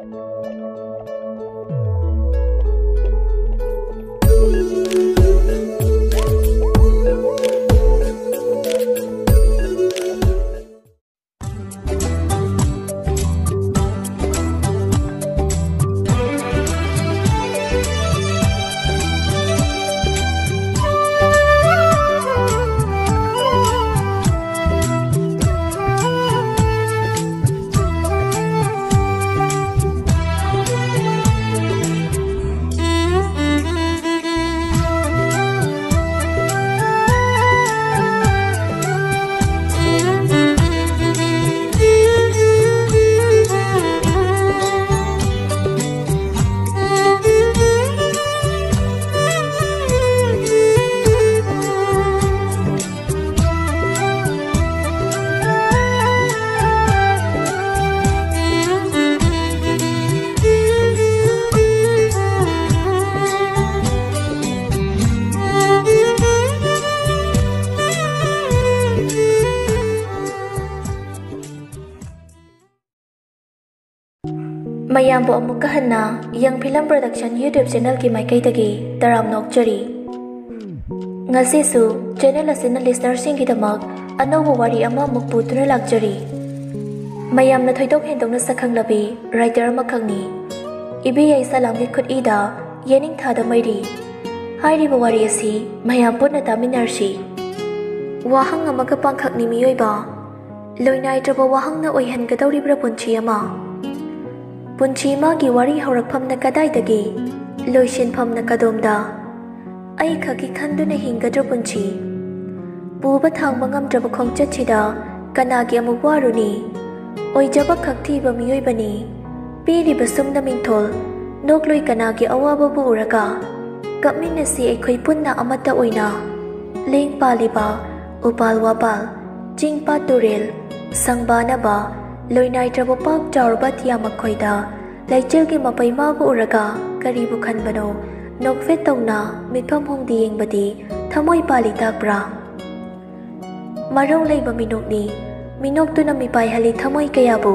ꯃꯌꯥꯝꯕꯨ ꯑꯃꯨꯛꯀ ꯍꯟꯅ ꯌꯪ ꯐꯤꯂꯝ ꯄ꯭ꯔꯣꯗꯛꯁꯟ ꯌꯨꯇ꯭ꯌꯨꯕ ꯆꯦꯅꯦꯜꯒꯤ ꯃꯥꯏꯀꯩꯗꯒꯤ ꯇꯔꯥꯝ ꯅꯣꯛꯆꯔꯤ꯫ ꯉꯁꯤꯁꯨ ꯆꯦꯅꯦꯜ ꯑꯁꯤꯅ ꯂꯤꯁꯅꯔꯁꯤꯡꯒꯤꯗꯃꯛ ꯑꯅꯧꯕ ꯋꯥꯔꯤ ꯑꯃꯃꯨꯛ ꯄꯨꯗꯨꯅ ꯂꯥꯛꯆꯔꯤ꯫ ꯃꯌꯥꯝꯅ ꯊꯣꯏꯗꯣꯛ ꯍꯦꯟꯗꯣꯛꯅ ꯁꯛꯈꯪꯂꯕꯤ ꯔꯥꯏꯇꯔ ꯑꯃꯈꯛꯅꯤ ꯏꯕꯦꯌꯥꯏ ꯁꯂꯥꯝꯒꯤ ꯈꯨꯠꯏꯗ ꯌꯦꯅꯤꯡꯊꯥꯗ ꯃꯩꯔꯤ꯫ ꯍꯥꯏꯔꯤꯕ ꯋꯥꯔꯤ ꯑꯁꯤ ꯃꯌꯥꯝ ꯄꯨꯟꯅ ꯇꯥꯃꯤꯟꯅꯔꯁꯤ꯫ ꯋꯥꯍꯪ ꯑꯃꯒ ꯄꯥꯡꯈꯛꯅꯤ ꯃꯤꯑꯣꯏꯕ, ꯂꯣꯏꯅꯥꯏꯗ꯭ꯔꯕ ꯋꯥꯍꯪꯅ ꯑꯣꯏꯍꯟꯒꯗꯧꯔꯤꯕ꯭ꯔꯥ ꯄꯨꯟꯁꯤ ꯑꯃ? ꯄꯨꯟꯁꯤ ꯃꯥꯒꯤ ꯋꯥꯔꯤ ꯍꯧꯔꯛꯐꯝꯅ ꯀꯗꯥꯏꯗꯒꯤ, ꯂꯣꯏꯁꯤꯟꯐꯝꯅ ꯀꯗꯣꯝꯗ? ꯑꯩ ꯈꯛꯀꯤ ꯈꯟꯗꯨꯅ ꯍꯤꯡꯒꯗ꯭ꯔꯥ ꯄꯨꯟꯁꯤ? ꯄꯨꯕ ꯊꯥꯡꯕ ꯉꯝꯗ꯭ꯔꯕ ꯈꯣꯡꯆꯠꯁꯤꯗ ꯀꯅꯥꯒꯤ ꯑꯃꯨꯛ ꯋꯥꯔꯨꯅꯤ? ꯑꯣꯏꯖꯕ ꯈꯛ ꯊꯤꯕ ꯃꯤꯑꯣꯏꯕꯅꯤ ꯄꯤꯔꯤꯕ ꯁꯨꯝꯅ ꯃꯤꯡꯊꯣꯜ, ꯅꯣꯛꯂꯣꯏ ꯀꯅꯥꯒꯤ ꯑꯋꯥꯕꯕꯨ ꯎꯔꯒ? ꯀꯞꯃꯤꯟꯅꯁꯤ ꯑꯩꯈꯣꯏ ꯄꯨꯟꯅ ꯑꯃꯠꯇ ꯑꯣꯏꯅ, ꯂꯦꯡ ꯄꯥꯜꯂꯤꯕ ꯎꯄꯥꯜ ꯋꯥꯄꯥꯜ, ꯆꯤꯡ ꯄꯥꯠ ꯇꯨꯔꯦꯜ ꯁꯪꯕꯥꯅꯕ, ꯂꯣꯏꯅꯥꯏꯗ꯭ꯔꯕ ꯄꯥꯛ ꯆꯥꯎꯔꯕ ꯑꯇꯤꯌꯥ ꯃꯈꯣꯏꯗ ꯂꯩꯆꯤꯜꯒꯤ ꯃꯄꯩ ꯃꯥꯕꯨ ꯎꯔꯒ ꯀꯔꯤꯕꯨ ꯈꯟꯕꯅꯣ? ꯅꯣꯛꯐꯦꯠ ꯇꯧꯅ ꯃꯤꯠꯐꯝ ꯍꯣꯡꯗꯤ ꯌꯦꯡꯕꯗꯤ ꯊꯃꯣꯏ ꯄꯥꯜꯂꯤ ꯇꯥꯛꯄ꯭ꯔꯥ? ꯃꯔꯧ ꯂꯩꯕ ꯃꯤꯅꯣꯛꯅꯤ, ꯃꯤꯅꯣꯛꯇꯨꯅ ꯃꯤꯄꯥꯏꯍꯜꯂꯤ ꯊꯃꯣꯏ ꯀꯌꯥꯕꯨ꯫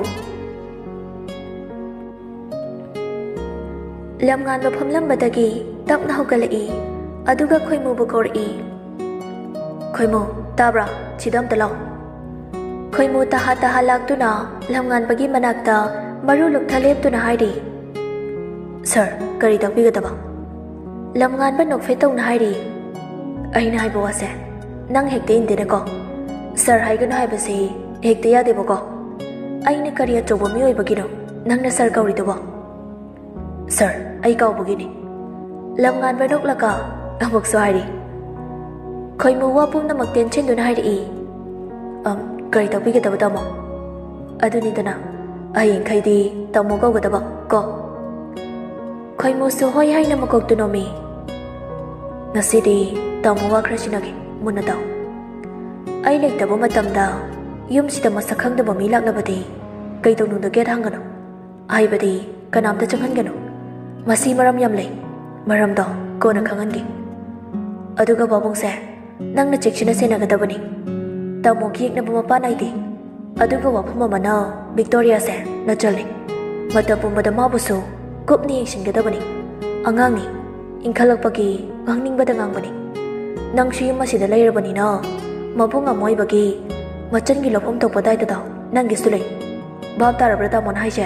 ꯂꯝꯉꯥꯟꯕ ꯐꯝꯂꯝꯕꯗꯒꯤ ꯇꯞꯅ ꯍꯧꯒꯠꯂꯛꯏ, ꯑꯗꯨꯒ ꯈꯣꯏꯃꯨꯕꯨ ꯀꯧꯔꯛꯏ꯫ ꯈꯣꯏꯃꯨ, ꯇꯥꯕ꯭ꯔꯥ? ꯁꯤꯗ ꯑꯝꯇ ꯂꯥꯎ꯫ ꯈꯣꯏꯃꯨ ꯇꯍꯥ ꯇꯍꯥ ꯂꯥꯛꯇꯨꯅ ꯂꯝꯉꯥꯟꯕꯒꯤ ꯃꯅꯥꯛꯇ ꯃꯔꯨ ꯂꯨꯛꯊ ꯂꯦꯞꯇꯨꯅ ꯍꯥꯏꯔꯤ꯫ ꯁꯔ, ꯀꯔꯤ ꯇꯥꯛꯄꯤꯒꯗꯕ? ꯂꯝꯉꯥꯟꯕ ꯅꯣꯛꯐꯦꯠ ꯇꯧꯅ ꯍꯥꯏꯔꯤ꯫ ꯑꯩꯅ ꯍꯥꯏꯕ ꯋꯥꯁꯦ ꯅꯪ ꯍꯦꯛꯇ ꯏꯟꯗꯦꯅꯦꯀꯣ? ꯁꯔ ꯍꯥꯏꯒꯅꯨ ꯍꯥꯏꯕꯁꯤ ꯍꯦꯛꯇ ꯌꯥꯗꯦꯕꯀꯣ? ꯑꯩꯅ ꯀꯔꯤ ꯑꯆꯧꯕ ꯃꯤꯑꯣꯏꯕꯒꯤꯅꯣ ꯅꯪꯅ ꯁꯔ ꯀꯧꯔꯤꯗꯨꯕꯣ? ꯁꯔ, ꯑꯩ ꯀꯥꯎꯕꯒꯤꯅꯤ꯫ ꯂꯝꯉꯥꯟꯕ ꯅꯣꯛꯂꯒ ꯑꯃꯨꯛꯁꯨ ꯍꯥꯏꯔꯤ꯫ ꯈꯣꯏꯃꯨ ꯋꯥ ꯄꯨꯝꯅꯃꯛ ꯇꯦꯟꯁꯤꯟꯗꯨꯅ ꯍꯥꯏꯔꯛꯏ꯫ ꯀꯔꯤ ꯇꯥꯛꯄꯤꯒꯗꯕ ꯇꯥꯃꯣ? ꯑꯗꯨꯅꯤꯗꯅ, ꯍꯌꯦꯡꯈꯩꯗꯤ ꯇꯥꯃꯣ ꯀꯧꯒꯗꯕ ꯀꯣ? ꯈꯣꯏꯃꯨꯁꯨ ꯍꯣꯏ ꯍꯥꯏꯅ ꯃꯀꯣꯛꯇꯨ ꯅꯣꯝꯃꯤ꯫ ꯉꯁꯤꯗꯤ ꯇꯥꯃꯣ ꯋꯥ ꯈꯔ ꯁꯤꯟꯅꯒꯦ, ꯃꯨꯟꯅ ꯇꯥꯎ꯫ ꯑꯩ ꯂꯩꯇꯕ ꯃꯇꯝꯗ ꯌꯨꯝꯁꯤꯗ ꯃꯁꯛ ꯈꯪꯗꯕ ꯃꯤ ꯂꯥꯛꯂꯕꯗꯤ ꯀꯩꯗꯧꯅꯨꯡꯗ ꯒꯦꯠ ꯍꯥꯡꯒꯅꯨ, ꯍꯥꯏꯕꯗꯤ ꯀꯅꯥꯝꯇ ꯆꯪꯍꯟꯒꯅꯨ꯫ ꯃꯁꯤ ꯃꯔꯝ ꯌꯥꯝ ꯂꯩ, ꯃꯔꯝꯗꯣ ꯀꯣꯟꯅ ꯈꯪꯍꯟꯒꯦ꯫ ꯑꯗꯨꯒ ꯄꯥꯕꯨꯡꯁꯦ, ꯅꯪꯅ ꯆꯦꯛꯁꯤꯟꯅ ꯁꯦꯟꯅꯒꯗꯕꯅꯤ꯫ ꯇꯥꯃꯣꯒꯤ ꯌꯦꯛꯅꯕ ꯃꯄꯥ ꯅꯥꯏꯗꯦ, ꯑꯗꯨꯒ ꯋꯥꯐꯝ ꯑꯃꯅ ꯚꯤꯛꯇꯣꯔꯤꯌꯥꯁꯦ ꯅꯆꯜꯂꯤ, ꯃꯇꯝ ꯄꯨꯝꯕꯗ ꯃꯥꯕꯨꯁꯨ ꯀꯨꯞꯅ ꯌꯦꯡꯁꯤꯟꯒꯗꯕꯅꯤ꯫ ꯑꯉꯥꯡꯅꯤ, ꯏꯟꯈꯠꯂꯛꯄꯒꯤ ꯉꯥꯡꯅꯤꯡꯕꯗ ꯉꯥꯡꯕꯅꯤ꯫ ꯅꯪꯁꯨ ꯌꯨꯝ ꯑꯁꯤꯗ ꯂꯩꯔꯕꯅꯤꯅ ꯃꯕꯨꯡ ꯑꯃꯣꯏꯕꯒꯤ ꯃꯆꯟꯒꯤ ꯂꯧꯐꯝ ꯊꯣꯛꯄ ꯗꯥꯏꯇꯗꯣ ꯅꯪꯒꯤꯁꯨ ꯂꯩ꯫ ꯚꯥꯞ ꯇꯥꯔꯕ꯭ꯔꯥ ꯇꯥꯃꯣꯅ ꯍꯥꯏꯁꯦ?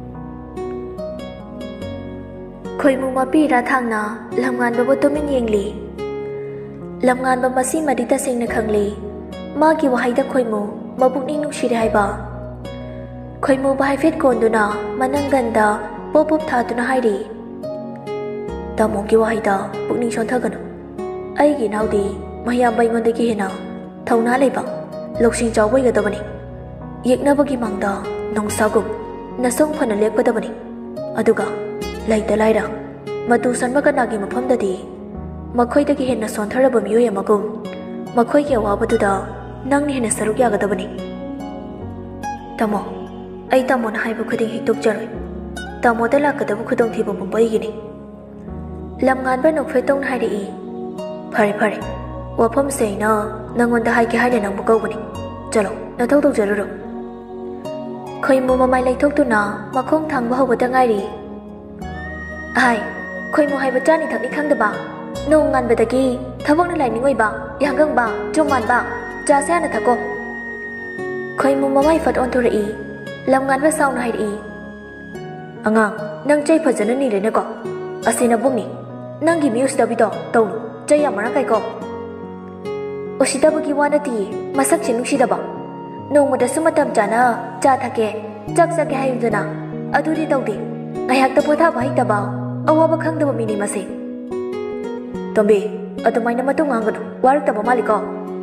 ꯈꯣꯏꯃꯨ ꯃꯄꯤꯔꯥ ꯊꯥꯡꯅ ꯂꯝꯉꯥꯟꯕꯕꯨ ꯇꯨꯃꯤꯟ ꯌꯦꯡꯂꯤ꯫ ꯂꯝꯉꯥꯟꯕ ꯃꯁꯤꯃꯗꯤ ꯇꯁꯦꯡꯅ ꯈꯪꯂꯤ, ꯃꯥꯒꯤ ꯋꯥꯍꯩꯗ ꯈꯣꯏꯃꯨ ꯃꯄꯨꯛꯅꯤꯡ ꯅꯨꯡꯁꯤꯔꯦ ꯍꯥꯏꯕ꯫ ꯈꯣꯏꯃꯨꯕꯨ ꯍꯥꯏꯐꯦꯠ ꯀꯣꯟꯗꯨꯅ ꯃꯅꯪꯒꯟꯗ ꯄꯣꯞ ꯄꯣꯞ ꯊꯥꯗꯨꯅ ꯍꯥꯏꯔꯤ꯫ ꯇꯥꯃꯣꯒꯤ ꯋꯥꯍꯩꯗ ꯄꯨꯛꯅꯤꯡ ꯁꯣꯟꯊꯒꯅꯨ꯫ ꯑꯩꯒꯤ ꯏꯅꯥꯎꯗꯤ ꯃꯌꯥꯝꯕ ꯑꯩꯉꯣꯟꯗꯒꯤ ꯍꯦꯟꯅ ꯊꯧꯅꯥ ꯂꯩꯕ, ꯂꯧꯁꯤꯡ ꯆꯥꯎꯕ ꯑꯣꯏꯒꯗꯕꯅꯤ꯫ ꯌꯦꯛꯅꯕꯒꯤ ꯃꯥꯡꯗ ꯅꯣꯡꯁꯥꯒꯨꯝ ꯅꯁꯣꯡ ꯐꯅ ꯂꯦꯞꯀꯗꯕꯅꯤ꯫ ꯑꯗꯨꯒ ꯂꯩꯇ ꯂꯥꯏꯔ ꯃꯇꯨ ꯁꯟꯕ ꯀꯅꯥꯒꯤ ꯃꯐꯝꯗꯗꯤ ꯃꯈꯣꯏꯗꯒꯤ ꯍꯦꯟꯅ ꯁꯣꯟꯊꯔꯕ ꯃꯤꯑꯣꯏ ꯑꯃꯒꯨꯝ ꯃꯈꯣꯏꯒꯤ ꯑꯋꯥꯕꯗꯨꯗ ꯅꯪꯅ ꯍꯦꯟꯅ ꯁꯔꯨꯛ ꯌꯥꯒꯗꯕꯅꯤ꯫ ꯇꯥꯃꯣ, ꯑꯩ ꯇꯥꯃꯣꯅ ꯍꯥꯏꯕ ꯈꯨꯗꯤꯡ ꯍꯤꯛꯇꯣꯛꯆꯔꯣꯏ꯫ ꯇꯥꯃꯣꯗ ꯂꯥꯛꯀꯗꯕ ꯈꯨꯗꯣꯡꯊꯤꯕ ꯄꯨꯝꯕ ꯑꯩꯒꯤꯅꯤ꯫ ꯂꯝꯉꯥꯟꯕ ꯅꯣꯛꯐꯦꯠ ꯇꯧꯅ ꯍꯥꯏꯔꯛꯏ꯫ ꯐꯔꯦ ꯐꯔꯦ, ꯋꯥꯐꯝꯁꯦ ꯑꯩꯅ ꯅꯪꯉꯣꯟꯗ ꯍꯥꯏꯒꯦ ꯍꯥꯏꯅ ꯅꯪꯕꯨ ꯀꯧꯕꯅꯤ꯫ ꯆꯠꯂꯣ, ꯅꯊꯧ ꯇꯧꯖꯔꯨꯔꯣ꯫ khơi mù mà mai lấy thuốc tu nọ mà không thằng bao bữa ngay đi ai khơi mù hay bữa cha này thật đi khăng được bà nông ngàn về tại kia thằng vong này lại những người bà yang găng bà trong màn bà cha xe này thật cô khơi mù mà mai phật ôn thôi ý làm ngàn với sau này đi ngang nang chơi phật dân này đấy nè cô xin nó bung nè nang ghi miêu sida bito tàu chơi à mà nó cái cô sida bagi wana ti masak chinung sida ba nong mada sumatam chana cha thake chak sa ke hayum dana aduri tawdi ngayak ta potha bai ta ba awa ba khang da mi ni mase tombe atumai na matung ang gadu warak ta ba maliko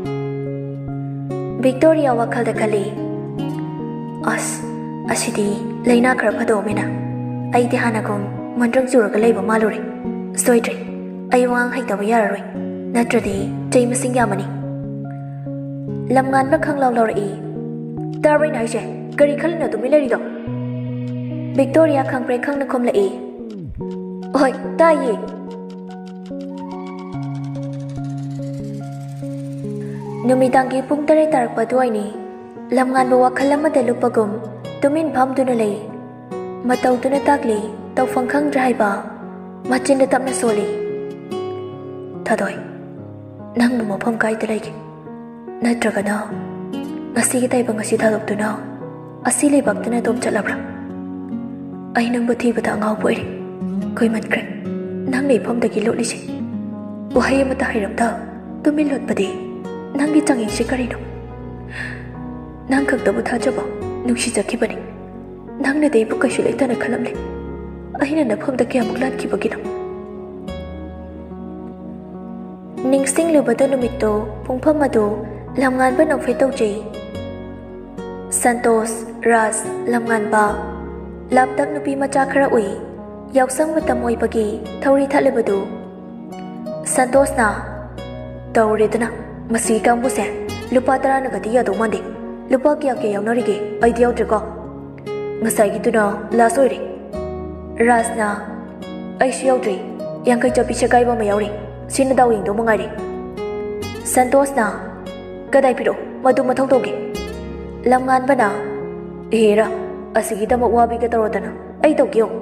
Victoria wakal da kali asidi leina khar phado mena ai ti hana kom mandrang chura ka leiba malure soidre ai wang hai ta ba yar roi natradi chei masing ya mani làm ngàn nó khăng lâu lâu rồi ta rồi này chứ cái khăn nào tụi mình lấy đi đâu Victoria khăng break khăng nó không lại ôi ta gì numi tangi pung tare tar patuai ni làm ngàn bawa khalam ma delu pagum tụi mình pham tu na lấy mà tàu tu na takli tàu phang khăng rai ba mà trên đó tập na soli thật rồi nang một pham cái tu lấy Natragana ngasi tay bang ngasi thalok tu na asi le bak tana tom chalabra ai nang bathi bata ngau boi koi man kre nang nei phom da ki lo li chi wa hay ma ta hiram ta tu min lot padi nang gi changin shikari no nang khak da bu tha chaba nuk shi jakhi bani nang ne dei bu ka shulai ta na khalam le ai na phom da ki amuk lat ki bagi no ning sing lu bata no mitto phung pham ma do làm ngàn bên ông phải tâu trì Santos Ras làm ngàn ba làm tắc nupi macha khara ui yauk sang với tâm oi bagi thori thale badu Santos na tàu rê na masi kam bu se lupa tara na gati ya do mande lupa kya ke yaw na ri ge ai diaw tre ko ngasai gi tu na la soi ri Ras na ai shiaw tri yang kai chapi chakai ba ma yaw ri sin daw ing do mangai ri Santos na kadai piro madu mathau toge lamngan bana hera asigi da mwa bi ka tarodana ai to kyo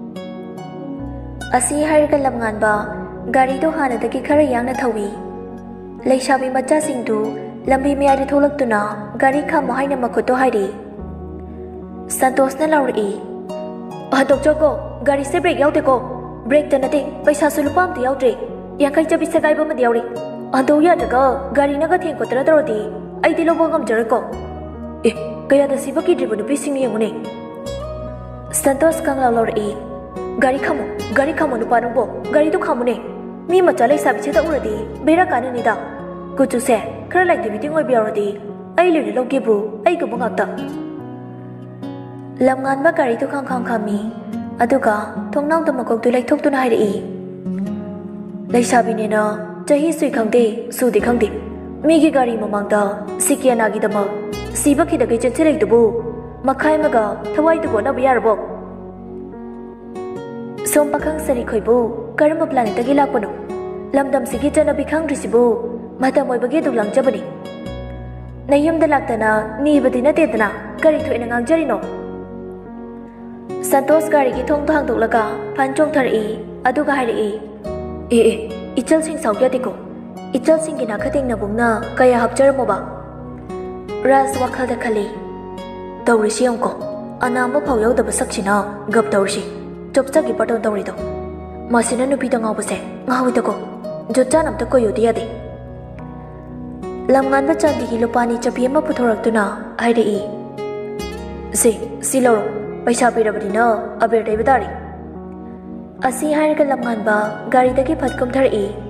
asi har ka lamngan ba gari do hana da ki khara yang na thawi leisha bi macha sing du lambi me ai tholak tu na gari kha mo hai na makho to hai ri Santos na lauri tok choko gari se break yaw te ko break ta na te paisa su lupam te yaw tre yang kai chabi sagai ba ma yaw ri ando ya daga gari na ga theng ko tara taro di ai di lo bo gam jare ko kaya da siba ki dribu bi sing yeng ne Santos kang la lor gari khamo nu pa bo gari to khamo ne mi ma chalai sa bi che da ur di bera ka ni da ku chu se khara lai de bi ting oi bi ro di ai le lo ke bu ai ko bang ta lam ngan ba gari to khang khami aduga thong nang to ma ko tu lai thok tu na hai ri lai sa bi ne na Chahi sui khangde su de khangde mi gi gari mamang da sikiana gi dama siba ki da ge chen chelai dubu makhai ma ga thawai du ko na bi yarbo som pakhang sari khoi bu karma plan ta gi lakpono lamdam sigi chana bi khang risibu mata moi bagi du lang jabani nayum da laktana ni badi na te dana kari thoi na ngang jari no Santos gari gi thong thang tok laka phan chong thar adu ga hai ri ichal sing saw ya diko ichal sing gina khating na bungna kaya hapchar mo ba Ras wakhal da khali tawri siam ko ana ma phau yaw da basak china gap tawri chopcha gi paton tawri do masina nu pi da ngaw base ngaw da ko jotcha nam ta ko yodi de lamngan ba chandi gi lopani chapi ma puthorak tu na ai de si lo paisa pe rabadi na aber dai badari asi har ka lamngan ba gari da ki phat kum thar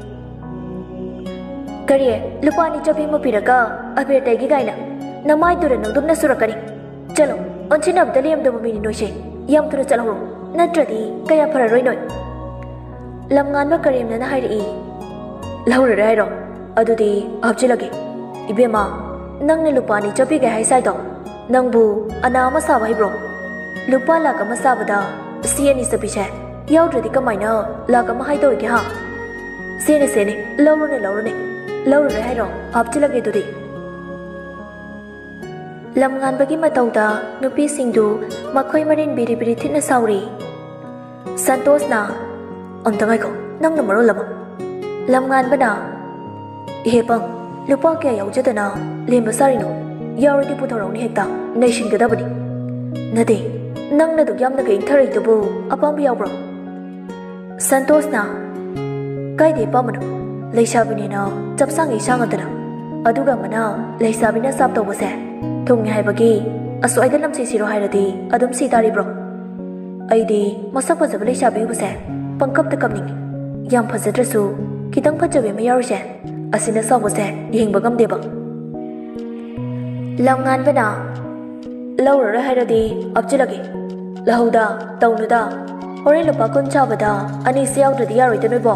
kariye lupani chapi ma piraka abe tai gi gaina namai tu ran dum na surakani chalo onchina abdaliam da bumi no she yam tu chalo natradi kaya phara roi noi lamngan ba karim na hai ri lau rai ro adudi abjilage ibema nang ne lupani chapi ga hai sai do nang bu ana ma sa bai bro lupa la ka ma sa bada siani sabi che yaw dradi ka mai na la ka ma hai do ge ha sene lau rai ro abjilage dudi lam nganbagi matauda nupisingdu makhoi marin biri biri thitna sauri. Santos na amtangai ko nang na marol lama. Lam nganbana ihe pang lupa kaya yaujadana lemba sarino yauridi puthorong ni hekta nation gadabani. Nade nang na dugyam na kain tharai dubu apam yaubro. Santos na kai de pamano leisabini na chapsang isang adana aduga mana leisabina sap tawbase thung haibagi asoi da lamsi siro hairadi adum si tari bro. Aidi masak fajaba leisabi buse pangkap ta kamning yam fajadrasu kitang fajabe ma yaurse asina sawbase yengba gamdeba. Lam nganbana laurara hairadi abjilagi lahauda taunuda hore lupa kun chabada ani siyaudadi yaroi tanoi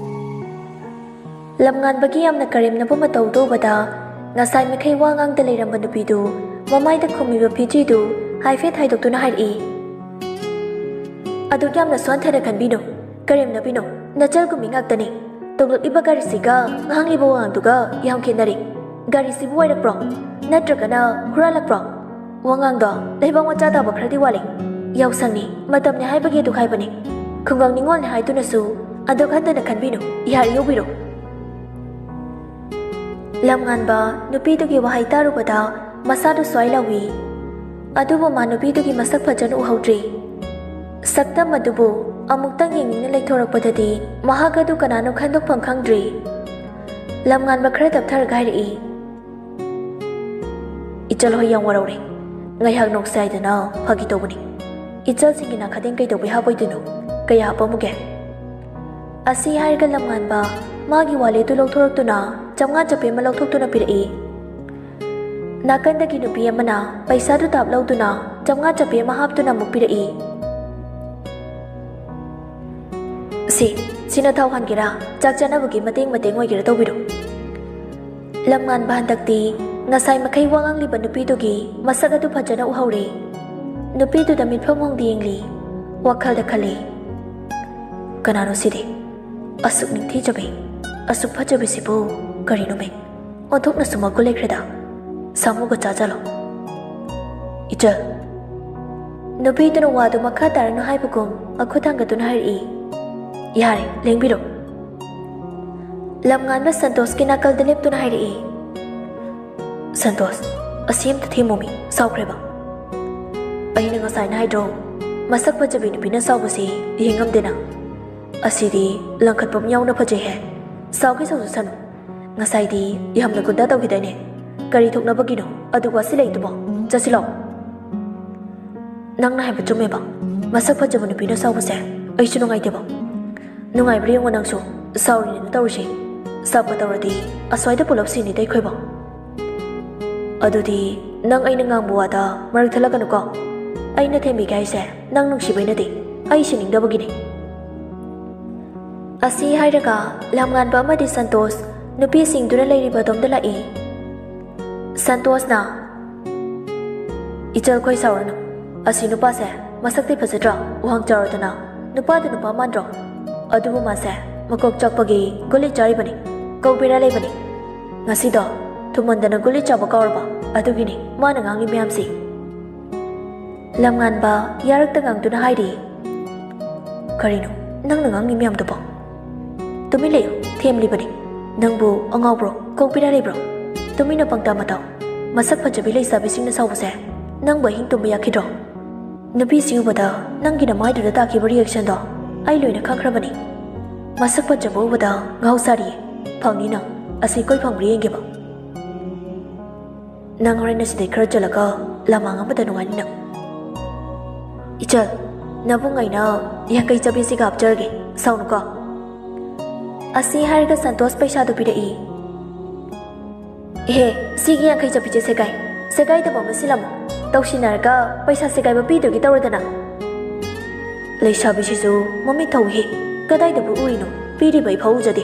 lam nganbagi yamna karimnaba matau tawbada ngasai makhai wa ngang da leiramba nupidu mamai da khumiba phiji haifet haidoktuna hairi adu yamna swanthana khanbino karimna bino nachal gumi ngaktani tonglak iba gari siga nghangliba wangduga yam khenari gari sibu wairakpro natragana huralakpro wangang do leibang wacha da bakhradi wali yausangni matamne haibagi du khaibani khungang ningol ne haiduna su adu khandana khanbino yar yobiro. Lam nganba nupidugi wahai tarubada masadu swailawi adubu ma nupidugi masak phajana uhaudri saktam adubu amuktang yengingna leithorakpadadi mahagadu kanano khandokpham khangdri. Lam nganba khara tapthar gairi ichal hoi yang waraure ngaihak noksaidana phagi tobuni ichal singina khadeng kai tobi haboidunu kaya hapamuge asi hairga lam nganba magi wale tu lokthoroktuna chamnga chape ma lokthokuna pirai nakandagi nupi amana paisa du tap lauduna chamnga chape ma haptuna mupirai sina thau hangira chakchana bugi mateng oigira tawbiru. Lam nganba handakti ngasai makhai wangang liba nupi dugi masak adu phajana uhaure nupi du da mitpham hongdi yengli wakhal da khale kanano sidi asuk ningthi jabe asuk phajabe sibu karino me odhok na sumago lekreda samu ga chajalo icha nupi tuna wadu makha tarano haibugum akhutang ga tuna hari yare lengbiro. Lam nganba Santos ki nakal delep tuna hari Santos asim ta themumi saukreba aina ngasai na haidro masak phajabe nupi na saubasi yengam dena asidi langkhat pam yauna phaje he sauki sausu sanu ngasai di yamna gunda tawgidaine kari thokna bagino aduga silai tubo jasilo nangna haiba chume ba masak phajaba nupi na saubase ai chu nungai deba nungai bri ngo nangsu sauri ni tawri sabba tawradi aswai da pulap sini dai khoiba adudi nang aina ngangbu wada marak thalaganu ko aina themi gaise nang nungsibai na de ai sining da bagini asi hairaga lam nganba amadi Santos nupi singduna leiriba domda lai Santos na ichal khoi sauranu asi nupa se masakti phajadra uhang charodana nupa da nupa mandro adubu mase makok chakpagi guli chari bani kobira lei bani ngasi do thumandana guli chaba kaurba adugini mana ngangi myamsi. Lam nganba yarakta ngangduna hairi karino nang ngangi myam dubo tumi leyo them libani nangbu angawbro kobira lei bro tumi na pangta matau masak phajabi leisabi singna saubase nang ba hing tumba yakhidro nupi siubada nangi na mai da ta ki reaction do ai loina khakhrabani masak phajabu bada ngausari phangni na asi koi phangri yenge ba nang rena sidai khar jalaka lamang amada nungani na ichal nabungai na yakai chabi sigap jarge saunuka asi harga Santos paisa du pirai he sigi yakai chabi je segai da bama silam tawsinarga paisa segai ba pi dogi tawradana leisabi sisu mami thauhi kadai da bu urino piri bai phau jade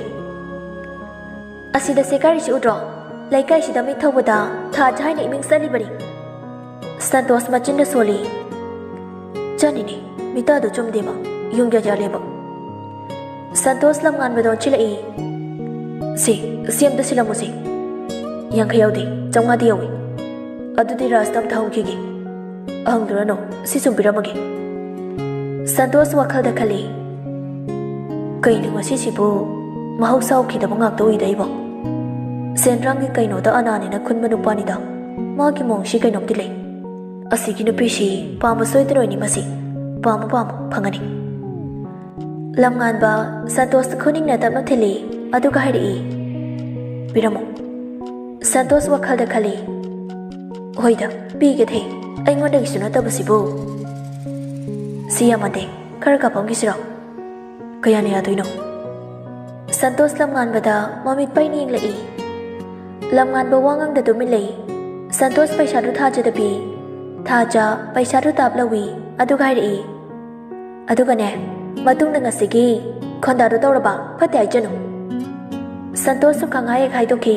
asida sekari si udro laikai sida mi thawada tha jai nei ming sali bari Santos machinda soli janini mita do chum deba yungya jaleba Santos lam ngan badon chilai siam da silamu si yang khayau de chonga di yawi ꯑꯗꯨꯗꯤ ꯔꯥꯖꯇ ꯑꯝꯇ ꯍꯪꯈꯤꯒꯦ ꯍꯪꯗꯨꯔꯅꯨ ꯁꯤ ꯁꯨꯝ ꯄꯤꯔꯝꯃꯒꯦ ꯁꯟꯇꯣꯁ ꯋꯥꯈꯜꯗ ꯈꯜꯂꯤ ꯀꯩꯅꯣ ꯉꯁꯤꯁꯤꯕꯨ ꯃꯍꯧꯁꯥ ꯎꯈꯤꯗꯕ ꯉꯥꯛꯇ ꯑꯣꯏꯗꯣꯏꯕꯣ ꯁꯦꯟꯗ꯭ꯔꯥꯡꯒꯤ ꯀꯩꯅꯣꯗ ꯑꯅꯥꯅꯦꯅ ꯈꯨꯟꯕ ꯅꯨꯄꯥꯅꯤꯗ ꯃꯥꯒꯤ ꯃꯑꯣꯡꯁꯤ ꯀꯩꯅꯣꯝꯗꯤ ꯂꯩ ꯑꯁꯤꯒꯤ ꯅꯨꯄꯤꯁꯤ ꯄꯥꯝꯕ ꯁꯣꯏꯗꯅꯣꯏꯅꯤ ꯃꯁꯤ ꯄꯥꯝꯃꯨ ꯐꯪꯒꯅꯤ ꯂꯝꯉꯥꯟꯕ ꯁꯟꯇꯣꯁꯇ ꯈꯨꯅꯤꯡꯅ ꯇꯞꯅ ꯊꯤꯜꯂꯤ ꯑꯗꯨꯒ ꯍꯥꯏꯔꯛꯏ ꯄꯤꯔꯝꯃꯨ ꯁꯟꯇꯣꯁ ꯋꯥꯈꯜꯗ ꯈꯜꯂꯤ ꯍꯣꯏꯗ ꯄꯤꯒꯦ ꯊꯦ ꯑꯩꯉꯣꯟꯗꯒꯤꯁꯨ ꯅꯠꯇꯕꯁꯤꯕꯨ ꯁꯤ ꯌꯥꯝꯃꯟꯗꯦ ꯈꯔ ꯀꯥꯞꯄꯝꯈꯤꯁꯤꯔꯣ ꯀꯌꯥꯅ ꯌꯥꯗꯣꯏꯅꯣ ꯁꯟꯇꯣꯁ ꯂꯝꯉꯥꯟꯕꯗ ꯃꯃꯤꯠ ꯄꯩꯅ ꯌꯦꯡꯂꯛꯏ ꯂꯝꯉꯥꯟꯕ ꯋꯥꯉꯥꯡꯗ ꯇꯨꯃꯤꯟ ꯂꯩ ꯁꯟꯇꯣꯁ ꯄꯩꯁꯥꯗꯨ ꯊꯥꯖꯗ ꯄꯤ ꯊꯥꯖ ꯄꯩꯁꯥꯗꯨ ꯇꯥꯞ ꯂꯧꯏ ꯑꯗꯨꯒ ꯍꯥꯏꯔꯛꯏ ꯑꯗꯨꯒꯅꯦ ꯃꯇꯨꯡꯗ ꯉꯁꯤꯒꯤ ꯈꯣꯟꯗꯥꯗꯨ ꯇꯧꯔꯕ ꯐꯠꯇꯦ ꯍꯥꯏꯖꯅꯨ ꯁꯟꯇꯣꯁꯁꯨ ꯈꯪꯍꯥꯏ ꯍꯦꯛ ꯍꯥꯏꯗꯣꯛꯈꯤ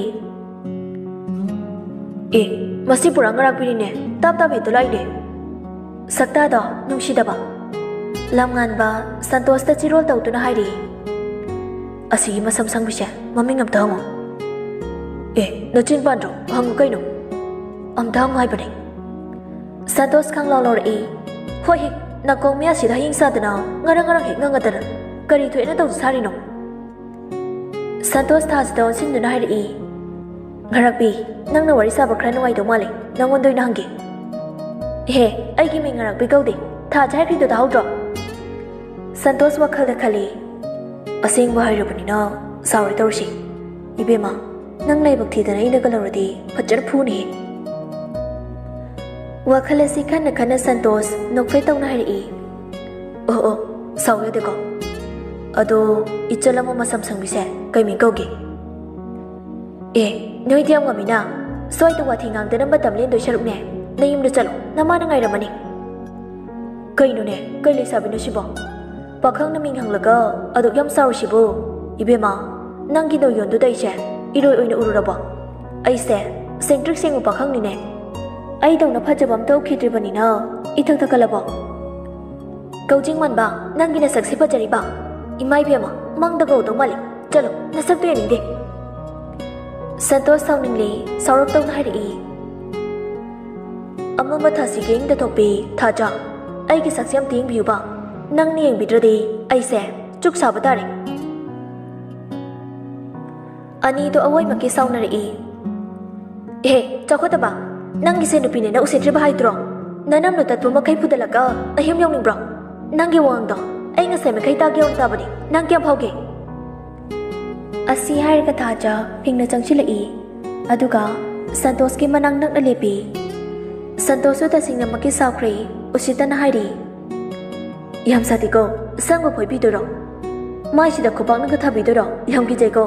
ꯑꯦ ꯃꯁꯤ ꯄꯨꯔꯥ ꯉꯔꯥꯛꯄꯤꯔꯤꯅꯦ ꯇꯥꯞ ꯍꯦꯛꯇ ꯂꯥꯛꯏꯅꯦ ꯁꯛꯇꯥꯗꯣ ꯅꯨꯡꯁꯤꯗꯕ ꯂꯝꯉꯥꯟꯕ ꯁꯟꯇꯣꯁꯇ ꯆꯤꯔꯣꯜ ꯇꯧꯗꯨꯅ ꯍꯥꯏꯔꯤ ꯑꯁꯤꯒꯤ ꯃꯁꯝ ꯁꯪꯕꯤꯁꯦ ꯃꯃꯤꯡ ꯑꯝꯇ ꯍꯪꯉꯣ ꯑꯦ ꯅꯆꯤꯟ ꯄꯥꯟꯗ꯭ꯔꯣ ꯍꯪꯉꯨ ꯀꯩꯅꯣ ꯑꯝꯇ ꯍꯪꯉꯨ ꯍꯥꯏꯕꯅꯦ ꯁꯟꯇꯣꯁ ꯈꯪꯂꯥꯎ ꯂꯧꯔꯛꯏ ꯍꯣꯏ ꯍꯦꯛ ꯅꯥꯀꯣꯡ ꯃꯌꯥꯁꯤꯗ ꯍꯌꯤꯡ ꯁꯥꯗꯅ ꯉꯔꯪ ꯍꯦꯛ ꯉꯪꯒꯗꯅ ꯀꯔꯤ ꯊꯣꯛꯑꯦꯅ ꯇꯧꯁꯨ ꯁꯥꯔꯤꯅꯣ ꯁꯟꯇꯣꯁ ꯊꯥꯁꯤꯗ ꯑꯣꯟꯁꯤꯟꯗꯨꯅ ꯍꯥꯏꯔꯛꯏ ꯉꯔꯛꯄꯤ ꯅꯪꯅ ꯋꯥꯔꯤ ꯁꯥꯕ ꯈꯔ ꯅꯨꯡꯉꯥꯏꯗꯧ ꯃꯥꯜꯂꯦ ꯅꯪꯉꯣꯟꯗ ꯑꯣꯏꯅ ꯍꯪꯒꯦ ꯍꯦ ꯑꯩꯒꯤ ꯃꯤꯡ ꯉꯔꯛꯄꯤ ꯀꯧꯗꯦ ꯊꯥꯖ ꯍꯥꯏꯈ꯭ꯔꯤꯗꯣ ꯇꯥꯍꯧꯗ꯭ꯔꯣ ꯁꯟꯇꯣꯁ ꯋꯥꯈꯜꯗ ꯈꯜꯂꯤ ꯑꯁꯦꯡꯕ ꯍꯥꯏꯔꯕꯅꯤꯅ ꯁꯥꯎꯔꯦ ꯇꯧꯔꯤꯁꯤ ꯏꯕꯦꯝꯃ ꯅꯪ ꯂꯥꯏꯕꯛ ꯊꯤꯗꯅ ꯑꯩꯅꯒ ꯂꯧꯔꯗꯤ ꯐꯖꯅ ꯐꯨꯅꯤꯍꯦ ꯋꯥꯈꯜ ꯑꯁꯤ ꯈꯟꯅ ꯁꯟꯇꯣꯁ ꯅꯣꯛꯐꯦꯠ ꯇꯧꯅ ꯍꯥꯏꯔꯛꯏ ꯑꯣ ꯁꯥꯎ ꯌꯥꯗꯦꯀꯣ ꯑꯗꯣ ꯏꯆꯜ ꯑꯃ ꯃꯁꯝ ꯁꯪꯕꯤꯁꯦ ꯀꯩ ꯃꯤꯡ ꯀꯧꯒꯦ ꯑꯦ ꯅꯣꯏꯗꯤ ꯌꯥꯝ ꯉꯝꯃꯤꯅ ꯁ꯭ꯋꯥꯏꯗ ꯋꯥꯊꯤ ꯉꯥꯡꯗꯅ ꯃꯇꯝ ꯂꯦꯟꯗꯣꯏ ꯁꯔꯨꯛꯅꯦ ꯅꯌꯨꯝꯗ ꯆꯠꯂꯣ ꯅꯃꯥꯅ ꯉꯥꯏꯔꯝꯃꯅꯤ ꯀꯩꯅꯣꯅꯦ ꯀꯩ ꯂꯩꯁꯥꯕꯤꯅꯣ ꯁꯤꯕꯣ ꯄꯥꯈꯪꯅ ꯃꯤꯡ ꯍꯪꯂꯒ ꯑꯗꯨꯛ ꯌꯥꯝ ꯁꯥꯎꯔꯤꯁꯤꯕꯨ ꯏꯕꯦꯝꯃ ꯅꯪꯒꯤ ꯅꯣꯌꯣꯟꯗꯨꯗ ꯑꯩꯁꯦ ꯏꯔꯣꯏ ꯑꯣꯏꯅ ꯎꯔꯨꯔꯕꯣ ꯑꯩꯁꯦ ꯁꯦꯡꯇ꯭ꯔꯤꯛ ꯁꯦꯡꯕ ꯄꯥꯈꯪꯅꯤꯅꯦ ꯑꯩꯗꯧꯅ ꯐꯖꯕ ꯑꯝꯇ ꯎꯈꯤꯗ꯭ꯔꯤꯕꯅꯤꯅ ꯏꯊꯛ ꯊꯛꯀꯠꯂꯕꯣ ꯀꯧꯖꯤꯡ ꯃꯥꯟꯕ ꯅꯪꯒꯤ ꯅꯁꯛꯁꯤ ꯐꯖꯔꯤꯕ ꯏꯃꯥ ꯏꯕꯦꯝꯃ ꯃꯪꯗ ꯀꯧꯗꯧ ꯃꯥꯜꯂꯤ ꯆꯠꯂꯣ ꯅꯁꯛꯇꯨ ꯌꯦꯡꯅꯤꯡꯗꯦ ꯁꯟꯇꯣꯁ ꯁꯥꯎꯅꯤꯡꯂꯤ ꯁꯥꯎꯔꯞ ꯇꯧꯅ ꯍꯥꯏꯔꯛꯏ ꯑꯃꯝꯕ ꯊꯥꯁꯤꯒꯤ ꯏꯪꯗ ꯊꯣꯛꯄꯤ ꯊꯥꯖ ꯑꯩꯒꯤ ꯁꯛꯁꯦ ꯑꯝꯇ ꯌꯦꯡꯕꯤꯌꯨꯕ ꯅꯪꯅ ꯌꯦꯡꯕꯤꯗ꯭ꯔꯗꯤ ꯑꯩꯁꯦ ꯆꯨꯛ ꯁꯥꯕ ꯇꯥꯔꯦ ꯑꯅꯤꯗꯣ ꯑꯋꯣꯏꯃꯛꯀꯤ ꯁꯥꯎꯅꯔꯛꯏ ꯑꯦ ꯆꯥꯎꯈꯠꯇꯕ ꯅꯪꯒꯤꯁꯦ ꯅꯨꯄꯤꯅꯦꯅ ꯎꯁꯤꯠꯇ꯭ꯔꯤꯕ ꯍꯥꯏꯗ꯭ꯔꯣ ꯅꯅꯝꯅ ꯇꯠꯄ ꯃꯈꯩ ꯐꯨꯗꯠꯂꯒ ꯑꯍꯤꯝ ꯌꯥꯎꯅꯤꯡꯕ꯭ꯔꯣ ꯅꯪꯒꯤ ꯋꯥꯉꯥꯡꯗꯣ ꯑꯩ ꯉꯁꯥꯏ ꯃꯈꯩ ꯇꯥꯒꯦ ꯌꯥꯎꯅ ꯇꯥꯕꯅꯤ ꯅꯪ ꯀꯌꯥꯝ ꯐꯥꯎꯒꯦ ꯑꯁꯤ ꯍꯥꯏꯔꯒ ꯊꯥꯖ ꯐꯤꯡꯅ ꯆꯪꯁꯤꯜꯂꯛꯏ ꯑꯗꯨꯒ ꯁꯟꯇꯣꯁꯀꯤ ꯃꯅꯥꯛ ꯅꯛꯅ ꯂꯦꯞꯄꯤ ꯁꯟꯇꯣꯁꯁꯨ ꯇꯁꯦꯡꯅꯃꯛꯀꯤ ꯁꯥꯎꯈ꯭ꯔꯦ ꯎꯁꯤꯠꯇꯅ ꯍꯥꯏꯔꯤ ꯌꯥꯝ ꯁꯥꯊꯤꯀꯣ ꯁꯪꯕ ꯐꯣꯏꯕꯤꯗꯣꯏꯔꯣ ꯃꯥꯏꯁꯤꯗ ꯈꯨꯄꯥꯛꯅꯒ ꯊꯥꯕꯤꯗꯣꯏꯔꯣ ꯌꯥꯝ ꯀꯤꯖꯩꯀꯣ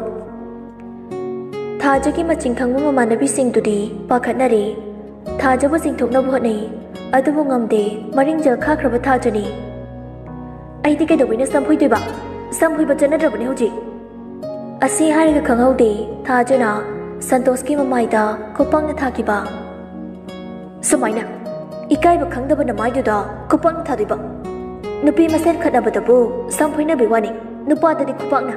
ꯊꯥꯖꯒꯤ ꯃꯆꯤꯡ ꯈꯪꯕ ꯃꯃꯥꯟꯅꯕꯤꯁꯤꯡꯗꯨꯗꯤ ꯄꯥꯈꯠꯅꯔꯤ ꯊꯥꯖꯕꯨ ꯆꯤꯡꯊꯣꯛꯅꯕ ꯍꯣꯠꯅꯩ ꯑꯗꯨꯕꯨ ꯉꯝꯗꯦ ꯃꯔꯤꯡꯖꯦꯜ ꯈꯥꯈ꯭ꯔꯕ ꯊꯥꯖꯅꯤ ꯑꯩꯗꯤ ꯀꯩꯗꯧꯕꯩꯅ ꯁꯝꯐꯣꯏꯗꯣꯏꯕ ꯁꯝꯐꯣꯏꯕ ꯆꯠꯅꯗ꯭ꯔꯕꯅꯤ ꯍꯧꯖꯤꯛ ꯑꯁꯤ ꯍꯥꯏꯔꯒ ꯈꯪꯍꯧꯗꯦ ꯊꯥꯖꯅ ꯁꯟꯇꯣꯁꯀꯤ ꯃꯃꯥꯏꯗ ꯈꯨꯄꯥꯛꯅ ꯊꯥꯈꯤꯕ ꯁꯨꯃꯥꯏꯅ ꯏꯀꯥꯏꯕ ꯈꯪꯗꯕ ꯅꯃꯥꯏꯗꯨꯗ ꯈꯨꯄꯥꯛꯅ ꯊꯥꯗꯣꯏꯕ ꯅꯨꯄꯤ ꯃꯁꯦꯟ ꯈꯠꯅꯕꯗꯕꯨ ꯁꯝꯐꯣꯏꯅꯕꯩ ꯋꯥꯅꯤ ꯅꯨꯄꯥꯗꯗꯤ ꯈꯨꯄꯥꯛꯅ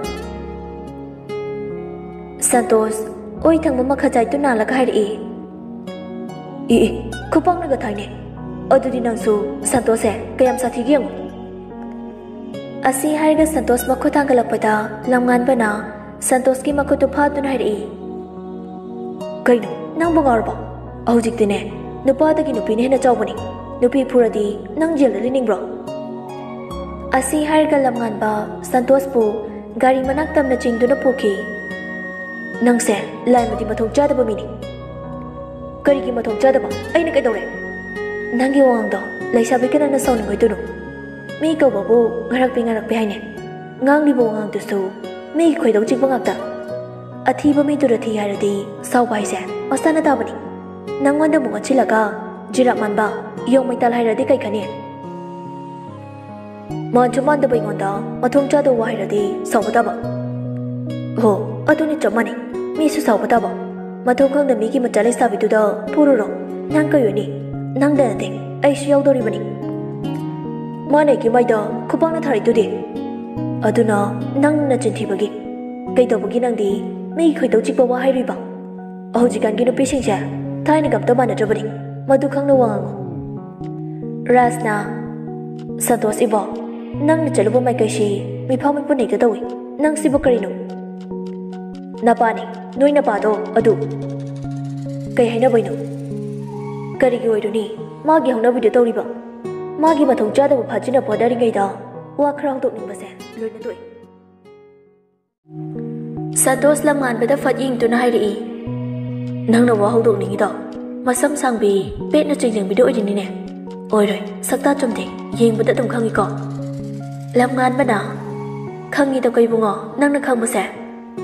ꯁꯟꯇꯣꯁ ꯑꯣꯏ ꯊꯪꯕ ꯃꯈꯖꯥꯏꯗꯨ ꯅꯥꯜꯂꯒ ꯍꯥꯏꯔꯛꯏ ꯏ ꯈꯨꯄꯥꯛꯅꯒ ꯊꯥꯏꯅꯦ ꯑꯗꯨꯗꯤ ꯅꯪꯁꯨ ꯁꯟꯇꯣꯁꯁꯦ ꯀꯌꯥꯝ ꯁꯥꯊꯤꯒꯦ ꯌꯦꯡꯉꯨ ꯑꯁꯤ ꯍꯥꯏꯔꯒ ꯁꯟꯇꯣꯁ ꯃꯈꯨꯠ ꯊꯥꯡꯒꯠꯂꯛꯄꯗ ꯂꯝꯉꯥꯟꯕꯅ ꯁꯟꯇꯣꯁꯀꯤ ꯃꯈꯨꯠꯇꯨ ꯐꯥꯗꯨꯅ ꯍꯥꯏꯔꯛꯏ ꯀꯩꯅꯣ ꯅꯪꯕꯨ ꯉꯥꯎꯔꯕꯣ ꯍꯧꯖꯤꯛꯇꯤꯅꯦ ꯅꯨꯄꯥꯗꯒꯤ ꯅꯨꯄꯤꯅ ꯍꯦꯟꯅ ꯆꯥꯎꯕꯅꯤ ꯅꯨꯄꯤ ꯐꯨꯔꯗꯤ ꯅꯪ ꯖꯦꯜꯗ ꯂꯩꯅꯤꯡꯕ꯭ꯔꯣ ꯑꯁꯤ ꯍꯥꯏꯔꯒ ꯂꯝꯉꯥꯟꯕ ꯁꯟꯇꯣꯁꯄꯨ ꯒꯥꯔꯤ ꯃꯅꯥꯛ ꯇꯝꯅ ꯆꯤꯡꯗꯨꯅ ꯄꯨꯈꯤ ꯅꯪꯁꯦ ꯂꯥꯏꯃꯗꯤ ꯃꯊꯣꯡ ꯆꯥꯗꯕ ꯃꯤꯅꯤ ꯀꯔꯤꯒꯤ ꯃꯊꯣꯡ ꯆꯥꯗꯕ ꯑꯩꯅ ꯀꯩꯗꯧꯔꯦ ꯅꯪꯒꯤ ꯋꯥꯉꯥꯡꯗꯣ ꯂꯩꯁꯥꯕꯤ ꯀꯅꯥꯅ ꯁꯥꯎꯅꯤꯡꯉꯣꯏꯗꯣꯏꯅꯣ ꯃꯤ ꯀꯧꯕꯕꯨ ꯉꯔꯛꯄꯤ ꯍꯥꯏꯅꯦ ꯉꯥꯡꯂꯤꯕ ꯋꯥꯉꯥꯡꯗꯨꯁꯨ ꯃꯤꯒꯤ ꯈꯣꯏꯗꯧ ꯆꯤꯛꯄ ꯉꯥꯛꯇ ꯑꯊꯤꯕ ꯃꯤꯗꯨꯗ ꯊꯤ ꯍꯥꯏꯔꯗꯤ ꯁꯥꯎꯕ ꯍꯥꯏꯁꯦ ꯃꯁꯥꯅ ꯇꯥꯕꯅꯤ ꯅꯪꯉꯣꯟꯗ ꯑꯃꯨꯛ ꯑꯣꯟꯁꯤꯜꯂꯒ ꯖꯤꯔꯥꯞ ꯃꯥꯟꯕ ꯌꯣꯡ ꯃꯩꯇꯥꯜ ꯍꯥꯏꯔꯗꯤ ꯀꯩ ꯈꯟꯅꯤ ꯃꯥꯟꯁꯨ ꯃꯥꯟꯗꯕ ꯑꯩꯉꯣꯟꯗ ꯃꯊꯣꯡ ꯆꯥꯗꯕ ꯋꯥ ꯍꯥꯏꯔꯗꯤ ꯁꯥꯎꯕ ꯇꯥꯕ ꯍꯣ ꯑꯗꯨꯅꯤ ꯆꯞ ꯃꯥꯟꯅꯩ ꯃꯤꯁꯨ ꯁꯥꯎꯕ ꯇꯥꯕ ꯃꯊꯣꯡ ꯈꯪꯗ ꯃꯤꯒꯤ ꯃꯆꯥ ꯂꯩꯁꯥꯕꯤꯗꯨꯗ ꯐꯨꯔꯨꯔꯣ ꯅꯪ ꯀꯩꯑꯣꯏꯅꯤ ꯅꯪꯗ ꯅꯠꯇꯦ ꯑꯩꯁꯨ ꯌꯥꯎꯗꯧꯔꯤꯕꯅꯤ ꯃꯥꯅ ꯑꯩꯒꯤ ꯃꯥꯏꯗ ꯈꯨꯄꯥꯛꯅ ꯊꯥꯔꯛꯏꯗꯨꯗꯤ ꯑꯗꯨꯅ ꯅꯪꯅ ꯆꯤꯟꯊꯤꯕꯒꯤ ꯀꯩꯗꯧꯕꯒꯤ ꯅꯪꯗꯤ ꯃꯤꯒꯤ ꯈꯣꯏꯗꯧ ꯆꯤꯛꯄ ꯋꯥ ꯍꯥꯏꯔꯤꯕ ꯍꯧꯖꯤꯛꯀꯥꯟꯒꯤ ꯅꯨꯄꯤꯁꯤꯡꯁꯦ Thai ni gamta mana jabani. Madu khang na wangango. Rasna. Santos ibo. Nang na chalubo mai kashi. Mi phau mi puni ka dawi. Nang sibo karino. Napani. Noi na pado. Adu. Kay hai na baino. Kari ki oido ni. Magi hong na video tawri ba. Magi mathong chada bu phajina podari ngai da. Wa khrang tok ning base. Loi na doi. Santos lamngan beda fat ying tu na hai ri. Nang na wa hong tok ning da. Masam sang bi pet na ching jang video oi ni ne. Oi rồi, sakta chomde. Ying bu da tum khang i ko. Lamngan ba na. Khang i da kai bu ngo. Nang na khang ba se.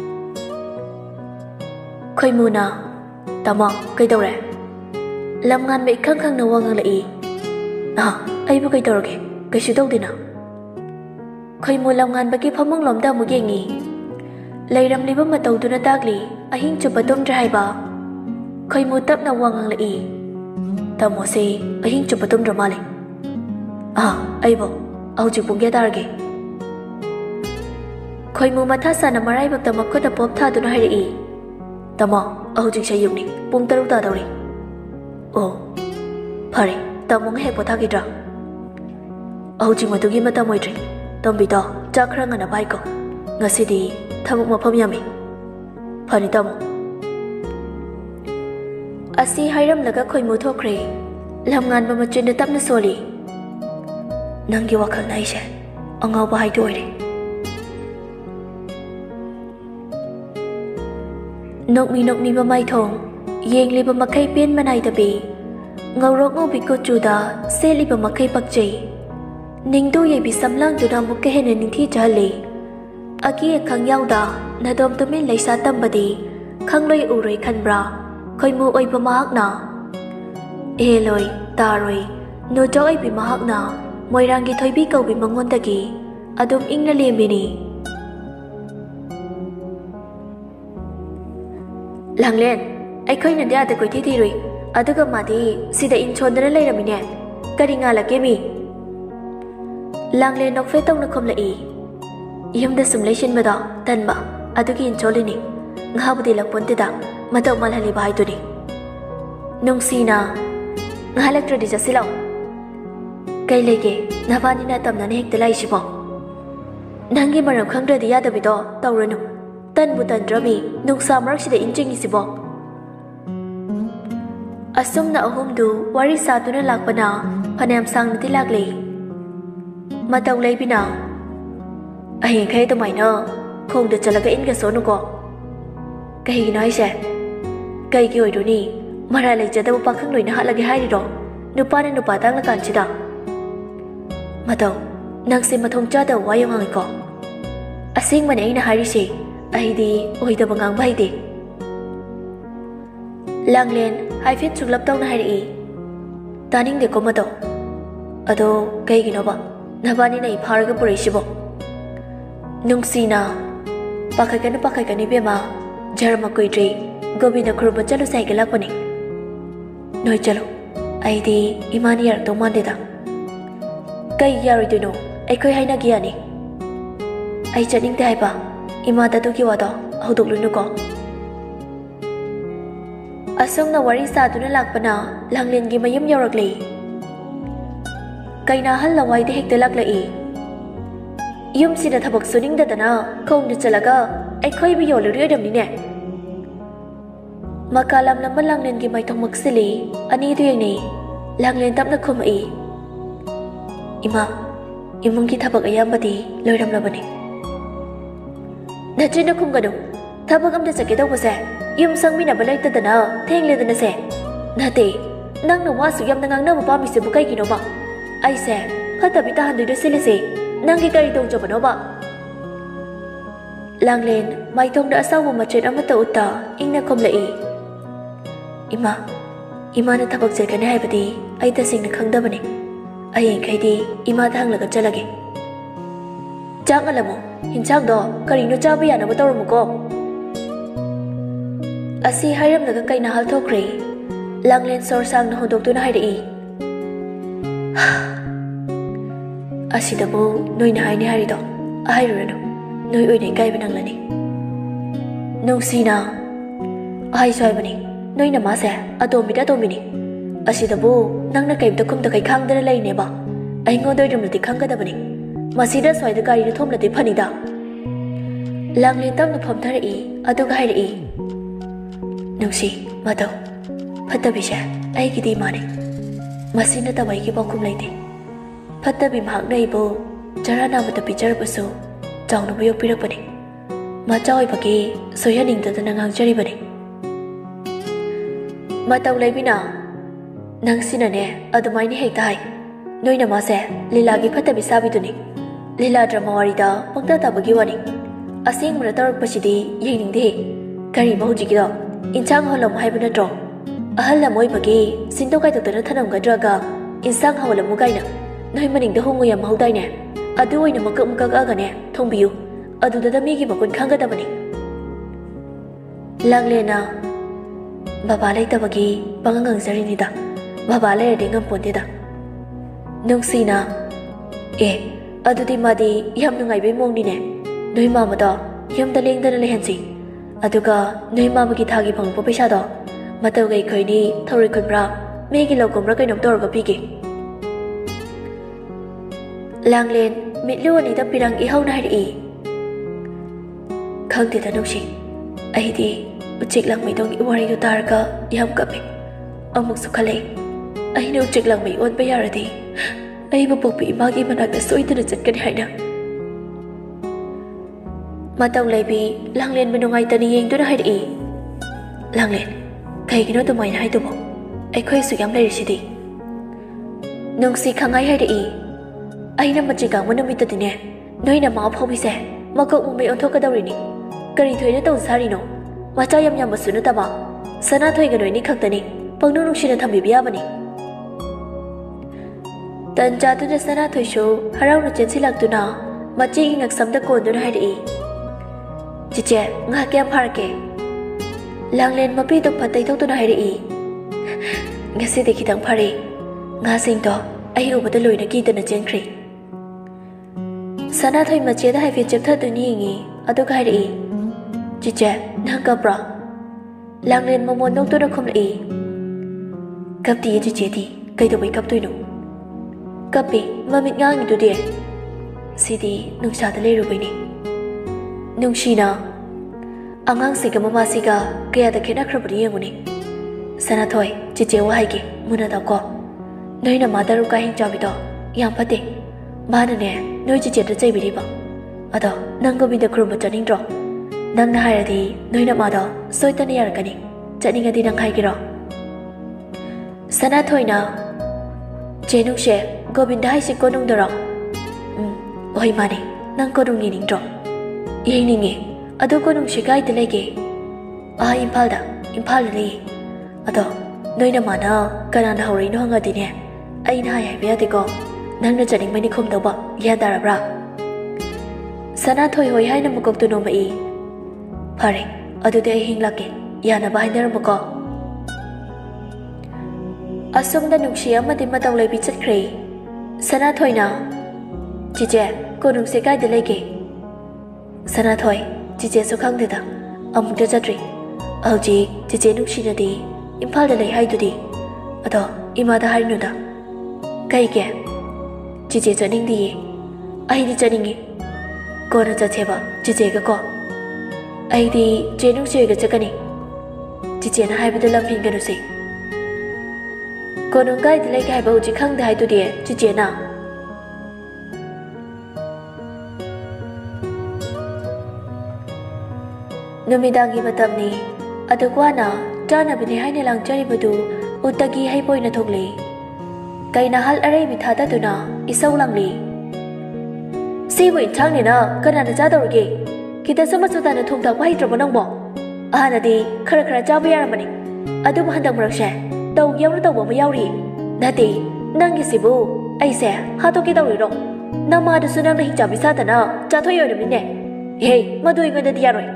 Khoi mu na. Tama kai dau re. Lamngan me khang khang na wa ngang la i. Ai bu kai dau ge. Kai su dau dina. Khoi mu lamngan ba ki phamang lom da mu ge ngi. Leiram li ba ma tau tu na takli. Ahing chu pa tom drai ba. Khoi mu tap na wa ngang la i. Tamo se ahing chu pa tom dra ma le. Ai bo. Au chi pung ge dar ge. Khoi mu ma tha sa na marai bak ta ma khot na pop tha tu na hai ri. Tamo au chi sai yum ni. Pung taru ta dau ri. Phari, tamo nga hek po thaki dra. Au chi ma tu gi ma ta moi tri. Tom bi to, cha khrang na bai ko. Nga si di thamuk ma pham yami. Phari tamo. Asi hairam laga khoi mu thokre. Lamngan ba ma chin na tap na soli. Nang gi wakhal nai she. Angau ba hai doi ri. Nok mi ba mai thong. Yeng li ba ma khai pien manai ta bi. Ngau rok ngau bi ko chu da se li ba ma khai pak chei. Ning du ye bi samlang tu da mu ke hen ning thi cha le. Aki e khang yaw da na dom tu min lai sa tam ba di. Khang loi u roi khan bra. Khoi mu oi ba ma hak na. E loi ta roi. No cho ai bi ma hak na. Moi rang gi thoi bi kau bi mangon ta gi. Adum ing na le mi ni. Lang len. Ai khoi na dia ta koi thi thi roi. Aduga madi sida in chondana leiramine. Kari nga la kemi. Langle nok fe tong na khom la i. Yum da simulation ma da tan ba. Adugi in cholini. Nga budi la ponte da. Mataw malhali ba ito ni. Nung sina. Nga elektro di jasilaw. Kay lege. Nabani na tam na hek talay sipo. Nangi maram khang di yada bito. Tawranu. Tan butan drami. Nung samrak sida in chingi sipo. Asum na ahum du wari sa tu na lakpa na panayam sang na tilak le. Mataw lay bina. Ahin kaya tumay na kung da talaga in ka sono ko. Kahi na siya. Kay ki oy do ni maralay jada mo pakang loy na halagi hari do. Nupa na nupa tang lakan siya da. Mataw nang si matong jada wayong ang ko. Asing man ay na hari siya. Ay di oy da bangang bahay di. Lang len hai phiết chụp lập tông na hai ri. Taning de ko ma do. Ado kai gi no ba. Na ba ni nei phar ga puri sibo. Nung sina. Pakai ka ni be ma. Jar ma koi tri. Gobi na khur ba chalu sai ga lak pani. Noi chalo. Ai di imani yar to man de da. Kai yar ri no. Ai khoi hai na gi ani. Ai chaning de hai ba. Ima da tu ki wa do. Au dok lu no ko. Asung na wari sa tu na lakpa na langlen gi mayum yarak li. Kay na hal laway di hek talak lai. Yum si na thabak suning da na kong na chalaga ay khoy bi yo luri adam ni ne. Makalam naman langlen gi may tong magsili ani ito yung ni langlen tap na kumai. Ima, imong ki thabak ayam ba di loiram na ba ni? Nadyan na kung gano, thabak am na sakit ako sa Yum sang mi na balay ta na theng le na se. Nate, nang na wa su yam na ngang na ba mi se bukai ki no ba. Ai se, khata bi ta han do se le se. Nang ki kari tong cho ba no ba. Lang len, mai tong da saw ma chen am ta utta, ing na kom lai. Ima na thabak je ka ne hai ba di, ai ta sing na khang da ba ni. Ai eng khai di, ima ta hang la ka chala ge. Chang ala mo, hin chang do, kari no cha ba ya na ba taw mo ko. Asi hairam naga kay na hal thokre. Langlen sor sang na hodok tu na hai ri. Asi da mo noi na hai ni hari do. Ai ro no. Noi oi nei kai banang lani. Nong si na. Ai sai bani. Noi na mase atomi da tomini. Asidabu nang na kaimta kumta kai khangdana leineba. Ai ngodoi rumlati khanggadabani. Masida swaida gari na thomlati phanida. Langlen tamna phomthari aduga hairi. Nungsi madau. Phatabisha ai gidi mani. Masina tabai ki bakum leite. Phatabi mahak naibo jarana mata pijar basu. Chawna bu yok pirakpani. Ma chawai bagi soya ningdadana ngangjari bani. Matau leibina nang sinane adumaini hekta hai. Noi na mase lilagi phatabi sabiduni. Lila drama warida pangta tabagi wani. Asing mura tarak pasidi yeningde. Kari mahujigiro inchang holam haibu natro. Ahal la moi bagi sinto kai tokta thanam gadraga insang hawala mugaina. Noi maning da hongo yam mahudai ne. Adu oina makak aga ne thongbiyu. Adu da mi gi bakun khanggadabani. Langlena Baba leitabagi pangangang sarinida. Baba leiradi ngampondida. Nungsina adudi madi yam nungai mongni ne. Noi mama da yam da lengdana lehansi. Aduga noi mama gi thagi phangpo paisa da matau gai khoini thori khunbra megi lokomra kainom torga pigi. Langlen mitluani da pirang ihauna hari. Khangti da nungsi. Aidi ucik lang may dong iwari do targa yam kape. Amuk sukale. Ay na ucik lang may on bayaradi. Ay mapokpi imagi managda soy na chat kani haina. Matang laibi langlen manungay tani yeng do na hari. Langlen kay gino tumay na hay tumo. Ay koy suyam lai risidi. Nung si kangay hari. Ay na machigang manamita dine. Noy na mga pawise. Magkak mo may ontok ka daw rini. Karitoy na taon sari no. Macha yam yam basu na tama. Sana thoy ganoy ni khaktani. Pangnunung sina thambibiya Tan jatu na sana thoy sho haraw na chen silak tu na. Machi ingak samda kondo na hari. Chiche nga kyam parke. Langlen mapi tok patay tok tu na hari. Ngasi de kitang pare. Nga sing to ay ubada loy na kita na chen kri. Sana thoy machi da hai fi chep thatu ni ngi. Ado ka hari. Chiche nang kapra. Langlen mamon nong tu na khom lai. Kap ti chiche ti kay to bay kap tu no. Kapi mamit ngang itu dia. Sidi nung sa da leru bay ni. Nung shina angang siga mama siga kaya da kena krabri yang uni. Sana thoy chiche wa hai ki muna da ko. Noi na madaru ka hing jabi do yang pate. Mana ne noi chiche da chai biri ba. Ado nang go bi da krum chaning dro. Nang na hai di noi na ma do soi ta ne yar ka ni. Chaning adi nang hai ki ro. Sana thoy na Jenung she Govinda hai si konung daro. Oi mani nang konung ni ning dro. Yeng ningi ado konung she gai delege. Impal le. Ado noi na mana kana na hori no hanga dine. Ai na hai be ati ko. Nang na chaning mani khom do ba ya darabra. Sana thoi hoi hai na mukok tu no mai. Phare ado de hing lake ya na bai ner mako. Asum da nungsi amadi matang lai bi chat kre. Sana thoi na. Chiche konung se gai delege. Sana thoi chiche so khang de da. Amuk da chatri. Auji chiche nungsi na di. Impal da lai hai du di. Ado ima da hai no da. Kai ke. Chiche chaning di. Ai di chaningi. Ko na cha cheba chiche ga ko. Ai di je nungsi ga chakani. Chiche na hai bu da lam hin ga no se. Konung gai di lai kai ba uji khang da hai du di chiche na. Numidangi matam ni adukwa na jana bini hai ne lang chari badu utagi hai poi na thokle. Kai na hal arai bi thada tu na isau lang li. Si bu inchang ni na kana na ja dawge. Kita sama suta na thong ta kwai tro banang bo. Ana di khara ja ba yar mani. Adu ma handang mrak she. Tau yaw na tau ba ma yaw ri. Na di nang gi sibu ai se ha to ki daw ri ro. Na ma da sunang na hi ja bi sa ta na ja thoy yoy ni ne. Hey ma du ngai da dia roi.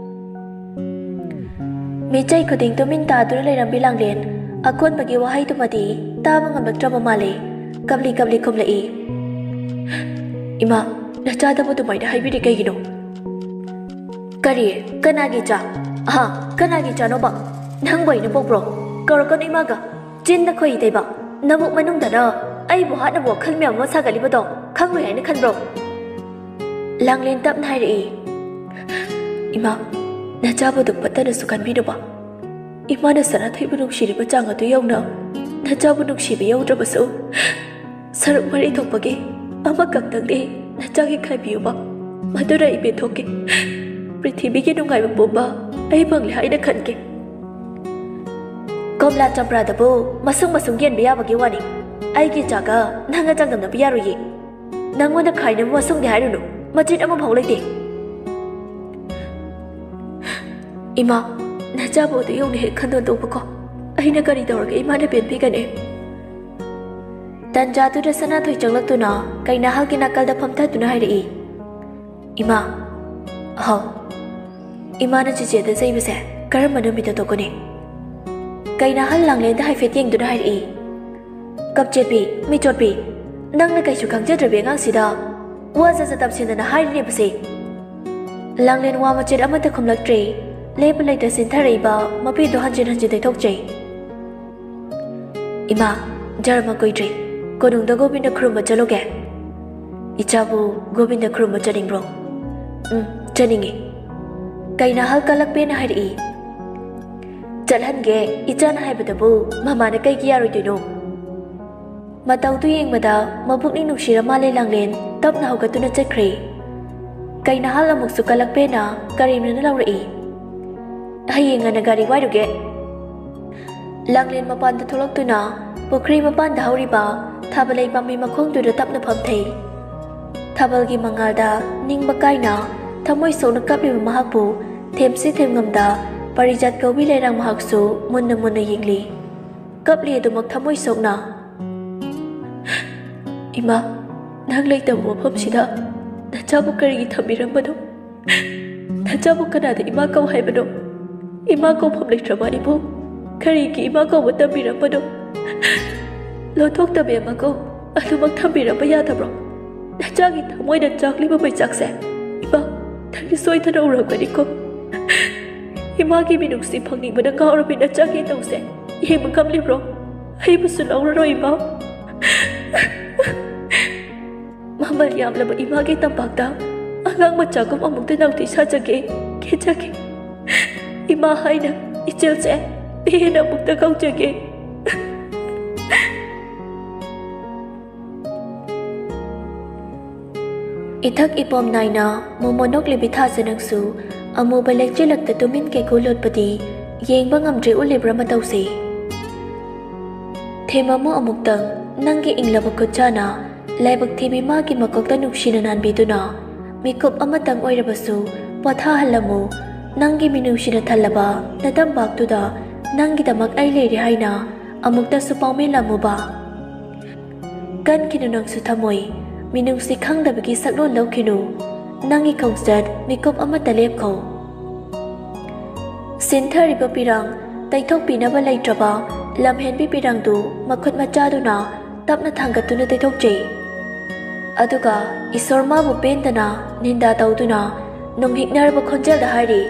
Mi chai khuding tu min ta tu lai ram bilang len akon bagi wahai tu mati ta mangam baktra male kabli khom lai. Ima na cha da bu tu mai da hai bi de kai gino. Kari kana gi cha. Aha kana gi cha no ba. Nang bai na bro kar ko ni maga chin na khoi dei ba namuk manung da da ai bu hat na bo khal myam ma sa ga li ba do khang ri hai na khan bro Langlen tap nai ri Ima na cha bu du patta na su kan bi do ba Ima na sana thai bu nuk shi ri ba chang atu yau na na cha bu nuk shi bi yau dra ba su Saruk mari thok ba ge ama kak tang de na cha gi khai bi ba ma to rai be thok ke Prithibi ke nungai ba ba ai bang le hai na khan ke Komla champra da bu masung gen biya ba ge wani ai ki cha ga nanga chang dam na biya ro yi nangwa na khai na masung de hai ro no Majid ama phau lai de Ima na cha bo de yong ne khan don do ba ko ai na kari dor ke ima na pen pi ka ne Tan ja tu da sana thoi changlak tu na kai na ha ki na kal da pham tha tu na hai ri Ima Hau Ima na chi che da sai ba se karam ma na mi ta to ko ne Kai na hal lang le da hai fet yeng tu da hai ri Kap chet bi mi chot bi nang na kai chu khang chet ra be ngang si da Wa za tab sin na hai ni ba se Langlen wa ma chet ama ta khom lak tre le pa lai ta sin tha rei ba ma pi do han jin dai thok chei Ima jar ma koi tre ko dung da Gobind khrum ma chalo ge Icha bu Gobind khrum ma charing bro chaning e Kai na hal kalak pe na hai ri Chal han ge icha na hai ba da bu mama na kai ki ya roi tu no Matau tu yeng ma da mabuk ni nuk shira ma le Langlen tap na hoga tu na chakri Kai na hala muk su kalak pe na karim na law ri Hai nga na gari wai ru ge Langlen ma pan ta tholok tu na pokri ma pan da hauri ba thabalai pa mi ma khong tu da tap na pham thei Thabal gi mangal da ning ba kai na thamoi so na kapi ma hak bu them si them ngam da parijat ko bi le rang ma hak su mun na yingli kap li tu mak thamoi so na Ima nang lai tam mo pham sida na cha bu kari gi thamiram ba do na cha bu kana da ima kau hai ba do ima kau pham lai traba ibo kari gi ima kau ba tamiram ba do lo thok ta be ma ko atu mak thamiram ba ya ta bro na cha gi thamoi da chak li ba bai chak se ima thang soi tha do ra ka di ko ima gi bi nuk si phang ni ba da ka ra bi na cha gi tau se ye ma kam li bro ai bu su lo ro ima Mamal yam la ba ima ge tampak da angang macha kom amuk te nau ti sa jage ke jage Ima hai na ichel se be na muk ta kau jage Ithak ipom nai na momonok le bitha sanang su amu balek chilak ta tumin ke kulot pati yeng bangam tre ulibra matau se Thema mo amuk tang nangi ingla bakut na Laibak thibi ma ki makok ta nuksina nan bi tu na mikop amatang oi rabasu patha halamu nangi minusina thalaba nadam bak tu da nangi damak ai le ri haina amuk ta su pawme lamu ba kan kinu nang su thamoi minung si khang da bagi saklo lokinu nangi khongsat mikop amata lep kho Sinthari ba pirang taithok pina ba lai traba lamhen bi pirang tu makhut macha du na tapna thangat tu na taithok chei Aduga isorma bu pentana ninda tauduna nong hiknar ba khonjal da hari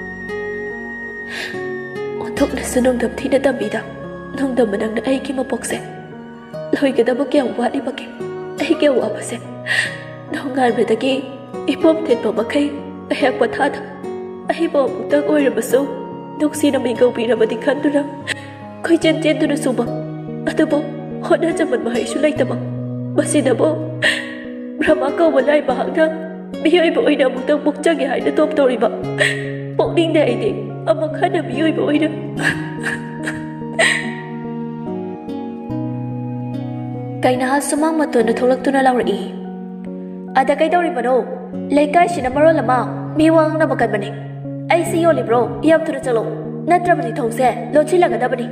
Othok na sunong dam thi na tambida nong dam manang na ai ki ma pokse loi ga da ba kyang wa di ba ke ai ke wa ba se nong ngal be da ki ipom thet ba ba kai ai hak pa tha ai ba bu ta oi ra ba so nok si na mai go bi ra ba di khan tu na khoi chen chen tu na su ba atu bo hot na cha man ma hai su lai ta ba ba si da bo Brahma kau balai bahag na biyay boy na mutang bukjang yahay na top tori ba Pokning na iti amang ka na biyay boy na Kay na sumang mato na tulak to na lang rin Ada kay daw rin ba no Laikay sinamaro lama miwang na magkan ba ni Ay siyo libro iyam to na chalo Natra ba ni thong se lo chila ka da ba ni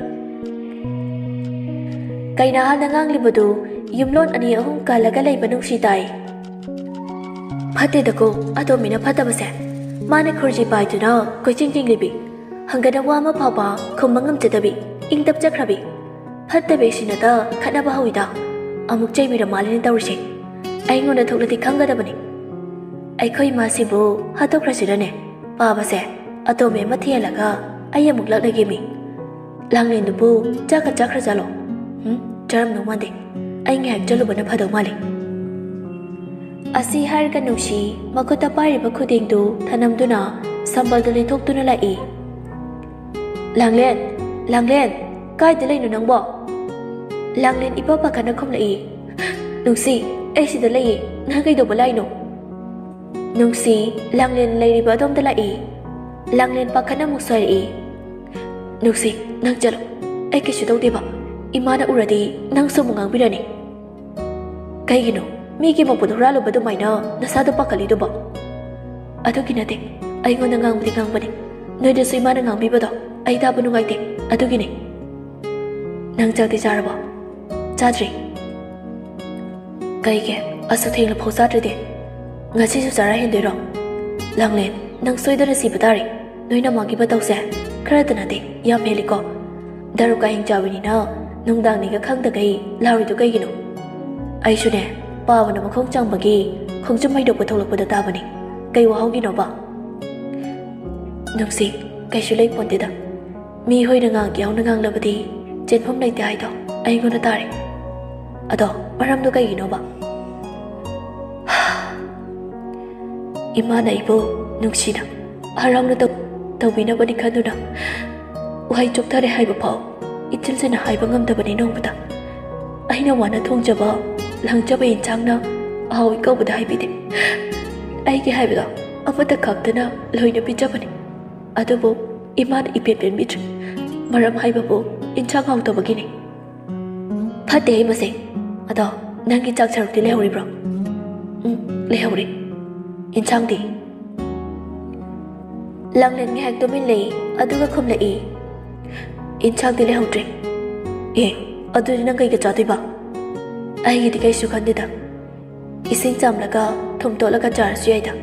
Kay na nangang libado Yumlon ani ahong kalaga lay banong sitay Phate dako ato mina phata base Mana khurji pai tu na koi ching ching libi Hangga wa ma phaba khum mangam chadabi ing tap chakrabi Phatte be sinata khana ba hoida amuk chai mira malin tawri ai ngona thoklati khanga da bani ai khoi ma si bo hatok ra sirane pa base ato me mathia laga ai amuk lak dagi mi Langlen du bu chaka chakra jalo. Charam no mande. Ai ngak jalo bana phado mali. Asi har ka nushi makota pari ba khuding du thanam duna sambal dali thok tuna lai. Langlen, kai de lai no nang bo. Langlen ipa pa kana khom lai. Nusi, ai si de lai, na kai do balai no. Nusi, Langlen lai ri ba dom de lai. Langlen pa kana mu sai ai. Nusi, nang jalo. Ai ki su de ba. Imana uradi nang so mungang birani. Kai gino. Miki mo pudura lo badu maina nasado pa kali do ba. Ado ginate. Ai ngona ngang bani. Noi de sui mana ngang bi bado. Ai da banu ngai te. Ado gine. Nang chak ti jar ba. Chadri. Kai ke asu theng la phosa de de. Nga chi su jara hin de ro. Langlen nang soi da si batari. Noi na ma gi batau se. Khara ta na de ya meli ko. Daru ka hing jawini na. Nung dang ni ka khang da kai lawi do kai gino. Ai su ne. Pawa na makhong chang bagi khong chum mai dok ba tholak ba ta bani kai wa hogi no ba nuksi kai shu lei pon de da mi hoi na ngang kyaw na ngang labadi chen phom lai tai do ai ngona tare ado maram do kai no ba ima na ibo nuksi na haram na to bi na bani khanu na wai chuk thare hai ba phau ichil se na hai ba ngam da bani no ba ta ai na wa na thong ja ba Lang cho bên trắng nó Hầu câu bật hai bị thế Ai cái hai bị đó Ông vẫn khắc thế nào Lời nó bị chấp anh À tôi bố Iman ipet biến biết Mà rắm hai bà bố In trắng hầu tàu bà ghi này Phát tế mà xem À đó Nàng cái chắc chả rụt thì leo đi bro Leo đi In trắng đi Lang lên nghe hạch tôi mình lấy À tôi không lấy ý In trắng thì leo đi À tôi nàng cái cho tôi bảo Ai thì cái số khăn đi đó, ising chăm là cả thông tổ là cả trả suy đó,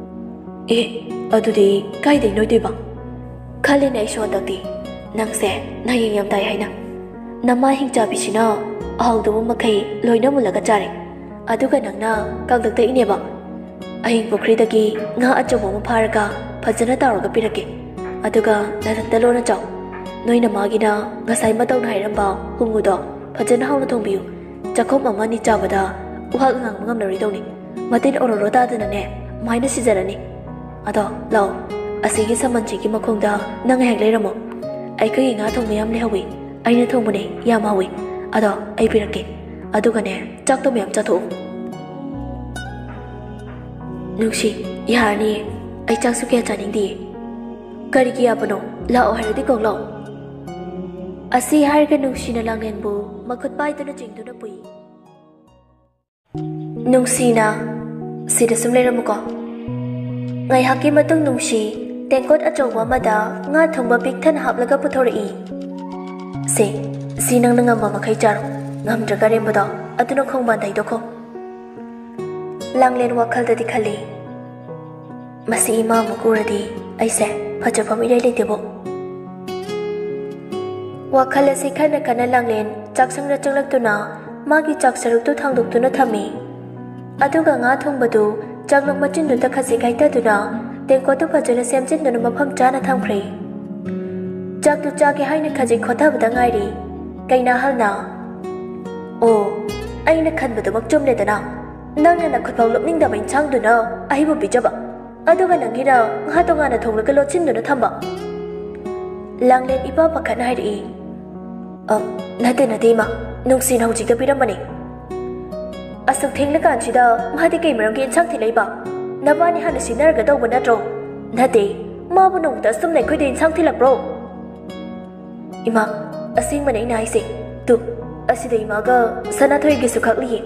ở đây thì cái gì nói đi bằng, khai lên này số đầu tiên, nàng sẽ nàng yam tay hay nè, nằm mai hình trả bị xin nó, hầu đồ mà khi lôi nó một là cả trả đấy, ở đây cái nàng na càng thực tế nè bằng, ai bốc khỉ đặc kỳ ngã ở trong một phá ra, phát sinh ra tàu cái pin kì, ở đây cái là thật tê lô nó chọc, nói nằm mai kia na ngã say mất tàu này làm bao, hung ngủ đó, phát sinh ra hông nó thông biểu. Jacob mama ni chabada uhak ngang ngam nari dong ni matin ororota da ne maina si jara ni ado law asigi saman chi ki makhong da nang hek le ramo ai kai nga thong mayam le hawi ai na thong bane ya ma wi ado ai pirake adu ga ne chak to mayam cha tho nuksi ya ni ai chak su ke cha ning di kari ki apano law hai di kong law Asi har ka nuksi na lang yan bu, makot pa ito na ching to na pui. Nuksi na, sida sumlera mo ko. Ngay haki matong nuksi, tengkot at chong wamada, nga thong mabik tan hap laga putori. Si nang nangamba makay jaro, ngam draga rin mo daw, at nung kong banday do ko. Lang len wakal da di kali. Masi ima mo kura di, ay se, pachapam ilay liti bo. Wakala si kana kana Langlen chaksang na changlak tu na magi chaksaruk tu thang duk tu na thami aduga nga thong badu chaklak machin du ta khasi kai ta tu na tengko tu phajana sem chin nu mafam cha na thang phri chak tu cha ke hai na khaji khotha bada ngai ri kaina hal na o ai na khan badu mak chum le ta na nang na khot paw lop ning da bain chang du na ai bu bi jaba aduga nang gi da nga to nga na thong la ka lo chin du na thamba Langlen ipa pakhat hai ri nate ma nuksi na hujik da piramani asuk thengla kan chida madi kai maram ki chak thilai ba nabani han sinar ga daw bana tro nate ma bu nong ta sum lai khoi din chang thilak bro ima asing manai nai se tu asidai ma ga sana thoi gi sukhak li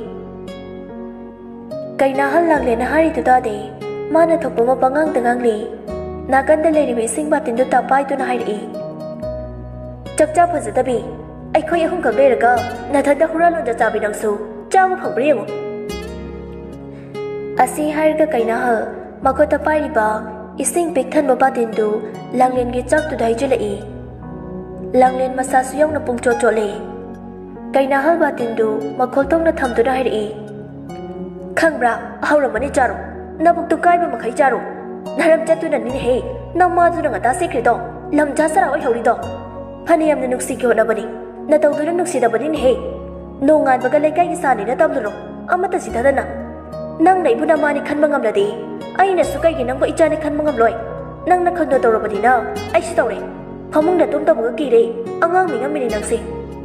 kai na hal Langlen na hari tu da de mana thok ma pangang tangang li nakan da le ri sing ba tin du ta pai tu na hai ri chak cha pha da bi ai khoi hung kang le ra ga na tha da hura lon da cha bi nang su cha ma phang ri mo asi har ga kai na ha ma ko ta pai ri ba ising pik than ba tin du Langlen gi chak tu dai chela i Langlen ma sa su yong na pung cho cho le kai na hal ba tin du ma khol tong na tham tu dai ri khang bra hau ra mani cha ro na buk tu kai ba ma khai cha ro na ram cha tu na ni he na ma tu na ta se kre do lam cha sa ra oi hau ri do ꯐꯅ ꯌꯥꯝꯅ ꯅꯨꯡꯁꯤꯒꯤ ꯍꯣꯠꯅꯕꯅꯤ ꯅꯇꯧꯗꯨꯅ ꯅꯨꯡꯁꯤꯗꯕꯅꯤꯅꯦꯍꯦ ꯅꯣꯡꯉꯥꯟꯕꯒ ꯂꯩꯀꯥꯏꯒꯤ ꯁꯥꯅꯤꯅ ꯇꯝꯂꯨꯔꯣ ꯑꯃꯠꯇ ꯁꯤꯊꯗꯅ ꯅꯪꯅ ꯑꯩꯕꯨ ꯅꯃꯥꯅꯤ ꯈꯟꯕ ꯉꯝꯂꯗꯤ ꯑꯩꯅꯁꯨ ꯀꯩꯒꯤ ꯅꯪꯕꯨ ꯏꯆꯥꯅꯤ ꯈꯟꯕ ꯉꯝꯂꯣꯏ ꯅꯪꯅ ꯈꯪꯅ ꯇꯧꯔꯕꯅꯤꯅ ꯑꯩꯁꯨ ꯇꯧꯔꯦ ꯐꯃꯨꯡꯗ ꯇꯨꯝꯗꯕꯒ ꯀꯤꯔꯦ ꯑꯉꯥꯡ ꯃꯤꯉꯝꯃꯤꯅꯤ ꯅꯪꯁꯦ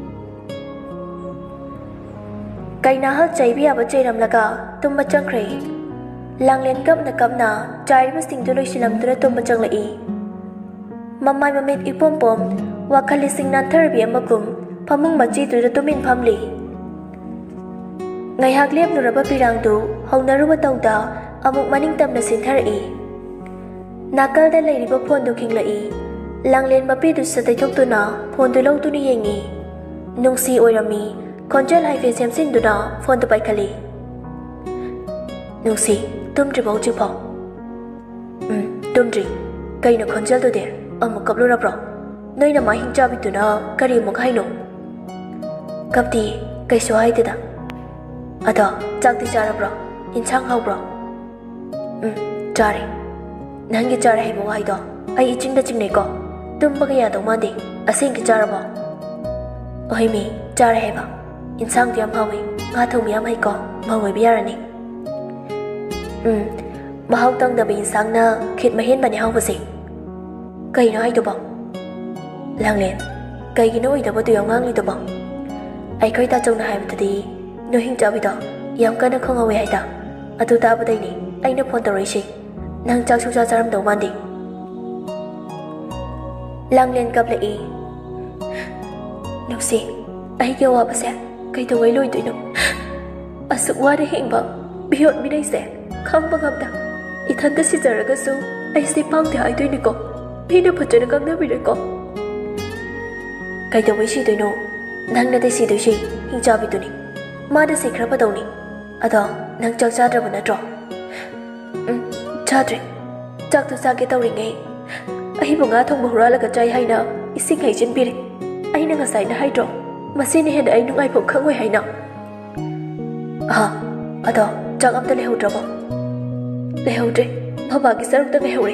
ꯀꯩꯅꯥꯍꯜ ꯆꯩꯕ ꯌꯥꯕ ꯆꯩꯔꯝꯂꯒ ꯇꯨꯝꯕ ꯆꯪꯈ꯭ꯔꯦ ꯂꯥꯡꯂꯦꯟ ꯀꯞꯅ ꯀꯞꯅ ꯆꯥꯏꯔꯤꯕꯁꯤꯡꯗꯨ ꯂꯣꯏꯁꯤꯜꯂꯝꯗꯨꯅ ꯇꯨꯝꯕ ꯆꯪꯂꯛꯏ ꯃꯃꯥꯏ ꯃꯃꯤꯠ ꯏꯄꯣꯝ ꯄꯣꯝ ꯋꯥꯈꯜ ꯂꯤꯁꯤꯡ ꯅꯥꯟꯊꯔꯕꯤ ꯑꯃꯒꯨꯝ ꯐꯃꯨꯡ ꯃꯆꯤꯗꯨꯗ ꯇꯨꯃꯤꯟ ꯐꯝꯂꯤ ꯉꯥꯏꯍꯥꯛ ꯂꯦꯞꯂꯨꯔꯕ ꯄꯤꯔꯥꯡꯗꯨ ꯍꯧꯅꯔꯨꯕ ꯇꯧꯗ ꯑꯃꯨꯛ ꯃꯅꯤꯡꯇꯝꯅ ꯆꯦꯟꯊꯔꯛꯏ ꯅꯥꯀꯜꯗ ꯂꯩꯔꯤꯕ ꯐꯣꯟꯗꯨ ꯈꯤꯡꯂꯛꯏ ꯂꯥꯡꯂꯦꯟ ꯃꯄꯤꯗꯨꯁꯨ ꯇꯩꯊꯣꯛꯇꯨꯅ ꯐꯣꯟꯗꯨ ꯂꯧꯗꯨꯅ ꯌꯦꯡꯉꯤ ꯅꯨꯡꯁꯤ ꯑꯣꯏꯔꯝꯃꯤ ꯈꯣꯟꯖꯦꯜ ꯍꯥꯏꯐꯦꯠ ꯁꯦꯝꯖꯤꯟꯗꯨꯅ ꯐꯣꯟꯗꯨ ꯄꯥꯏꯈꯠꯂꯤ ꯅꯨꯡꯁꯤ ꯇꯨꯝꯗ꯭ꯔꯤꯕꯣ ꯍꯧꯖꯤꯛꯐꯥꯎ ꯇꯨꯝꯗ꯭ꯔꯤ ꯀꯩꯅꯣ ꯈꯣꯟꯖꯦꯜꯗꯨꯗꯤ ꯑꯃꯨꯛ ꯀꯞꯂꯨꯔꯕ꯭ꯔꯣ ꯅꯣꯏ ꯅꯃꯥ ꯍꯤꯡꯆꯥꯕꯤꯗꯨꯅ ꯀꯔꯤ ꯑꯃꯨꯛ ꯍꯥꯏꯅꯣ ꯀꯞꯇꯤ ꯀꯩꯁꯨ ꯍꯥꯏꯗꯦꯗ ꯑꯗꯣ ꯆꯥꯛꯇꯤ ꯆꯥꯔꯕ꯭ꯔꯣ ꯏꯟꯁꯥꯡ ꯍꯥꯎꯕ꯭ꯔꯣ ꯆꯥꯔꯦ ꯅꯪꯒꯤ ꯆꯥꯔꯦ ꯍꯥꯏꯕ ꯋꯥꯍꯩꯗꯣ ꯑꯩ ꯏꯆꯤꯡꯗ ꯆꯤꯡꯅꯩꯀꯣ ꯇꯨꯝꯕꯒ ꯌꯥꯗꯧ ꯃꯥꯟꯗꯦ ꯑꯁꯦꯡꯀꯤ ꯆꯥꯔꯕꯣ ꯑꯣꯏꯃꯤ ꯆꯥꯔꯦ ꯍꯥꯏꯕ ꯏꯟꯁꯥꯡꯗꯨ ꯌꯥꯝ ꯍꯥꯎꯋꯤ ꯉꯥ ꯊꯣꯡꯕ ꯌꯥꯝ ꯍꯩꯀꯣ ꯃꯧ ꯑꯣꯏꯕ ꯌꯥꯔꯅꯤ ꯃꯍꯥꯎ ꯇꯪꯗꯕ ꯏꯟꯁꯥꯡꯅ ꯈꯤꯠ ꯃꯍꯦꯟꯕꯅꯤ ꯍꯥꯎꯕꯁꯦ ꯀꯩꯅꯣ ꯍꯥꯏꯗꯨꯕꯣ ꯂꯥꯡꯂꯦꯟ ꯀꯩꯒꯤꯅꯣ ꯑꯣꯏꯗꯕꯗꯨ ꯌꯥꯝ ꯉꯥꯡꯂꯤꯗꯨꯕꯣ ꯑꯩꯈꯣꯏ ꯇꯥꯆꯧꯅ ꯍꯥꯏꯕꯗꯗꯤ ꯅꯣꯏ ꯍꯤꯡꯆꯥꯕꯤꯗꯣ ꯌꯥꯝ ꯀꯟꯅ ꯈꯪꯍꯧꯋꯦ ꯍꯥꯏꯗ ꯑꯗꯨ ꯇꯥꯕꯗꯩꯅꯤ ꯑꯩꯅ ꯐꯣꯟ ꯇꯧꯔꯛꯏꯁꯦ ꯅꯪ ꯆꯥꯛ ꯁꯨꯡꯆꯥ ꯆꯥꯔꯝꯗꯧ ꯃꯥꯟꯗꯦ ꯂꯥꯡꯂꯦꯟ ꯀꯞꯂꯛꯏ ꯅꯨꯡꯁꯤ ꯑꯩꯒꯤ ꯑꯋꯥꯕꯁꯦ ꯀꯩꯗꯧꯉꯩ ꯂꯣꯏꯗꯣꯏꯅꯣ ꯑꯁꯨꯛ ꯋꯥꯅ ꯍꯤꯡꯕ ꯃꯤꯑꯣꯠ ꯃꯤꯅꯩꯁꯦ ꯈꯪꯕ ꯉꯝꯗ ꯏꯊꯟꯇ ꯁꯤꯖꯔꯒꯁꯨ ꯑꯩꯁꯦ ꯄꯥꯝꯗꯦ ꯍꯥꯏꯗꯣꯏꯅꯤꯀꯣ ꯃꯤꯅ ꯐꯖꯅ ꯈꯪꯅꯕꯤꯔꯦꯀꯣ ꯀꯩꯗꯧꯉꯩ ꯁꯤꯗꯣꯏꯅꯣ ꯅꯪꯅꯗꯤ ꯁꯤꯗꯣꯏꯁꯤ ꯍꯤꯡꯆꯥꯕꯤꯗꯨꯅꯤ ꯃꯥꯗ ꯁꯤꯈ꯭ꯔꯕꯗꯧꯅꯤ ꯑꯗꯣ ꯅꯪ ꯆꯥꯛ ꯆꯥꯗ꯭ꯔꯕ ꯅꯠꯇ꯭ꯔꯣ ꯆꯥꯗ꯭ꯔꯤ ꯆꯥꯛꯇꯨ ꯆꯥꯒꯦ ꯇꯧꯔꯤꯉꯩ ꯑꯩꯕꯨ ꯉꯥ ꯊꯣꯡꯕ ꯍꯨꯔꯥꯜꯂꯒ ꯆꯥꯏ ꯍꯥꯏꯅ ꯏꯁꯤꯡ ꯍꯩꯖꯤꯟꯕꯤꯔꯦ ꯑꯩꯅ ꯉꯁꯥꯏꯅ ꯍꯥꯏꯗ꯭ꯔꯣ ꯃꯁꯤꯅ ꯍꯦꯟꯅ ꯑꯩ ꯅꯨꯡꯉꯥꯏꯐꯝ ꯈꯪꯉꯣꯏ ꯍꯥꯏꯅ ꯑꯗꯣ ꯆꯥꯛ ꯑꯝꯇ ꯂꯩꯍꯧꯗ꯭ꯔꯕꯣ ꯂꯩꯍꯧꯗ꯭ꯔꯦ ꯕꯕꯥꯒꯤ ꯁꯔꯨꯛꯇ ꯂꯩꯍꯧꯔꯦ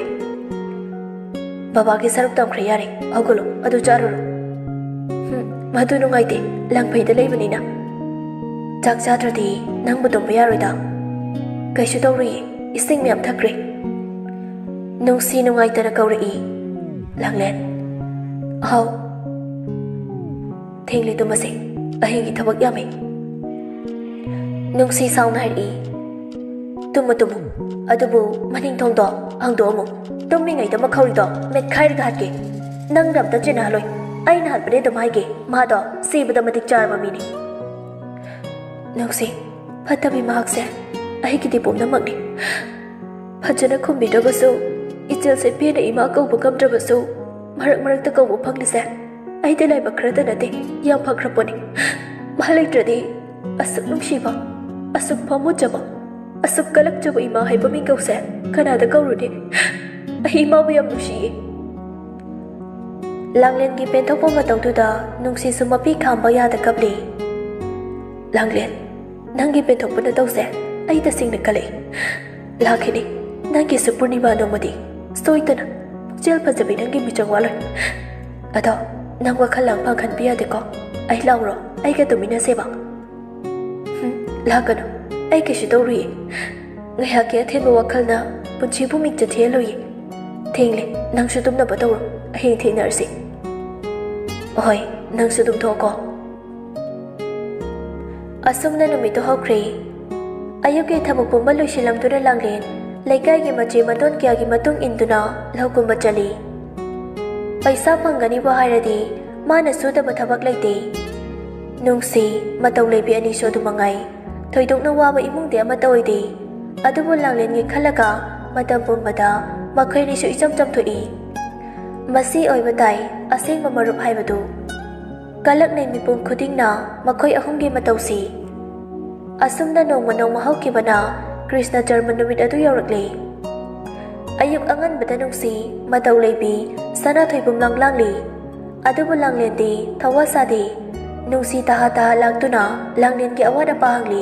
ꯕꯕꯥꯒꯤ ꯁꯔꯨꯛ ꯇꯝꯈ꯭ꯔꯦ ꯌꯥꯔꯦ ꯍꯧꯒꯠꯂꯣ ꯑꯗꯨ ꯆꯥꯔꯨꯔꯣ ꯃꯗꯨ ꯅꯨꯡꯉꯥꯏꯇꯦ ꯂꯪꯐꯩꯗ ꯂꯩꯕꯅꯤꯅ ꯆꯥꯛ ꯆꯥꯗ꯭ꯔꯗꯤ ꯅꯪꯕꯨ ꯇꯨꯝꯕ ꯌꯥꯔꯣꯏꯗ ꯀꯩꯁꯨ ꯇꯧꯔꯨꯏ ꯏꯁꯤꯡ ꯃꯌꯥꯝ ꯊꯛꯈ꯭ꯔꯦ ꯅꯨꯡꯁꯤ ꯅꯨꯡꯉꯥꯏꯇꯅ ꯀꯧꯔꯛꯏ ꯂꯥꯡꯂꯦꯟ ꯍꯥꯎ ꯊꯦꯡꯂꯤ ꯇꯨꯝꯕꯁꯦ ꯑꯍꯤꯡꯒꯤ ꯊꯕꯛ ꯌꯥꯝꯃꯤ ꯅꯨꯡꯁꯤ ꯁꯥꯎꯅ ꯍꯥꯏꯔꯛꯏ ꯇꯨꯝꯃꯨ ꯑꯗꯨꯕꯨ ꯃꯅꯤꯡ ꯊꯣꯡꯗꯣ ꯍꯥꯡꯗꯣꯛꯑꯝꯃꯨ ꯇꯨꯝꯃꯤꯉꯩꯗ ꯃꯈꯧꯔꯤꯗꯣ ꯃꯦꯠꯈꯥꯏꯔꯒ ꯍꯥꯠꯀꯦ ꯅꯪꯅ ꯑꯝꯇ ꯆꯦꯟꯅꯍꯜꯂꯣꯏ ꯑꯩꯅ ꯍꯥꯠꯄꯗꯤ ꯑꯗꯨꯝ ꯍꯥꯏꯒꯦ ꯃꯥꯗꯣ ꯁꯤꯕꯗ ꯃꯇꯤꯛ ꯆꯥꯔꯕ ꯃꯤꯅꯤ ꯅꯨꯡꯁꯤ ꯐꯠꯇꯕꯤ ꯃꯍꯥꯛꯁꯦ ꯑꯩꯒꯤꯗꯤ ꯄꯨꯝꯅꯃꯛꯅꯤ ꯐꯖꯅ ꯈꯨꯝꯕꯤꯗ꯭ꯔꯕꯁꯨ ꯏꯆꯦꯜꯁꯦ ꯄꯦꯟꯅ ꯏꯃꯥ ꯀꯧꯕ ꯉꯝꯗ꯭ꯔꯕꯁꯨ ꯃꯔꯛ ꯃꯔꯛꯇ ꯀꯧꯕ ꯐꯪꯂꯤꯁꯦ ꯑꯩꯗꯤ ꯂꯥꯏꯕꯛ ꯈꯔꯇ ꯅꯠꯇꯦ ꯌꯥꯝ ꯐꯈ꯭ꯔꯄꯣꯠꯅꯤ ꯃꯥ ꯂꯩꯇ꯭ꯔꯗꯤ ꯑꯁꯨꯛ ꯅꯨꯡꯁꯤꯕ ꯑꯁꯨꯛ ꯐꯥꯃꯨꯖꯕ ꯑꯁꯨꯛ ꯀꯂꯛꯆꯕ ꯏꯃꯥ ꯍꯥꯏꯕ ꯃꯤꯡꯒꯧꯁꯦ ꯀꯅꯥꯗ ꯀꯧꯔꯨꯅꯤ ꯑꯩ ꯏꯃꯥꯕꯨ ꯌꯥꯝ ꯅꯨꯡꯁꯤꯌꯦ ꯂꯥꯡꯂꯦꯟꯒꯤ ꯄꯦꯟꯊꯣꯛꯄ ꯃꯇꯧꯗꯨꯗ ꯅꯨꯡꯁꯤꯁꯨ ꯃꯄꯤ ꯈꯥꯝꯕ ꯌꯥꯗ ꯀꯞꯂꯤ ꯂꯥꯡꯂꯦꯟ ꯅꯪꯒꯤ ꯄꯦꯟꯊꯣꯛꯄ ꯅꯇꯧꯁꯦ ꯑꯩ ꯇꯁꯦꯡꯅ ꯀꯜꯂꯛꯏ ꯂꯥꯛꯈꯤꯅꯤ ꯅꯪꯒꯤꯁꯨ ꯄꯨꯔꯅꯤꯃꯥ ꯅꯣꯡꯃꯗꯤ ꯁꯣꯏꯗꯅ ꯄꯨꯛꯆꯦꯜ ꯐꯖꯕꯤ ꯅꯪꯒꯤ ꯃꯤꯆꯪ ꯋꯥꯠꯂꯣꯏ ꯑꯗꯣ ꯅꯪ ꯋꯥꯈꯜ ꯂꯥꯡꯐꯥ ꯈꯟꯕ ꯌꯥꯗꯦꯀꯣ ꯑꯩ ꯂꯥꯎꯔꯣ ꯑꯩꯒ ꯇꯨꯃꯤꯟꯅꯁꯦꯕ ꯂꯥꯛꯀꯅꯨ ꯑꯩ ꯀꯩꯁꯨ ꯇꯧꯔꯨꯏ ꯉꯥꯏꯍꯥꯛꯀꯤ ꯑꯊꯦꯟꯕ ꯋꯥꯈꯜꯅ ꯄꯨꯟꯁꯤꯕꯨ ꯃꯤꯡꯆꯠ ꯊꯤꯍꯜꯂꯨꯏ ꯊꯦꯡꯂꯦ ꯅꯪꯁꯨ ꯇꯨꯝꯅꯕ ꯇꯧꯔꯣ ꯍꯌꯦꯡ ꯊꯦꯡꯅꯔꯁꯤ ꯍꯣꯏ ꯅꯪꯁꯨ ꯇꯨꯝꯊꯣꯛꯑꯣꯀꯣ ꯑꯁꯨꯝꯅ ꯅꯨꯃꯤꯠꯇꯨ ꯍꯧꯈ꯭ꯔꯦ ꯑꯌꯨꯛꯀꯤ ꯊꯕꯛ ꯄꯨꯝꯕ ꯂꯣꯏꯁꯤꯜꯂꯝꯗꯨꯅ ꯂꯥꯡꯂꯦꯟ ꯂꯩꯀꯥꯏꯒꯤ ꯃꯆꯦ ꯃꯇꯣꯟ ꯀꯌꯥꯒꯤ ꯃꯇꯨꯡ ꯏꯟꯗꯨꯅ ꯂꯧꯀꯨꯝꯕ ꯆꯠꯂꯤ ꯄꯩꯁꯥ ꯐꯪꯒꯅꯤꯕꯨ ꯍꯥꯏꯔꯗꯤ ꯃꯥꯅ ꯁꯨꯗꯕ ꯊꯕꯛ ꯂꯩꯇꯦ ꯅꯨꯡꯁꯤ ꯃꯇꯧ ꯂꯩꯕꯤ ꯑꯅꯤꯁꯨ ꯑꯗꯨ ꯃꯉꯥꯏ ꯊꯣꯏꯗꯣꯛꯅ ꯋꯥꯕ ꯏꯃꯨꯡꯗꯤ ꯑꯃꯠꯇ ꯑꯣꯏꯗꯦ ꯑꯗꯨꯕꯨ ꯂꯥꯡꯂꯦꯟꯒꯤ ꯈꯜꯂꯒ ꯃꯇꯝ ꯄꯨꯝꯕꯗ ꯃꯈꯣꯏꯅꯤꯁꯨ ꯏꯆꯝ ꯆꯝꯊꯣꯛꯏ ꯃꯁꯤ ꯑꯣꯏꯕ ꯇꯥꯏ ꯑꯁꯦꯡꯕ ꯃꯔꯨꯞ ꯍꯥꯏꯕꯗꯨ ꯀꯂꯛꯅꯩ ꯃꯤꯄꯨꯝ ꯈꯨꯗꯤꯡꯅ ꯃꯈꯣꯏ ꯑꯍꯨꯝꯒꯤ ꯃꯇꯧꯁꯤ ꯑꯁꯨꯝꯅ ꯅꯣꯡꯃ ꯀꯤꯕꯅ ꯀ꯭ꯔꯤꯁꯅ ꯖꯔꯃ ꯅꯨꯃꯤꯠ ꯑꯗꯨ ꯌꯧꯔꯛꯂꯤ ꯑꯌꯨꯛ ꯑꯉꯟꯕꯗ ꯅꯨꯡꯁꯤ ꯃꯇꯧ ꯂꯩꯕꯤ ꯁꯅꯥꯊꯣꯏꯕꯨꯝ ꯂꯥꯡꯂꯤ ꯑꯗꯨꯕꯨ ꯂꯥꯡꯂꯦꯟꯗꯤ ꯊꯋꯥ ꯁꯥꯗꯦ ꯅꯨꯡꯁꯤ ꯇꯍꯥ ꯂꯥꯛꯇꯨꯅ ꯂꯥꯡꯂꯦꯟꯒꯤ ꯑꯋꯥꯠ ꯑꯄꯥ ꯍꯪꯂꯤ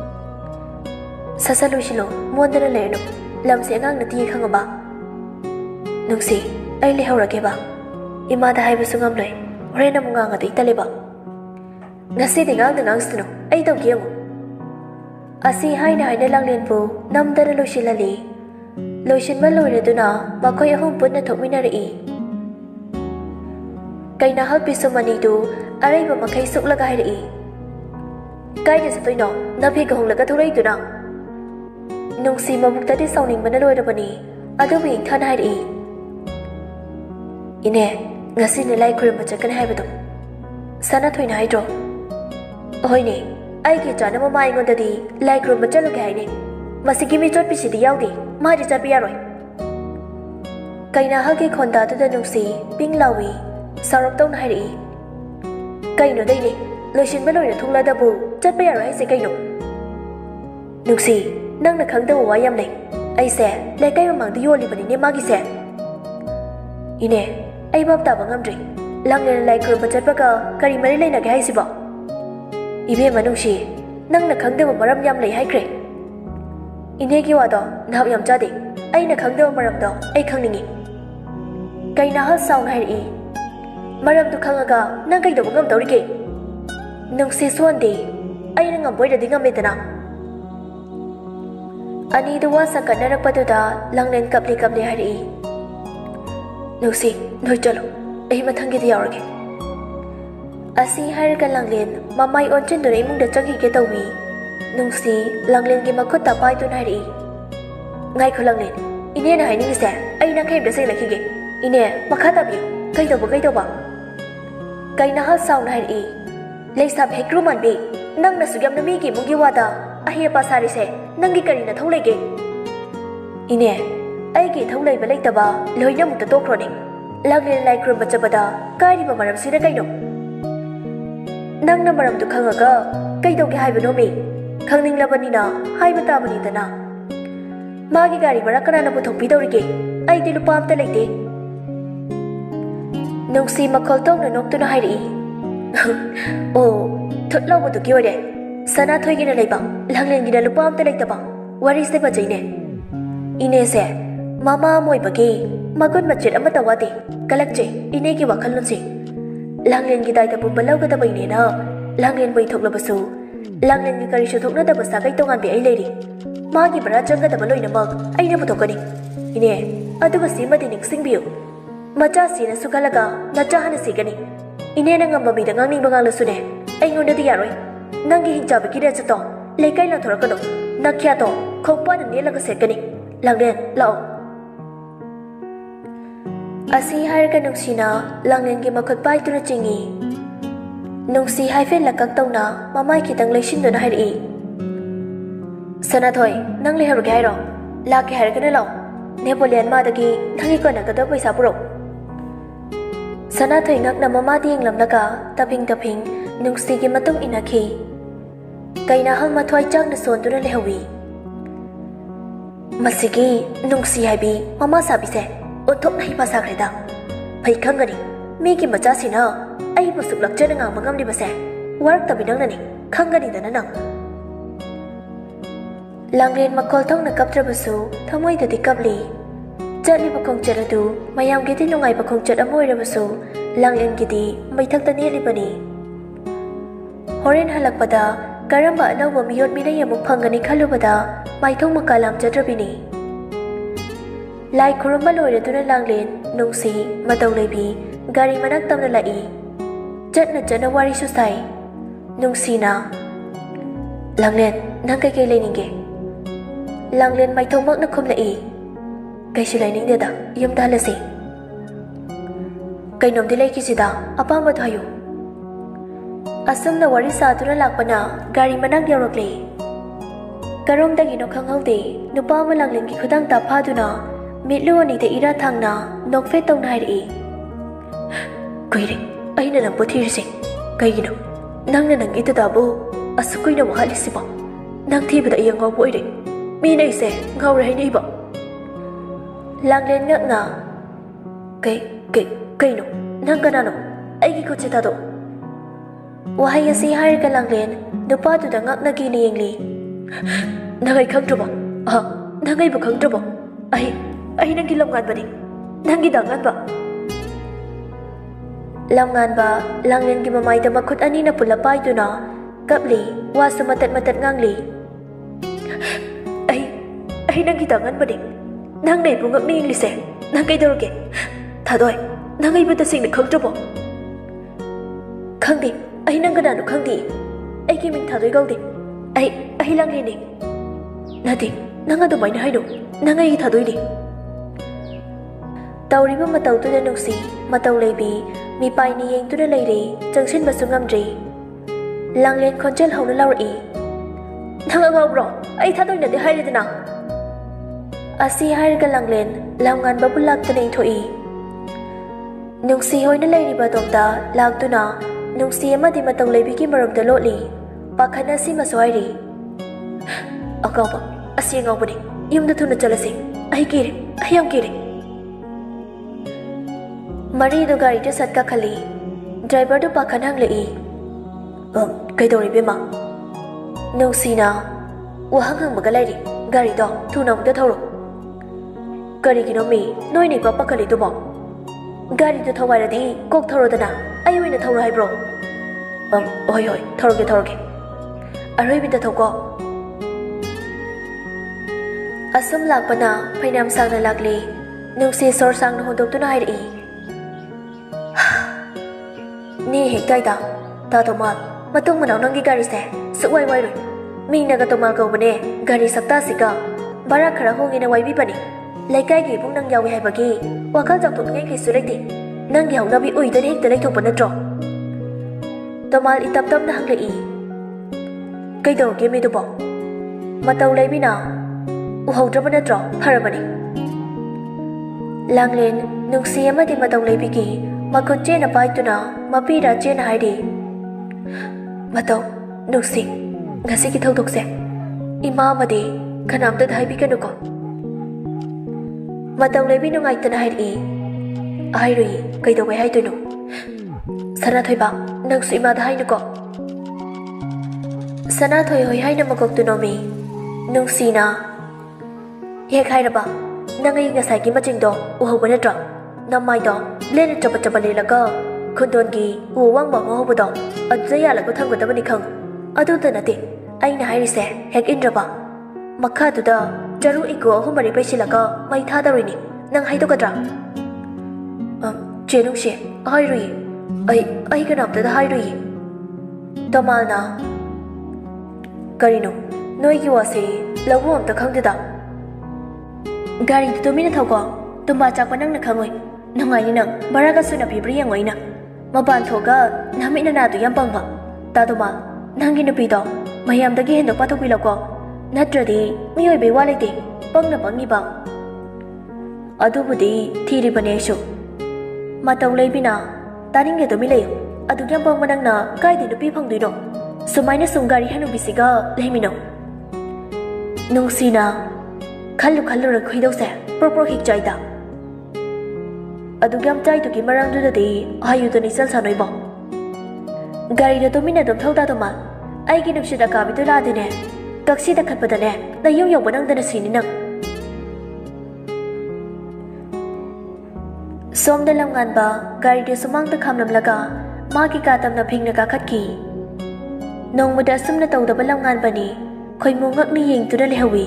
ꯁꯠ ꯂꯣꯏꯁꯤꯜꯂꯣ ꯃꯣꯟꯗꯅ ꯂꯩꯔꯅꯨ ꯂꯝꯁꯦ ꯑꯉꯥꯡ ꯅꯠꯇꯦ ꯈꯪꯉꯕ ꯅꯨꯡꯁꯤ ꯑꯩ ꯂꯩꯍꯧꯔꯒꯦꯕ ꯏꯃꯥꯗ ꯍꯥꯏꯕꯁꯨ ꯉꯝꯂꯣꯏ Horen na mga nga taliba. Ngasi tingang tingang sino, ay tau kiya mo. Asi hai na langlin po, namdara lo silali. Lotion ba lori do na, makoy ahong put na tuminari. Kay nahal piso manido, aray ba makay suklaga hari. Kay na sa toy no, napi kahong laga turay do na. Nung si mabukta di sauning manaloy na ba ni, ado ba yung tan hari. Ine, ngasi nilay kurim macakan hai ba to. Sana toy na hydro. Oy ni, ay kita na mamay ngon dadi, like kurim macalo kay ni. Masigi mi jot pisi di yaw di, ma di jabi yaroy. Kay nahal kay konda to da nung si, ping lawi, sarap daw na hari. Kay no day ni, lotion ba loy na thung la da bu, jat ba yaroy si kay no. Nung si, nang nakhang daw wayam ni, ay se, le kay mamang di yoli ba ni magi se. Ine, ay bab ta bang amdri, lang nila like kurim machat ba ka, kari marilay na kay si ba. Ibe manung si, nang nakhang daw maram yam lay hai kre. Ine ki wado, nahap yam jadi, ay nakhang daw maram daw, ay khang ningi. Kay nahal saw na hari. Maram tu khang aga, nang kay daw ngam daw rike. Nung si suan di, ay nangam boy da di ngam metana. Ani duwa sa kanarak pa da, lang nen kapli hari. Nung si, noy chalo, ay matanggi di yawarge. Asi hari ka lang len, mamay on chen do na imong da chagi ke tawi. Nung si, lang len ki makot tapay to na hari. Ngay ko lang len, ine na hai ning se, ay nang kay da say laki ge. Ine, makata biyo, kay daw ba? Kay nahal saw na hari. Lay sab hekru man bi, nang nasugyam na migi mugi wada, ahiya pa sari se, nang gi kari na thawlay ge. Ine, ay gi thawlay ba lay taba, loy na mukta tokro ni. Lang len lay krum bacha bada, kay di ba maram sina kay no? Nang na maram tu khangaga, kay daw gi hai ba no mi? Khang ning laban ni na, hai ba ta ba ni ta na? Magi gari bara kana na puthok pi daw ri ge, ay di lupa amta lay te. Nung si makol tong na nok tu na hai ri. Oh, thot lau ba tu kiwa de. Sana thoi gi na lay ba, lang len gi na lupa amta lay ta ba. Wari se ba jai ne. Ine se, mama moy ba ge, magun machet amata wa de. Kalak je, ine gi wakal nun si. Lang len gi dai ta bu balau ga ta bai ne na. Lang len bai thok la ba su. Lang len gi kari shu thok na ta ba sa kai tongan bi ai lay ri. Ma gi bara jang ga ta ba loi na mag, ai na bu thok ka ni. Ine, adu ba si ma de ning sing biu. Macha si na sukalaga, na chahan si gani. Ine na ngam bi da ngang ning bangang la su ne. Ai ngon da di yaroi. Nang gi hinja ba ki da chato. Le kai la thora ka no. Na kya to, khong pa na ne la ka se gani. Lang len, lao. Asi har ka nung si na, lang len gi makot pai tu na chingi. Nung si hai fen la kak tong na, mamai ki tang lai shin do na hai ri. Sana thoi, nang le har ga hai ro. La ki har ka na lao. Nepolian ma da gi, thangi ko na ka da paisa puro. Sana thoi ngak na mama ding lam laka, taping nung si gi matung inaki. Kay na hang mathoy chang na son tu na lehawi. Masigi, nung si hai bi, mama sabi se, utok na hipa sa kreda. Pai khang gani, mi gi macha si na, ay busuk lak chen ngang mangam di ba se. Warak tabi nang na ni, khang gani da na nang. Lang len makol tong na kap tra basu, thamoy da di kap li. Chali ba kong chara du, mayam giti nungay ba kong chara moy ra basu, lang len giti, may thak tani li ba ni. Horen halak pada, karamba anaw ba miyot minay amok panggani kalu pada, may thong makalam chadra bini. Lai kurumba loy ra tu na lang len, nung si, mataw lay bi, gari manak tam na lai. Chat na wari susay, nung si na. Lang len, nang kay lay ningge. Lang len may thong mak na kum lai. Kay silay ning da, yam ta la si. Kay nom dilay ki sida, apa ma thayo. Asam na wari sa tu na lakpa na, gari manak yarak le. Karom da gino khang hau de, nupa ma lang len ki khudang ta pha du na, mitlu ani te ira thang na, nok fe tong na hai ri. Kuy ri, ay na nang puthi ri si. Kay gino, nang na nang ita da bu, asukoy na mahali si ba. Nang thi ba da iyang ngau boy ri. Mi nay se, ngau ra hai nay ba. Lang len ngak nga. Kay no, nang ka na no, ay ki ko chita do. Wahay si hari ka lang len, nupa tu da ngak na gini yang li. Nangay khang trubo. Nangay ba khang trubo. Ay nang gilam ngan ba ni? Nang gidangan ba? lam nganba langlen gi mamai da makhut ani na pula pai tu na kapli wa sumatat matat ngangli ai nang kita ngan badi nang nei pungak ni english e nang kai dorge thadoi nang ai bata sing ne khang jobo khang di ai nang ga nu khang di ai ki min thadoi gau di ai langlen ni nadi nang adu mai na hai do nang ai thadoi di tawriba matau tu da nuksi matau leibi mi pai ni yeng tu da leiri changsin ba sungam dri langlen khonchel hauna lawri nang ngau bro ai thadoi na de hai ri na asi hai ga langlen langan ba bulak ta nei thoi nuksi hoi na leiri ba tom ta lak tu na nuksi ama di matau leibi ki maram da loli pakhana si ma soi ri akaw ba asi ngau ba ni yum da thuna chalasi ai ki ri ai yam ki ri Mari do gari to sat ka khali driver do pakhan hang lei kai dori be ma no sina wa hang ma galai ri gari do thu nam da thoro gari ki no mi noi ni pa pakhali to ba gari to thawai ra di kok thoro da na ai oi na thoro hai bro oi thoro ge aroi bi da thau ko asam lak pana phainam sang na lakli no si sor sang no dok tu na hai ri ni hek tai da ta to mal matung manau nang gi gari se su wai wai roi mi na ga to mal ko bane gari sakta sika bara khara ho ngi na wai bi bani lai kai gi bung nang yawi hai bagi wa kal jak to ngai ki su lai ti nang gi hau na bi ui da hek ta lai thok ban na tro to mal itap tam na hang lai kai do ge mi do bo matau lai bi na u hau tra ban na tro phara bani langlen nuksi ama di matau lai bi ki makut chen na pai tu na mapi ra chen hai di matau nuksi ngasi ki thau thok se ima ma di khanam ta thai bi ka nu ko matau le bi nu ngai ta hai ri ai ri kai do bai hai tu nu sana thoi ba nuksi ma da hai nu ko sana thoi hoi hai na makok tu no mi nuksi na ye khai ra ba nangai ngasai ki maching do u ho ba na tra namai do len chapa le la ka khondon gi u wang ba ho ba do ajaya la ko thang ko ta bani khang adu ta na te ai na hai ri se hek in ra ba makha tu da jaru iko ho mari pe sila ka mai tha da ri ni nang hai to ka tra che nu she ai ri ai ka nam ta hai ri to mal na kari no noi gi wa se lawu am ta khang de da gari tu mi na thau ko tumba chak pa nang na khangoi nangai ni nang baraga suna phibri yang waina maban thoga nami na tu yam pang ba ta to ma nangi na pi do mayam da gi hen do pa thok pi la ko natradi mi oi be wa lai ti pang na pang ni ba adu budi thiri bane shu ma taw lai bi na ta ning ge to mi lai adu yam pang manang na kai di nu pi phang dui no sumai na sungari hanu bi siga lai mi no nung si na khallu ra khoi do se pro hik chai da adugam chai to ki marang du de ayu to ni sal sanoi ba gari da to mina dom thau da to ma ai ki nupsi da ka bi to la de ne taxi da khat pa da ne na yong yong banang da na sin ni nang som da lam ngan ba gari de sumang ta kham lam laga ma ki ka tam na phing na ka khat ki nong mu da sum na tau da ba lam ngan ba ni khoi mu ngak ni yeng tu da le hawi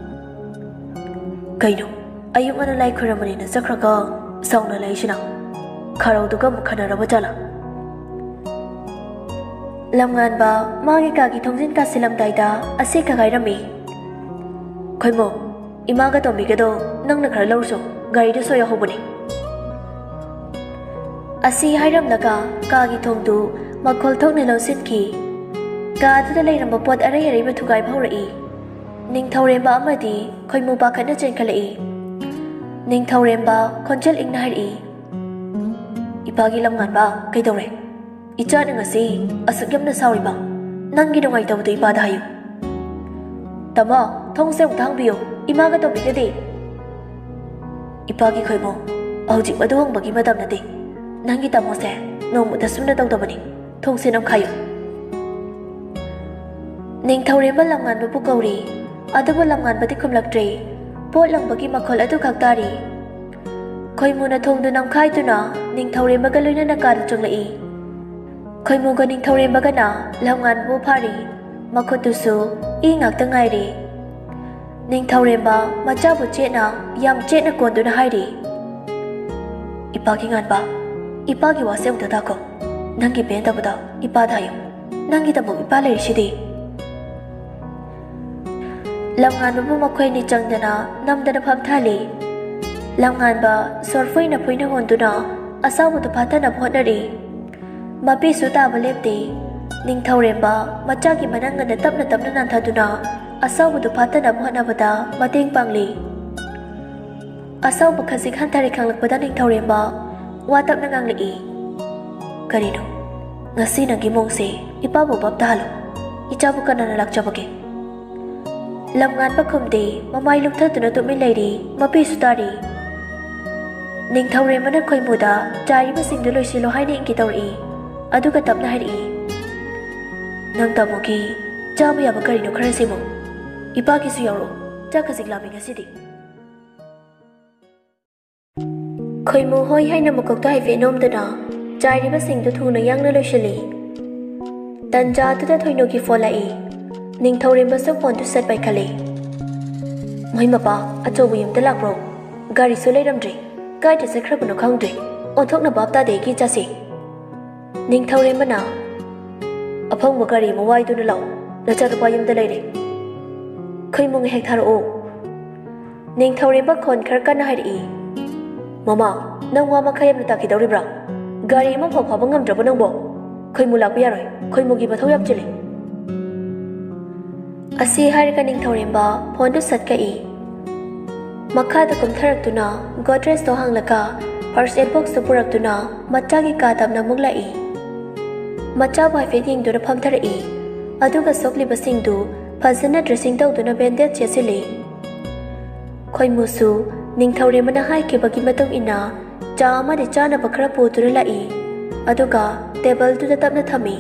kai no ayuk ana lai khuramani na sakra ka sauna lai shina kharau du ka mukhana ra bajala lamngan ba magi ka ki thongjin ka silam dai da ase ka gai rami khoi mo ima ga to mi ga do nang na khar lor so gari de so ya hobani asi hairam laka ka gi thong du makhol thok ne lo sit ki ka da lai ram pot arai arai ba thugai phau rai ning thorem ba amadi khoi mu ba khana chen khalai ning thorem ba khonchel ing nai ri ipagi lam ngan ba kai dore icha na ngasi asuk yam na sauri ba nang gi dongai taw tu ipa da hayu tama thong se thang biyo ima ga to bi ga de ipagi khoi mo auji ba dong ba gi ma dam na de nang gi tamo se no mu da sum na taw da bani thong se nam khayu ning thorem ba lam ngan ba pu kauri adu ba lam ngan ba ti khum lak tre pot lang bagi makhol adu khak tari Khoimuna thongdu namkhaiduna ningthaurenbaga loinana kada changlai. Khoimuga ningthaurenbaga na lawngan bu phari makhutusu I ngakta ngairi. Ningthaurenba machabu chena yam chena konduna hairi. Ipagi nganba ipagi wase udada ko nangi bendabada ipada hayo nangi tamu ipa leirishidi. Lawngan bu makhoi ni changdana namdana phamthali. Lawngan ba sorfoi na poina honduna asabu tu phatana bhodari. Mapi suta balepti ningthaurenba machagi manangana tapna nanthaduna asabu tu phatana bhodnabada mateng pangli. Asabu khasik hantari khanglakpada ningthaurenba wa tapna ngangli. Karino ngasi nagi mongse ipabu babdalo ichabu kanana lakchabage. Lawngan ba khumde mamai lukthaduna tumi leiri mapi sutari. Ningthaurenbana khoimuda chariba singdu loisilo haine inki tawri aduga tapna hari. Nang tamuki chabu yaba karino khara simo ipagi su yaro chakasik lami ngasidi. Khoimu hoi haina mukokta haife nomdana chariba singdu thuna yangna loisili. Tanja tuda thoino ki folai ningthaurenba sa phone tu set bai khale. Mai mapa achobu yimda lakro gari so leiramdri kai ta sakra buno khangdri onthokna babta de ki chasi. Ningthaurenbana aphongba gari mawai tu na law nacha tu payumda leire. Khoimung hek tharo ningthaurenba khon khar kana hari. Mama nang wa makhayam na taki dawribra gari ma phawpha bangam drabo nangbo khoimu lakpa yaroi khoimugi mathau yap chile. Asi harika ningthaurenba phone tu satka I makhada kumtharaktuna Godrej to hanglaka first aid box to puraktuna machagi ka tapna muglai. Macha bai feding do phamthari aduga sokli basingdu phajana dressing tawduna bandage chesili. Khoimusu ningthaurenbana hai ke bagi matong ina cha ma de chana bakra putura lai aduga table tu tapna thami.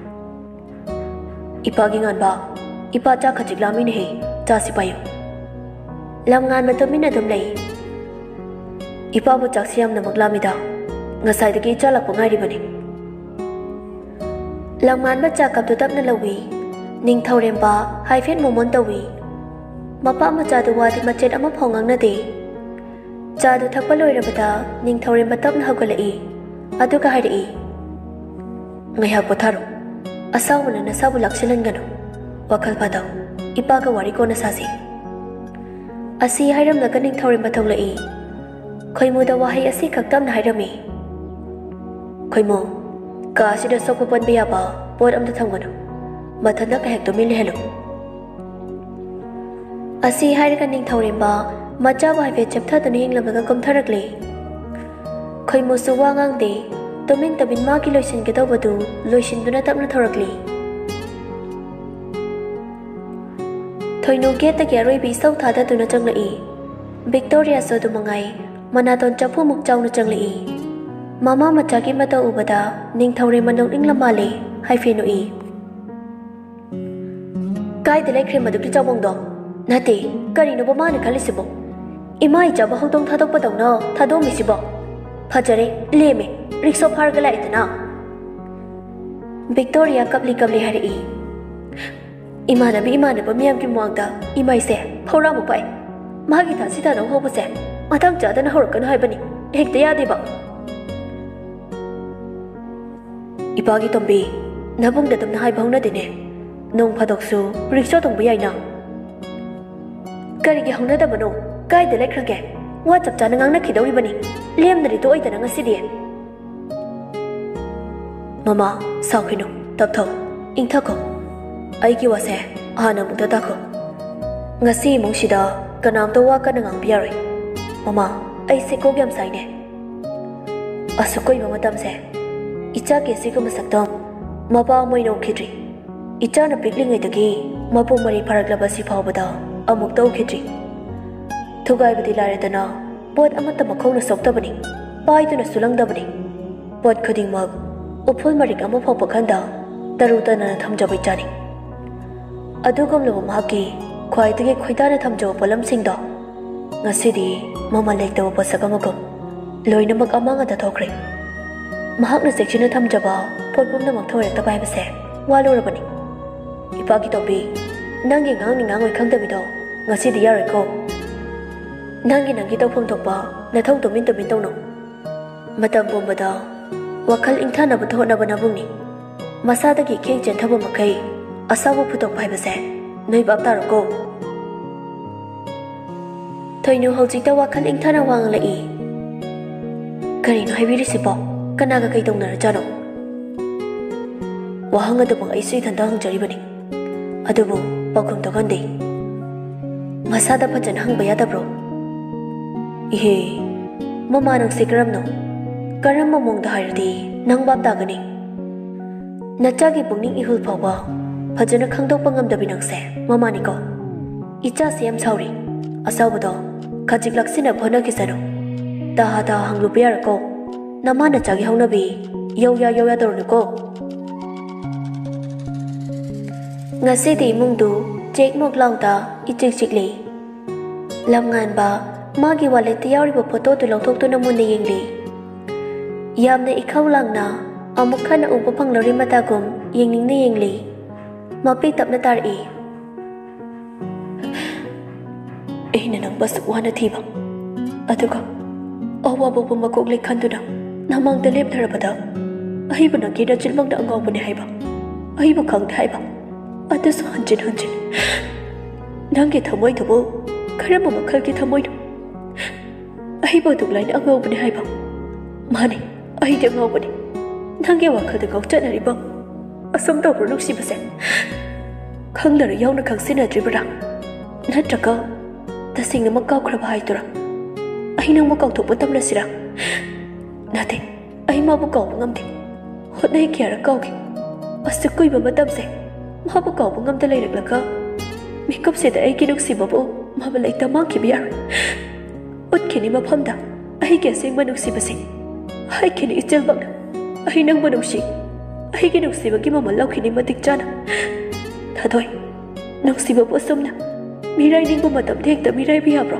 Ipagi nganba ipa cha khajiklami ne he cha sipayo. Lawngan matamina dum lei. Ipa bu chaksiam na maglamida ngasai dagi chalak pangai bani. Lawngan ba cha kap tu tapna lawi ningthaurenba haifet momon tawi. Mapa ma cha du wadi machet ama phongang na de. Cha du thakpa loirabada ningthaurenba tapna hagalai aduga hari. Ngaiha potharo asawuna na sabu laksilan gano wakal padaw ipaga wari ko na sasi. Asi hairam na kaning thaurenba thaulai. Khoimuda wahai asi khaktam na hairami. Khoimu ka sida sokpa pan biya ba pot amda thamgano mathanda ka hek to mil hello. Asi hair kaning thaurenba macha wahai ve chaptha tani hinglamaga komtharakle. Khoimu su wangang de tomin tabin ma ki loisin ke tawbadu loisin duna tapna thorakli. Thoinu gate ta roi bi sau thada tuna changlai. Victoria so du mangai manaton chapu muk chawna changlai. Mama machagi mata ubada ningthaurenba nong inglamale haifenu I. Kai de lekre madukri chawmong do nate karino ba mana khalisibo. Imai chaba hotong thadok padawna thado misibo. Phajare leme rickshaw phargala itna. Victoria kapli hari. Imanabi miyam ki muangda imai se phora mu pai magi tha sita no hobu se matang cha dana horkan haibani hekta yade ba. Ipagi tombi nabung da tamna hai bhauna dine nong phadoksu rickshaw tong biyai na kari ge hongna da bano kai de lekrage wa chap cha nang na khidori bani lem nari to oita nang asidi. Mama saukhino taptho ingthako aiki wase hana mukta takho ngasi mungsida kanam to wa kana ngang biaroi. Mama ai se ko gyam sai ne asukoi mama tamse icha ke se ko masaktam mapa moi no khidri icha na pikling ai tagi mapu mari pharaklaba si phawbada amuk tau khidri thugai badi lare dana pot amata makhong na sokta bani pai tu na sulang da bani pot khading mag upul marik ama phaw pakhanda taruta na thamjabai chani. Adugam lo mahaki khwai tege khoida na thamjo polam singdo ngasidi mama lekta pasakamago loinamag amang at atokre. Mahak na section na thamjaba, potpum na magtawag tabay base, walo rabani. Ipagi tobi, nangi ngang kangdabido, ngasi diyari ko. Nangi tau pang tokba, na tong tumin no. Matam bombada, wakal ingtana bato na banabuni. Masadagi keng jen tabo makai, asawo putok pai base, noi babtaro ko. Toinu hojikta wakal ingtana wang lai. Karino haibirisibo, kanaga kay tong narajano. Wahang adubang ay suy tandang jaribani. Adubo, pagkum to gandi. Masada pa dyan hang bayada bro. Ihe, mamanang sikaram no. Karam mamong dahardi, nang babta gani. Natjagi pungning ihul pawa, pajana kangdok pangamdabi nang se, mamani ko. Icha siyam sauri, asaw do, kajik laksina phona kisano. Daha hang lupiar ko, namana chagi hang nabi, yaw ya dorno ko. Ngasi di mungdu, jek mok lang ta, ichik chikli. Lam ngan ba, magi walet tiyari ba photo tu lang tok tu namun na yingli. Yam na ikaw lang na, amukha na upapang lori matagom, yingling na yingli. Mapitap na tari. Na nang basukwa na tibang. Aduga, awa ba pumakuglik kanto na, namang dalib na rabada. Ay ba nagkita chilmang na angaw po ni Haiba? Ay ba kang Haiba? Ate sa hanjin. Nanggi tamoy tabo, kaya mamakal ki tamoy na. Ay ba tuglay na angaw po ni Haiba? Mani, ay di angaw po ni. Nanggi wakal na kong dyan na riba. Asam daw po nung sibasen. Kang larayaw na kang sinadribara. Natraka, tasing na magkaukraba ay tura. Ay nang magkautuputam na sila. Nate, ay mabukaw pangamdi. Hot na ikiyara kawgi. Basta ko'y mamatamse. Mabukaw pangamdalay naglaka. Mikap sida ay kinuksiba po. Mabalay tamang kibiyar. Ut kini mapamda. Ay kesing manuksibasing. Ay kini ijalbang na. Ay nang manuksing. Ay kinuksiba kimamalaw kini matikjana. Tadoy, nuksiba po asam na. Miray ning pumatamtek ta miray biyabro.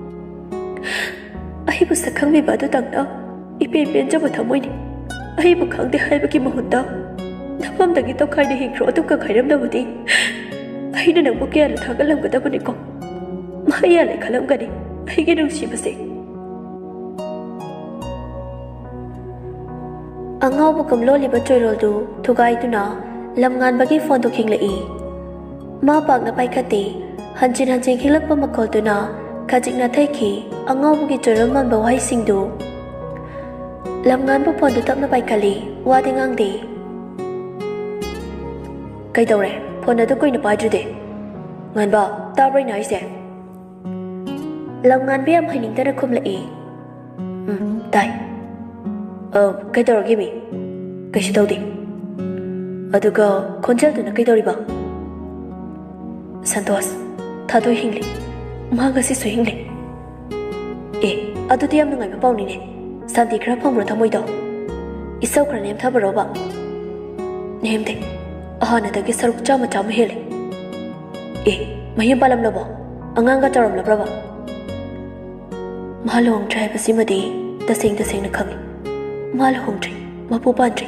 Ay bu sakang mi bado tang na. Ipen jaba thamoy ni. Ay bu khang de hai ba ki mahunda. Napam dagi to khai de hikro atum ka khairam na budi. Ay na nang bu kya la thagal lam gada bani ko. Maya le khalam gani. Ay gi nung si base. Angaw bu kam lo li ba choirol du thugai tu na lam ngan bagi phone to king lai. Ma pak na pai khati. Hanjin khilak pa makol tu na kajik na thay ki angaw bugi choral man ba wai sing du. Lam ngan bu phone tu tap na pai kali wa ding ang di. Kai daw re phone na tu koi na pai ju de. Ngan ba ta brai nai se. Lam ngan bi am haning ta na khum lai. Tai. Kai daw gi mi. Kai shi daw di. Aduga konjal tu na kai daw ri ba. Santos. Thadoi hingli, mahagasi su hingli. Adu tiyam nungai mapau ni ne. Santi kra phamro thamoi do. Isau kra nem thabaro ba. Nem de. Ahana dagi saruk chama hele. Mayam palam labo. Anganga charam labra ba. Malong trai pasimadi tasing na khangi. Malong trai mapu pantri.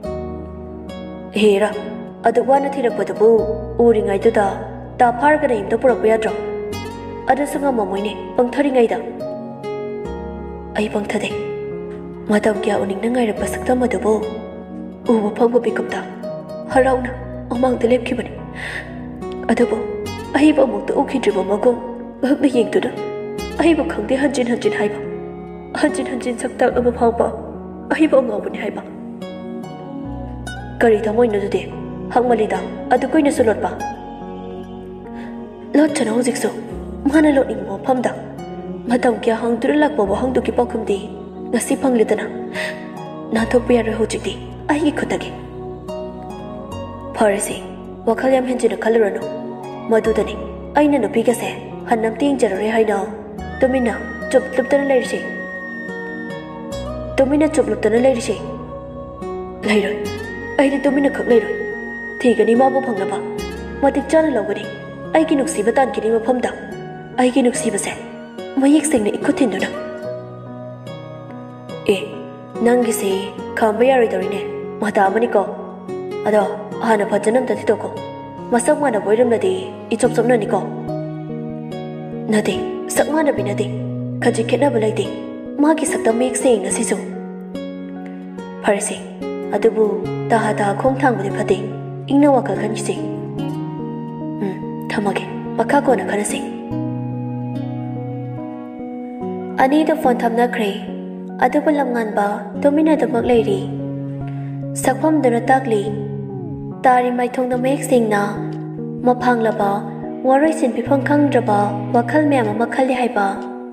Hera. Adu wana thirak padabu uringai tu da. Ta phar ka naim to purak ya dro ada sanga mamoi ne pangthari ngai da ai pangthade matam kya uning na ngai ra pasakta madabo u ba phang ba pickup da harauna amang de lep ki bani adabo ai ba muk to ukhi driba magom bak na yeng tu da ai ba khang de hanjin hai ba hanjin sakta aba phang ba ai ba ngau bani hai ba kari thamoi no de hang mali da adu koi na sulot ba Lot chana hojik so, mana lot ning mo phamda. Matam kya hang turulak bo hang duki pakum di, ngasi phang litana. Na to piya re hojik di, ai gi khotagi. Pharasi, wakal yam henjina kalurano. Madudani, ai na no pika se, hannam ting jarare hai na. Tumina chup luptana lai rishi. Tumina chup luptana lai rishi. Lai roi, ai ni tumina khak lai roi. Thigani ma bo phang na ba. Matik chana lawani. Ai ki nuksiba tan kini maphamda ai ki nuksiba se mayik sing na ikuthin do na ए नंगिसे खांबा यारोइदौरिने माता अमनिको अदो हाना फजन अमता थिदोको मसक माना बोइरमनदि इचोप चोपनानिको नदे सक माना बिनदे खजि खेतनाबा लैते मागी सक्ता मेक सेंग नसिसु फरसे अदुबु ताहा खोंग थांबदि फते इंगना वाखल खनसे थमगे मखा कोना खनसे अनीदो फोन थमनख्रे अदुबु लमगानबा तुमिनादमक लैरि सकफमदुना ताकली तारी माइथोंदा मेक सेंगना मफांगलाबा वारोइसिन पिफम खंगद्रबा वाखल मैम अमा खल्ले हाइबा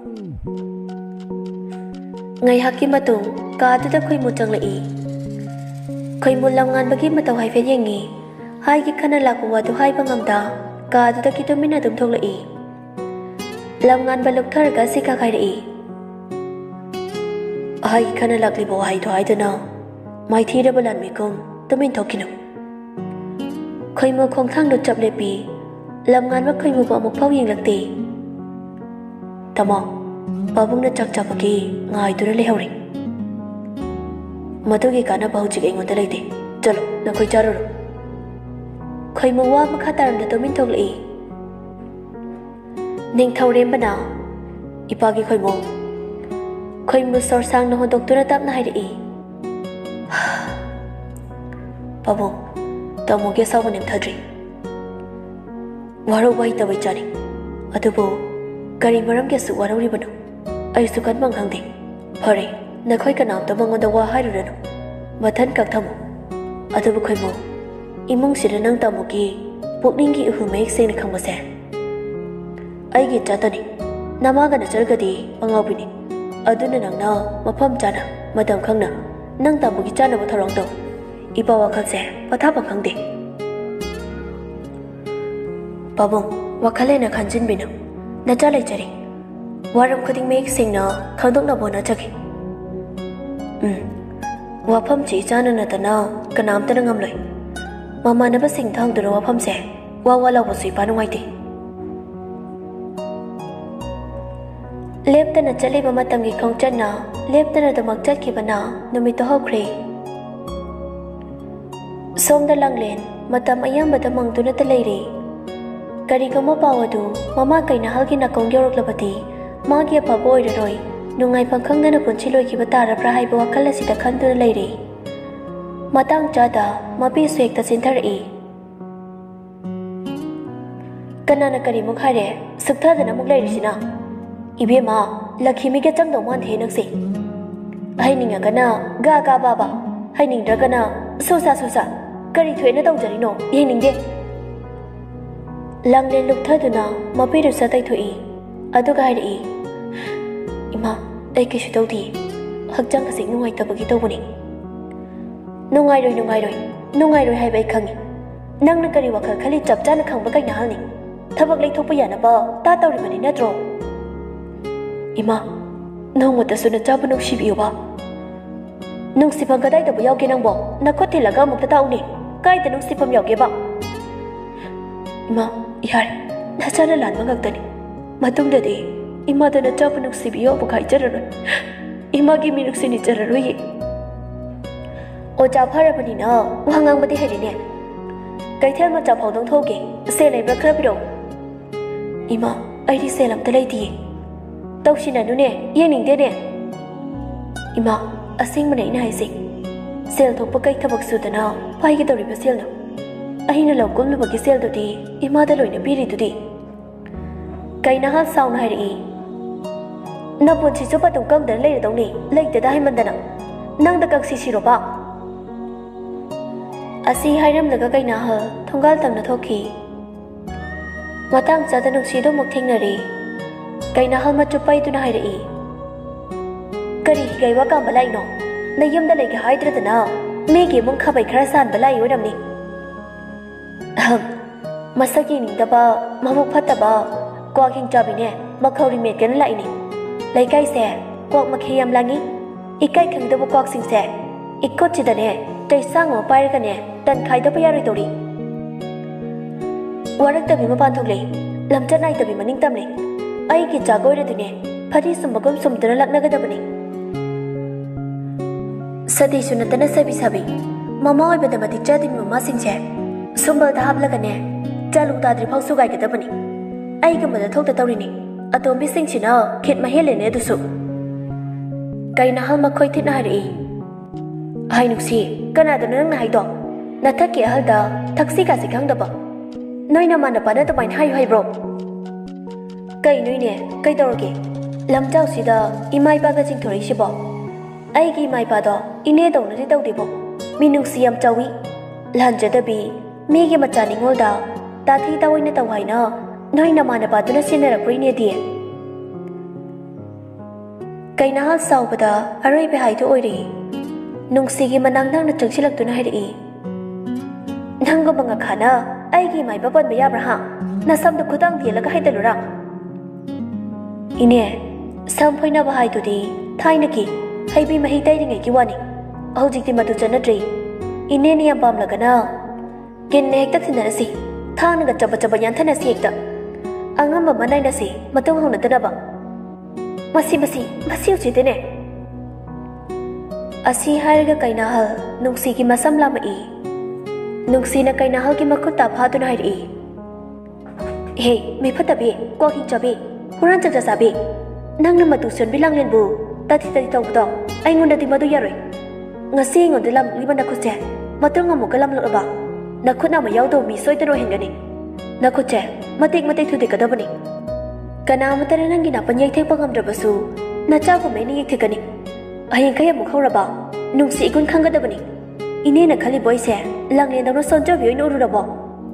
ngaihaki matung kaduda khoimu changlai khoimu lamngan bagi matau hai fe yengi hai ki khana lakwa wadu hai bangamda kaduda ki tomina dum thoglai lamngan baluk thar ga sika khai rai hai ki khana lakli bo hai do hai dana mai thira balan mi kum tomin thokino khoimu khong thang do chap lepi lamngan ba khoimu ba muk phau yeng lakte tamo Babung na chak chapaki ngai dura lehori madugi kana bahujik engonda leite chalo na khoi charoro khoi muwa makha taram da tomin thoglai ning thawrem bana ipagi khoi mu sor sang no doktora tap na hairi babung tamu ge saw nim thadri waro wai ta bai chani adubo kari maram ge su waro ri bano ai su kan mang khang de phare na khoi kanam ta mangon da wa hairu ranu mathan kak thamu adu bu khoi mo imung sira nang tamu ki pukning gi hu mek seng khang ba se ai gi chatani nama ga na charga di angau bini adu na nang na mafam chana madam khang na nang tamu gi chana ba tharong to ipa wa khal se patha ba khang de babong wakhale na khanjin bina na chalai chari Waram khuding mek singna khangdok na bona chaki wafam chi chana na tana kanam tana ngamloi mama na ba sing thang dura wafam se wa law sui pa nungai te lepta na chali ba matam gi khongchan na lepta na damak chat ki bana numi to hokre somda langlen matam ayam ba damang tu na ta leire kari kama pawadu mama kaina halgi na kongyorok labati मागी अफब ओइररोय नुंगाई पंखंगना पुंछि लोइखिबा तारब्रा हाइबा वखल असिदा खंदुना लैरे मतंग चादा मपि सुएक्ता सिंथरई कनाना करी मुख हारे सुक्थादना मुख लैरिसिना इबेमा लखिमी के चंगदो मान थे नक्से हाइनिंगा गना गा गा बाबा हाइनिंद्रा गना सोसा करी थोइना तौजरिनो येनिंगे लंगले लुक्थादुना मपि रुसा तैथोई अदुगा हाइरई इमा आई कैसु तौदी हक्चंग खसिक नुंगाई तबगी तौबनी नुंगाई रोय हाइबाई खंगी नंगना करी वखल खली चप चाना खंगबा काइना हालनी थबक लेथोपा यानाबा ता तौरिबनी नत्रो इमा नोंगमतसु नचाबु नुंसिबियोबा नुंसिफम कदाइदबु यावगे नंगबो नखोत थिलगा मुक्ता ताउनी काइदा नुंसिफम यावगेबा इमा यारे नचाना लानबा ngaktani matungdadi imada nachabu nuksibiyo bukai jararoi imagi minuksini jararoi oja pharabani na wangang badi herine kaithel ma chapau dong thoge se leibra khrabiro ima aidi selam talaiti tawsina nune yening de ne ima asing mane ina haise sel thokpa kai thabak sudana pai gi dori basel no aina lokum lu bagi sel dodi imada loina biri dodi kaina hal saun hairi na ponchi chopa tum kam dan leir dongni leite da haimandana nang da kak sisiro ba asi hairam laga kaina hal thongal tamna thoki matang chada nuksi do muk thingnari kaina hal ma chupai tuna hairi kari gaiwa kam balai no na yum da lege haidra dana me ge mung khabai khara san balai yoramni masaki ning da ba mamuk phatta ba Kwa king chabine makhawri met kan lai ni laikai se kwak makhiyam langi ikai khang da kwak sing se ikot chidane tai sang o pair ka ne tan khai da payari tori warak ta bima pan thole lamcha nai ta bima ning tamle ai ki chagoi re dune phari sum bagom sum dana lakna ga da bani Sati sunatana sabi sabi. Mama oy bada mati chadi mama singche. Sumbal da hablagane. Chalu tadri phau sugai kadabani. Ai ga mada thok ta tawrini. Atombi singchina khit ma hele ne dusu. Kaina hal ma khoi thina hari. Hai nuksi kana da nang hai do. Na thakki hal da thaksi ka sikang da ba. Noi na man da pa na ta bain hai bro. Kai noi ne kai dawrge. Lam chau si da imai ba ga jing thori shi ba. Ai gi mai ba do ine dong na ri daw de bo. Minung siam chawi lan jadabi mi gi macha ningol da ta thi ta wai na ta wai na noi na man ba tu na sin na ra ne die. Kai na hal sau ba da arai be hai to oi ri. Nung si gi manang nang na chang silak tu na hai ri. Nang go banga khana ai gi mai ba ban ba ya bra ha. Na sam da khudang di la ga hai ta lu ra. Ine sam phoi na ba hai tu di thai na ki hai bi ma hi tai ngai ki wani. Hojik ti matu chanatri. Ine ni am bam la kana. Kin ne hekta thin na si. Thang na ga chaba chaba yan thana si hekta. Angam ba manai na si matung hong na ta ba. Masi uchi te ne. Asi hai ga kaina hal nungsi ki masam la ma i. Nungsi na kaina hal ki makut ta pha tu na hai ri. Hey, me phata bi, ko hi chabi. Huran cha sa bi. Nang na matu sun bilang len bu. Ta thi tong do. Ai ngon da ti madu ya roi. Ngasi ngon de lam liban na khut che. Matung ngam ka lam lo ba. Na khut na ma yaw do mi soi ta ro hen ga ni. Na khut che, matik thu de ka da ba ni. Kana ma ta nang gi na pa nyai thek pa ngam dra ba su. Na cha ko me ni yek thek ni. Ai kai mu khau ra ba. Nung si kun khang ga da ba ni. Ine na khali boy se. Lang len da no son cha bi no ru ra ba.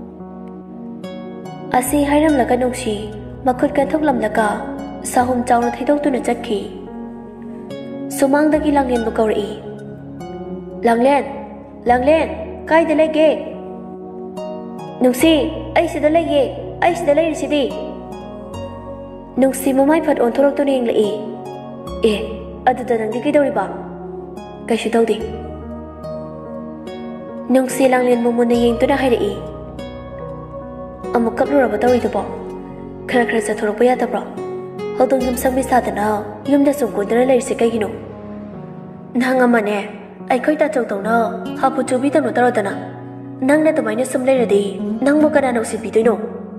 Asi hairam la ka nung si. Makhut kan thok lam la ka. Sa hum chaw na thai dok tu na chat ki. Sumang da ki lang len bu ka ri. Lang len, kai da lai ge. Nung si, ai si da lai ge. Ai si da lai ri si di. Nung si mamai phat on thorok tu ni ing la i. Adu da nang di kai dawri ba. Kai shi daw di. Nung si lang len mumun na yeng tu na hai ra i. Amuk kap lu ra ba dawri da ba. Khara sa thorok ba ya da bra. Hodong yum sang bi sa da na. Yum da sum kun da lai si kai gino. Nang ama ne. Ai khoi ta chau tong na. Ha pu chu bi ta no ta ro da na. Nang na ta mai na sum lai ra di. Nang mo ka na no si bi doi no.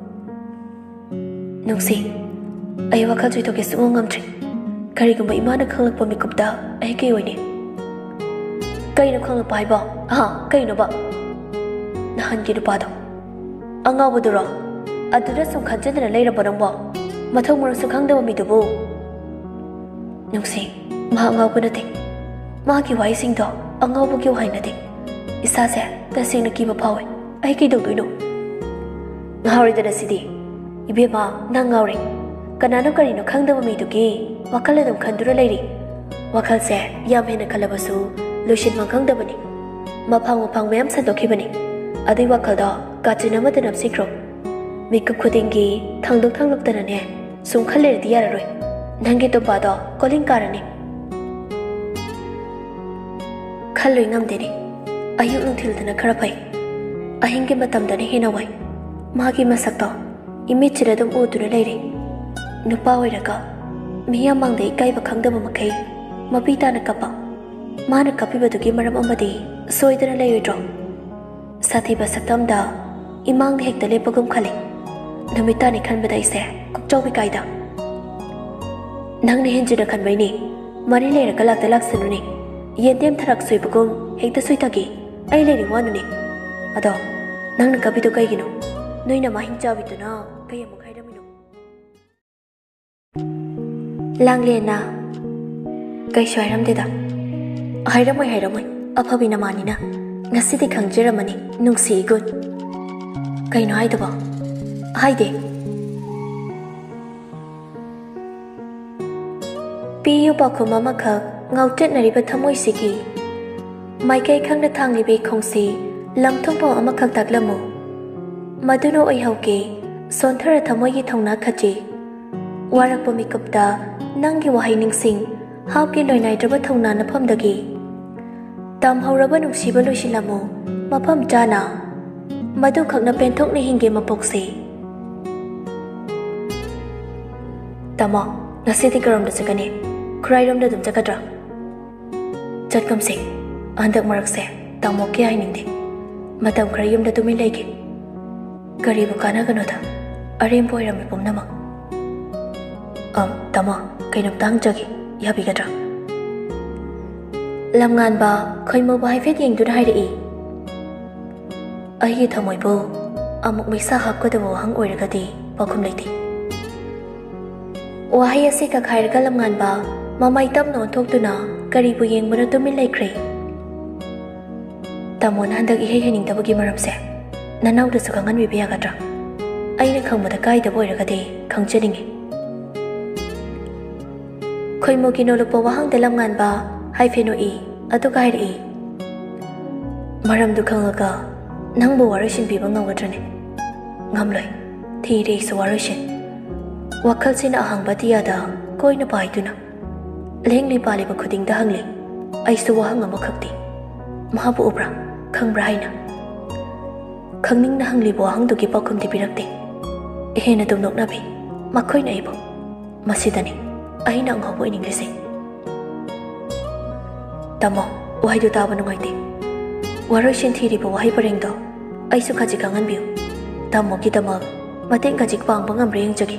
Nung si. Ai wakal chui to ke su ngam tri. Kari gum ba ima na khang lak pa mi kup da. Ai ke oi ni. Kai no khang lak pai ba. Kai no ba. Na han ki du pa do. Anga bu du ro. Adu da sum khan chen na lai ra ba dong ba. Ma thong mo su khang da ba mi du bu. Nung si. Ma anga bu na te. Ma ki wai sing do. Anga bu ki wai na te. Isa se ta sing na ki ba phawe. Ai ki do doi no. Ngawri da si di. Ibe ma na ngawri. Kanano kari no khang da ba mi du ki. Wakal dum khan du ra lai ri. Wakal se yam he na khala ba su. Lushin ma khang da ba ni. Ma phang me am sa do ki ba ni. Adai wakal da ka chin ma ta nam si kro. Mi kup khuding gi thang luk ta na ne. Sum khale ri ya ra roi. Nang gi to ba do calling ka ra ni. Khaloi ngam de ni. Ayuk nung thil na khara pai. Ahing gi matam da ni he na wai. Ma gi masak to. Imi chira dum u tu na lai ri. Nupa oi ra ka. Mi ya mang dei kai ba khang da ba ma kai. Ma pi ta na ka pa. Ma na ka pi ba du gi maram amadi. Soi da na lai oi dro. Sathi ba saktam da. Imang de hek da le pagum khali. Namita ni khan ba dai se. Kuk chau bi kai da. Nang ni hin ji da khan bai ni. Mari le ra ka lak da lak sanu ni. Yen dem tharak soi pagum hek da soi ta gi. Ai le ni wanu ni. Ado. Nang na ka bi do kai gi no. Noi na ma hin cha bi tu na. Kai ya mu khai da mi no. Lang le na. Kai shwai ram de da. Hai ramai. Aphabi na mani na. Ngasi di khang jira mani. Nung si gun. Kai no hai da ba. Hai de. Piyu ba ko mama khak ngau tet na ri ba thamoi si ki. Mai kai khang na thang ri be khong si. Lam thong po ama khak tak lamu. Maduno oi hau ke. Son thara thamoi gi thong na khachi. Warak pa mi kup da. Nang gi wahai ning sing. Hau ki loi nai dra ba thong na na pham da gi. Tam hau ra ba nung si ba loi si lamu. Ma pham cha na. Madu khak na pen thok ni hinge ma pok si. Tama. Ngasi di karam da sakani. Khrai ram da dum chakadra. Chat kam si. Handak marakse tamo kya hiningde matam khara yumda tumin lege kari bukana ganoda arem boiram pumnama tamo kainam tang jagi yabi gadra lamngan ba khoimo ba haifet yeng dun hairi ai thamoi bo amuk misa hakkodabo hang oiragadi pakhum leiti wahai ase ka khairga lamngan ba mamai tam non thoktuna kari bu yeng bana tumin laikre tamon handak ihe hening tabagi maramse nanau da sukangan bi biya gadra aina khangmada kai da boiragadi khangchaningi khoimo kino lopo wahang da lamngan ba haifeno I adu kai ri maram du khangaga nangbo warashin bi bangam gadrane ngamloi thiri so warashin wakhal sina ahangba tiada koina paiduna lengli pali ba khuding da hangli ai su wahang ama khakti mahabu ubra khangbra haina khangning na hangli bo hang du ki pakhum ti birakte ehena dum nok na bi makhoi na ibo masidani aina ngabo ining lese tamo wahai du taba nungai warashin thiri bo wahai pareng do ai su khaji kangan biu tamo ki tama mateng khaji pang bangam reng jagi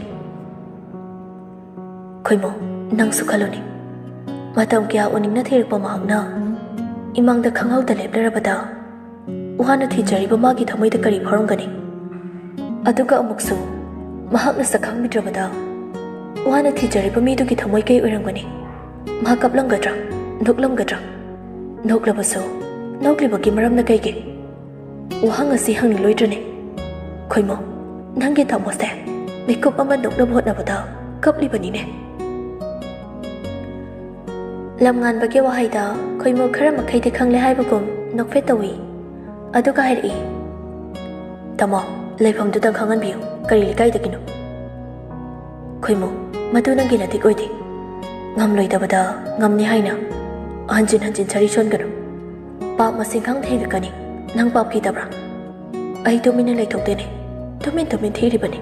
khoimo nang su khaloni matam kya uning na thir pa mahna imang da khanghau da leblara bada uhana thi jari ba magi thamoi da kari pharong gani aduga amuksu mahak na sakhang mitra bada uhana thi jari ba mi du ki thamoi kai oirang gani ma kaplang gadra noklam gadra nokla baso nokli ba ki maram na kai ge uhang asi hang ni loitrane khoimo nange thamo se makeup ama nokna bhot na bada kapli bani ne lamngan bage wahai da khoimo khara makhai te khangle hai bagum nokfe tawi adu ka hai tamo leifam du tang khangan biu kari likai da kinu khoimo madu nang gina tik oidi ngam loi da bada ngam ni haina hanjin chari chon ganu pa masing khang thei da kani nang pap ki tabra ai to min lai thok de ne to min thei ri bani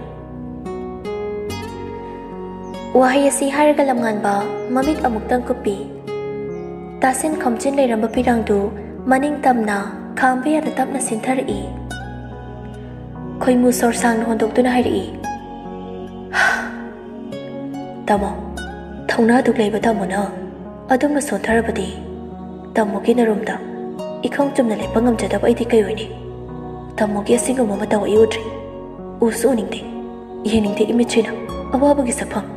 wahai asi har ga lamngan ba mamit amuk tang kopi tasin khamchin leiramba pirang du maning tamna khambe ya tapna sinthar I khoimu sor sang hondok tu na hai tamo thongna duk leiba tamo na adum na sonthar badi tamo ki narum da ikhong chumna le pangam jada bai ti kai oini tamo ki singam ma taw I utri usu ningde yeningde imichina awaba gi sapham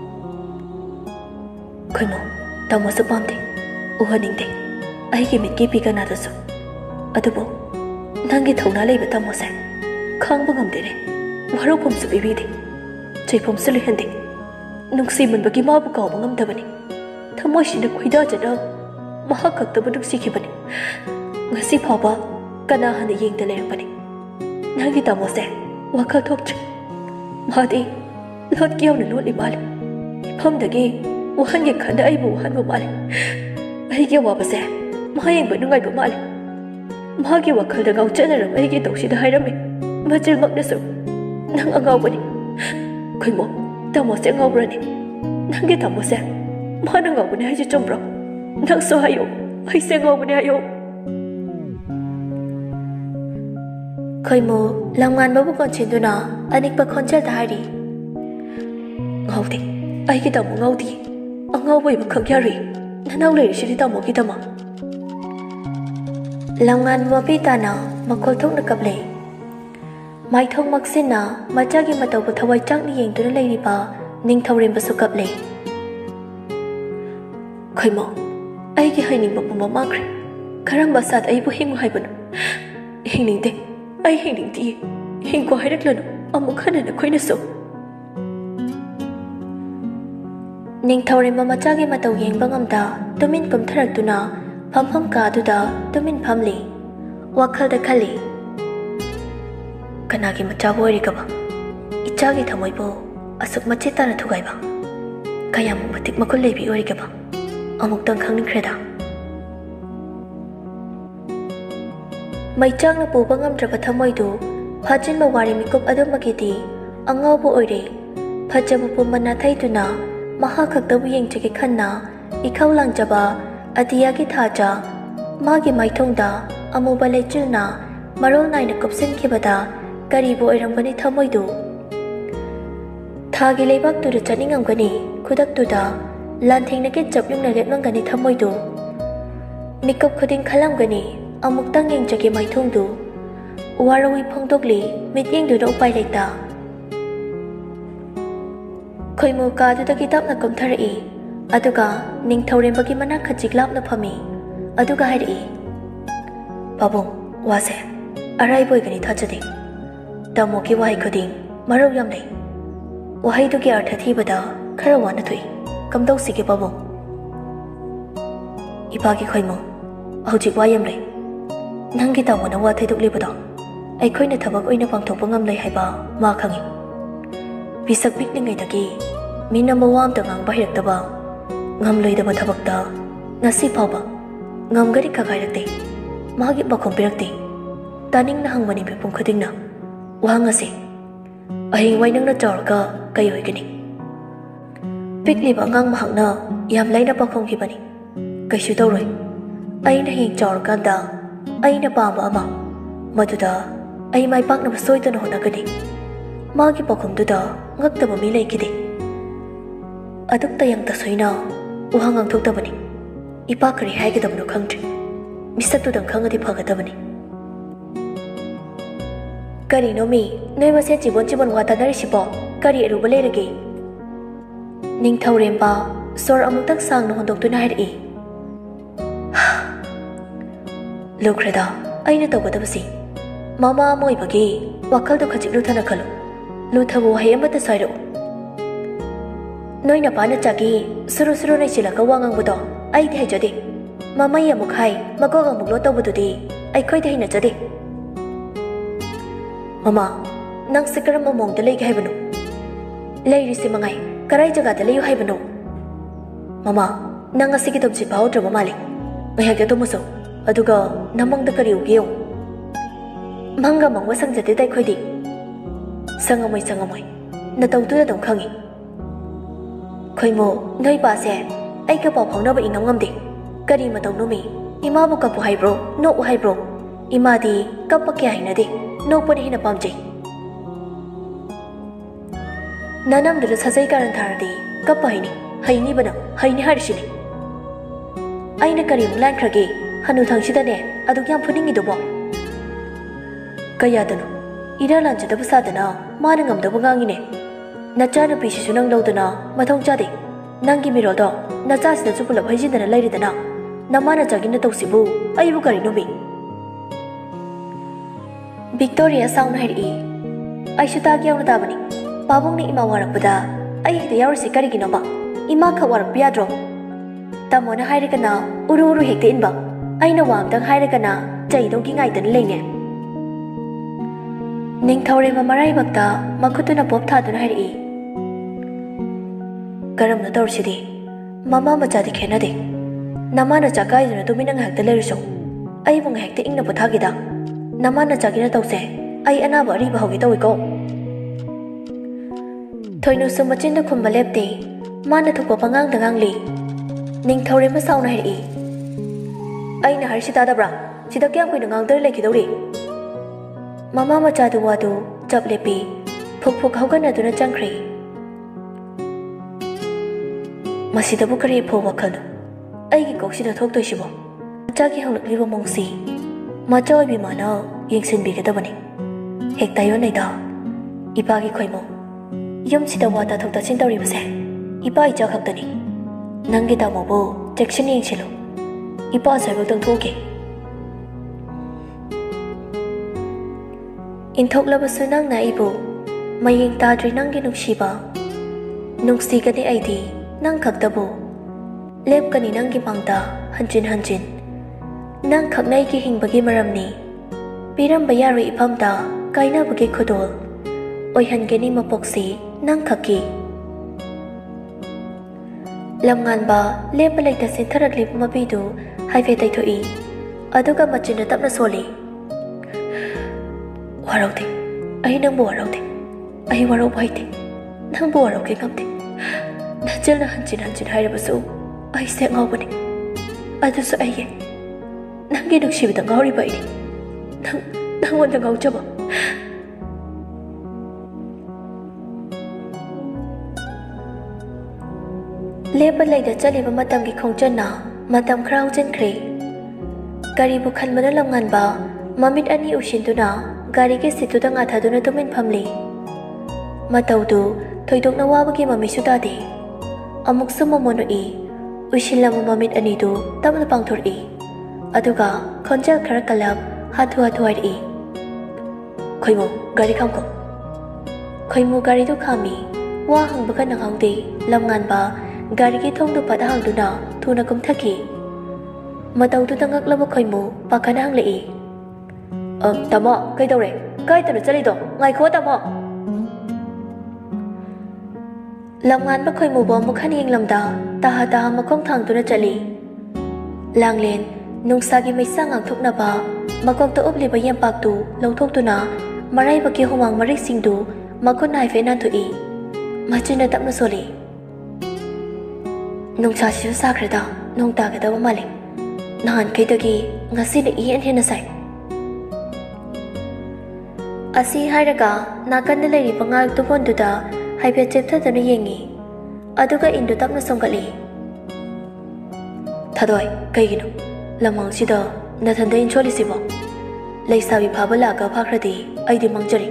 khoimu tamo sapamde uhaningde ai ki mit ki pi kana da so adubo nangi thongna leiba tamo sa khang bangam de re waro phom su bibi de chei phom su le hande nungsi man bagi ma bu kaw bangam da bani thamoi sina khoida jada maha khak da bu si ki bani ngasi phaba kana hane yeng da le bani nangi tamo sa wakha thok ch ma de lot kiaw na lot li mal phom da ge wahan ge khanda ai bu han bu mal ai ge wa ba sa ma yeng ba nungai bu mal ma ge wakhal da gaw chana ram ai ge tawsi da hairam majil mak na so nang angaw bani khoimo tamo se ngaw brani nang ge tamo se ma na ngaw bani ai ji chom bro nang so hayo ai se ngaw bani ayo khoimo lamngan babu kon chinduna anik pa khonchal da hari ngaw de ai ge tamo ngaw di angaw bai ba khak yari nanaw le shi tamo ki tama lamngan wapi tana makhol thok na kaple mai thong maksina machagi matau ba thawai chak ni yeng tu lai ri ba ning thawrim ba su kaple khoimo ai gi haining ba puma makre kharam ba sat ai bu hing hai ban hingning de ai hingning ti hing ko hairak lanu amu khana na khoina so ning thawrim ba machagi matau yeng ba ngam da tumin kum tharak tuna pham ka du da tumin phamli wakhal da khali kanagi macha boy ri kaba ichagi thamoi bo asuk mache ta na thugai ba kayam matik makul lebi ori kaba amuk tang khangning khreda mai chang na pu bangam tra pathamoi du phajin ma wari mikop adum magiti angau bo oire phajabu pu manna thai tuna maha khak tabu yeng cheke khanna ikhau lang jaba adiya ki thaja Magi maithongda amuba lechilna marol naina kopsinkhibada karibu oiramgani thamoidu. Thagi leibaktuda chaningamgani khudaktuda lanthingna ke chabyungna lepnangani thamoidu. Mikop khuding khalamgani amuktang yengjagi maithongdu warawi phongdokli mityengduda upai leita. Khoimu kaduda kitapna komtharai aduga ningthaurembagi manak khajiklapna phami aduga hairi babung wase arai boigani thachade tamo ki wahai khuding marau yam lei wahai du ki artha thibada khara wana thui kamdau sike babung ipagi khoimu hojik wayam lei nangi tamo na wa thaiduk libado ai khoina thabak oina pangthokpa ngam lei haiba ma khangi bisak pikningai dagi mina mawam ta ngang bahirak taba ngam loidaba thabakta ngasi phawba ngamgari kagairakte magi bakhom pirakte taning na hangmani bipum khudingna wangase ahing wainang na chawrka kai hoigani pikli bangang mahakna yam laina pakhom khibani kaishu tawroi aina hing chawrka da aina pama ama maduda ai mai pakna soidana honagani magi pakhom duda ngaktaba mi leikide adukta yang ta soina uhangang thoktabani ipa kari haigedabno khangtri misatudang khangadi phagadabani kari nomi noi mase jibon wata nari sibo kari eruba leirage ningthauremba sor amuktak sang no hondoktuna hairi lokreda aina tawgadabasi mama moibagi wakaldo khajik luthana khalu luthabu hayamata sairo noi na pana chagi suru nai silaka wangang budo ai thai jode mama ya mukhai magoga muglo tawbududi ai khoi thai na jode mama nang sikaram among dalai gai banu leiri se mangai karai jaga dalai hai banu mama nang asigi dobji baw dra mali ngai ga to muso aduga namang da kari ugiyo manga mangwa sang jate dai khoi di sangamoi na tawtu da dong khangi khoimo noi ba se ai ka paw phangna ba ingam ngam de kari ma tawnu mi ima bu ka pu hai bro no u hai bro ima di kappa ke hai na de no pon hina pamjai nanam dulu sajai karan thardi kappa haini haini bana haini harishini aina kari mulan khrage hanu thangshida ne aduk yam phuningi dobo kaya dano ira lanja da busadana mana ngam da bungangi ne nacha na pisi sunang lodana mathong chade nangi miro do nacha sida chupula bhaiji dana lairi dana namana jagina tawsibu aibu kari nobi Victoria sound hairi ai shuta gyau na dabani babung ni ima warakpada ai hida yaursi kari ginoba ima kha warak piadro tamona hairi kana uru hekte inba aina wam dang hairi kana chai do gi ngai dan leine ningthaure ma marai bakta makhutuna pop tha dun hairi karam na tawsidi mama macha di khena de namana chakai dun to minang hakta lerso ai bung hekte ingna pothagida namana chagina tawse ai ana bari bahogi tawiko thoinu sumachin da khumba lepte mana thukpa pangang dangang li ningthaure ma sauna hairi aina harshita dabra sida kyam kuina ngang dar lekidori mama macha du wadu chap lepi phuk hogana duna changkhri masida bu kari pho wakal ai gi koksida thok toisibo chagi honglik libo mongsi macha bi mana yengsin bi gadabani hek tayo nei da ipa gi khoimo yum sida wata thok ta chin tawri base ipa I cha khaktani nangi da mo bo section yeng chilo ipa sa bo tang thoke in thok la basu nang na ibo mayeng ta dri nangi nuksiba nuksi ka ni ID nang khaktabo lep kani nangi mangta hanjin nang khaknai ki hingbagi maramni piram bayari ipamta kaina bagi khudol oihan geni mapoksi nang khaki lamngan ba lepalai ta sintharak lip mabidu haive tai thoi aduga machin tapna soli warauti ai nang bo warauti ai warau baiti nang bo warau ke ngamti nachel na hanjin hairabasu ai se ngawbani adu su ai ꯅꯪꯒꯤ ꯅꯨꯡꯁꯤꯕꯗ ꯉꯥꯎꯔꯤꯕ ꯑꯩꯅꯤ ꯅꯪꯉꯣꯟꯗ ꯉꯥꯎꯖꯕ ꯂꯦꯞꯄ ꯂꯩꯗ ꯆꯠꯂꯤꯕ ꯃꯇꯝꯒꯤ ꯈꯣꯡꯆꯠꯅ ꯃꯇꯝ ꯈꯔ ꯍꯧꯖꯤꯟꯈ꯭ꯔꯦ ꯀꯔꯤꯕꯨ ꯈꯟꯕꯅ ꯂꯝꯉꯥꯟꯕ ꯃꯃꯤꯠ ꯑꯅꯤ ꯎꯏꯁꯤꯟꯗꯨꯅ ꯒꯥꯔꯤꯒꯤ ꯁꯤꯠꯇꯨꯗ ꯉꯥꯊꯗꯨꯅ ꯇꯨꯃꯤꯟ ꯐꯝꯂꯤ ꯃꯇꯧꯗꯨ ꯊꯣꯏꯗꯣꯛꯅ ꯋꯥꯕꯒꯤ ꯃꯃꯤꯁꯨ ꯇꯥꯗꯦ ꯑꯃꯨꯛꯁꯨ ꯃꯃꯣꯟ ꯎꯏ ꯎꯏꯁꯤꯜꯂꯝꯕ ꯃꯃꯤꯠ ꯑꯅꯤꯗꯨ ꯇꯞꯅ ꯄꯥꯡꯊꯣꯔꯛꯏ ꯑꯗꯨꯒ ꯈꯣꯟꯖꯦꯜ ꯈꯔ ꯀꯜꯂꯞ ꯍꯥꯊꯨ ꯍꯥꯊꯨ ꯍꯥꯏꯔꯛꯏ ꯈꯣꯏꯃꯨ ꯒꯥꯔꯤ ꯈꯥꯝꯈꯣ ꯈꯣꯏꯃꯨ ꯒꯥꯔꯤꯗꯨ ꯈꯥꯝꯃꯤ ꯋꯥ ꯍꯪꯕꯒ ꯅꯪꯍꯧꯗꯦ ꯂꯝꯉꯥꯟꯕ ꯒꯥꯔꯤꯒꯤ ꯊꯣꯡꯗꯨ ꯐꯠ ꯍꯥꯡꯗꯨꯅ ꯊꯨꯅ ꯀꯨꯝꯊꯈꯤ ꯃꯇꯧꯗꯨꯗ ꯉꯛꯂꯕ ꯈꯣꯏꯃꯨ ꯄꯥꯈꯠꯅ ꯍꯪꯂꯛꯏ ꯇꯥꯃꯣ ꯀꯩꯗꯧꯔꯦ ꯀꯥꯏꯗꯅꯣ ꯆꯠꯂꯤꯗꯣ ꯉꯥꯏꯈꯣ ꯇꯥꯃꯣ ꯂꯝꯉꯥꯟꯕ ꯈꯣꯏꯃꯨꯕꯨ ꯑꯃꯨꯛ ꯍꯟꯅ ꯌꯦꯡꯂꯝꯗ ꯇꯥꯍꯥ ꯇꯥꯍꯥ ꯃꯈꯣꯡ ꯊꯥꯡꯗꯨꯅ ꯆꯠꯂꯤ ꯂꯥꯡꯂꯦꯟ ꯅꯨꯡꯁꯥꯒꯤ ꯃꯩꯁꯥ ꯉꯥꯛꯊꯣꯛꯅꯕ ꯃꯀꯣꯛꯇ ꯎꯞꯂꯤꯕ ꯌꯦꯝꯄꯥꯛꯇꯨ ꯂꯧꯊꯣꯛꯇꯨꯅ ꯃꯔꯥꯏꯕꯛꯀꯤ ꯍꯨꯃꯥꯡ ꯃꯔꯤꯛꯁꯤꯡꯗꯨ ꯃꯈꯨꯠꯅ ꯍꯥꯏꯐꯦꯠ ꯅꯥꯟꯊꯣꯛꯏ ꯃꯆꯤꯟꯅ ꯇꯞꯅ ꯁꯣꯜꯂꯤ ꯅꯨꯡꯁꯥꯁꯤꯁꯨ ꯁꯥꯈ꯭ꯔꯦꯗ ꯅꯣꯡ ꯇꯥꯒꯗꯕ ꯃꯥꯜꯂꯤ ꯅꯍꯥꯟꯈꯩꯗꯒꯤ ꯉꯁꯤꯅ ꯏꯍꯦꯟ ꯍꯦꯟꯅ ꯁꯥꯏ ꯑꯁꯤ ꯍꯥꯏꯔꯒ ꯅꯥꯀꯟꯗ ꯂꯩꯔꯤꯕ ꯉꯥ ꯇꯨꯕꯣꯟꯗꯨꯗ ꯍꯥꯏꯐꯦꯠ ꯆꯦꯞꯊꯗꯨꯅ ꯌꯦꯡꯉꯤ ꯑꯗꯨꯒ ꯏꯟꯗꯨ ꯇꯞꯅ ꯁꯣꯝꯒꯠꯂꯤ ꯊꯥꯗꯣꯏ ꯀꯩꯒꯤꯅꯣ ꯂꯝꯍꯥꯡꯁꯤꯗ ꯅꯊꯟꯗ ꯏꯟ ꯁꯣꯜꯂꯤꯁꯤꯕꯣ ꯂꯩꯁꯥꯕꯤ ꯐꯥꯕ ꯂꯥꯛꯑꯒ ꯐꯥꯈ꯭ꯔꯗꯤ ꯑꯩꯗꯤ ꯃꯥꯡꯖꯔꯤ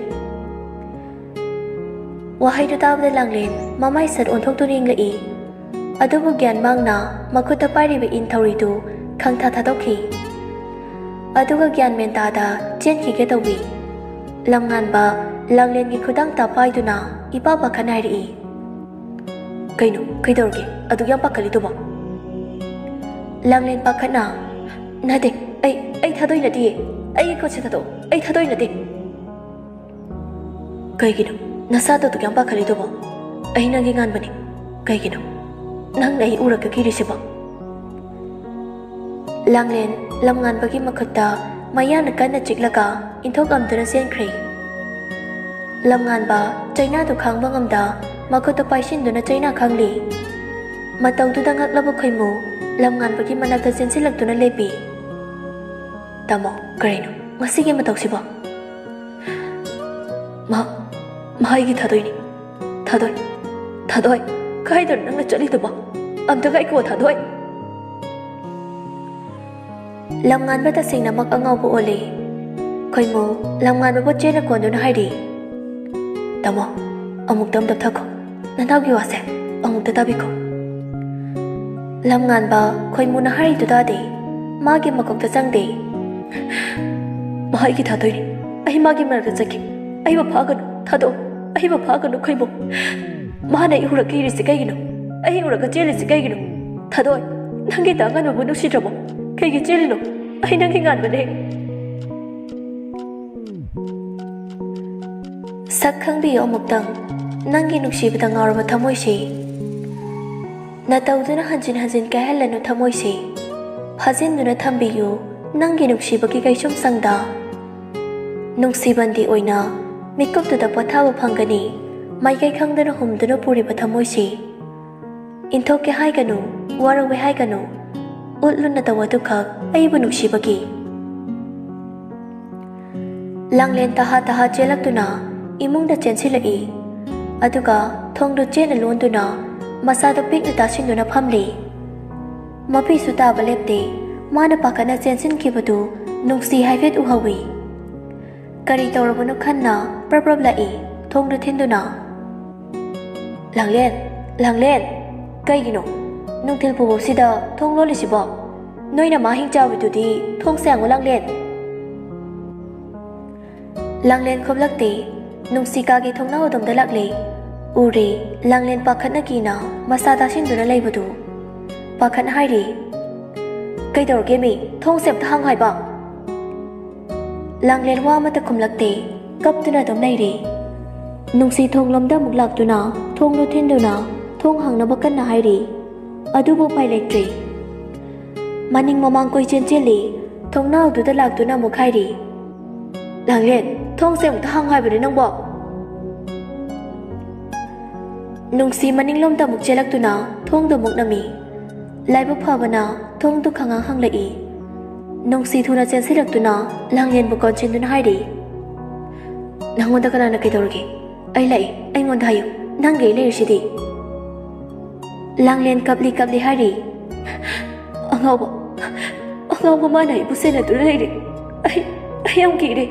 ꯋꯥꯍꯩꯗꯨ ꯇꯥꯕꯗ ꯂꯥꯡꯂꯦꯟ ꯃꯃꯥꯏ ꯁꯠ ꯑꯣꯟꯊꯣꯛꯇꯨꯅ ꯌꯦꯡꯂꯛꯏ ꯑꯗꯨꯕꯨ ꯒ꯭ꯌꯥꯟ ꯃꯥꯡꯅ ꯃꯈꯨꯠꯇ ꯄꯥꯏꯔꯤꯕ ꯏꯟ ꯊꯧꯔꯤꯗꯨ ꯈꯪꯊꯥ ꯊꯥꯗꯣꯛꯈꯤ ꯑꯗꯨꯒ ꯒ꯭ꯌꯥꯟ ꯃꯦꯟ ꯇꯥꯗ ꯆꯦꯟꯈꯤꯒꯦ ꯇꯧꯏ ꯂꯝꯉꯥꯟꯕ ꯂꯥꯡꯂꯦꯟꯒꯤ ꯈꯨꯗꯥꯡꯇ ꯄꯥꯏꯗꯨꯅ ꯏꯄꯥ ꯄꯥꯈꯠꯅ ꯍꯥꯏꯔꯛꯏ ꯀꯩꯅꯣ ꯀꯩꯗꯧꯔꯒꯦ ꯑꯗꯨꯛ ꯌꯥꯝ ꯄꯥꯈꯠꯂꯤꯗꯨꯕꯣ ꯂꯥꯡꯂꯦꯟ ꯄꯥꯈꯠꯅ ꯅꯠꯇꯦ ꯑꯩ ꯊꯥꯗꯣꯏ ꯅꯠꯇꯦ ꯑꯩꯒꯤ ꯈꯨꯠꯁꯦ ꯊꯥꯗꯣꯛ ꯑꯩ ꯊꯥꯗꯣꯏ ꯅꯠꯇꯦ ꯀꯩꯒꯤꯅꯣ ꯅꯁꯥꯗꯣ ꯑꯗꯨꯛ ꯌꯥꯝ ꯄꯥꯈꯠꯂꯤꯗꯨꯕꯣ ꯑꯩ ꯅꯪꯒꯤ ꯉꯥꯟꯕꯅꯤ ꯀꯩꯒꯤꯅꯣ ꯅꯪꯅ ꯑꯩ ꯎꯔꯒ ꯀꯤꯔꯤꯁꯤꯕꯣ ꯂꯥꯡꯂꯦꯟ ꯂꯝꯉꯥꯟꯕꯒꯤ ꯃꯈꯨꯠꯇ ꯃꯌꯥꯅ ꯀꯟꯅ ꯆꯤꯛꯂꯒ ꯏꯟꯊꯣꯛꯂꯝꯗꯨꯅ ꯆꯦꯟꯈ꯭ꯔꯦ ꯂꯝꯉꯥꯟꯕ ꯆꯩꯅꯥꯗꯨ ꯈꯥꯡꯕ ꯉꯝꯗ ꯃꯈꯨꯠꯇ ꯄꯥꯏꯁꯤꯟꯗꯨꯅ ꯆꯩꯅꯥ ꯈꯥꯡꯂꯤ ꯃꯇꯧꯗꯨꯗ ꯉꯛꯂꯕ ꯈꯣꯏꯃꯨ ꯂꯝꯉꯥꯟꯕꯒꯤ ꯃꯅꯥꯛꯇ ꯆꯦꯟꯁꯤꯜꯂꯛꯇꯨꯅ ꯂꯦꯞꯄꯤ ꯇꯥꯃꯣ ꯀꯔꯤꯅꯣ ꯉꯁꯤꯒꯤ ꯃꯇꯧꯁꯤꯕꯣ ꯃꯍꯩꯒꯤ ꯊꯥꯗꯣꯏꯅꯤ ꯊꯥꯗꯣꯏ ꯀꯥꯏꯗꯅꯣ ꯅꯪꯅ ꯆꯠꯂꯤꯗꯨꯕꯣ ꯑꯝꯇ ꯉꯥꯏꯈꯣ ꯊꯥꯗꯣꯏ ꯂꯝꯉꯥꯟꯕ ꯇꯁꯦꯡꯅꯃꯛ ꯑꯉꯥꯎꯕ ꯑꯣꯜꯂꯤ ꯈꯣꯏꯃꯨ ꯂꯝꯉꯥꯟꯕꯕꯨ ꯆꯦꯟꯅ ꯀꯣꯟꯗꯨꯅ ꯍꯥꯏꯔꯤ ꯇꯥꯃꯣ ꯑꯃꯨꯛꯇꯪ ꯇꯞꯊꯈꯣ ꯅꯅꯥꯎꯒꯤ ꯋꯥꯁꯦ ꯑꯃꯨꯛꯇ ꯇꯥꯕꯤꯈꯣ ꯂꯝꯉꯥꯟꯕ ꯈꯣꯏꯃꯨꯅ ꯍꯥꯏꯔꯤꯗꯨ ꯇꯥꯗꯦ ꯃꯥꯒꯤ ꯃꯀꯣꯛꯇ ꯆꯪꯗꯦ ꯃꯍꯩꯒꯤ ꯊꯥꯗꯣꯏꯅꯤ ꯑꯩ ꯃꯥꯒꯤ ꯃꯔꯛꯇ ꯆꯠꯈꯤ ꯑꯩꯕꯨ ꯐꯥꯒꯅꯨ ꯊꯥꯗꯣꯛ ꯑꯩꯕꯨ ꯐꯥꯒꯅꯨ ꯈꯣꯏꯃꯨ ꯃꯥꯅ ꯑꯩ ꯎꯔ ꯀꯤꯔꯤꯁꯤ ꯀꯩꯒꯤꯅꯣ ꯑꯩ ꯎꯔꯒ ꯆꯦꯜꯂꯤꯁꯤ ꯀꯩꯒꯤꯅꯣ ꯊꯥꯗꯣꯏ ꯅꯪꯒꯤ ꯉꯥꯟꯕꯕꯨ ꯅꯨꯡꯁꯤꯗ꯭ꯔꯕꯣ ꯀꯩꯒꯤ ꯆꯦꯜꯂꯤꯅꯣ ꯑꯩ ꯅꯪꯒꯤ ꯉꯥꯟꯕꯅꯦ ꯁꯛ ꯈꯪꯕꯤꯌꯨ ꯑꯃꯨꯛꯇꯪ ꯅꯪꯒꯤ ꯅꯨꯡꯁꯤꯕꯗ ꯉꯥꯎꯔꯕ ꯊꯃꯣꯏꯁꯤ ꯅꯇꯧꯗꯨꯅ ꯍꯟꯖꯤꯟ ꯍꯟꯖꯤꯟ ꯀꯥꯏꯍꯜꯂꯅꯨ ꯊꯃꯣꯏꯁꯤ ꯐꯥꯖꯤꯟꯗꯨꯅ ꯊꯝꯕꯤꯌꯨ ꯅꯪꯒꯤ ꯅꯨꯡꯁꯤꯕꯒꯤ ꯀꯩꯁꯨꯝꯁꯪꯗ ꯅꯨꯡꯁꯤꯕꯟꯗꯤ ꯑꯣꯏꯅ ꯃꯤꯀꯨꯞꯇꯨꯗ ꯄꯣꯊꯥꯕ ꯐꯪꯒꯅꯤ ꯃꯥꯏꯀꯩ ꯈꯪꯗꯅ ꯍꯨꯝꯗꯨꯅ ꯄꯨꯔꯤꯕ ꯊꯃꯣꯏꯁꯤ ꯏꯟꯊꯣꯛꯀꯦ ꯍꯥꯏꯒꯅꯨ ꯋꯥꯔꯧꯋꯦ ꯍꯥꯏꯒꯅꯨ ꯎꯠꯂꯨꯅ ꯇꯧ ꯑꯗꯨꯈꯛ ꯑꯩꯕꯨ ꯅꯨꯡꯁꯤꯕꯒꯤ ꯂꯥꯡꯂꯦꯟ ꯇꯍꯥ ꯇꯍꯥ ꯆꯦꯜꯂꯛꯇꯨꯅ ꯏꯃꯨꯡꯗ ꯆꯦꯟꯁꯤꯜꯂꯛꯏ ꯑꯗꯨꯒ ꯊꯣꯡꯗꯨ ꯆꯦꯠꯅ ꯂꯣꯟꯗꯨꯅ ꯃꯁꯥꯗꯨ ꯄꯤꯛꯅ ꯇꯥꯁꯤꯟꯗꯨꯅ ꯐꯝꯂꯤ ꯃꯄꯤꯁꯨ ꯇꯥꯕ ꯂꯦꯞꯇꯦ ꯃꯥꯅ ꯄꯥꯈꯠꯅ ꯆꯦꯟꯁꯤꯟꯈꯤꯕꯗꯨ ꯅꯨꯡꯁꯤ ꯍꯥꯏꯐꯦꯠ ꯎꯍꯧꯏ ꯀꯔꯤ ꯇꯧꯔꯕꯅꯣ ꯈꯟꯅ ꯄ꯭ꯔꯞ ꯂꯥꯛꯏ ꯊꯣꯡꯗꯨ ꯊꯤꯟꯗꯨꯅ ꯂꯥꯡꯂꯦꯟ ꯀꯩꯒꯤꯅꯣ ꯅꯨꯡꯊꯤꯜ ꯄꯨꯕꯧꯁꯤꯗ ꯊꯣꯡ ꯂꯣꯜꯂꯤꯁꯤꯕꯣ ꯅꯣꯏꯅ ꯃꯥ ꯍꯤꯡꯆꯥꯕꯤꯗꯨꯗꯤ ꯊꯣꯡ ꯁꯦꯡꯉꯣ ꯂꯥꯡꯂꯦꯟ ꯈꯣꯝꯂꯛꯇꯦ ꯅꯨꯡꯁꯤ ꯀꯥꯒꯤ ꯊꯣꯡꯅꯥꯎ ꯑꯗꯣꯝꯗ ꯂꯥꯛꯂꯤ ꯎꯔꯦ ꯂꯥꯡꯂꯦꯟ ꯄꯥꯈꯠꯅ ꯀꯤꯅ ꯃꯁꯥ ꯇꯥꯁꯤꯟꯗꯨꯅ ꯂꯩꯕꯗꯨ ꯄꯥꯈꯠꯅ ꯍꯥꯏꯔꯤ ꯀꯩꯗꯧꯔꯒꯦ ꯃꯤ ꯊꯣꯡꯁꯦ ꯑꯝꯇ ꯍꯥꯡꯉꯨ ꯍꯥꯏꯕ ꯂꯥꯡꯂꯦꯟ ꯋꯥ ꯑꯃꯠꯇ ꯈꯨꯝꯂꯛꯇꯦ ꯀꯞꯇꯨꯅ ꯑꯗꯨꯝ ꯂꯩꯔꯤ ꯅꯨꯡꯁꯤ ꯊꯣꯡꯂꯣꯝꯗ ꯑꯃꯨꯛ ꯂꯥꯛꯇꯨꯅ ꯊꯣꯡꯗꯨ ꯊꯤꯟꯗꯨꯅ ꯊꯣꯡ ꯍꯥꯡꯅꯕ ꯀꯟꯅ ꯍꯥꯏꯔꯤ ꯑꯗꯨꯕꯨ ꯎꯄꯥꯏ ꯂꯩꯇ꯭ꯔꯤ ꯃꯅꯤꯡ ꯃꯃꯥꯡ ꯀꯣꯏꯆꯦꯟ ꯆꯦꯜꯂꯤ ꯊꯣꯡꯅꯥꯎꯗꯨꯗ ꯂꯥꯛꯇꯨꯅ ꯑꯃꯨꯛ ꯍꯥꯏꯔꯤ ꯂꯥꯡꯂꯦꯟ ꯊꯣꯡꯁꯦ ꯑꯃꯨꯛꯇ ꯍꯥꯡꯉꯨ ꯍꯥꯏꯕꯅꯤ ꯅꯪꯕꯣ ꯅꯨꯡꯁꯤ ꯃꯅꯤꯡꯂꯣꯝꯗ ꯑꯃꯨꯛ ꯆꯦꯜꯂꯛꯇꯨꯅ ꯊꯣꯡꯗꯨ ꯑꯃꯨꯛ ꯅꯝꯃꯤ ꯂꯥꯏꯕꯛ ꯐꯕꯅ ꯊꯣꯡꯗꯨ ꯈꯪꯍꯥꯡ ꯍꯥꯡꯂꯛꯏ Nungsi thuna chensilaktuna Langlenbu konchinduna hairi. Nangonda kanana kaidorge? Ai lai, aingonda hayu. Nangai leirishidi. Langlen kapli hairi. Angauba mana ibu senaduna leiri. Ai yam kiri.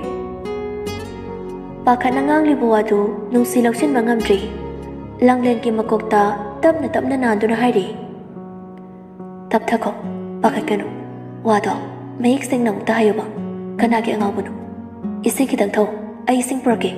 Pakana nganglibu wadu nungsi lakshin mangamdri. Langlen ki makokta tapna nanduna hairi. Tapthako, pakakanu. Wado, mayik sing nang tayo ba? Kanagi angaubuno. Ising kitang tau, ay ising proke.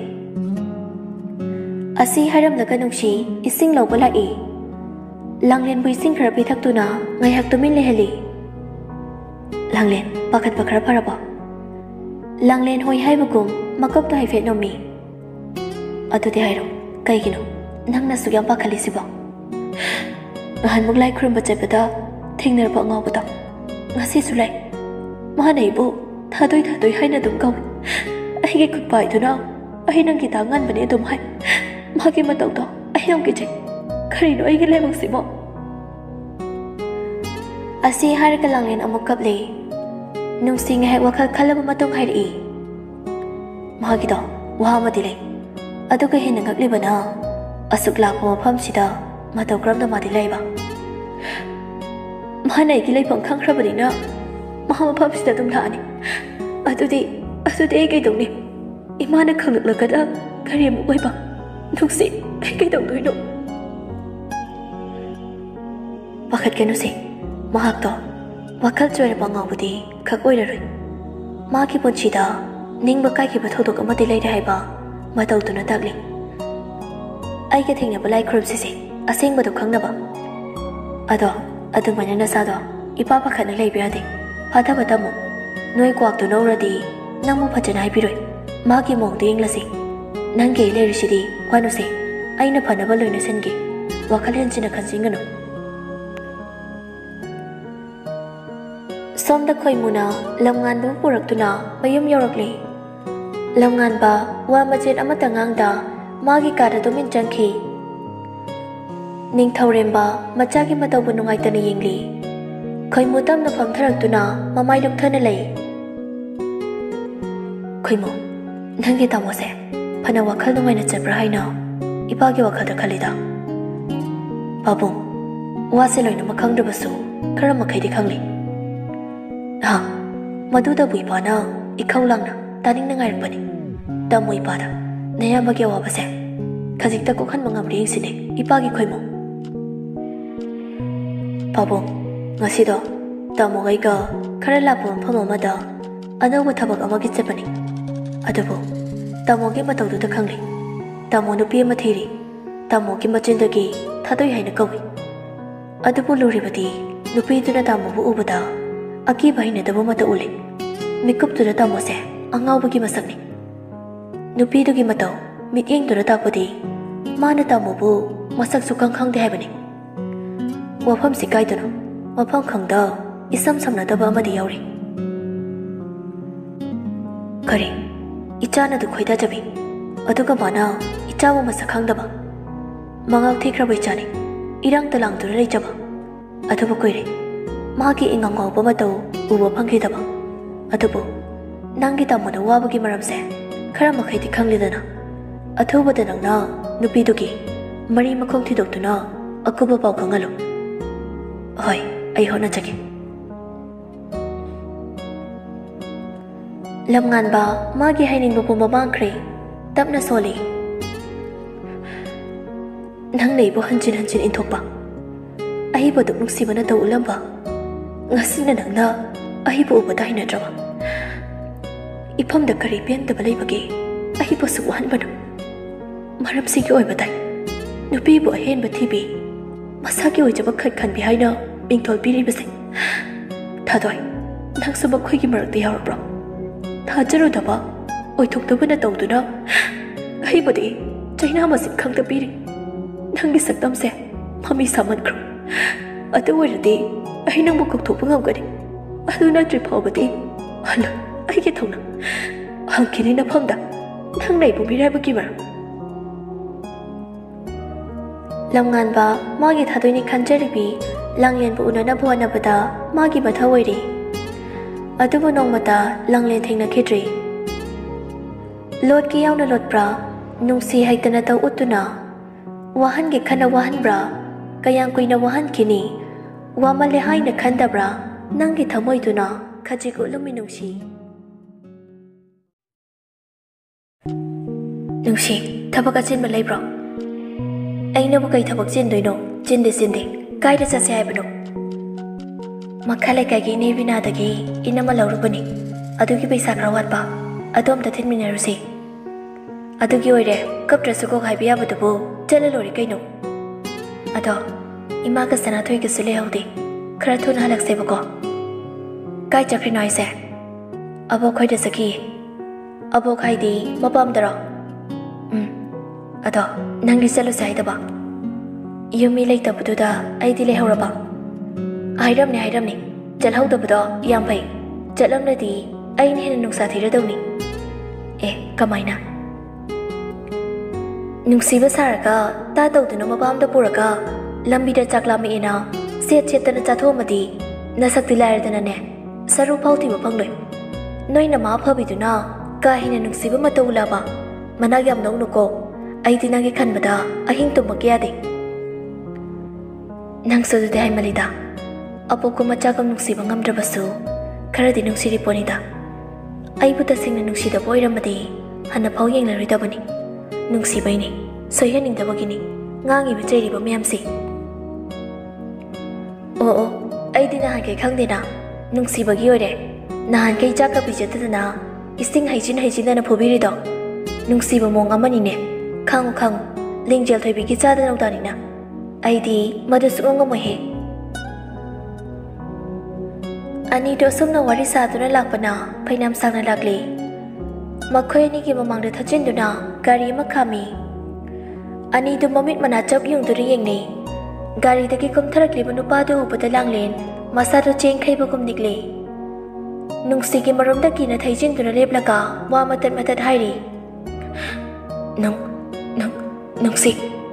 Asi haram na kanungsi, ising law pala Langlen bu ising karapi thaktu na, ngay haktumin lehali. Langlen, pakat pakara para ba? Langlen hoy hay bagong, makop to hay fet no mi. Ato di hayro, kay gino, nang nasugyang pakalisi ba? Ngahan maglay krum bacay pada, tingnar pa ngaw bata. Ngasi sulay, mahanay bu, tadoy hay na dumgaw. Ay goodbye to now, ay nang kitangan ba niya dumhay. Magi mataw to, ay ang kichay. Karino ay gilay magsimo. Asi hari ka Langlen ang magkabli. Nung singay wakal kalab matong hari. Magi to, waha madilay. Ado kay hinangagli ba na? Asukla po mapam sida, mataw kram na madilay ba? Mahanay gilay pang kang krabali na. Maha mapam sida dumlaan ni. Ado di ay kay dong ni. Imana kang naglagad ang kariya mo ba? Nung si, ay kay dong no. Bakit ka no si? Mahak to, wakal choy na pangaw budi, kagoy na rin. Maki pon sida, ning bakay ki bathodok ang matilay na ba, mataw to na tagli. Ay kating na balay krup sisi, asing bato kang na ba? Ado manya na sado, ipapakat na lay biyade. Bata mo, noy kwak to no radi, nang mo patyan ay biroy. Maki mong ding lasi. Nang gay lay risidi, wano si, ay napanabaloy na sengi. Wakal yan sinakansing ano. Somda koy muna, lamngan ba purak to na, mayum yorokli. Lamngan ba, wa majin amatangang da, magi kada dumin jangki. Ning tawrin ba, machagi mataw bunungay ta ni yingli. Koy mutam na pamtarak to na, mamay lukta na lay. Koy mo, nang kita mo se, panawakal nungay na tseprahay na, ipagi wakal da kalida. Babong, wasiloy na makang dabaso, karamakay di kangli. Ha, maduda bui pa na, ikaw lang na, taning na ngayon pa ni. Damoy pa na, naya magyawa ba siya? Kazikta ko kan mga mriyeng sini, ipagi koy mo. Pabong, nga si do, damo ngay ka, karala po ang pamamada, ano ba tabag ang magitsa pa ni? Ado po, damo gi mataw do kangli, damo nupi matiri, damo gi macindagi, tadoy hay na gawi. Ado po luri ba di, nupi do na damo bu ubada, Aki bahay na daw mata ulit. Mikup to na tamo se, ang ngaw bagi masak ni. Nupi do gimataw, mityeng to na tako di. Mana tamo bu, masak sukang kang dihay ba ni. Wapam si kay to no, wapam kang daw, isam-sam na daba amadi yaw rin. Kari, icha na do koy da jabi. Ado ka mana, icha mo masak kang daba. Mangaw tikra ba icha ni, irang talang to na rin jaba. Ado ba koy rin. Magi ingang ngaw pamataw, uwa pang kita ba? Ato po, nang kita mo na wabagi maramse, karamakay di kang lida na. Ato ba tanang na, nupidogi, mari makong tidok to na, ako ba pao kang alo? Hoy, ayaw na jagi. Lamngan ba, magi hainin mo pumabangkri, tap na soli. Nang naibo hancin intok ba? Ay ba duk nuksiba na daw ulam ba? Ngasi na nang na, ay po ba tayo na drawa? Ipam da Caribbean da balay bagi, ay po sukuhan ba no? Marap sige oy ba tayo? Nupi po ahen ba tibi? Masagi oy jabag kan bihay na, bingtol piri ba say? Tadoy, nang sabag ko'y gimarag di harap bro. Tajaro da ba? Oy tukta ba na tawdo na? Ay ba di, chay na masip kang da piri. Nang gisagdam se, mami saman kro. At away na di, ay nang bukog-tupang ang gani. Ano na trip ako ba di? Hala, ay kitaw na. Ang kini na pangda. Nang naibumiray ba gimar? Lamngan ba, magi tadoy ni kanjaribi, lang yan po una na buwan na bata, magi ba taway di? ꯑꯗꯨꯕꯨ ꯅꯣꯡꯃꯇ ꯂꯥꯡꯂꯦꯟ ꯊꯦꯡꯅꯈꯤꯗ꯭ꯔꯤ꯫ ꯂꯣꯠꯀꯤ ꯌꯥꯎꯅ ꯂꯣꯠꯄ꯭ꯔꯥ, ꯅꯨꯡꯁꯤ ꯍꯩꯇꯅ ꯇꯧ ꯎꯠꯇꯨꯅ ꯋꯥꯍꯟꯒꯦ ꯈꯟꯅ ꯋꯥꯍꯟꯕ꯭ꯔꯥ, ꯀꯌꯥꯝ ꯀꯨꯏꯅ ꯋꯥꯍꯟꯈꯤꯅꯤ, ꯋꯥꯃꯜꯂꯦ ꯍꯥꯏꯅ ꯈꯟꯗꯕ꯭ꯔꯥ ꯅꯪꯒꯤ ꯊꯃꯣꯏꯗꯨꯅ ꯈꯖꯤꯛ ꯎꯠꯂꯝꯃꯤ ꯅꯨꯡꯁꯤ꯫ ꯅꯨꯡꯁꯤ, ꯊꯕꯛ ꯑꯆꯤꯟꯕ ꯂꯩꯕ꯭ꯔꯣ? ꯑꯩꯅꯕꯨ ꯀꯩ ꯊꯕꯛ ꯆꯤꯟꯗꯣꯏꯅꯣ? ꯆꯤꯟꯗꯦ, ꯀꯥꯏꯗ ꯆꯠꯁꯦ ꯍꯥꯏꯕꯅꯣ? ꯃꯈꯥ ꯂꯩꯀꯥꯏꯒꯤ ꯏꯅꯦ ꯕꯤꯅꯥꯗꯒꯤ ꯏꯅꯝꯃ ꯂꯧꯔꯨꯕꯅꯤ, ꯑꯗꯨꯒꯤ ꯄꯩꯁꯥ ꯈꯔ ꯋꯥꯠꯄ, ꯑꯗꯣꯝꯇ ꯊꯤꯟꯃꯤꯟꯅꯔꯨꯁꯤ꯫ ꯑꯗꯨꯒꯤ ꯑꯣꯏꯔꯦ, ꯀꯞꯇ꯭ꯔꯁꯨ ꯀꯣꯛ ꯍꯥꯏꯕ ꯌꯥꯕꯗꯨꯕꯨ ꯆꯠꯂ ꯂꯣꯏꯔꯦ ꯀꯩꯅꯣ꯫ ꯑꯗꯣ ꯏꯃꯥꯒ ꯁꯅꯥꯊꯣꯏꯒꯁꯨ ꯂꯩꯍꯧꯗꯦ, ꯈꯔ ꯊꯨꯅ ꯍꯜꯂꯛꯁꯦꯕꯀꯣ꯫ ꯀꯥꯏ ꯆꯠꯈ꯭ꯔꯤꯅꯣ ꯍꯥꯏꯁꯦ? ꯑꯕꯣꯛ ꯈꯣꯏꯗ ꯆꯠꯈꯤꯌꯦ꯫ ꯑꯕꯣꯛ ꯍꯥꯏꯗꯤ ꯃꯄꯥꯝꯗꯔꯣ? ꯑꯗꯣ ꯅꯪꯗꯤ ꯆꯠꯂꯨꯁꯦ ꯍꯥꯏꯗꯕ? ꯌꯨꯝ ꯃꯤ ꯂꯩꯇꯕꯗꯨꯗ ꯑꯩꯗꯤ ꯂꯩꯍꯧꯔꯕ? ꯍꯥꯏꯔꯝꯅꯦ, ꯆꯠꯍꯧꯗꯕꯗꯣ ꯌꯥꯝ ꯐꯩ, ꯆꯠꯂꯝꯂꯗꯤ ꯑꯩꯅ ꯍꯦꯟꯅ ꯅꯨꯡꯁꯥ ꯊꯤꯔꯗꯧꯅꯤ꯫ ꯀꯃꯥꯏꯅ? ꯅꯨꯡꯁꯤꯕ ꯁꯥꯔꯒ ꯇꯥ ꯇꯧꯗꯨꯅ ꯃꯄꯥꯝꯗ ꯄꯨꯔꯒ ꯂꯝꯕꯤꯗ ꯆꯥꯛ ꯂꯥꯝꯃꯛꯑꯦꯅ ꯁꯦꯠꯇꯅ ꯆꯥꯊꯣꯛꯑꯝꯃꯗꯤ ꯅꯁꯛꯇꯤ ꯂꯥꯏꯔꯗꯅꯅꯦ ꯁꯔꯨ ꯐꯥꯎ ꯊꯤꯕ ꯐꯪꯂꯣꯏ꯫ ꯅꯣꯏ ꯅꯃꯥ ꯐꯕꯤꯗꯨꯅ ꯀꯥ ꯍꯦꯟꯅ ꯅꯨꯡꯁꯤꯕ ꯃꯇꯧ ꯎꯂꯕ ꯃꯅꯥꯛ ꯌꯥꯝ ꯅꯧꯅꯨꯀꯣ, ꯑꯩꯗꯤ ꯅꯪꯒꯤ ꯈꯟꯕꯗ ꯑꯍꯤꯡ ꯇꯨꯝꯃꯛꯀꯦ ꯌꯥꯗꯦ꯫ ꯅꯪꯁꯨ ꯑꯗꯨꯗꯤ ꯍꯥꯏꯃꯜꯂꯤꯗ, ꯑꯄꯣꯛꯄ ꯃꯆꯥꯒꯨꯝ ꯅꯨꯡꯁꯤꯕ ꯉꯝꯗ꯭ꯔꯕꯁꯨ ꯈꯔꯗꯤ ꯅꯨꯡꯁꯤꯔꯤ ꯄꯣꯠꯅꯤꯗ꯫ ꯑꯩꯕꯨ ꯇꯁꯦꯡꯅ ꯅꯨꯡꯁꯤꯗꯕ ꯑꯣꯏꯔꯝꯃꯗꯤ ꯍꯟꯅꯐꯥꯎ ꯌꯦꯡꯂꯔꯣꯏꯗꯕꯅꯤ, ꯅꯨꯡꯁꯤꯕꯩꯅꯤ, ꯁꯣꯏꯍꯟꯅꯤꯡꯗꯕꯒꯤꯅꯤ ꯉꯥꯡꯉꯤꯕ ꯆꯩꯔꯤꯕ ꯃꯌꯥꯝꯁꯤ꯫ ꯑꯣ, ꯑꯩꯗꯤ ꯅꯍꯥꯟꯈꯩ ꯈꯪꯗꯦꯅ, ꯅꯨꯡꯁꯤꯕꯒꯤ ꯑꯣꯏꯔꯦ ꯅꯍꯥꯟꯈꯩ ꯆꯥꯛꯀ ꯄꯤꯖꯗꯗꯅ ꯏꯁꯤꯡ ꯍꯩꯖꯤꯟꯗꯅ ꯐꯨꯕꯤꯔꯤꯗꯣ꯫ ꯅꯨꯡꯁꯤꯕ ꯃꯑꯣꯡ ꯑꯃꯅꯤꯅꯦ, ꯈꯪꯉꯨ, ꯂꯤꯡꯖꯦꯜ ꯊꯣꯏꯕꯤꯒꯤ ꯆꯥꯗ ꯅꯧꯗꯥꯅꯤꯅ꯫ ꯑꯩꯗꯤ ꯃꯗꯨ ꯁꯨꯡꯉꯝ ꯉꯝꯃꯣꯏꯍꯦ꯫ ꯑꯅꯤꯗꯣ ꯑꯁꯨꯝꯅ ꯋꯥꯔꯤ ꯁꯥꯗꯨꯅ ꯂꯥꯛꯄꯅ ꯐꯩꯅꯥꯝ ꯁꯥꯡꯅ ꯂꯥꯛꯂꯤ꯫ ꯃꯈꯣꯏ ꯑꯅꯤꯒꯤ ꯃꯃꯥꯡꯗ ꯊꯠꯆꯤꯟꯗꯨꯅ ꯒꯥꯔꯤ ꯑꯃ ꯈꯥꯝꯃꯤ꯫ ꯑꯅꯤꯗꯨ ꯃꯃꯤꯠ ꯃꯅꯥ ꯆꯞ ꯌꯨꯡꯗꯨꯅ ꯌꯦꯡꯅꯩ꯫ ꯒꯥꯔꯤꯗꯒꯤ ꯀꯨꯝꯊꯔꯛꯂꯤꯕ ꯅꯨꯄꯥꯗꯨ ꯎꯕꯗ ꯂꯥꯡꯂꯦꯟ ꯃꯁꯥꯗꯨ ꯆꯦꯡꯈꯩꯕꯒꯨꯝ ꯅꯤꯛꯂꯤ꯫ ꯅꯨꯡꯁꯤꯒꯤ ꯃꯔꯨꯝꯗ ꯀꯤꯅ ꯊꯩꯖꯤꯟꯗꯨꯅ ꯂꯦꯞꯂꯒ ꯋꯥ ꯃꯇꯠ ꯍꯥꯏꯔꯤ꯫ ꯅꯨꯡꯁꯤ,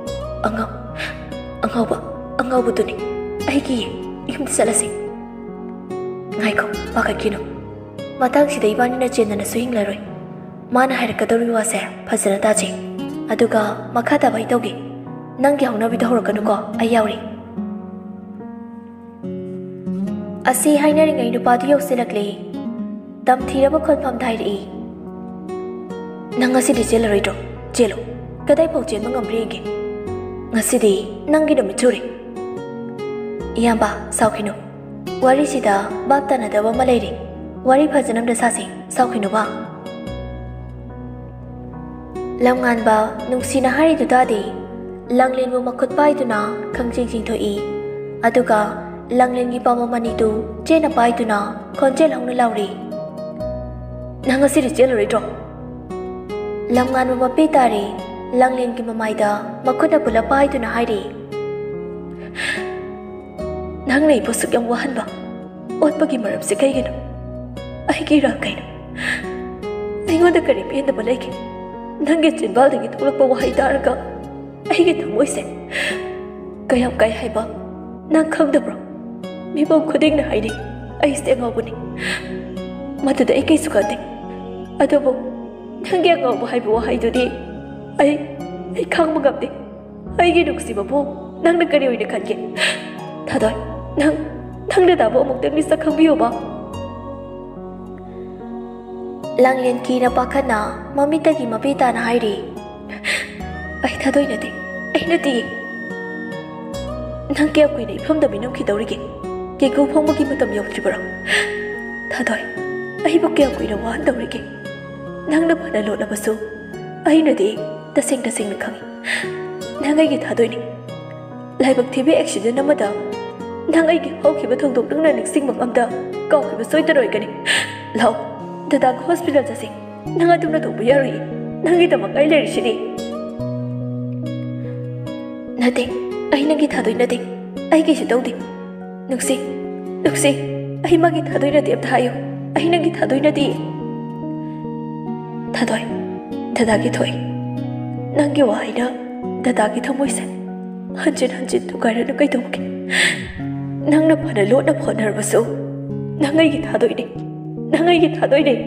ꯑꯉꯥꯎꯕꯗꯨꯅꯤ, ꯑꯩꯒꯤ ꯌꯨꯝꯗ ꯆꯠꯂꯁꯤ꯫ ꯉꯥꯏꯈꯣ, ꯄꯥꯈꯠꯈꯤꯅꯨ, ꯃꯇꯥꯡꯁꯤꯗ ꯏꯕꯥꯅꯤꯅ ꯆꯦꯟꯗꯅꯁꯨ ꯍꯤꯡꯂꯔꯣꯏ꯫ ꯃꯥꯅ ꯍꯥꯏꯔꯛꯀꯗꯧꯔꯤꯕ ꯋꯥꯁꯦ ꯐꯖꯅ ꯇꯥꯖꯦ, ꯑꯗꯨꯒ ꯃꯈꯥ ꯇꯥꯕ ꯑꯩ ꯇꯧꯒꯦ꯫ ꯅꯪꯒꯤ ꯍꯧꯅꯕꯤꯗꯣ ꯍꯧꯔꯛꯀꯅꯨꯀꯣ, ꯑꯩ ꯌꯥꯎꯔꯤ꯫ ꯑꯁꯤ ꯍꯥꯏꯅꯔꯤꯉꯩ ꯅꯨꯄꯥꯗꯨ ꯌꯧꯁꯤꯜꯂꯛꯂꯤ꯫ ꯇꯝꯊꯤꯔꯕ ꯈꯣꯟꯐꯝꯗ ꯍꯥꯏꯔꯛꯏ꯫ ꯅꯪ ꯉꯁꯤꯗꯤ ꯆꯦꯜꯂꯔꯣꯏꯗ꯭ꯔꯣ? ꯆꯦꯜꯂꯣ, ꯀꯗꯥꯏꯐꯥꯎ ꯆꯦꯟꯕ ꯉꯝꯕ꯭ꯔꯥ ꯌꯦꯡꯒꯦ꯫ ꯉꯁꯤꯗꯤ ꯅꯪꯒꯤ ꯅꯨꯃꯤꯠ ꯆꯨꯔꯦ꯫ ꯏꯌꯥꯝꯕ, ꯁꯥꯎꯈꯤꯅꯨ, ꯋꯥꯔꯤꯁꯤꯗ ꯚꯥꯞ ꯇꯥꯅꯗꯕ ꯑꯃ ꯂꯩꯔꯤ, ꯋꯥꯔꯤ ꯐꯖꯅ ꯑꯝꯇ ꯁꯥꯁꯤ, ꯁꯥꯎꯈꯤꯅꯨꯕ꯫ ꯂꯝꯉꯥꯟꯕ ꯅꯨꯡꯁꯤꯅ ꯍꯥꯏꯔꯤꯗꯨ ꯇꯥꯗꯦ꯫ ꯂꯥꯡꯂꯦꯟꯕꯨ ꯃꯈꯨꯠ ꯄꯥꯏꯗꯨꯅ ꯈꯪꯆꯤꯡ ꯆꯤꯡꯊꯣꯛꯏ, ꯑꯗꯨꯒ ꯂꯥꯡꯂꯦꯟꯒꯤ ꯄꯥꯝꯕꯣꯝ ꯑꯅꯤꯗꯨ ꯆꯦꯠꯅ ꯄꯥꯏꯗꯨꯅ ꯈꯣꯟꯖꯦꯜ ꯍꯧꯅ ꯂꯥꯎꯔꯤ꯫ ꯅꯪ ꯉꯁꯤꯗꯤ ꯆꯦꯜꯂꯔꯣꯏꯗ꯭ꯔꯣ? ꯂꯝꯉꯥꯟꯕ ꯃꯄꯤ ꯇꯥꯔꯤ꯫ ꯂꯥꯡꯂꯦꯟꯒꯤ ꯃꯃꯥꯏꯗ ꯃꯈꯨꯠꯅ ꯄꯨꯂꯞ ꯄꯥꯏꯗꯨꯅ ꯍꯥꯏꯔꯤ꯫ ꯅꯪꯅ ꯑꯩꯕꯨ ꯑꯁꯨꯛ ꯌꯥꯝ ꯋꯥꯍꯟꯕ, ꯑꯣꯠꯄꯒꯤ ꯃꯔꯝꯁꯦ ꯀꯩꯒꯤꯅꯣ? ꯑꯩꯒꯤ ꯏꯔꯥꯜ ꯀꯩꯅꯣ? ꯑꯩꯉꯣꯟꯗ ꯀꯔꯤ ꯄꯦꯟꯗꯕ ꯂꯩꯒꯦ? ꯅꯪꯒꯤ ꯆꯤꯟꯕꯥꯜꯗꯒꯤ ꯊꯣꯛꯂꯛꯄ ꯋꯥꯍꯩ ꯇꯥꯔꯒ ꯑꯩꯒꯤ ꯊꯃꯣꯏꯁꯦ ꯀꯌꯥꯝ ꯀꯥꯏ ꯍꯥꯏꯕ ꯅꯪ ꯈꯪꯗꯕ꯭ꯔꯣ? ꯃꯤꯄꯨꯝ ꯈꯨꯗꯤꯡꯅ ꯍꯥꯏꯅꯩ ꯑꯩꯁꯦ ꯑꯉꯥꯎꯕꯅꯤ, ꯃꯗꯨꯗ ꯑꯩ ꯀꯩꯁꯨ ꯈꯟꯗꯦ꯫ ꯑꯗꯨꯕꯨ ꯅꯪꯒꯤ ꯑꯉꯥꯎꯕ ꯍꯥꯏꯕ ꯋꯥꯍꯩꯗꯨꯗꯤ ꯑꯩ ꯈꯪꯕ ꯉꯝꯗꯦ꯫ ꯑꯩꯒꯤ ꯅꯨꯡꯁꯤꯕꯕꯨ ꯅꯪꯅ ꯀꯔꯤ ꯑꯣꯏꯅ ꯈꯟꯒꯦ? ꯊꯥꯗꯣꯏ, ꯅꯪꯅ ꯇꯥꯕ ꯑꯃꯨꯛꯇꯪ ꯂꯤꯁ ꯈꯪꯕꯤꯌꯨꯕ꯫ ꯂꯥꯡꯂꯦꯟ ꯀꯤꯅ ꯄꯥꯈꯠꯅ ꯃꯃꯤꯠꯇꯒꯤ ꯃꯄꯤ ꯇꯥꯅ ꯍꯥꯏꯔꯤ꯫ ꯑꯩ ꯊꯥꯗꯣꯏ ꯅꯠꯇꯦ, ꯑꯩ ꯅꯠꯇꯤꯌꯦ꯫ ꯅꯪ ꯀꯌꯥꯝ ꯀꯨꯏꯅ ꯏꯐꯝꯗ ꯃꯤꯅꯝꯈꯤꯗꯧꯔꯤꯒꯦ? ꯀꯦꯀꯨ ꯐꯣꯡꯕꯒꯤ ꯃꯇꯝ ꯌꯧꯗ꯭ꯔꯤꯕꯔꯣ? ꯊꯥꯗꯣꯏ, ꯑꯩꯕꯨ ꯀꯌꯥꯝ ꯀꯨꯏꯅ ꯋꯥꯍꯟꯗꯧꯔꯤꯒꯦ? ꯅꯪꯅ ꯐꯅ ꯂꯣꯠꯂꯕꯁꯨ ꯑꯩꯅꯗꯤ ꯇꯁꯦꯡꯅ ꯈꯪꯏ, ꯅꯪ ꯑꯩꯒꯤ ꯊꯥꯗꯣꯏꯅꯤ꯫ ꯂꯥꯏꯕꯛ ꯊꯤꯕ ꯑꯦꯛꯁꯤꯗꯦꯟ ꯑꯃꯗ ꯅꯪ ꯑꯩꯒꯤ ꯍꯧꯈꯤꯕ ꯊꯧꯗꯣꯛ ꯅꯪꯅ ꯅꯤꯡꯁꯤꯡꯕ ꯑꯝꯇ ꯀꯥꯎꯈꯤꯕ ꯁꯣꯏꯗꯅ ꯑꯣꯏꯒꯅꯤ꯫ ꯂꯥꯛꯑꯣ, ꯗꯗꯥꯒ ꯍꯣꯁꯄꯤꯇꯥꯜ ꯆꯠꯁꯤ꯫ ꯅꯪ ꯑꯗꯨꯝꯅ ꯇꯧꯕ ꯌꯥꯔꯣꯏꯌꯦ, ꯅꯪꯒꯤꯗꯃꯛ ꯑꯩ ꯂꯩꯔꯤꯁꯤꯗꯤ꯫ ꯅꯠꯇꯦ, ꯑꯩ ꯅꯪꯒꯤ ꯊꯥꯗꯣꯏ ꯅꯠꯇꯦ, ꯑꯩ ꯀꯩꯁꯨ ꯇꯧꯗꯦ꯫ ꯅꯨꯡꯁꯤ, ꯑꯩ ꯃꯥꯒꯤ ꯊꯥꯗꯣꯏ ꯅꯠꯇꯦ ꯑꯝꯇ ꯍꯥꯏꯌꯨ, ꯑꯩ ꯅꯪꯒꯤ ꯊꯥꯗꯣꯏ ꯅꯠꯇꯦ꯫ ꯊꯥꯗꯣꯏ, ꯗꯗꯥꯒꯤ ꯊꯣꯛꯏ, ꯅꯪꯒꯤ ꯋꯥꯍꯩꯅ ꯗꯗꯥꯒꯤ ꯊꯃꯣꯏꯁꯦ ꯍꯟꯖꯤꯟ ꯊꯨꯒꯥꯏꯔꯅꯨ ꯀꯩꯗꯧꯕꯒꯦ? ꯅꯪꯅ ꯐꯅ ꯂꯣꯠꯅ ꯍꯣꯠꯅꯔꯕꯁꯨ ꯅꯪ ꯑꯩꯒꯤ ꯊꯥꯗꯣꯏꯅꯤ, Nang ai cái thà tôi đi.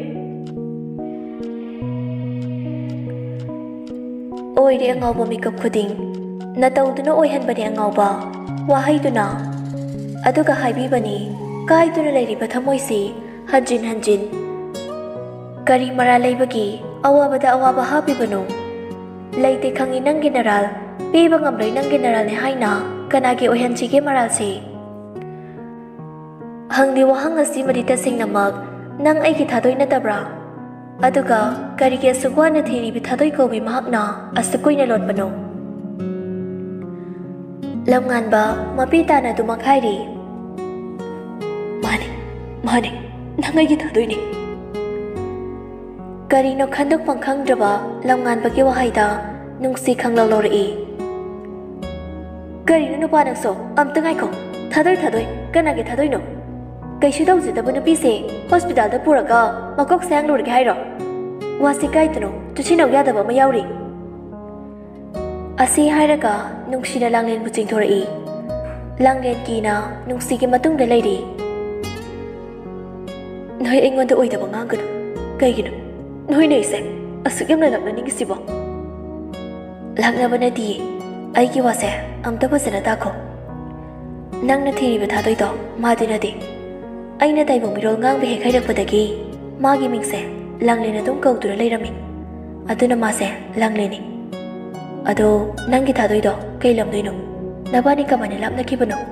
Ôi đi ngầu bò mi cặp khuding. Na tàu tu nó ôi hân bani ngầu bò. Wahai tu na. Aduga hai bi bani. Kai tu na lay riba thamoi si. Hanjin. Kari mara lay bagi. Awa bada happy banu. Lay te khangi nang general. Pi bangam lay nang general ne hai na. Kanagi ôi hân chi ke maral si. Hang di wahang asi madita sing namak. Nang ai ki thadoi na tabra. Aduga kari ke sugwa na thiri bi thadoi ko bi mahak na asukoi na lot bano. Lam ngan ba mapita na tumakhai ri. Mane. Nang ai ki thadoi ni. Kari no khandok pangkhang draba lam ngan ba ke wahai da nungsi khang lo ri. Kari no pa nang so am tangai ko. Thadoi kanagi thadoi no. Kai shu dau zita bana pi se hospital da pura ka makok sang lur ga hai ro. Wa si kai tno tu chi nau ya da ba ma yaw ri. Asi hai ra ka nungsi na langlen bu ching thori. Langlen ki na nungsi ki matung da lai ri. Noi ai ngon da oi da ba ngang ka. Kai gi no. Noi nei se asuk yam na lak na ning si ba. Lakna bana di ai ki wa se am ta ba se na ta ko. Nang na thiri ba thadoi to ma di na di. Aina tai bong mirol ngang be khai rak padagi magi mingse langle na tum kau tura leirami aduna ma se langle ni ado nangi thadoi do kai lam doi no nabani ka mane lam na ki bano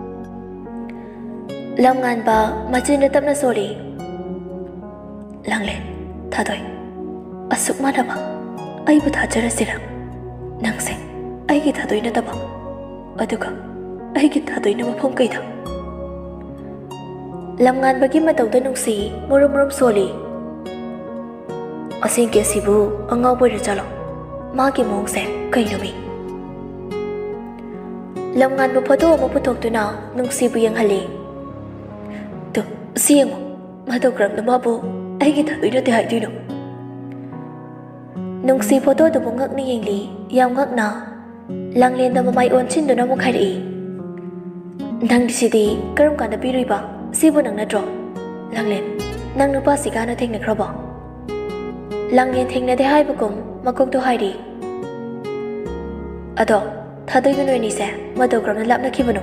lam ngan ba machin na tam na sori langle thadoi asuk ma na ba ai bu thajara sira nang se ai ki thadoi na da ba aduga ai ki thadoi na mafam kai da Lam ngan bagi matau da nungsi murum soli. Asing ke sibu angau boy chalo. Ma ki mong se kai lumi. Lam ngan bu photo mo puthok tu na nungsi bu yang hali. Tu siang ma to kram na ma bu ai ki tha tu te hai tu no. Nungsi photo tu ngak ni yang li yang ngak na. Lang len da mai on chin do na mo khai ri. Nang di sidi karam kan da pi ri ba. Sibu nang na draw Langlen nang nupa siga na theng na kraba Langlen theng na de hai bukum makok to hai ri Ado thadoi banoi ni se mado gram na lap na khibano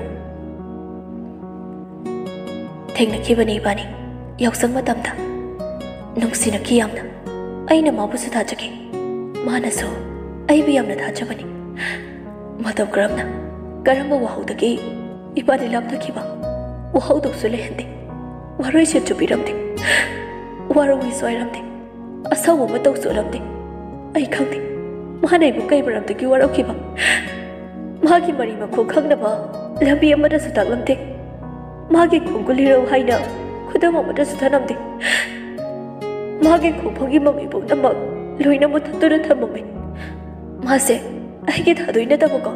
Theng na khibani bani yak sang matam ta nungsi na kiyam na ai na ma bu su tha chake ma na so ai bi yam na tha chabani mado gram na karamba wa hu ta ki ibani lap na khiba Wahau dok sule hende, waroi sih cubi ramde, waroi soai ramde, asal wama dok sule ramde, ay kang de, mana ibu kai beramde ki warau kiba, magi mari makku kang napa, lambi amada sutak ramde, magi kungkuli rau hai na, kuda amada sutak ramde, magi kungpagi mami bu nama, lui nama tatu na thamame, mase, ay kita hadoi na tamuka.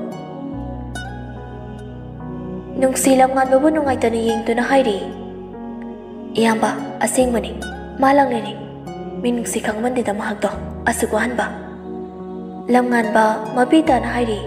Nungsi lam ngan babu nungai tani ying tu na hai ri. Iyang ba asing mani malang le ni. Min nungsi khang man de da mahak to asukwan ba. Lam ngan ba mapita na hai ri.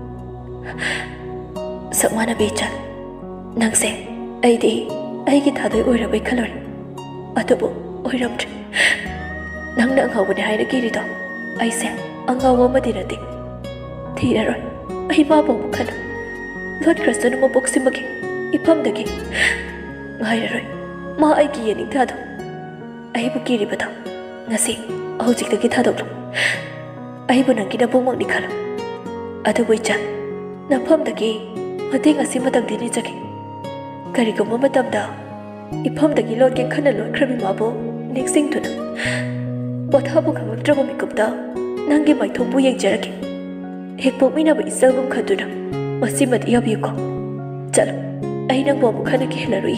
Sakma na becha. Nang se ai ki thadoi oi ra bai khalor. Atubu oi ram tri. Nang na ngau ba hai ra ki ri to. Ai se angau wa ma di ra ti. Thi ra ro. Ai ba bo khana. Lord Kristen mo boxi magi ipam dagi ngai roi ma ai ki yani tha do ai bu ki ri bata ngasi hojik dagi tha do ai bu nang ki da bong ni khala adu boi cha na pham dagi mate ngasi matang dini chaki kari ko mo matam da ipam dagi lord ke khana lord khrabi ma bo next thing to na potha bu kham tra bo mi kup da nang ge mai thong bu yeng jaraki hek po mi na ba isal gum khatu na Masih mati ya biuko. Chalo, ai nang bo bukan ke larui.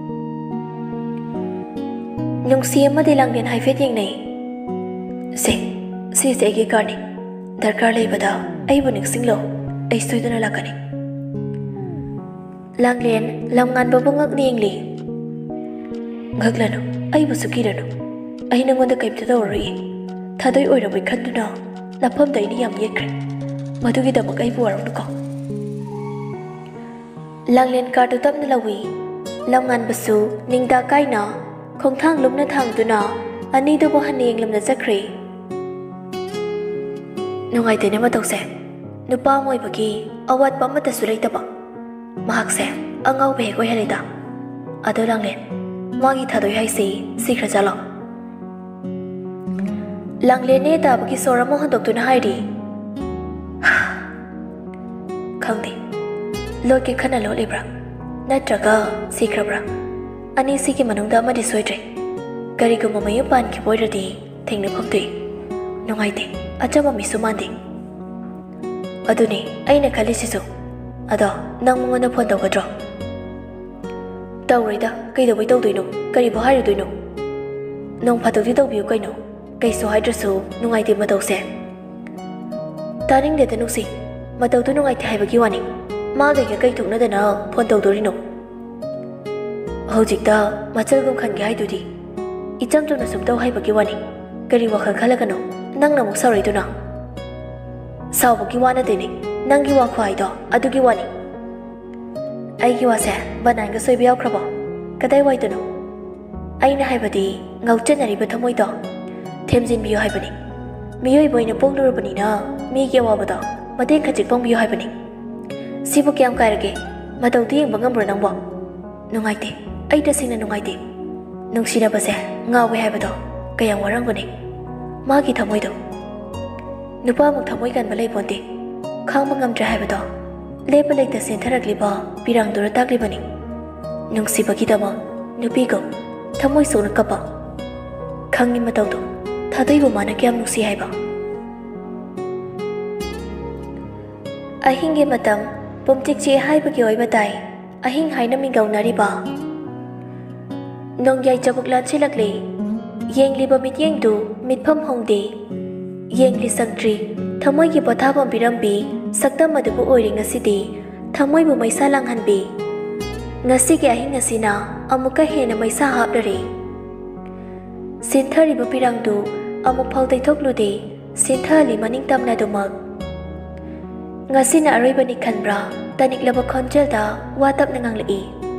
Nung siya madilang din hai fet yang nei. Si ke karni. Darkar lay bada ai bu niksing lo. Ai suy na lakani. Lang lian lam ngan bo bungak ni ingli. Ngaglano ai bu sukirano. Ai nang wanda kaip ta ori. Thadoi oi ra bai khan du na. Napam dai ni yam yekre. Madugi da makai bu arung ko. Lang len kar tu tam na lawi lam ngan basu ning da kai na khongthang lumna thangduna anidubu hanna yenglamna chakri nungai te nema tokse nupa moi bagi awat pa mata su leitaba mahakse angau be ko helida ado langlen magi thadoi haisi sikra jalo langle ne ta bagi soramo handoktuna hairi khangde loke khana lo lebra natraga sikrabra ani sigi manungda amadi soidre karigo mamayu pan ki boiradi thengna phamde nungaite achama misumande aduni aina khali sisu ado nang mongona phone tawgadro tawrida kaido bai tawdoino kari bo hairudoino nong phatodi tawbiu kaino kaiso haidrasu nungaite matawse taring de tanusi matawdu nungaite haibagi wani maga ga kai thuknadana phone tawdorino hojikta machalgum khange haidudi icham chona sumtaw haibagi wani kari wakhal khalagano nang namuk sauraiduna saubugi wana deni nangi wa khwaido adugi wani aigi wase bananga soibe yakrabo kadai waidono aina haibadi ngauchenari ba thamoi do themjin biyo haibani miyoi boina ponglurabani na migi awabado mate khajik pong biyo haibani sibu kyam kairage matawdi yeng bangam nangbo nungaite ai tasina nungaite nungsina base ngawe haibado kayang warangone magi thamoi do nupa muk thamoi kan balai bonte khangma ngamdra haibado lepa lekta sentharagliba pirang dura taklibani nungsibagi dama nupi go thamoi sona kapa khangni matawdo thadai bo mana kyam nungsi haiba ahinge matam pomtik che haibagi oiba tai ahing haina mingaunari ba nongyai chabuklan chilakle yengliba mityeng du mitpham hongde yengli saktri thamoi gi pathabam birambi saktam madubu oiring asidi thamoi bu maisa langhanbi ngasi gi ahing asina amuka hena maisa hapdare sinthari bu pirang du amuk phau taithoklude sinthali maning tamna dumak ngasina aroibani khanbra tanik laba khonjelda watap nanganglei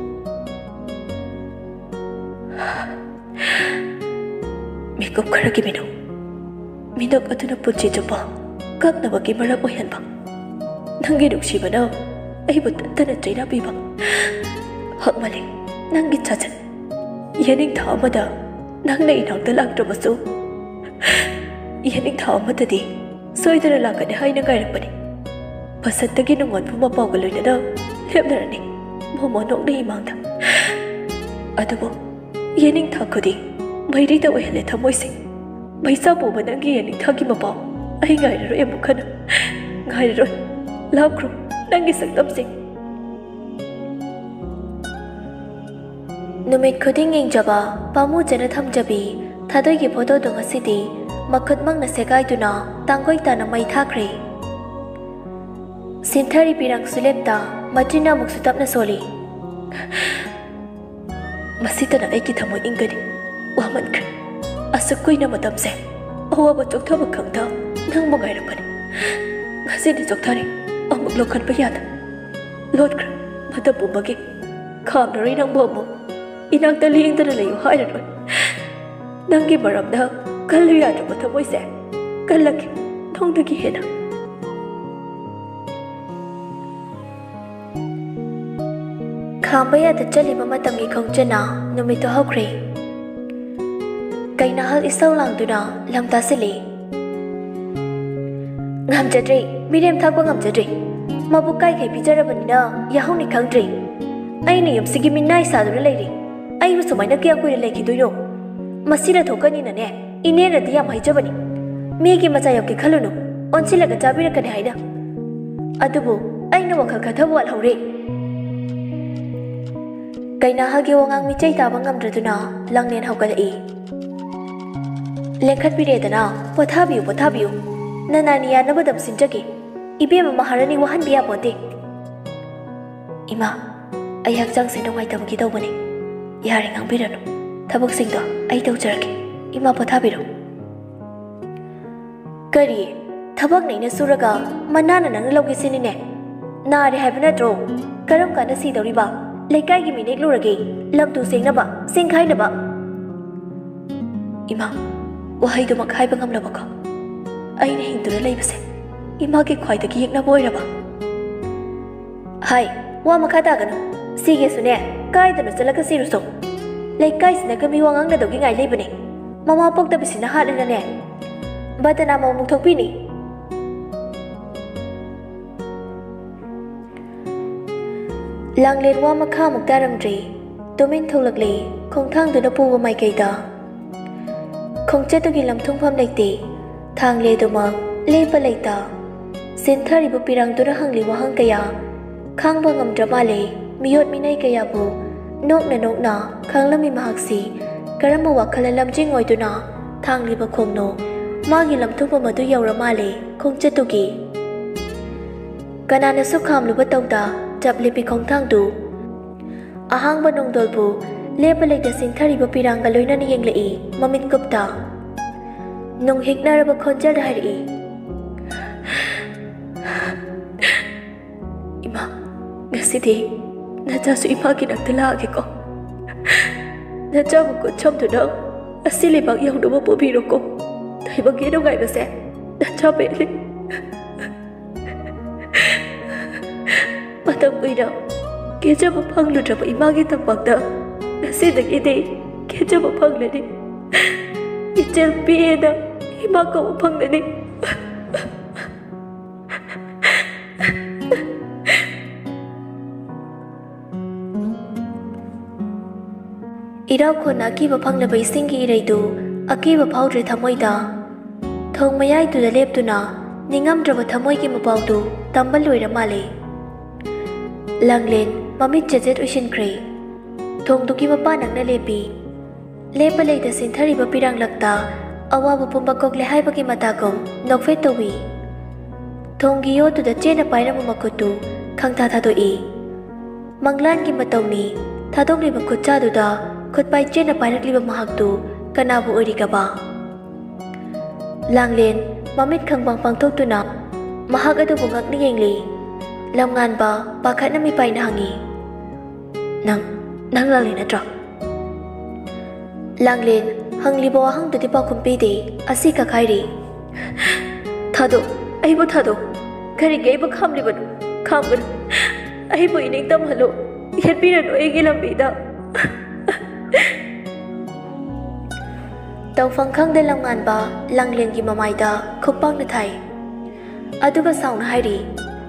Mikop khara ki mino minok atuna punchi chopa kapna baki maram oyan ba nangi dukshi bana ai but tana chaina bi ba hak male nangi chachan yening tha amada nang nei nak da lak trabasu yening tha amada di soidara lakane haina gairapani pasantagi nungon phuma pawgaloina da lepnarani momo nok nei mangda adubo yening tha khodi mairi da ohele thamoisi maisa bo banangi yening tha gi mapa ai gairaro emukhana gairaro lakru nangi saktam sing numit khuding ingjaba pamu jana thamjabi thadoi gi photo dong asidi makhut mangna segai tuna tangkoi ta na mai thakre sinthari pirang sulepta matrina muksutapna soli masitana ai ki thamoi ingani waman kre asakoi na matamse awa ba chokta ba khangda nang mo gairapani ngasi di chokthari amuk lokhan pa yada lot kre mata bumage khamnari nang bomo inang tali indra layu hairaroi nangi maramda kallu yada ba thamoi se kallaki thongdagi hena khambaya da chali mama tamgi khongchana numito hokre kaina hal isau lang duna lamta sili ngamjadri mirem thakwa ngamjadri mabu kai kai bijarabani na yahuni khangdri ai ni yam sigi minai sadura leiri ai bu sumaina kya kuire leki doino masira thokani na ne ine ra diya maijabani megi macha yoki khalunu onchila ga jabira kane haida adubu ai na wakal khathabu al hore kaina hage wangang mi chai ta bangam draduna langnen haukalai lengkhat piredana pothabiu nananiya nabadam sinjagi ibema maharani wahan biya bonde ima ai hakjang se nongai tabki dawbani yari ngangbiranu thabak singdo ai tawjarake ima pothabiro kari thabak naina suraga manana nang lawgi sinine nare haibna tro karam kana si dawriba lekai gi minek lurage lamtu sengnaba singkhainaba Ima, wahaydumak haiba ngamlabako. Aina hingduna leibase. Imagi khwaidagi yeknaba oiraba. Hai, wa makadagano. Sige sune, kaidano chalaga siruso. Leikaisina kami wangangna dogi ngai leibane. Mama poktabisina hadana ne. Badana mo mukthokpini. Langlen wa makha muktaramdri. Tumin thulakli, khongthangduna puwa maikaida. Khongchetugi lamthungpham leite. Thangle duma lepa leita. Sintharibu pirangduna hangli wahang kaya. Khangba ngamdra male, miyot minay kaya bu. Nokna khanglami mahaksi. Karamba wakhala lamjing oiduna. Thangliba khongno. Magi lamthungpa madu yaura male, khongchetugi. Kanana su khamluba tawda. Jablipi khongthangdu. Ahangba nongdolbu lepa leita sintharibu piranga loinani yenglei mamit gupta. Nung hiknaraba khonjal hari. Ima, ngasidi najasu ima kinagtala ko. Najabu ko chomduna asili bang yang dumo pobiro ko. Dai bang yedo ngai base. Najabeli. Matam kuida. Kejaba phanglu draba imagi tampakda. Nasidagi de kejaba phanglani. Ichel pieda imaka phanglani. Iraw khona akiba phanglaba isingi iraidu akiba phawdre thamoida. Thong mayai tu da leptuna ningamdraba thamoigi mapawdu tambal loira male. Langlen mamit jajet usinkre. Thong duki mapa nangna lepi. Lepa leida sinthariba pirang lakta awaba pumba kokle haibagi matagom nokfe towi. Thong giyo tu da chena pairamu makutu khangta thadoi. Manglan ki matawni thadokliba khutcha da khutpai chena pairakliba mahaktu kanabu origaba. Langlen mamit khangbang pangthoktuna mahak adu bungak ni yengli. Lamngan ba pakhat na mi pai na hangi. Nang Langlen atro. Langlen hangli bo hang tu di pa kumpi de asi ka khairi. Thado, ai bo thado. Kari ge bo khamli ban. Khamban. Ai bo ining tam halo. Yet pi ro ege lambi da. Tau phang khang de lamngan ba Langlen gi mamai da khupang na thai. Aduga saung na hairi.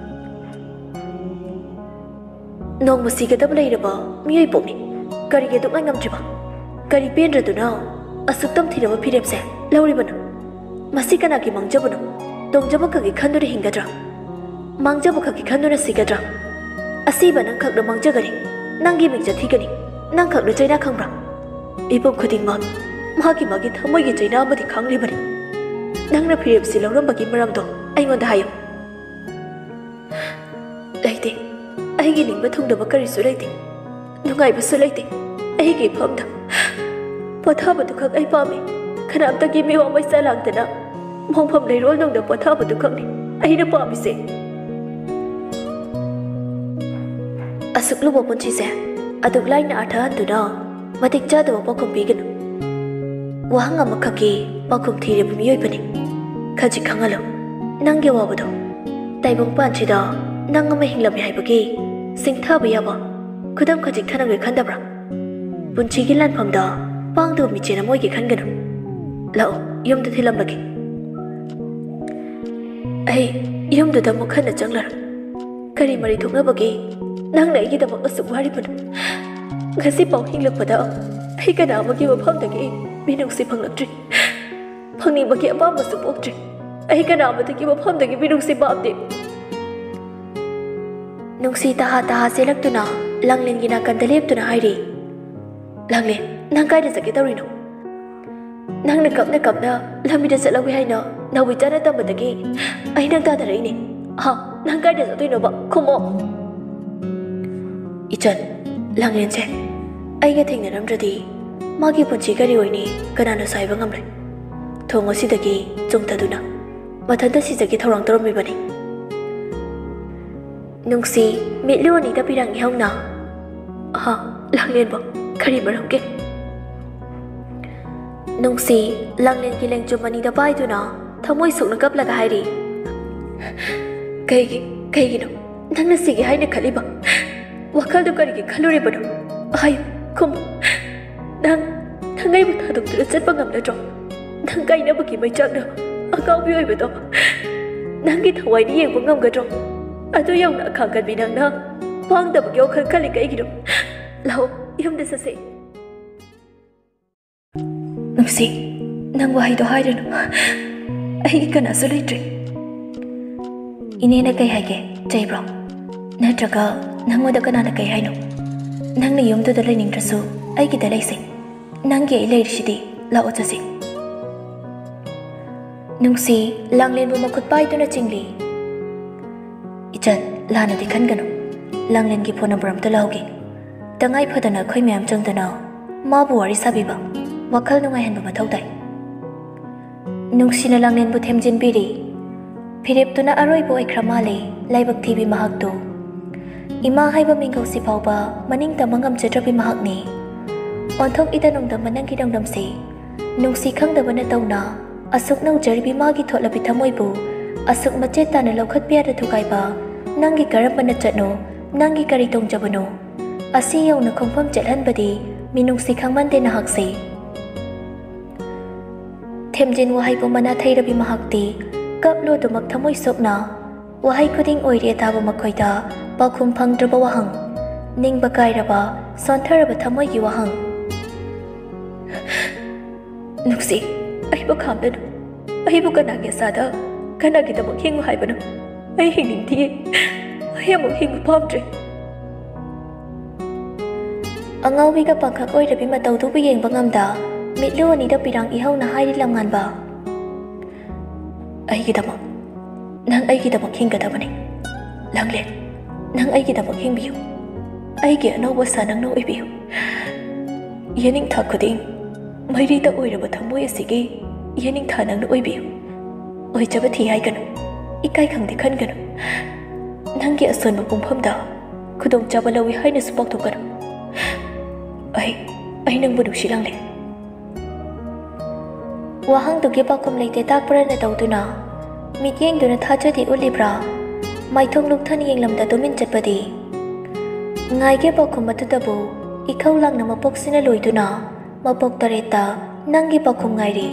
Nong musigadab leiraba miyoi pokni kari ge dungai ngamjiba kari pendraduna asuktam thiraba phirepse lauribana masi kana ki mangjabana dongjaba ka gi khandure hingadra mangjaba ka gi khandura sigadra asiba nang khakda mangjagari nangi mingja thigani nang khakda chaina khangbra ibom khuding ma magi magi thamoi gi chaina amadi khanglibani nangna phirepsi lauramba gi maramdo aingonda hayo laite Aigi ningba thungdaba karisu leite. Nungaibasu leite. Aigi phamda. Pothabadu khak ai pami. Khanamta gi miwa mai salangtana. Mongpham leirol nongda pothabadu khakni. Aina pamise. Asukluba punchise. Aduk laina athanduna. Matik chadaba pakum biganu. Wahanga makhaki pakum thireba miyoi bani. Khaji khangalo. Nange wabado. Taibong panchida. Nang ama hinglami haibagi singthaba yaba khudam khajik thanangwe khandabra punchigi lanphamda pangdo michena moigi khanganu lao yumda thilambagi ai yumda da mukhanna changlar kari mari thuknabagi nangna igi da mak asuk wari pun ngasi pau hinglakpada ai kana amagi mafamdagi minungsi phanglakdri phangni bagi aba masu pokdri ai kana amadagi mafamdagi minungsi babde Nungsi taha selaktuna Langlen gina kandaleptuna hairi. Langlen, nang kai da sakit tawrino. Nang nakapna lambi da salawi haina nawi jana tambadagi ai nang ta darai ne. Ha, nang kai da satuino ba khumo. Ichan, Langlen se ai ga thengna ramradi magi punchi kari oini kanana saiba ngamre. Thongo sidagi chungtaduna mathanda sijagi thorang tormi bani. Nungsi mitluani da pirang ihong na. Ha, Langlen ba kari maram ke. Nungsi Langlen ki lengchum manida paiduna thamoi sukna kaplaga hairi. Kaigino nangna sigi haina khaliba wakhaldu karigi khaluribado ayu kum nang ai bu thaduktura chatpa ngamladro nang kaina baki mai chakna akaubi oibado nangi thawai ni yengba ngamgadro adu yauna akhankan bi nangna pangda bagi okhal khali kaigino lao yumda sase Nungsi nang wahai do hairano ai kana sulaitre Inena kai haige jaibro natraga nangoda kanana kai haino nangna yumdu da lening trasu ai gi da leise nangi ai leirishidi la ochasi Nungsi Langlen bu makut pai tuna chingli Ichan lana di khan gano Langlen gi phone number am ta laugi tangai phadana khoi myam changdana ma bu wari sabiba wakhal nungai han bu mathau dai Nungsi na Langlen bu themjin biri Phireptuna aroibo ikramale laibak thibi mahakto Ima haiba mingau si pauba maning tamangam chatrabi mahakni Onthok itanong da manang kidang damse Nungsi khangdaba na tawna asuk nang jaribi magi tholabi thamoibu asuk maceta na lokhat piara thukaiba nangi karamba na chatno nangi kari tongjabano asi yauna khongpham chalhanbadi minungsi khangmande na hakse Themjin wahai bu mana thairabi mahakti Kaplo tumak thamoi sokna wahai khuding oire taba makhoida pakhum phangdraba wahang ningba kairaba sontharaba thamoi gi wahang Nuksi ai bu khamdanu ai bu kana ge sada kana gi tabak hingu haibanu ai hingning thi ai amuk hingu phamdre Angawi ga pakhak oirabi matau tu bi yengba ngamda mitlu ani da pirang ihau na hairi lamngan ba Aigidamok nang aigidamok hinggadabani Langlen nang aigidamok hingbiyu aigi anauba sanang no oibiyu Yening tha khuding mairi ta oiraba thamoi asigi yening tha nang no oibiyu oijaba thi haiganu ikai khangde khanganu nangi ason ba pumpham da khudong chaba lawi haina supok thokanu ai nang bu nusi Langlen Wahang tu gipa kum leite tak pernah tautuna mityeng duna thaja di ulibra maithong lukthani yenglam da tumin chatpadi ngai ge pakum matabu ikhau lang na mapok sina loituna mapok tareta nangi pakum ngairi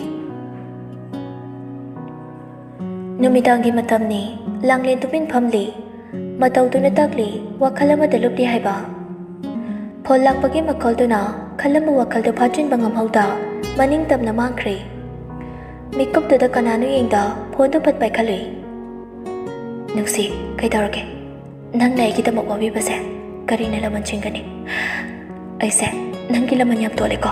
numidangi matamni Langlen tumin phamli matau tuna takli wakhalama dalupli haiba pholak pagi makol tuna khalama wakhal da phachin bangam hauda maning tamna mangkhre Mikop tu da kananu yengda phone tu pat pai khalui Nuksi kai darake nang nai kita mok wabi base kari na laman chingani ai se nang ki laman yap tole ko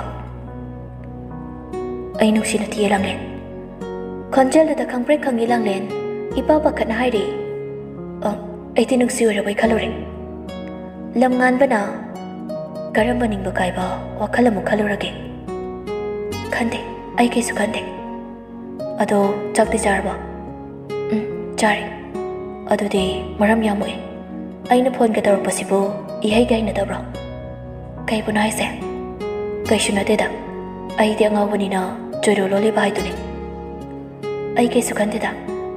ai Nuksi na tie Langlen Konjel da khangpre khangi Langlen ipa pakhat na hairi ai ti Nuksi ora bai khalore lamngan bana karam baning ba kai ba wakhalamu khalurage khande ai ke su khande Ado chakti jarba Jari Ado di maram yamui Aina phone ka tarupasibu ihai gai na dabra Kai puna haise Kai shuna teda Ai di angawani na joiro loli bahai tuni Ai kai sukan teda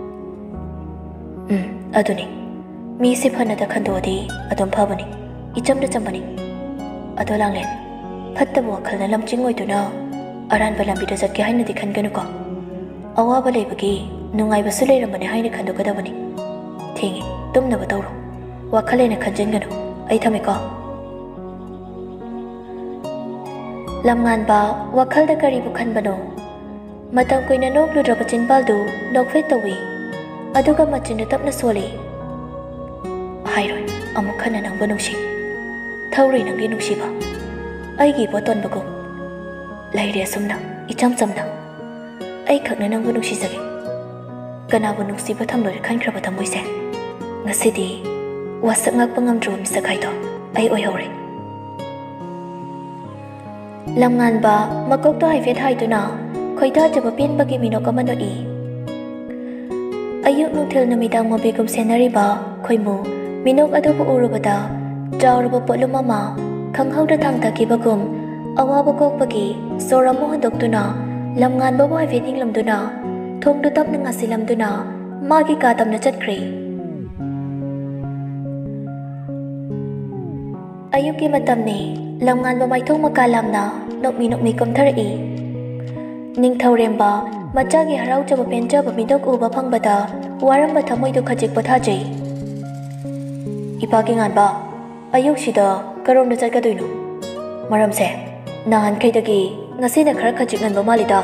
Ado ni Mi si phana da khando di adom phabani Icham da chambani Ado Langlen Phattabu akhal na lamching oi tuna Aran balam bida jat ke haina di khan ganu ko Awaba leibagi nungai basu leiramani haina khandukadabani thingi tumnaba tawro wakhalena khanjenganu ai thamiko lamngan ba wakhal da kari bu khanbano matam koina noklu draba chinbaldu nokfe tawi aduga machin da tapna soli hairoi amuk khana nang banungsi thawri nangi nungsi ba ai gi boton bago laire sumna icham chamna Ai khakna nang bunung sisage kana bunung si patham lori khan khraba thamoi se ngasidi wasak ngak pangam drum sakai to ai oi hore lamngan ba makok to hai fet hai tu na khoida jaba pin bagi mino kamano I ayuk nuthil namidang mo begum senari ba khoimu minok adu bu urubada jawruba polum mama khanghau da thang ta ki bagum awa bakok bagi soramu handok tu na lam ngan ba hai fening lam duna thong du tap na ngasi lam duna magi ka tam na chatkhri ayuki matam ni lam ngan ba mai thong makalam na nokmi komthari ningthauremba machagi harau chaba penja ba midok uba phangbada waramba thamoi do khajik pathajai ipagi ngan ba ayuk sida karom da chatka doino maram se nahan khaidagi ngasi na khara khajik ngan ba malida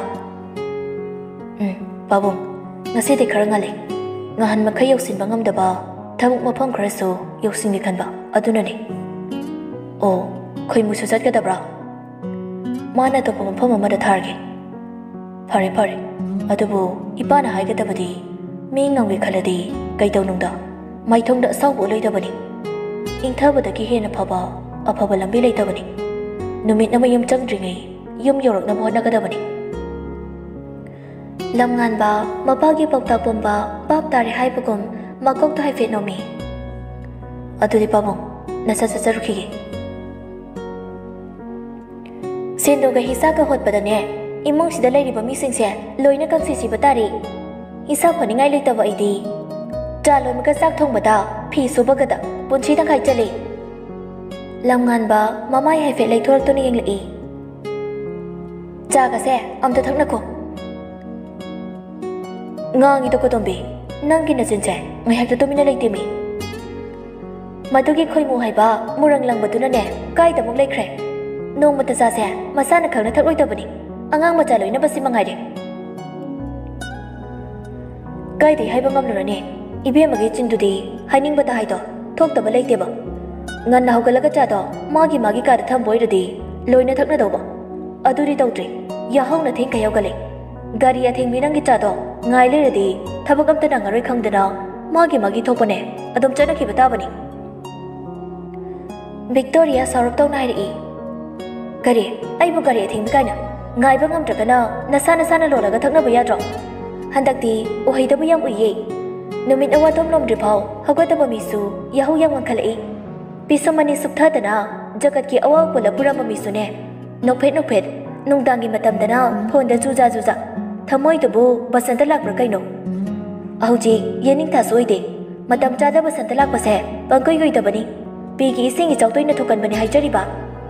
babum ngasi de khara ngale ngahan makhai yoksin bangam da ba thamuk mafam khara so yoksin ni khanba aduna ni o khoi musu chatka da bra mana to pamam amada tharge fare adubu ipana haigadabadi mi ngamge khaladi kaidonungda maithongda asawbo leidabani ingthabadagi hena phaba afaba lambi leidabani numit namayum changdringai yum yorakna bhonagadabani lamngan ba mapagi pawta pomba pap tare haibagum makok ta haifet nomi adudi babong nasa sasarukhige sendoga hisaga hotpadane imong sida lairiba misingse loina kangsisi batari hisab khoningai leitaba idi chalo maka sak thongbada phi subagada punchi tang khai chali lamngan ba mamai haife leithor to ni yengli chaga se amta thakna ko ngangi to ko tombe nangi na jinse ngai hakta to mina leite mi madugi khoimu haiba murang langbaduna ne kai da muk leikhre nong mata sa se masana khangna thakloi tabani angang macha loina basi mangai de kai de haiba ngam lurane ibe magi chindudi haining bata haido thok taba leite ba ngan na hogalaga cha do magi ka da tham boiradi loina thakna do ba aduri tawtri ya hongna thing kayau gale gari a thing minang gi cha do ngai le radi thabagam ta ngaroi khangdana magi thopane adum chana ki bata bani Victoria sarap taw nai ri gari ai bu gari thing bi kaina ngai ba ngam tragana nasana lolaga thakna ba yadro handakti uhai da bu yam uye numit awa tom nom dripau hagata ba misu yahu yam ngalai pisomani subtha dana jagat ki awa pula pura ba misu ne nokphet nungdangi matam dana phone da juja thamoi da bu basanta lak pra kaino auji yening tha soide matam cha da basanta lak ba se pangkoi goi da bani pi ki ising i chawtoi na thokan bani haijari ba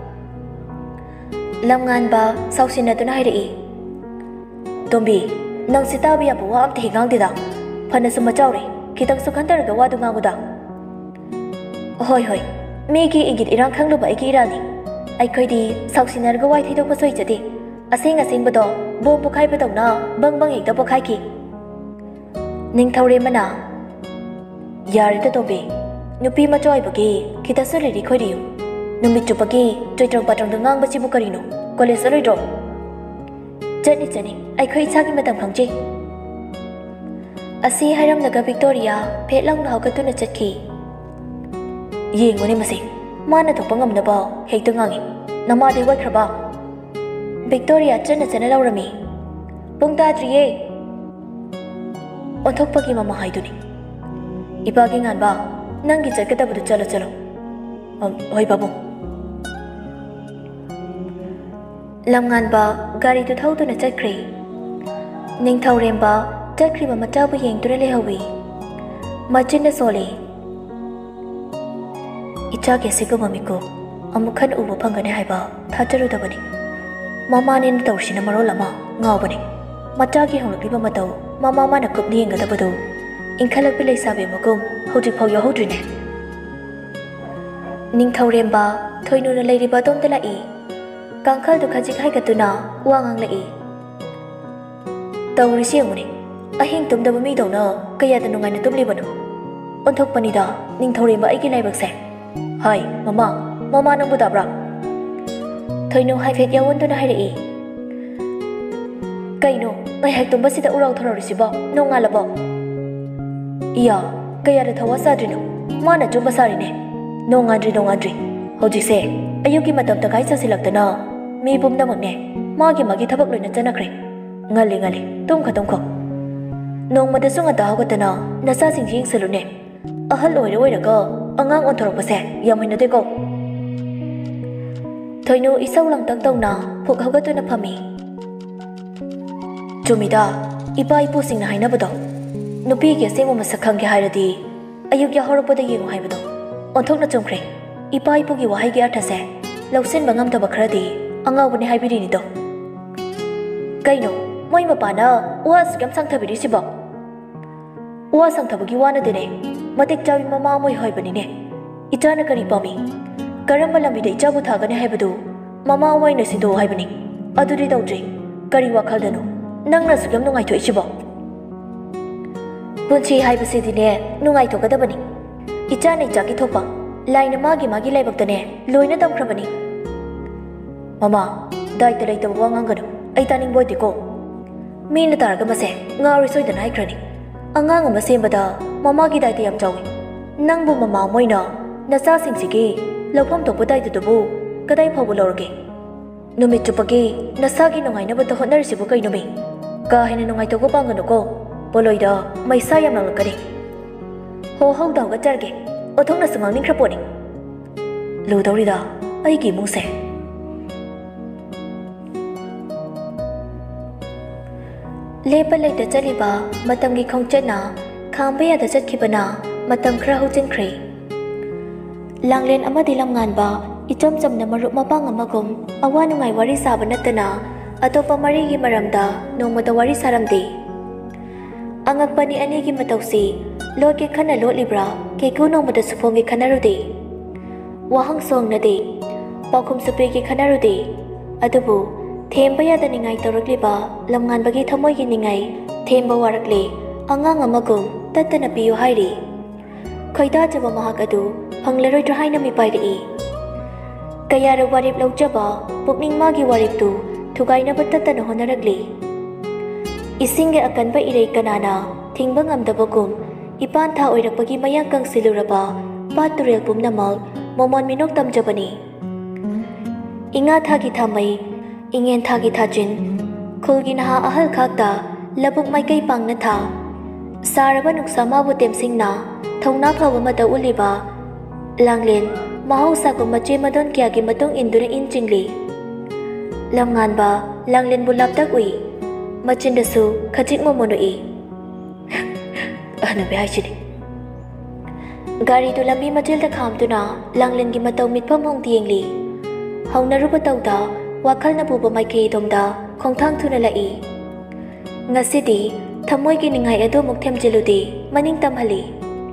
lamngan ba sausina tuna hairi tombi nang sita biya buwa am te gang dida phana suma chawre kitang sukhantar ga wadu ngaguda hoi me ki igit irang khanglu ba ki irani ai khoidi sausinar ga wai thidok pasoi chade asing bado bom bukhai badona bang ekta bukhai ki ning thaure mana yar ta tombi nupi ma choi bagi kita sule ri khoidi numit chupagi choitrong patrong dangang bachi bukarino college aloi dro chani ai khoi chagi matam khangji asi hairam laga Victoria phelang na hokatu na chakhi yengone mase mana thok pangam na ba hekta ngangi nama de wai khraba Victoria chana lawrami pungta triye othokpagi mama haiduni ipagi ngan ba nangi chakata bu chalo hoi babu lamngan ba gari tu thau tu na chakri ningthaurem ba chakri ba macha bu yeng ture le hawi machin na sole icha ke se ko mamiko amukhan ubu phangane haiba thajaru da bani mama ne na tawsina maro lama ngaw bani macha ki hongli ba matau mama na kup ni nga da badu inkhalak bi leisa be makum hojik phau yo hodri ne ningthaurem ba thoinu na leiri ba tom dala i kangkhal du khajik hai gatuna wangang lai tawri siamuni ahing tum da mi dona kaya da nungai na tumli banu onthok pani da ningthori ba aigi lai bakse hai mama nang buda bra thoinu hai phet yawon tu na hai ri kaino ngai hak tum basida urau thorori siba nonga labo iya kaya da thawasa drino mana jumba sari ne nonga dri hojik se ayuki matam ta kai sa silaktana mi bum na magne magi thabak loina chanakre ngali tum khatom kho nong mata sunga ta hogatana nasa singjing salune ahal oira ga angang on thorok pase yamina de ko thoinu isau lang tak tong na phuk hogatuna phami Chumida, ipa ipusingna hainabado. Nupigi asengba masak khangge hairadi ayuk yahorakpada yengu haibado. Onthokna chumkhre. Ipa ipugi wahaygi arthase lausenba ngamdaba kharadi angawbani haibirinido. Kaino, moi mapana wa asgam sangthabirisibo. Wa sangthabagi wanadene matik chawi mama moi hoibanine. Ichana kari pami. Karamba lambida ichabu thagane haibadu mama waina sindo haibani. Aduri daudri kari wakhaldano nangna sugam nungai thoisibo. Punchi haibasidine nungai thogadabani. Ichana ichaki thopa laina magi laibaktane loina tamkhrabani. Mama, daita laitaba wanganganu ai taning boydiko. Mina targa mase ngari soidana haikrani. Angang ama sembada mama gi daita yam chawi. Nangbu mama moina nasa singsigi laupam tokpa daita dubu kadai phabu lorge. Numit chupagi nasagi nungai na bata honarisibu kai numi. Kahina nungai toko pangano ko. Poloida maisa yam nalakari. Ho hau dawga charge. Othong na sumang ning kraponi. Lu dawrida ai gi mungse. Lepa laita chaliba matamgi khongchana khamba yada chatkibana matam khra hujinkhre. Langlen amadi lamnganba icham chamna marup mapang amagum awa nungai wari saba natana atopa marigi maramda nongmata wari saramde. Angakpani anigi matausi lotke khana lotlibra keku nongmata suphomgi khanarude. Wahang songnade pakhum supegi khanarude. Adubu themba yada ningai tawrakliba lamnganbagi thamoigi ningai themba warakle angang amagum tattana piyu hairi. Khoida jaba mahak adu phanglaroi trahaina mi pairi. Kayara warip laujaba pukning magi warip tu thugaina battana honaragli. Isingge akanba irei kanana thingba ngamdabagum ipan tha oirakpagi mayangkang siluraba paturel pumnamak momon minok tamjabani. Inga thagi thamai ingen thagi thajin khulgi naha ahal khakta labuk maikai pangna tha saraba nuksa mabu temsingna thongna phawa mata uliba langlen mahausa ko mache madon kya gi matung indura inchingli lamnganba langlen bulap tak ui machindasu khajik momonoi anu behai chini gari tu lambi machel ta khamtuna langlen gi matau mitpham hong tiengli hongna rupa tauda wakal na buba maike domda khongthang thuna lai ngasidi thamoi gi ningai ado mukthem jeludi maning tamhali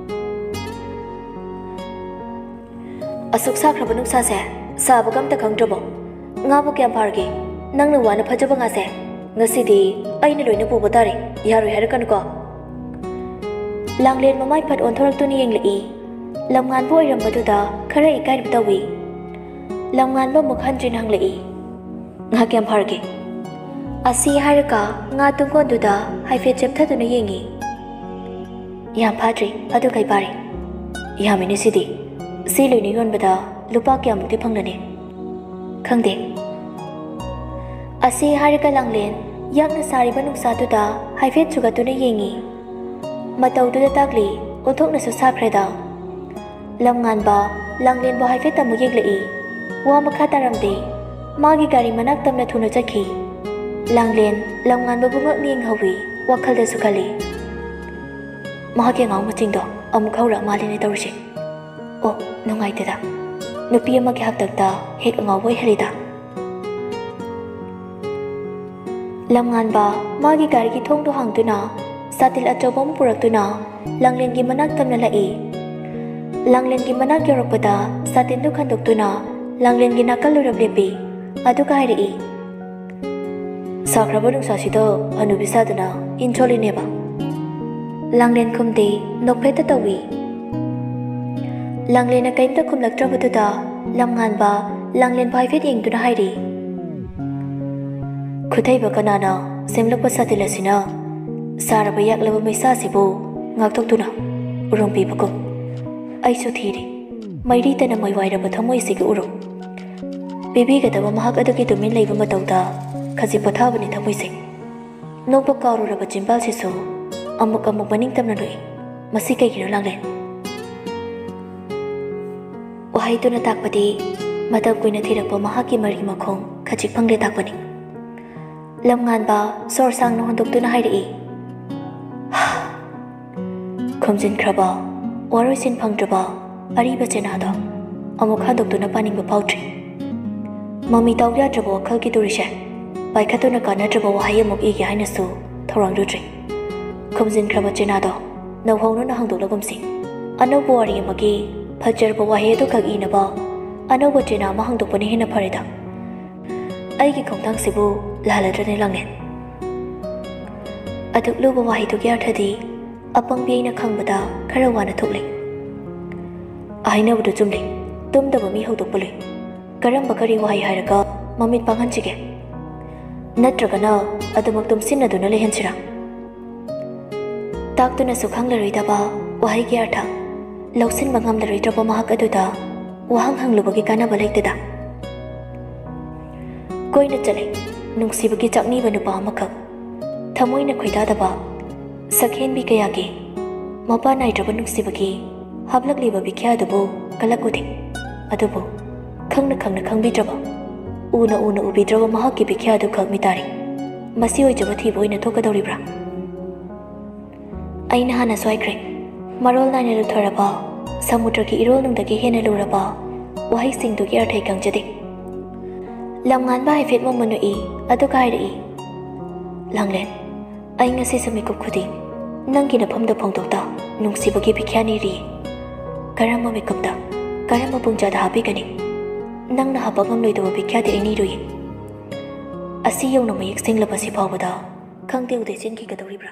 asuk sakhra banuk sa se sabagam ta khangdrabo ngabu kyam parge nangna wana phajaba nga se ngasidi aina loina buba tare yaroi harakan ko langlen mamai phat onthorak tuni yenglei lamngan boi rambatuda khara ikai bitawi lamngan bo mukhan jin hanglei nga kyam parge asi haraka nga tungkon duda haife cheptha duna yengi yam phadri adu kai pare yamini sidi si loini yon bada lupa kyam mukti phanglane khangde asi haraka langlen yakna sari banuk satuda haife chuga tuna yengi matau duda takli uthokna su sakreda lamngan ba langlen bo haife tamu yeglei wa makha taramde magi gari manak tamna thuna chakhi langlen lamngan ba bungak ning hawi wakhal da sukhali mahake ngau machingdo amuk haura malini tawrishi o nungai teda nupi amagi haktakta hek ngau boi harida lamngan ba magi gari ki thong do hangtuna satil achobam puraktuna langlen gi manak tamna lai langlen gi manak yoropada satin du khandoktuna langlen gi nakal lurablepi adu kairi sakraba nungsa sido anubisadana incholi neba langlen khumde nokpheta tawi langlen na kaimta khumlaktrabatuda lamngan ba langlen bai fet yengtuna hairi khutai ba kanana semlakpa satilasina saraba yaklaba maisa sibo ngaktoktuna urumpi bako aisu thiri mairi tana maiwairaba thamoi sigi uru Bibi gadaba mahak adugi tumin laiba matauda khaji pathabani thamoise nokba karuraba chimbal sisu amuk maning tamna loi masi kai giro langlen wahai tuna takpati matam kuina thirakpa mahaki mari makhong khaji phangre takpani ꯂꯝꯉꯥꯟꯕ ꯁꯣꯔ ꯁꯥꯡꯅ ꯍꯣꯟꯗꯣꯛꯇꯨꯅ ꯍꯥꯏꯔꯛꯏ꯫ ꯈꯣꯝꯖꯤꯟꯈ꯭ꯔꯕ ꯋꯥꯔꯣꯏꯁꯤꯟ ꯐꯪꯗ꯭ꯔꯕ ꯑꯔꯤꯕ ꯆꯦꯅꯥꯗꯣ ꯑꯃꯨꯛ ꯍꯟꯗꯣꯛꯇꯨꯅ ꯄꯥꯅꯤꯡꯕ ꯐꯥꯎꯗ꯭ꯔꯤ꯫ ꯃꯃꯤ ꯇꯥꯎ ꯌꯥꯗ꯭ꯔꯕ ꯋꯥꯈꯜꯒꯤ ꯇꯨꯔꯤꯁꯦ ꯄꯥꯏꯈꯠꯇꯨꯅ ꯀꯥꯟꯅꯗ꯭ꯔꯕ ꯋꯥꯍꯩ ꯑꯃꯨꯛ ꯏꯒꯦ ꯍꯥꯏꯅꯁꯨ ꯊꯧꯔꯥꯡꯂꯨꯗ꯭ꯔꯤ꯫ ꯈꯣꯝꯖꯤꯟꯈ꯭ꯔꯕ ꯆꯦꯅꯥꯗꯣ ꯅꯧꯍꯧꯅꯅ ꯍꯥꯡꯗꯣꯛꯂꯒꯨꯝꯁꯤ꯫ ꯑꯅꯧꯕ ꯋꯥꯔꯤ ꯑꯃꯒꯤ ꯐꯖꯔꯕ ꯋꯥꯍꯩ ꯑꯗꯨꯈꯛ ꯏꯅꯕ ꯑꯅꯧꯕ ꯆꯦꯅꯥ ꯑꯃ ꯍꯥꯡꯗꯣꯛꯄꯅ ꯍꯦꯟꯅ ꯐꯔꯦꯗ꯫ ꯑꯩꯒꯤ ꯈꯣꯡꯊꯥꯡꯁꯤꯕꯨ ꯂꯥꯜꯂꯗ꯭ꯔꯅꯦ ꯂꯥꯡꯂꯦꯟ? ꯑꯗꯨꯛ ꯂꯨꯕ ꯋꯥꯍꯩꯗꯨꯒꯤ ꯑꯔꯊꯗꯤ ꯑꯄꯪꯕꯤ ꯑꯩꯅ ꯈꯪꯕꯗ ꯈꯔ ꯋꯥꯅ ꯊꯣꯛꯂꯤ꯫ ꯍꯥꯏꯅꯕꯗꯨ ꯆꯨꯝꯂꯤ, ꯇꯨꯝꯗꯕ ꯃꯤ ꯍꯧꯗꯣꯛꯄ ꯂꯨꯏ꯫ ꯀꯔꯝꯕ ꯀꯔꯤ ꯋꯥꯍꯩ ꯍꯥꯏꯔꯒ ꯃꯃꯤꯠ ꯄꯥꯡꯍꯟꯁꯤꯒꯦ? ꯅꯠꯇ꯭ꯔꯒꯅ ꯑꯗꯨꯃꯛ ꯇꯨꯝꯁꯤꯟꯅꯗꯨꯅ ꯂꯩꯍꯟꯁꯤꯔꯥ? ꯇꯥꯛꯇꯨꯅꯁꯨ ꯈꯪꯂꯔꯣꯏꯗꯕ ꯋꯥꯍꯩꯒꯤ ꯑꯔꯊ ꯂꯧꯁꯤꯟꯕ ꯉꯝꯂꯔꯣꯏꯗ꯭ꯔꯕ ꯃꯍꯥꯛ ꯑꯗꯨꯗ ꯋꯥꯍꯪ ꯍꯪꯂꯨꯕꯒꯤ ꯀꯥꯟꯅꯕ ꯂꯩꯇꯦꯗ꯫ ꯀꯣꯏꯅ ꯆꯠꯂꯤ ꯅꯨꯡꯁꯤꯕꯒꯤ ꯆꯥꯛꯅꯤꯕ ꯅꯨꯄꯥ ꯑꯃꯈꯛ, ꯊꯃꯣꯏꯅ ꯈꯣꯏꯗꯥꯗꯕ ꯁꯛꯍꯦꯟꯕꯤ ꯀꯌꯥꯒꯤ ꯃꯄꯥ ꯅꯥꯏꯗ꯭ꯔꯕ ꯅꯨꯡꯁꯤꯕꯒꯤ ꯍꯥꯞꯂꯛꯂꯤꯕ ꯕꯤꯈ꯭ꯌꯥ ꯑꯗꯨꯕꯨ ꯀꯜꯂꯛꯎꯗꯦ꯫ ꯑꯗꯨꯕꯨ ꯈꯪꯅ ꯈꯪꯅ ꯈꯪꯕꯤꯗ꯭ꯔꯕ, ꯎꯅ ꯎꯅ ꯎꯕꯤꯗ꯭ꯔꯕ ꯃꯍꯥꯛꯀꯤ ꯕꯤꯈ꯭ꯌꯥ ꯑꯗꯨꯈꯛ ꯃꯤꯇꯥꯔꯤ ꯃꯁꯤ ꯑꯣꯏꯖꯕ ꯊꯤꯕ ꯑꯣꯏꯅ ꯊꯣꯛꯀꯗꯧꯔꯤꯕ꯭ꯔꯥ? ꯑꯩꯅ ꯍꯥꯟꯅ ꯁ꯭ꯋꯥꯏꯈ꯭ꯔꯦ ꯃꯔꯣꯜ ꯅꯥꯏꯅ ꯂꯨꯊꯔꯕ ꯁꯃꯨꯗ꯭ꯔꯒꯤ ꯏꯔꯣꯜꯅꯨꯡꯗꯒꯤ ꯍꯦꯟꯅ ꯂꯨꯔꯕ ꯋꯥꯍꯩꯁꯤꯡꯗꯨꯒꯤ ꯑꯔꯊ ꯈꯪꯖꯗꯦ꯫ ꯂꯝꯉꯥꯟꯕ ꯍꯥꯏꯐꯦꯠ ꯃꯣꯃ ꯅꯣꯛꯏ ꯑꯗꯨꯒ ꯍꯥꯏꯔꯛꯏ, ꯂꯥꯡꯂꯦꯟ, ꯑꯩ ꯉꯁꯤꯁꯨ ꯃꯤꯀꯨꯞ ꯈꯨꯗꯤꯡ ꯅꯪꯒꯤ ꯅꯐꯝꯗ ꯐꯣꯡꯗꯣꯛꯇ ꯅꯨꯡꯁꯤꯕꯒꯤ ꯕꯤꯈ꯭ꯌꯥ ꯅꯤꯔꯤꯌꯦ꯫ ꯀꯔꯝꯕ ꯃꯤꯀꯨꯞꯇ ꯀꯔꯝꯕ ꯄꯨꯡꯖꯥꯗ ꯍꯥꯞꯄꯤꯒꯅꯤ? ꯅꯪꯅ ꯍꯥꯞꯄ ꯉꯝꯂꯣꯏꯗꯕ ꯕꯤꯈ꯭ꯌꯥꯗꯤ ꯑꯩ ꯅꯤꯔꯨꯏ꯫ ꯑꯁꯤ ꯌꯧꯅ ꯃꯌꯦꯛ ꯁꯦꯡꯂꯕꯁꯤ ꯐꯥꯎꯕꯗ ꯈꯪꯗꯦ ꯎꯗꯦ ꯆꯦꯟꯈꯤꯒꯗꯧꯔꯤꯕ꯭ꯔꯥ?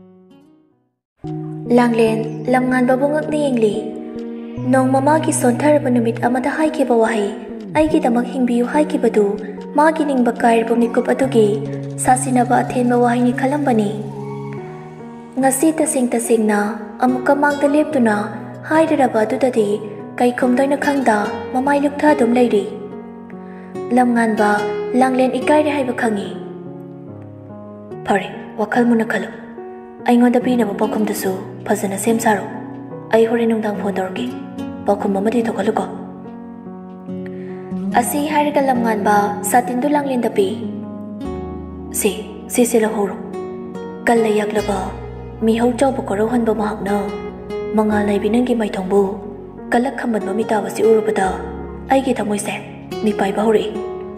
ꯂꯥꯡꯂꯦꯟ ꯂꯝꯉꯥꯟꯕꯕꯨ ꯉꯛꯅ ꯌꯦꯡꯂꯤ꯫ ꯅꯣꯡꯃ ꯃꯥꯒꯤ ꯁꯣꯟꯊꯔꯕ ꯅꯨꯃꯤꯠ ꯑꯃꯗ ꯍꯥꯏꯈꯤꯕ ꯋꯥꯍꯩ ꯑꯩꯒꯤꯗꯃꯛ ꯍꯤꯡꯕꯤꯌꯨ ꯍꯥꯏꯈꯤꯕꯗꯨ ꯃꯥꯒꯤ ꯅꯤꯡꯕ ꯀꯥꯏꯔꯕ ꯃꯤꯀꯨꯞ ꯑꯗꯨꯒꯤ ꯁꯥꯁꯤꯟꯅꯕ ꯑꯊꯦꯟꯕ ꯋꯥꯍꯩꯅꯤ ꯈꯜꯂꯝꯕꯅꯤ꯫ ꯉꯁꯤ ꯇꯁꯦꯡ ꯇꯁꯦꯡꯅ ꯑꯃꯨꯛꯀ ꯃꯥꯡꯗ ꯂꯦꯞꯇꯨꯅ ꯍꯥꯏꯔꯔꯕ ꯑꯗꯨꯗꯗꯤ ꯀꯩ ꯈꯨꯝꯗꯣꯏꯅꯣ ꯈꯪꯗ ꯃꯃꯥꯏ ꯂꯨꯞꯊ ꯑꯗꯨꯝ ꯂꯩꯔꯤ꯫ ꯂꯝꯉꯥꯟꯕ ꯂꯥꯡꯂꯦꯟ ꯏꯀꯥꯏꯔꯦ ꯍꯥꯏꯕ ꯈꯪꯏ꯫ ꯐꯔꯦ, ꯋꯥꯈꯜ ꯃꯨꯟꯅ ꯈꯜꯂꯨ꯫ ꯑꯩꯉꯣꯟꯗ ꯄꯤꯅꯕ ꯄꯥꯎꯈꯨꯝꯗꯨꯁꯨ ꯐꯖꯅ ꯁꯦꯝ ꯁꯥꯔꯣ꯫ ꯑꯩ ꯍꯣꯔꯦꯟ ꯅꯨꯡꯗꯥꯡ ꯐꯣꯟ ꯇꯧꯔꯛꯀꯦ꯫ ꯄꯥꯎꯈꯨꯝ ꯑꯃꯗꯤ ꯊꯣꯛꯍꯜꯂꯨꯀꯣ꯫ ꯑꯁꯤ ꯍꯥꯏꯔꯒ ꯂꯝꯉꯥꯟꯕ ꯁꯥꯇꯤꯟꯗꯨ ꯂꯥꯡꯂꯦꯟꯗ ꯄꯤ꯫ ꯁꯤꯁꯦ ꯂꯧꯍꯧꯔꯣ꯫ ꯀꯜꯂ ꯌꯥꯛꯂꯕ ꯃꯤꯍꯧ ꯆꯥꯎꯕ ꯀꯣꯔꯧꯍꯟꯕ ꯃꯍꯥꯛꯅ ꯃꯉꯥꯜ ꯅꯥꯏꯕꯤ ꯅꯪꯒꯤ ꯃꯥꯏꯊꯣꯡꯕꯨ ꯀꯜꯂꯛ ꯈꯝꯕꯟꯕ ꯃꯤꯇꯥꯕꯁꯤ ꯎꯔꯨꯕꯗ ꯑꯩꯒꯤ ꯊꯃꯣꯏꯁꯦ ꯃꯤꯄꯥꯏꯕ ꯍꯧꯔꯛꯏ꯫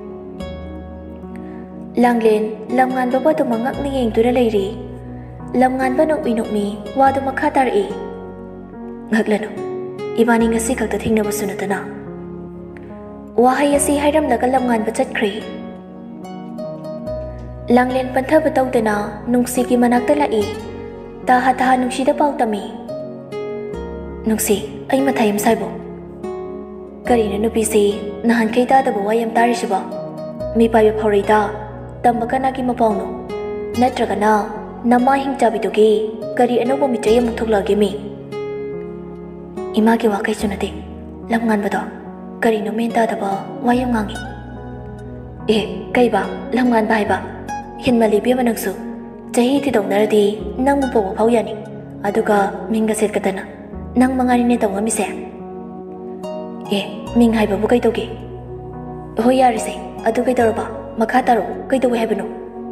ꯂꯥꯡꯂꯦꯟ ꯂꯝꯉꯥꯟꯕꯕꯨ ꯑꯗꯨꯃꯛ ꯉꯛꯅ ꯌꯦꯡꯗꯨꯅ ꯂꯩꯔꯤ꯫ ꯂꯝꯉꯥꯟꯕ ꯅꯣꯛꯃꯤ ꯅꯣꯛꯃꯤ ꯋꯥꯗꯨ ꯃꯈꯥ ꯇꯥꯔꯛꯏ꯫ ꯉꯛꯂꯅꯨ, ꯏꯕꯥꯅꯤ ꯉꯁꯤ ꯈꯛꯇ ꯊꯦꯡꯅꯕꯁꯨ ꯅꯠꯇꯅ꯫ ꯋꯥꯍꯩ ꯑꯁꯤ ꯍꯥꯏꯔꯝꯂꯒ ꯂꯝꯉꯥꯟꯕ ꯆꯠꯈ꯭ꯔꯤ꯫ ꯂꯥꯡꯂꯦꯟ ꯄꯟꯊꯕ ꯇꯧꯗꯅ ꯅꯨꯡꯁꯤꯒꯤ ꯃꯅꯥꯛꯇ ꯂꯥꯛꯏ꯫ ꯇꯥꯍꯥ ꯇꯥꯍꯥ ꯅꯨꯡꯁꯤꯗ ꯄꯥꯎ ꯇꯝꯃꯤ꯫ ꯅꯨꯡꯁꯤ, ꯑꯩ ꯃꯊꯥ ꯌꯥꯝ ꯁꯥꯏꯕꯣ꯫ ꯀꯔꯤꯅꯣ ꯅꯨꯄꯤꯁꯤ ꯅꯍꯥꯟꯈꯩ ꯇꯥꯗꯕ ꯋꯥ ꯌꯥꯝ ꯇꯥꯔꯤꯁꯤꯕꯣ? ꯃꯤꯄꯥꯏꯕ ꯐꯥꯎꯔꯩꯗ ꯇꯝꯕ ꯀꯅꯥꯒꯤ ꯃꯄꯥꯎꯅꯣ? ꯅꯠꯇ꯭ꯔꯒꯅ ꯅꯃꯥ ꯍꯤꯡꯆꯥꯕꯤꯗꯨꯒꯤ ꯀꯔꯤ ꯑꯅꯧꯕ ꯃꯤꯆꯩ ꯑꯃꯨꯛ ꯊꯣꯛꯂꯛꯑꯒꯦ ꯃꯤ? ꯏꯃꯥꯒꯤ ꯋꯥ ꯀꯩꯁꯨ ꯅꯠꯇꯦ꯫ ꯂꯝꯉꯥꯟꯕꯗꯣ ꯀꯔꯤꯅꯣ ꯃꯦꯟ ꯇꯥꯗꯕ ꯋꯥ ꯌꯥꯝ ꯉꯥꯡꯉꯤ꯫ ꯀꯩꯕ ꯂꯝꯉꯥꯟꯕ ꯍꯥꯏꯕ? ꯍꯦꯟꯃꯜꯂꯤ ꯏꯕꯦꯝꯃ ꯅꯪꯁꯨ꯫ ꯆꯍꯤ ꯊꯤꯗꯣꯛꯅꯔꯗꯤ ꯅꯪꯕꯨ ꯄꯣꯛꯄ ꯐꯥꯎ ꯌꯥꯅꯤ, ꯑꯗꯨꯒ ꯃꯤꯡꯒ ꯁꯦꯠꯀꯗꯅ ꯅꯪ ꯃꯉꯥꯏꯔꯤꯅꯦ ꯇꯧ ꯉꯝꯃꯤꯁꯦ꯫ ꯃꯤꯡ ꯍꯥꯏꯕꯕꯨ ꯀꯩꯗꯧꯒꯦ? ꯍꯣꯏ ꯌꯥꯔꯤꯁꯦ, ꯑꯗꯨ ꯀꯩꯗꯧꯔꯕ? ꯃꯈꯥ ꯇꯥꯔꯛꯎ, ꯀꯩꯗꯧꯋꯦ ꯍꯥꯏꯕꯅꯣ?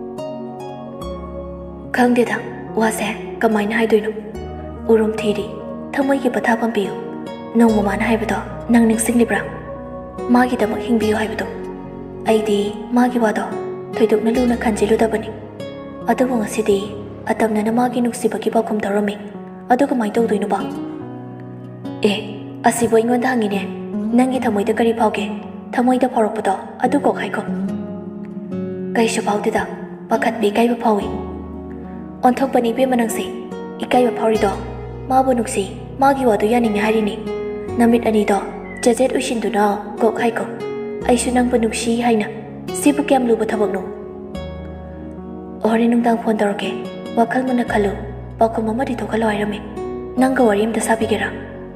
ꯈꯪꯗꯦꯗ ꯋꯥꯁꯦ ꯀꯃꯥꯏꯅ ꯍꯥꯏꯗꯣꯏꯅꯣ꯫ ꯎꯔꯨꯝ ꯊꯤꯔꯤ, ꯊꯃꯣꯏꯒꯤ ꯄꯣꯊꯥꯐꯝ ꯄꯤꯌꯨ꯫ ꯅꯣꯡꯃ ꯃꯥꯅ ꯍꯥꯏꯕꯗꯣ ꯅꯪ ꯅꯤꯡꯁꯤꯡꯂꯤꯕ꯭ꯔꯥ? ꯃꯥꯒꯤꯗꯃꯛ ꯍꯤꯡꯕꯤꯌꯨ ꯍꯥꯏꯕꯗꯣ꯫ ꯑꯩꯗꯤ ꯃꯥꯒꯤ ꯋꯥꯗꯣ ꯊꯣꯏꯗꯣꯛꯅ ꯂꯨꯅ ꯈꯟꯖꯤꯜꯂꯨꯗꯕꯅꯤ꯫ ꯑꯗꯨꯕꯨ ꯉꯁꯤꯗꯤ ꯑꯇꯝꯅꯅ ꯃꯥꯒꯤ ꯅꯨꯡꯁꯤꯕꯒꯤ ꯄꯥꯎꯈꯨꯝ ꯇꯧꯔꯝꯃꯤ꯫ ꯑꯗꯨ ꯀꯃꯥꯏꯅ ꯇꯧꯗꯣꯏꯅꯣꯕ? ꯑꯁꯤꯕꯨ ꯑꯩꯉꯣꯟꯗ ꯍꯪꯉꯤꯅꯦ꯫ ꯅꯪꯒꯤ ꯊꯃꯣꯏꯗ ꯀꯔꯤ ꯐꯥꯎꯒꯦ? ꯊꯃꯣꯏꯗ ꯐꯥꯎꯔꯛꯄꯗꯣ ꯑꯗꯨ ꯀꯣꯛ ꯍꯥꯏꯈꯣ꯫ ꯀꯩꯁꯨ ꯐꯥꯎꯗꯦꯗ, ꯄꯥꯈꯠꯄ ꯏꯀꯥꯏꯕ ꯐꯥꯎꯏ꯫ ꯑꯣꯟꯊꯣꯛꯄꯅꯤ ꯏꯕꯦꯝꯃ ꯅꯪꯁꯦ꯫ ꯏꯀꯥꯏꯕ ꯐꯥꯎꯔꯤꯗꯣ ꯃꯥꯕꯨ ꯅꯨꯡꯁꯤ, ꯃꯥꯒꯤ ꯋꯥꯗꯨ ꯌꯥꯅꯤꯡꯉꯦ ꯍꯥꯏꯔꯤꯅꯤ꯫ ꯅꯃꯤꯠ ꯑꯅꯤꯗꯣ ꯆꯦꯖꯦꯠ ꯎꯏꯁꯤꯟꯗꯨꯅ ꯀꯣꯛ ꯍꯥꯏꯈꯣ, ꯑꯩꯁꯨ ꯅꯪꯕꯨ ꯅꯨꯡꯁꯤ ꯍꯥꯏꯅ꯫ ꯁꯤꯕꯨ ꯀꯌꯥꯝ ꯂꯨꯕ ꯊꯕꯛꯅꯣ? ꯍꯣꯔꯦꯟ ꯅꯨꯡꯗꯥꯡ ꯐꯣꯟ ꯇꯧꯔꯛꯀꯦ꯫ ꯋꯥꯈꯜ ꯃꯨꯟꯅ ꯈꯜꯂꯨ꯫ ꯄꯥꯎꯈꯨꯝ ꯑꯃꯗꯤ ꯊꯣꯛꯍꯜꯂꯣ ꯍꯥꯏꯔꯝꯃꯤ꯫ ꯅꯪꯒ ꯋꯥꯔꯤ ꯑꯃꯇ ꯁꯥꯕꯤꯒꯦꯔꯥ?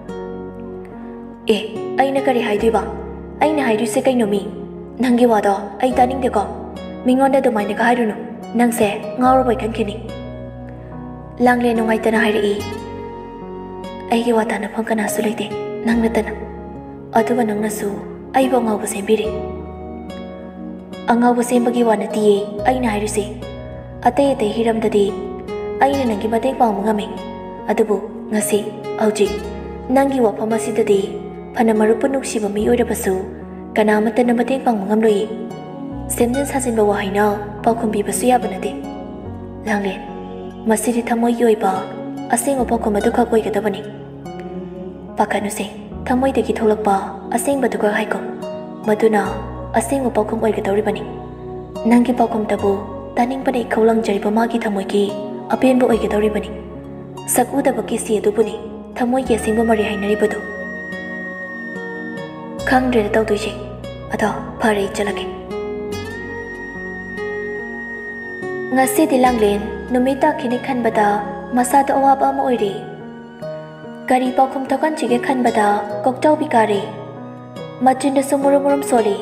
ꯑꯩꯅ ꯀꯔꯤ ꯍꯥꯏꯗꯣꯏꯕ? ꯑꯩꯅ ꯍꯥꯏꯗꯣꯏꯁꯦ ꯀꯩꯅꯣ ꯃꯤ? ꯅꯪꯒꯤ ꯋꯥꯗꯣ ꯑꯩ ꯇꯥꯅꯤꯡꯗꯦꯀꯣ꯫ ꯃꯤꯉꯣꯟꯗ ꯑꯗꯨꯃꯥꯏꯅꯒ ꯍꯥꯏꯔꯨꯅꯨ, ꯅꯪꯁꯦ ꯉꯥꯎꯔꯕꯣꯏ ꯈꯟꯈꯤꯅꯤ꯫ ꯂꯥꯡꯂꯦꯟ ꯅꯨꯡꯉꯥꯏꯇꯅ ꯍꯥꯏꯔꯛꯏ꯫ ꯑꯩꯒꯤ ꯋꯥ ꯇꯥꯅꯐꯝ ꯀꯅꯥꯁꯨ ꯂꯩꯇꯦ, ꯅꯪ ꯅꯠꯇꯅ꯫ ꯑꯗꯨꯒ ꯅꯪꯅꯁꯨ ꯑꯩꯕꯨ ꯑꯉꯥꯎꯕ ꯁꯦꯝꯕꯤꯔꯤ꯫ Angau sembagi wa natiye aina hairisi atay atay hiramdadi aina nangi mateng pang ngami adubu ngasi auji nangi wafam asidadi phana marupu nuksiba mi oirabasu kanamata na mateng pang ngamloi semjin sasinba wa haina paukhumbi basu yabanade Langlen masiri thamoi gi oiba aseng opakhum adu khak oigadabani pakanuse thamoi degi tholakpa aseng baduga haiko maduna aseng opakhum oigadawribani nangi paukhum tabu taning bani khaulang jariba magi thamoi gi apenbo oigadawribani sakudaba kisi adubuni thamoi gi asengba mari hainaribadu khangdre tawduise ado phare chalake ngasi di Langlen numita khini khanbada masada awaba ama oiri gari paukhum thokan chige khanbada koktaw bikari machinda sumurum soli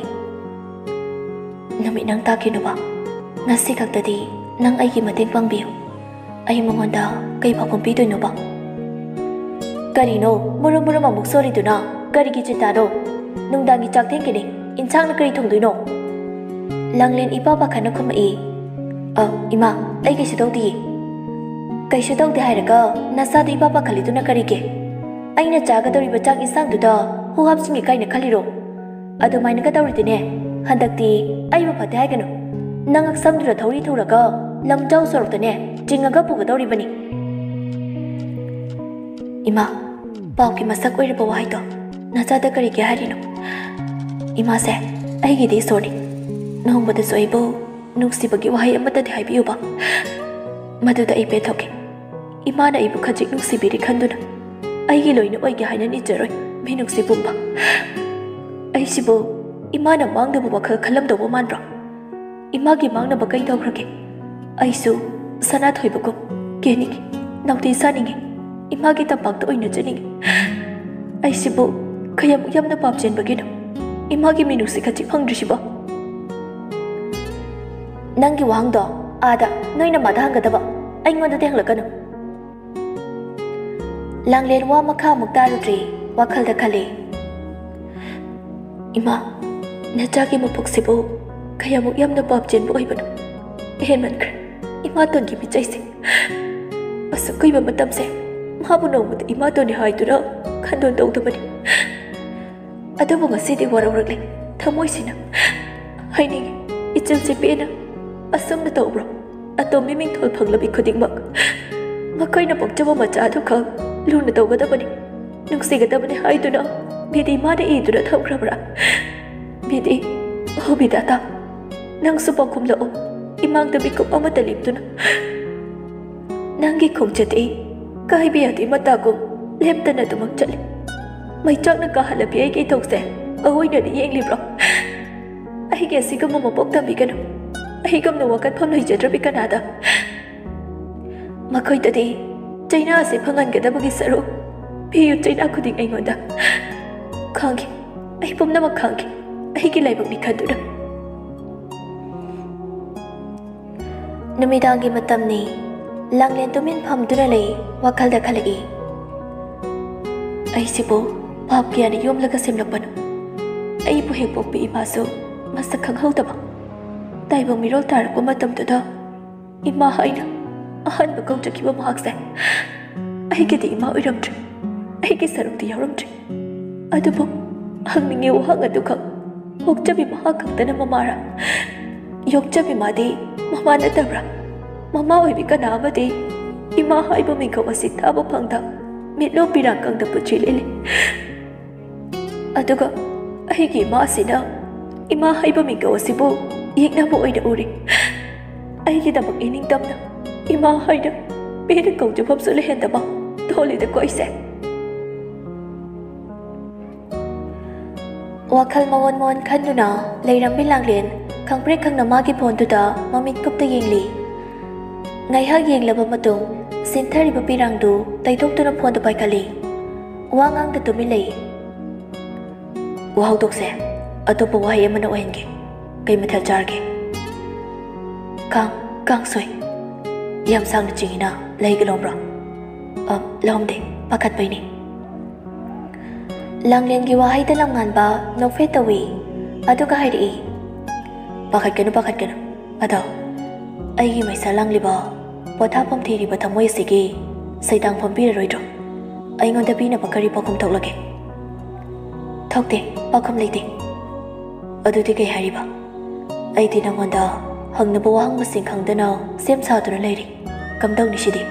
nami nang takinuba ngasi kaktadi nang aigi mateng pangbiu ai mangonda kai paukhum pidoinuba gari no murum amuk soli duna gari gi chita do nungdangi chak thengkini inchang na kari thongdoino Langlen ipa pakhana khumai Ima, ai kaisu tawdi. Kaisu tawdi hairaga nasada ipa pakhaliduna karige. Aina chagadoriba chak insangduda hu hapsingi kaina khaliro. Adumaina ka tawridine handakti aiba phate haiganu. Nangak samdura thori thoraga lamjau soroktane jingaga pugadoribani. Ima, pauki masak oiriba wahaido nachada karige harino. Ima se aigidi sori. Nohmbada soibo nuksibagi wahai amatadi haibiyuba maduda ai pethoke imana ibu khajik nuksibiri khanduna aigi loina oige hainan ijaroi mi nuksibumba ai sibo imana mangda wakhal khalam dobo manro imagi mangna bakai tawrake aisu sana thoibako keniki nauti saningi imagi tapakta oina janingi ai sibo khayam yamna papchen bagino imagi mi nuksi khajik phangdrisiba Nangi wahangdo ada noina madhangadaba aingonda denglakanu Langlen wa makha muktarudri wakhalda khali Ima nachagi mapuksebu khayamuk yamna papchen bo oibanu henmankre ima tongi bichaise asukaiba matamse mabu nongmut ima toni haidura khandon tawdabani adubu ngasidi warawrakle thamoisina hainingi ichilse pena asumna tawbro atom miming thol phanglabi khudingmak makoina pokjaba macha du khang luna tawgadabani nungsigadabani haiduna bidi made idura thawkrabra bidi ho bidata nangsu pakhumla o imang dabi kum amata liptuna nangi khongchati kai biati mata ko leptana tumak chale mai chakna ka halabi ai ke thokse ahoina ni yeng libro ai ge sigama mapok tambi kanu ai gamna wakat pham lai jadrabi kanada makhoi tadi chaina se phangan gadabagi saru piyu chaina khuding aingonda khangi ai pumna mak khangi ai ki laibak ni khadura namidangi matamni Langlen tumin phamduna lei wakhalda khalagi ai sibo pap kya ni yom laga semlakpan ai bu hek pok bi maso masak khanghaudaba Taiba mirol tarak ko matamtuda ima haina ahan ba kawjakiba mahakse ai gidi ima oiramdre ai gi sarukti yawramdre adubo hangninge wahang aduka hokjabi mahakaktana mamara yokjabi madi mama natabra mama oibi kana amadi ima haiba mingkaw asik thaba phangda mitlo pirang kangda puchilele aduga ai gi ma asina ima haiba mingkaw asibu Yekna bo oida uri ai gi damak ining damna ima haida pere kau ju phapsu le hen daba tholi de koise wakhal mon khanduna leiram bi Langlen khangpre khangna ma gi phone tuda mamit kupta yengli ngai ha yenglaba matung sinthari ba pirang du taitok tuna phone da paikali wangang da tumi lei wa haudok se atopa wahai amana ohengi Kay mathal charge Kang soy Yam sang na chingina Lahi galom bro Lahom de Pakat bay ni Langlen gi wahai dalam ngan ba Nokfe tawi Adu ka hai ri pakhakanu ado aigi maisa langliba pothapam thiriba thamoi sigi saidang phampira roidro aingonda bina bakari pakum thoklage thokte pakum leite adudi kai hariba aidi nangonda hangnaba wahang masing khangdana sem saduna leiri kamdau nisidi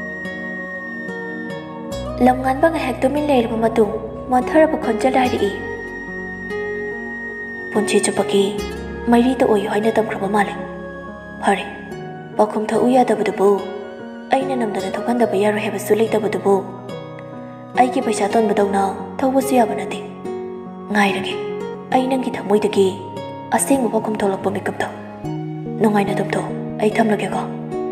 lamngan ba ngahek tumin leirba matung monthara ba khonjal hari punchi chupaki mairi to oi hoina tamkraba male phare pakum tha uya da budu aina namdana thokanda ba yaro heba sulai da budu ai ki paisa ton badawna thawusi ya banate ngai rage ai nang ki thamoi dagi aseng ba pakum tholak pa makeup da nongai na dumto ai thamlage ko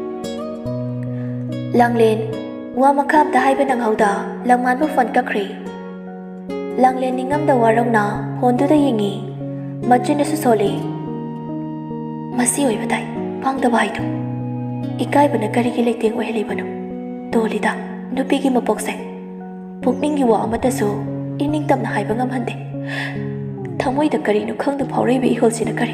langlen wa makham da haiba nang hauda lamngan bu phone ka khri langlen ningam da warong na phone du da yingi machin su sole masi oi batai pang da bai tu ikai bana kari ki leiteng oi le banu tolida nupi ki mapok se pukning gi wa amata so ining tam na haiba ngam hande thamoi da kari nu khang da phaurai bi hol sina kari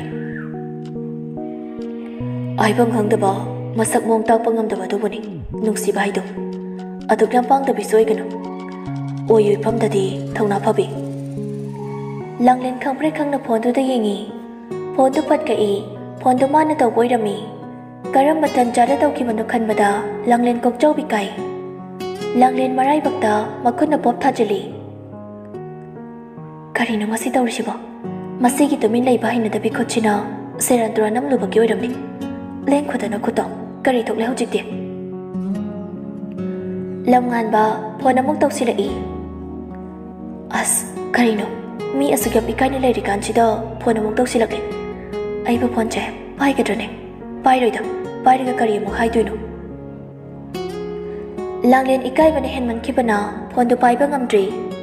ai bang hang da ba masak mong tak pangam da ba du bani nuksi bai du aduk lam pang da bi soi ganu oi oi pham da di thongna phabi langlen khang pre khang na phone du da yengi phone du phat ka phone du man na taw boi rami karam batan jara taw ki manu khan bada langlen kok chau bi kai langlen marai bakta makun na pop thajali kari na masi tawri siba masi ki tumin lai bai na da bi khochina seran tura nam lu baki oiramni len khoda na khuto kari thok le hojik de lamngan ba phone amuk taw sila as kari no mi asugam ikai na lai rikan chida phone amuk taw silak le ai ba phone che bai ka drane bai roi da bai ga kari amuk hai tuino langlen ikai bane hen man khibana phone du pai ba ngamdri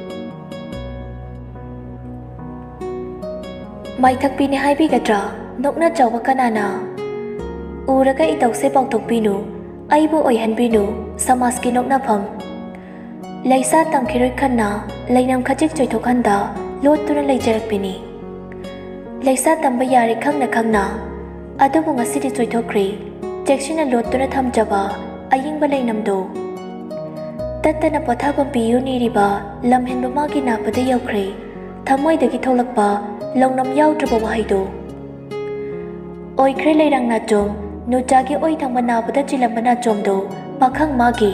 mai thak pi ne hai bi gatra nokna chawba kanana uraga i tawse pau thok pi nu ai bu oi han bi nu samas ki nokna pham laisa tam khiroi khanna lainam khajik choi thokhanda lot tuna lai jarak pini laisa tam ba yari khangna adu bu ngasi ri choi thokri chekshina lot tuna tham jaba aying ba lainam do tattana pathapam piyu ni riba lamhen ba ma ki na pade yaukri thamoi dagi tholakpa longnam yaw traba wahai do oi khre leirang na chom nu chagi oi thangma na pada chilam na chom do pakhang magi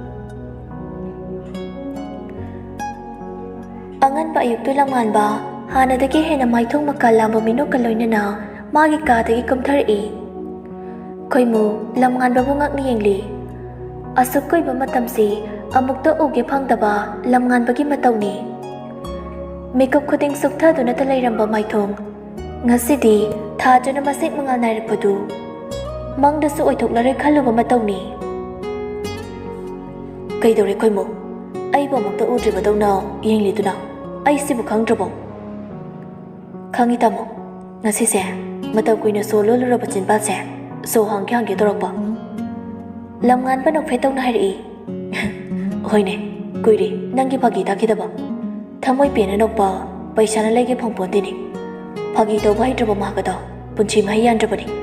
angan ba ayuk tulang man ba hana dagi hena mai thong makala ba mino kaloina na magi ka dagi kamthar khoimu lamngan ba bungak ni yengli asuk koi ba matam si amuk to uge phang da ba lamngan ba ki matau ni makeup khuting suktha duna ta leiram ba mai thong ngasi di tha jana masik mangal nai rapadu mang da su oi thok lare khalu ba matau ni kai dore khoimu ai ba muk ta udri ba dau na yengli tu na ai si bu khang drabo khangi tamo ngasi se matau kuina so lo lo ba chin ba se so hang kyang ge dorok ba lamngan ba nok phetau na hai hoine kuiri nangi phagi ta ki da ba thamoi pe na nok ba paisa na lege phang pon ni phagi to bai drabo ma ga da punchi mai yan drabo ni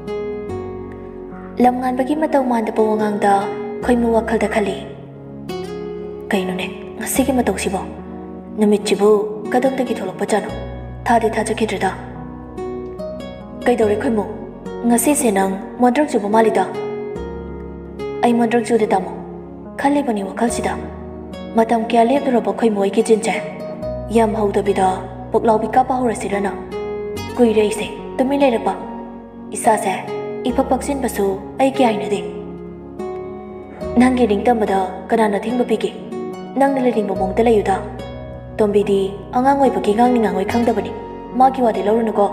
lamngan bagi matau man da pawangang da khoimu wakhal da khali kaino ne ngasi ki matau sibo numit chibu kadam da ki tholok pa jano tha de tha jakhi da kai dore khoimu ngasi se nang modrak ju mali da ai modrak ju de damo khali bani wakhal sida matam kya le dro ba khoimu ai ki jin cha yam hau da bida poklau bi ka pa ho rasirana kui rei se tumi le ba isa se ipa paksin basu ai kya ina de nang ge ding tam ba da kana na thing ba pi ki nang le ding ba mong ta le yu da tombi di angang oi ba ki gang ni ngang oi khang da bani ma ki wa de lo na ko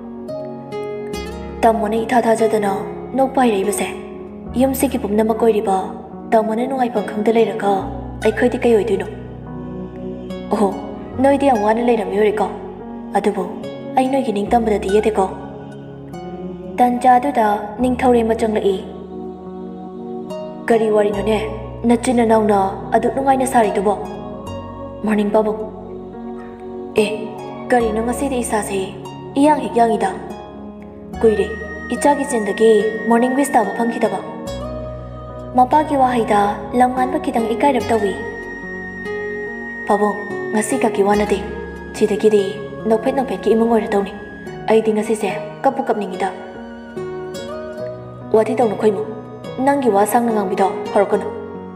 tam mo ne itha tha ja da na nok pai rei ba se yum se ki pum na ma koi ri ba tam mo ne no ai pang khang da le ra ka ai khoi ti kai oi tu no oh noi di ang wa na le ra mi ri ko adu bo ai noi ki ning tam ba da di ye de ko tan cha du da ning thau re ma chang la kari wari no ne na chin na naw na adu nu ngai na sari tu bo morning babu kari no ngasi di isa se iyang hi yang ida Kuire, ichagi zindagi morning wish taba phangkidaba. Mapagi wahaida lamnganba khitang ikairap tawi. Pabong, ngasi ka kiwanade. Chidagidi nokpet ki imung oira tawni. Aidi ngasi se kapu kapningida. Wati tawnu khoimu. Nangi wa sang nangang bido horokono.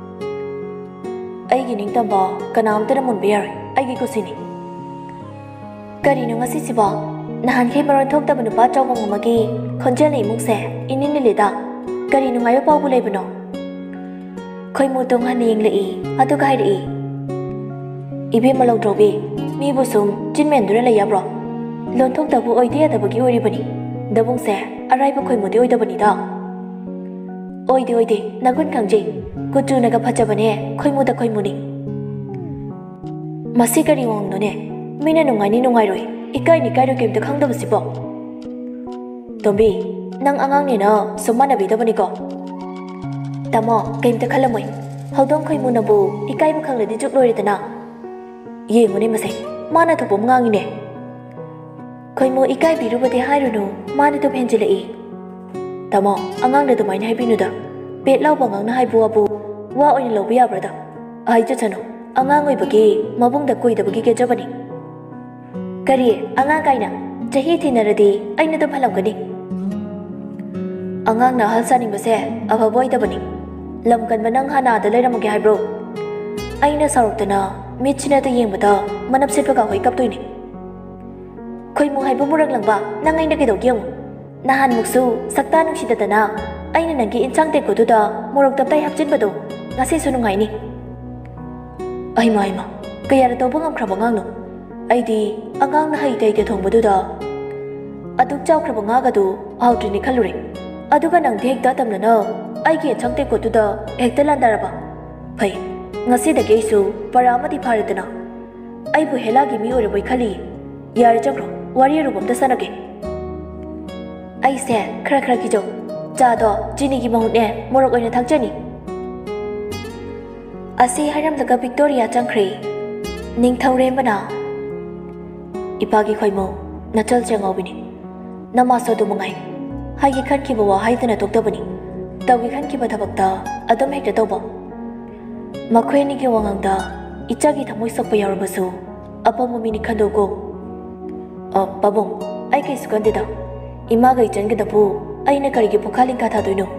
Aigi ningtamba kanamtana munba yaroy. Aigi kusini. Karino ngasi siba nahan kay maron thokta nupa chawbong amagi khonjel na imung se ininilida. Karino ngayo pawbu laybano. Khoimu tong haning lai aduga hairi. Ibe malau drobi mi busum jinmen dura la yabro lon thok tabu oide da bagi ori bani dabung se arai ba khoimu de oida bani da oide nagun khangje kutu naga phacha bane khoimu da khoimu ni masi kari wong no ne mina nungai ni nungai roi ikai ni kai ro kem da khang da basibo tombi nang angang ni na somana bi da bani ko tamo kem ta khalamoi hodong khoimu na bu ikai bu khang le di juk loi da na ye ngone masai mana to bom ngang ne khoimu ikai biru bade hairunu mana to phenjilai tamo angang de domai nai binu da bet lau bangang na haibu abu wa oin lo biya brada ai cha chano angang oi bagi mabung da koi da bagi ke jabani kari angang kaina jahi thinaradi aina to phalam gani angang na hal saning base aba boy da bani lam kan banang hana da leiram ge haibro aina saruktana Michina to yingbada manap sitpaga hoi kaptoini khoimu haibu murak langba nangai na kedau gyang nahan muksu sakta nungsidadana aina nangi inchang te koduda morok taptai hapjin bado ngase sunungai ni aima kayara to bangam khrabanga no aidi angang na hai dai de thongbaduda aduk chaw khrabanga ga du autri khalure aduga nang thek da tamna na aigi inchang te koduda ekta landaraba phai ngasi da geisu paramati pharadana aibu helagi mi ore boi khali yar chakro warrior rubam da sanage ai se khra ki jo cha do chini gi mahut ne morok oina thakjani asi haram daga Victoria changkhri ning thaure bana ipagi khoimo nachal changau bini nama so du mangai hai gi khan ki bawa hai dana tokta bani tawi khan ki ba thabakta adom hekta tawba Makwini ki wangangda ichagi thamoi sakpa yarabasu apam mini khandogo babong ai kai sukande da ima ga ichang da bu aina kari gi pukhalin ka tha doino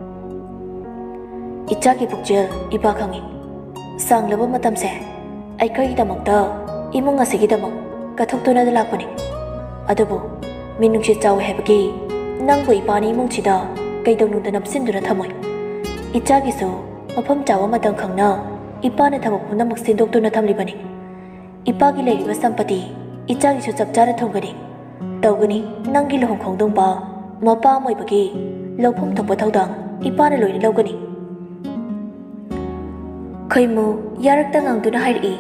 ichagi pukjel iba khangi sanglaba matam se ai kai da makta imung asigi da mak ka thoktuna da lakpani adabu minung chi chaw hebagi nangbo ipani imung chida kai dongnu da napsin dura thamoi ichagi so mafam chawa matang khangna ipana thabak punamak sindoktu thamlibani ipagi leiriba sampati ichagi su chapchara thongani tawgani nangi lohong khongdong ba mapa moibagi lophum thokpa thodang ipana loini logani khoimu yarakta ngangduna hairi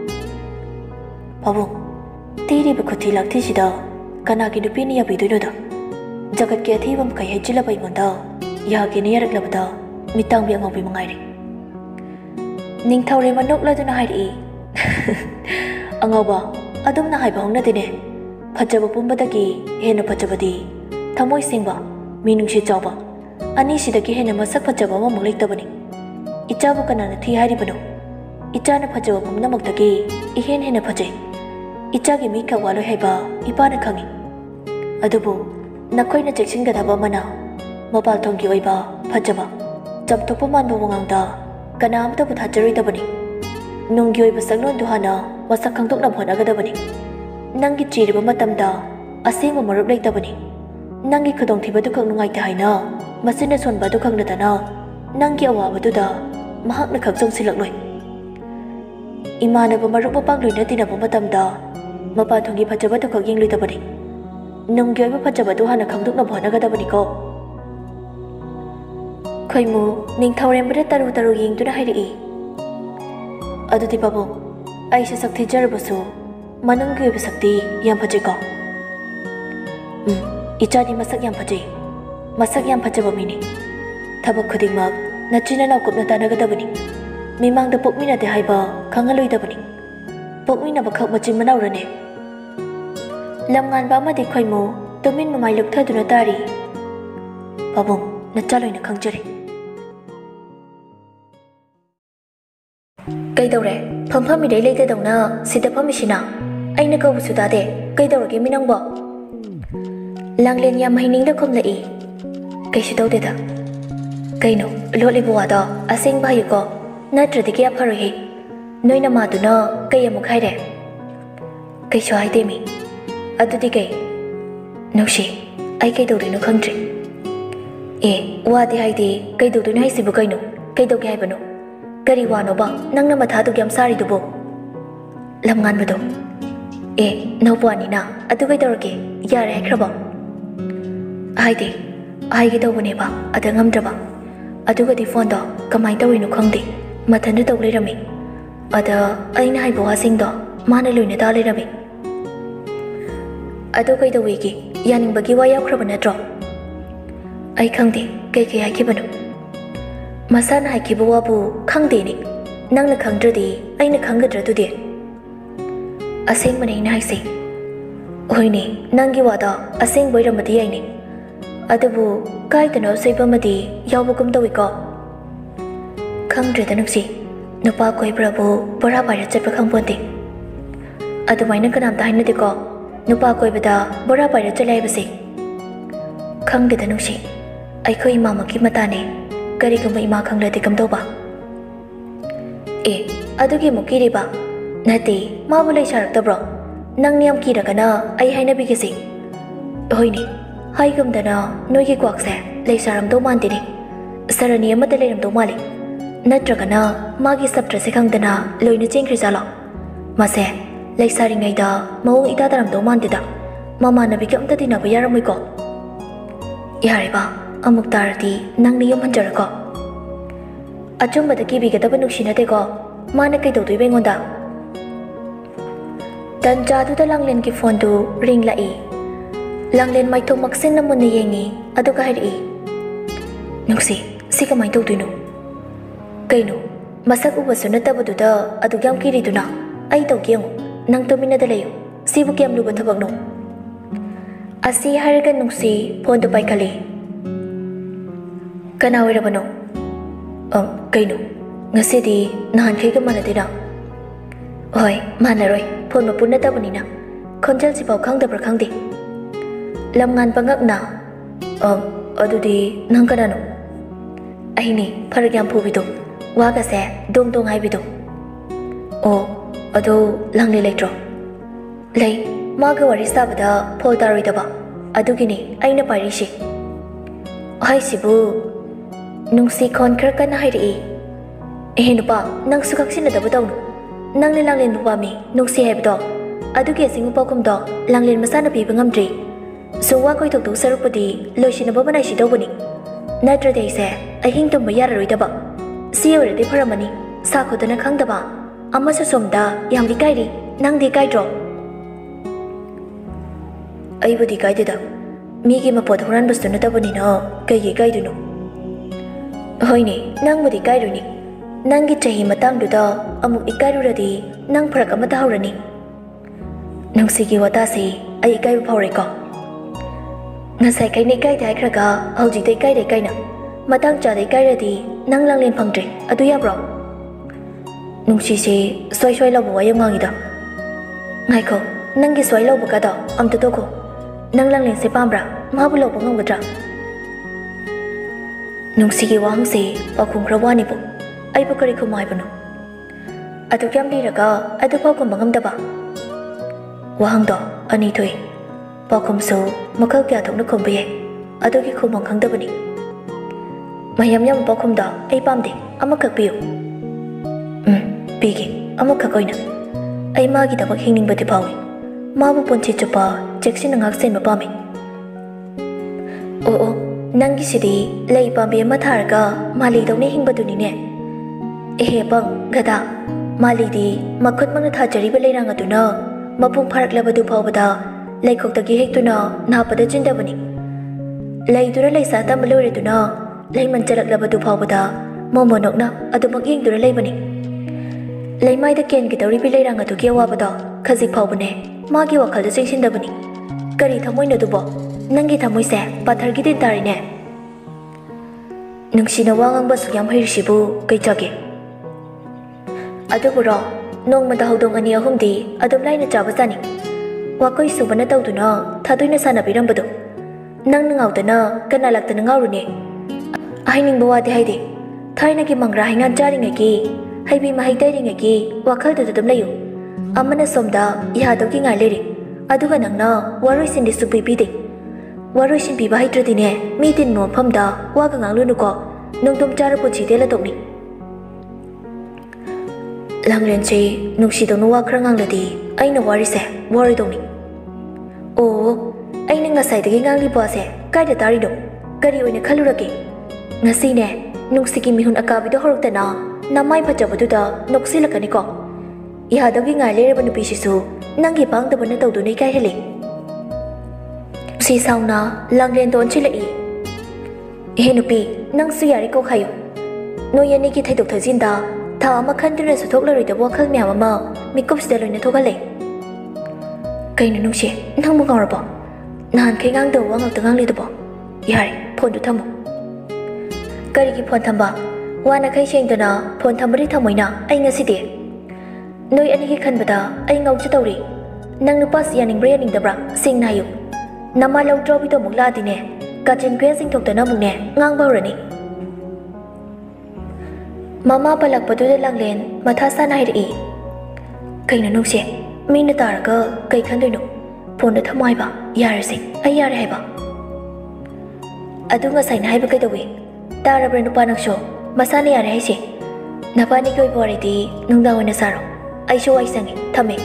babu tiri ba khuthi lakthi sida kana ki dupini ya bidoino da jagat ke thibam kai hejila bai monda ya ke ne yarak labada mitang bi angobi mangairi ning thaure manok laduna hairi angoba adum na haiba hongna dine phajaba pumbadagi hena phajabadi thamoi singba minung shi chawba ani sidagi hena masak phajaba ma mulek tabani ichabu kana na thi hairi bano ichana phajaba pumna maktagi ihen hena phajai ichagi mi ka walo haiba ipana khangi adubu nakoina cheksin ga thaba mana mapal thonggi oiba phajaba chaptokpa manbu wangangda kanamta bu thajaroi tabani nunggi oiba saglon duhana masak khangtok na phona ga dabani nangi chiriba matamda asengba marup lei tabani nangi khudong thiba du khang nungai ta haina masina sonba du khang na dana nangi awa badu da mahak na khak jong silak loi imana ba marup pak loi na tina ba matamda mapa thongi phajaba du khak yeng loi tabani nunggi oiba phajaba du hana khangtok na phona ga dabani ko khoimu ning thaurem bada taru yeng tu na hairi adudi babu aisha sakthi jarbasu manung ge sakti yam phaje ko ichani masak yam phajaba mini thabak khuding mak nachina na kupna tanaga dabani mimang da pokmina de haiba khangaloi dabani pokmina ba khak machin manaw rane lamngan ba ma de khoimu tumin mamai luktaduna tari. Pabung nachaloina khangjare. Kaidore phamphami dei leite dongna sida phamisina aina ko busuda de kaidore minangbo. Langlen yam haining da khomlai. Kaisu tawde da. Kaino loli buwa da aseng bhayu ko natradi kya pharohi. Noina maduna kay amuk haire. Kaisu haide mi. Adudi kay. Nushi ai kay dawde no khangtre. Wadi haide kay dawde no haisibu kaino. Kay dawge haibano. Kari wano ba nang na matha du gyam sari dubo. Lamngan bado. Naubuani na adu kay dawge yare hakraba. Haide haige dawbane ba adangam draba. Adu ga di phone do kamai tawino khangde. Mathandu tawle rami. Ada aina haibu wasing do mana loina da le rami. Adu kay dawigi yaning bagi wa yakraba na dro. Ai khangde kay kay hakibano. Masana hakibu wabu khangde ni. Nang na khangdradi aina khanggadra tu de. Aseng mane ina haisi. Hoini nangi wada aseng boiramati aini. Adubu kai tano saibamadi yawbugum dawiko. Khangdre tanuksi. Nupa koi prabu bora bayra chatpa khangponte. Adumaina kanam ta haina diko. Nupa koi bada bora bayra chalai base. Khangde tanuksi. Aiko ima maki matane. Kari gumba ima khanglade kamdoba. Adugi mukiri ba. Nati ma bulai sharak tabro. Nang niyam kira kana ai haina bigisi. Hoini. Hai gumdana noigi kwakse lai saram do mandini. Sarani amata leiram do mali. Natragana magi saptrase khangdana loina chengkhri jala. Mase lai sari ngai da mawung ita daram do mandida. Mama nabi ke amta dina bayara moi ko. Yare ba amuk tarati nang niyam hanjara ko. Achumba da kibi ga da banuksina de ko. Mana kai do dui bengonda. Dan jadu da langlen ki phone du ring lai. Langlen mai thong maksen namun na yengi adu ka hari. Nuksi si ka mai do duino. Kaino masak ubasu natabadu da adu gyam kiri duna ai tau kyang nang tomina da layo sibu kyam lu bathabak no. Asi haraga nuksi phone do pai khali. Kana wera bano. Kaino ngasi di nahan kai ga manade na. Hoi manaroi phone ma punna tabani na. Khonjal si pau khang da khang de. Lamngan pangak na. Adudi nang kana no. Ai ni pharagyam phubido. Waga se dong dong hai bido. Ado langli leitro. Lei maga wari sabada phol daroi daba. Adugini aina parishi. Hai sibu nungsi khon khar kana hai ri. Nupa nang sukak sin da badaw no. Nang ni langlen nupa mi nungsi hai bido. Adugi singu pakum do langlen masana pi bangamdri. Suwa koi tok tok sarupadi loishina babanai shi dawbani. Natra dei se ahing tum bayara roi daba. Siya de paramani sa khodana khangdaba amasa somda yamdi kairi nangdi kaidro. Ai budi kaideda migi mapod horan bastu na tabani no kai kaiduno. Hoini nang budi kairuni. Nangi chahi matang duda amuk ikairuradi nang pharak amata haurani. Nungsigi watasi ai kai phaurai ko. Ngasai kai nei kai dai khraga hauji dei kai dei kaina. Matang cha dei kai radi nang langlen phangtre adu ya bro. Nungsi se soi soi labu ayam ngangi da. Ngai ko nangi soi labu ka da amta to ko. Nang langlen se pambra ma bu labu ngam gadra. Nungsi gi wang se pakhum khrawani bu. Ai bu kari ko mai banu. Adu kyam li raga adu pa ko mangam da ba. Wang do ani thoi. Pakhum so makal kya thok na khom be. Adu gi khom khang da bani. Mayam yam pakhum da ai pam de amakak piu. Pigi amakak oina. Ai ma gi da bak hingning bati pawi. Ma bu ponchi chupa jackson ngak sen ma pami. Nangi sidi lei pambi ma tharga mali dawne hingbadu ni ne. Bang gada mali di makhut mangna thajari ba leirang aduna mapung pharak labadu phawbada laikhok tagi hektuna napada jindabani. Leidura leisa ta malore duna leiman charak labadu phawbada momonokna adumak yengdura leibani. Leimai da ken gi tawri bi leirang adu ki awabada khaji phawbane magi wakhal da singsin dabani. Kari thamoina dubo ꯅꯪꯒꯤ ꯊꯃꯣꯏꯁꯦ ꯄꯥꯊꯔꯒꯤ ꯇꯤꯟ ꯇꯥꯔꯤꯅꯦ ꯅꯨꯡꯁꯤꯅ ꯋꯥ ꯉꯥꯡꯕꯁꯨ ꯌꯥꯝ ꯍꯩꯔꯤꯁꯤꯕꯨ ꯀꯩ ꯆꯥꯒꯦ ꯑꯗꯨꯕꯨꯔꯣ ꯅꯣꯡꯃꯗ ꯍꯧꯗꯣꯡ 2-3ꯗꯤ ꯑꯗꯨꯝ ꯂꯥꯏꯅ ꯆꯥꯕꯖꯥꯠꯅꯤ ꯋꯥꯀꯩ ꯁꯨꯕꯅ ꯇꯧꯗꯨꯅ ꯊꯥꯗꯣꯏꯅ ꯁꯥꯟꯅꯕꯤꯔꯝꯕꯗꯣ ꯅꯪꯅ ꯉꯥꯎꯗꯅ ꯀꯅꯥ ꯂꯥꯛꯇꯅ ꯉꯥꯎꯔꯨꯅꯦ ꯍꯥꯏꯅꯤꯡꯕ ꯋꯥꯗꯤ ꯍꯥꯏꯗꯦ ꯊꯥꯏꯅꯒꯤ ꯃꯪꯒ꯭ꯔꯥ ꯍꯩꯉꯥꯟ ꯆꯥꯔꯤꯉꯩꯒꯤ ꯍꯩꯕꯤ ꯃꯍꯩ ꯇꯩꯔꯤꯉꯩꯒꯤ ꯋꯥꯈꯜꯗꯨꯗ ꯑꯗꯨꯝ ꯂꯩꯌꯨ ꯑꯃꯅ ꯁꯣꯝꯗ ꯌꯥꯗꯧꯒꯤ ꯉꯥꯏ ꯂꯩꯔꯦ ꯑꯗꯨꯒ ꯅꯪꯅ ꯋꯥꯔꯣꯏꯁꯤꯟꯗꯤ ꯁꯨꯛꯄꯤ ꯄꯤꯗꯦ ꯋꯥꯔꯣꯏꯁꯤꯟ ꯄꯤꯕ ꯍꯩꯇ꯭ꯔꯗꯤꯅꯦ ꯃꯤ ꯇꯤꯟꯕ ꯃꯐꯝꯗ ꯋꯥꯒ ꯉꯥꯡꯂꯨꯅꯨꯀꯣ ꯅꯣꯡꯗꯣꯝ ꯆꯥꯔ ꯄꯨꯟꯁꯤ ꯇꯦꯜꯂꯗꯧꯅꯤ ꯂꯥꯡꯂꯦꯟꯁꯦ ꯅꯨꯡꯁꯤꯗꯧꯅ ꯋꯥ ꯈꯔ ꯉꯥꯡꯂꯗꯤ ꯑꯩꯅ ꯋꯥꯔꯤꯁꯦ ꯋꯥꯔꯣꯏꯗꯧꯅꯤ ꯑꯣ ꯑꯩꯅ ꯉꯁꯥꯏꯗꯒꯤ ꯉꯥꯡꯂꯤꯕ ꯋꯥꯁꯦ ꯀꯥꯏꯗ ꯇꯥꯔꯤꯅꯣ ꯀꯔꯤ ꯑꯣꯏꯅ ꯈꯜꯂꯨꯔꯒꯦ ꯉꯁꯤꯅꯦ ꯅꯨꯡꯁꯤꯒꯤ ꯃꯤꯍꯨꯟ ꯑꯀꯥꯕꯤꯗꯣ ꯍꯧꯔꯛꯇꯅ ꯅꯃꯥꯏ ꯐꯖꯕꯗꯨꯗ ꯅꯣꯛꯁꯤꯜꯂꯛꯀꯅꯤꯀꯣ ꯌꯥꯗꯧꯒꯤ ꯉꯥꯏ ꯂꯩꯔꯕ ꯅꯨꯄꯤꯁꯤꯁꯨ ꯅꯪꯒꯤ ꯄꯥꯡꯗꯕꯅ ꯇꯧꯗꯨꯅ ꯏꯀꯥꯏꯍꯜꯂꯤ ꯁꯤ ꯁꯥꯎꯅ ꯂꯥꯡꯂꯦꯟꯗꯣ ꯑꯣꯟꯁꯤꯜꯂꯛꯏ ꯏꯍꯦ ꯅꯨꯄꯤ ꯅꯪꯁꯨ ꯌꯥꯔꯦ ꯀꯣꯛꯈꯥꯏꯌꯨ ꯅꯣꯏ ꯑꯅꯤꯒꯤ ꯊꯩꯗꯣꯛ ꯊꯩꯖꯤꯟꯗ ꯊꯥ ꯑꯃ ꯈꯟꯗꯨꯅꯁꯨ ꯊꯣꯛꯂꯔꯣꯏꯗꯕ ꯋꯥꯈꯜ ꯃꯌꯥꯝ ꯑꯃ ꯃꯤꯀꯨꯞꯁꯤꯗ ꯂꯣꯏꯅ ꯊꯣꯛꯍꯜꯂꯦ ꯀꯩꯅꯣ ꯅꯨꯡꯁꯤ ꯅꯪꯕꯨ ꯉꯥꯎꯔꯕꯣ ꯅꯍꯥꯟꯈꯩ ꯉꯥꯡꯗꯕ ꯋꯥ ꯉꯥꯛꯇ ꯉꯥꯡꯂꯤꯗꯨꯕꯣ ꯌꯥꯔꯦ ꯐꯣꯟꯗꯨ ꯊꯝꯃꯨ ꯀꯔꯤꯒꯤ ꯐꯣꯟ ꯊꯝꯕ ꯋꯥꯅꯈꯩ ꯁꯦꯡꯗꯅ ꯐꯣꯟ ꯊꯝꯕꯗꯤ ꯊꯝꯃꯣꯏꯅ ꯑꯩ ꯉꯁꯤꯗꯤ ꯅꯣꯏ ꯑꯅꯤꯒꯤ ꯈꯟꯕꯗ ꯑꯩ ꯉꯥꯎꯖꯗꯧꯔꯤ ꯅꯪ ꯅꯨꯄꯥꯁꯤ ꯌꯥꯅꯤꯡꯕ꯭ꯔꯥ ꯌꯥꯅꯤꯡꯗꯕ꯭ꯔꯥ ꯁꯦꯡꯅ ꯍꯥꯏꯌꯨ ꯅꯃꯥ ꯂꯧꯗ꯭ꯔꯥꯎꯕꯤꯗꯣ ꯑꯃꯨꯛ ꯂꯥꯛꯑꯗꯤꯅꯦ ꯀꯥꯆꯤꯟ ꯀꯨꯌꯥ ꯆꯤꯡꯊꯣꯛꯇꯅ ꯑꯃꯨꯛꯅꯦ ꯉꯥꯡꯕ ꯍꯧꯔꯅꯤ ꯃꯃꯥ ꯄꯜꯂꯛꯄꯗꯨꯗ ꯂꯥꯡꯂꯦꯟ ꯃꯊꯥ ꯁꯥꯅ ꯍꯥꯏꯔꯛꯏ ꯀꯩꯅꯣ ꯅꯨꯡꯁꯤ ꯃꯤꯅ ꯇꯥꯔꯒ ꯀꯩ ꯈꯟꯗꯣꯏꯅꯣ ꯐꯣꯟꯗ ꯊꯝꯃꯣ ꯍꯥꯏꯕ ꯌꯥꯔꯁꯦ ꯑꯩ ꯌꯥꯔꯦ ꯍꯥꯏꯕ ꯑꯗꯨ ꯉꯁꯥꯏꯅ ꯍꯥꯏꯕ ꯀꯩꯗꯧꯏ ꯇꯥꯔꯕ꯭ꯔꯥ ꯅꯨꯄꯥ ꯅꯪꯁꯨ ꯃꯁꯥꯅ ꯌꯥꯔꯦ ꯍꯥꯏꯁꯦ ꯅꯄꯥꯅꯤꯒꯤ ꯑꯣꯏꯕ ꯋꯥꯔꯤꯗꯤ ꯅꯨꯡꯗꯥꯡ ꯑꯣꯏꯅ ꯁꯥꯔꯣ ꯑꯩꯁꯨ ꯋꯥꯏ ꯁꯪꯉꯦ ꯊꯝꯃꯦ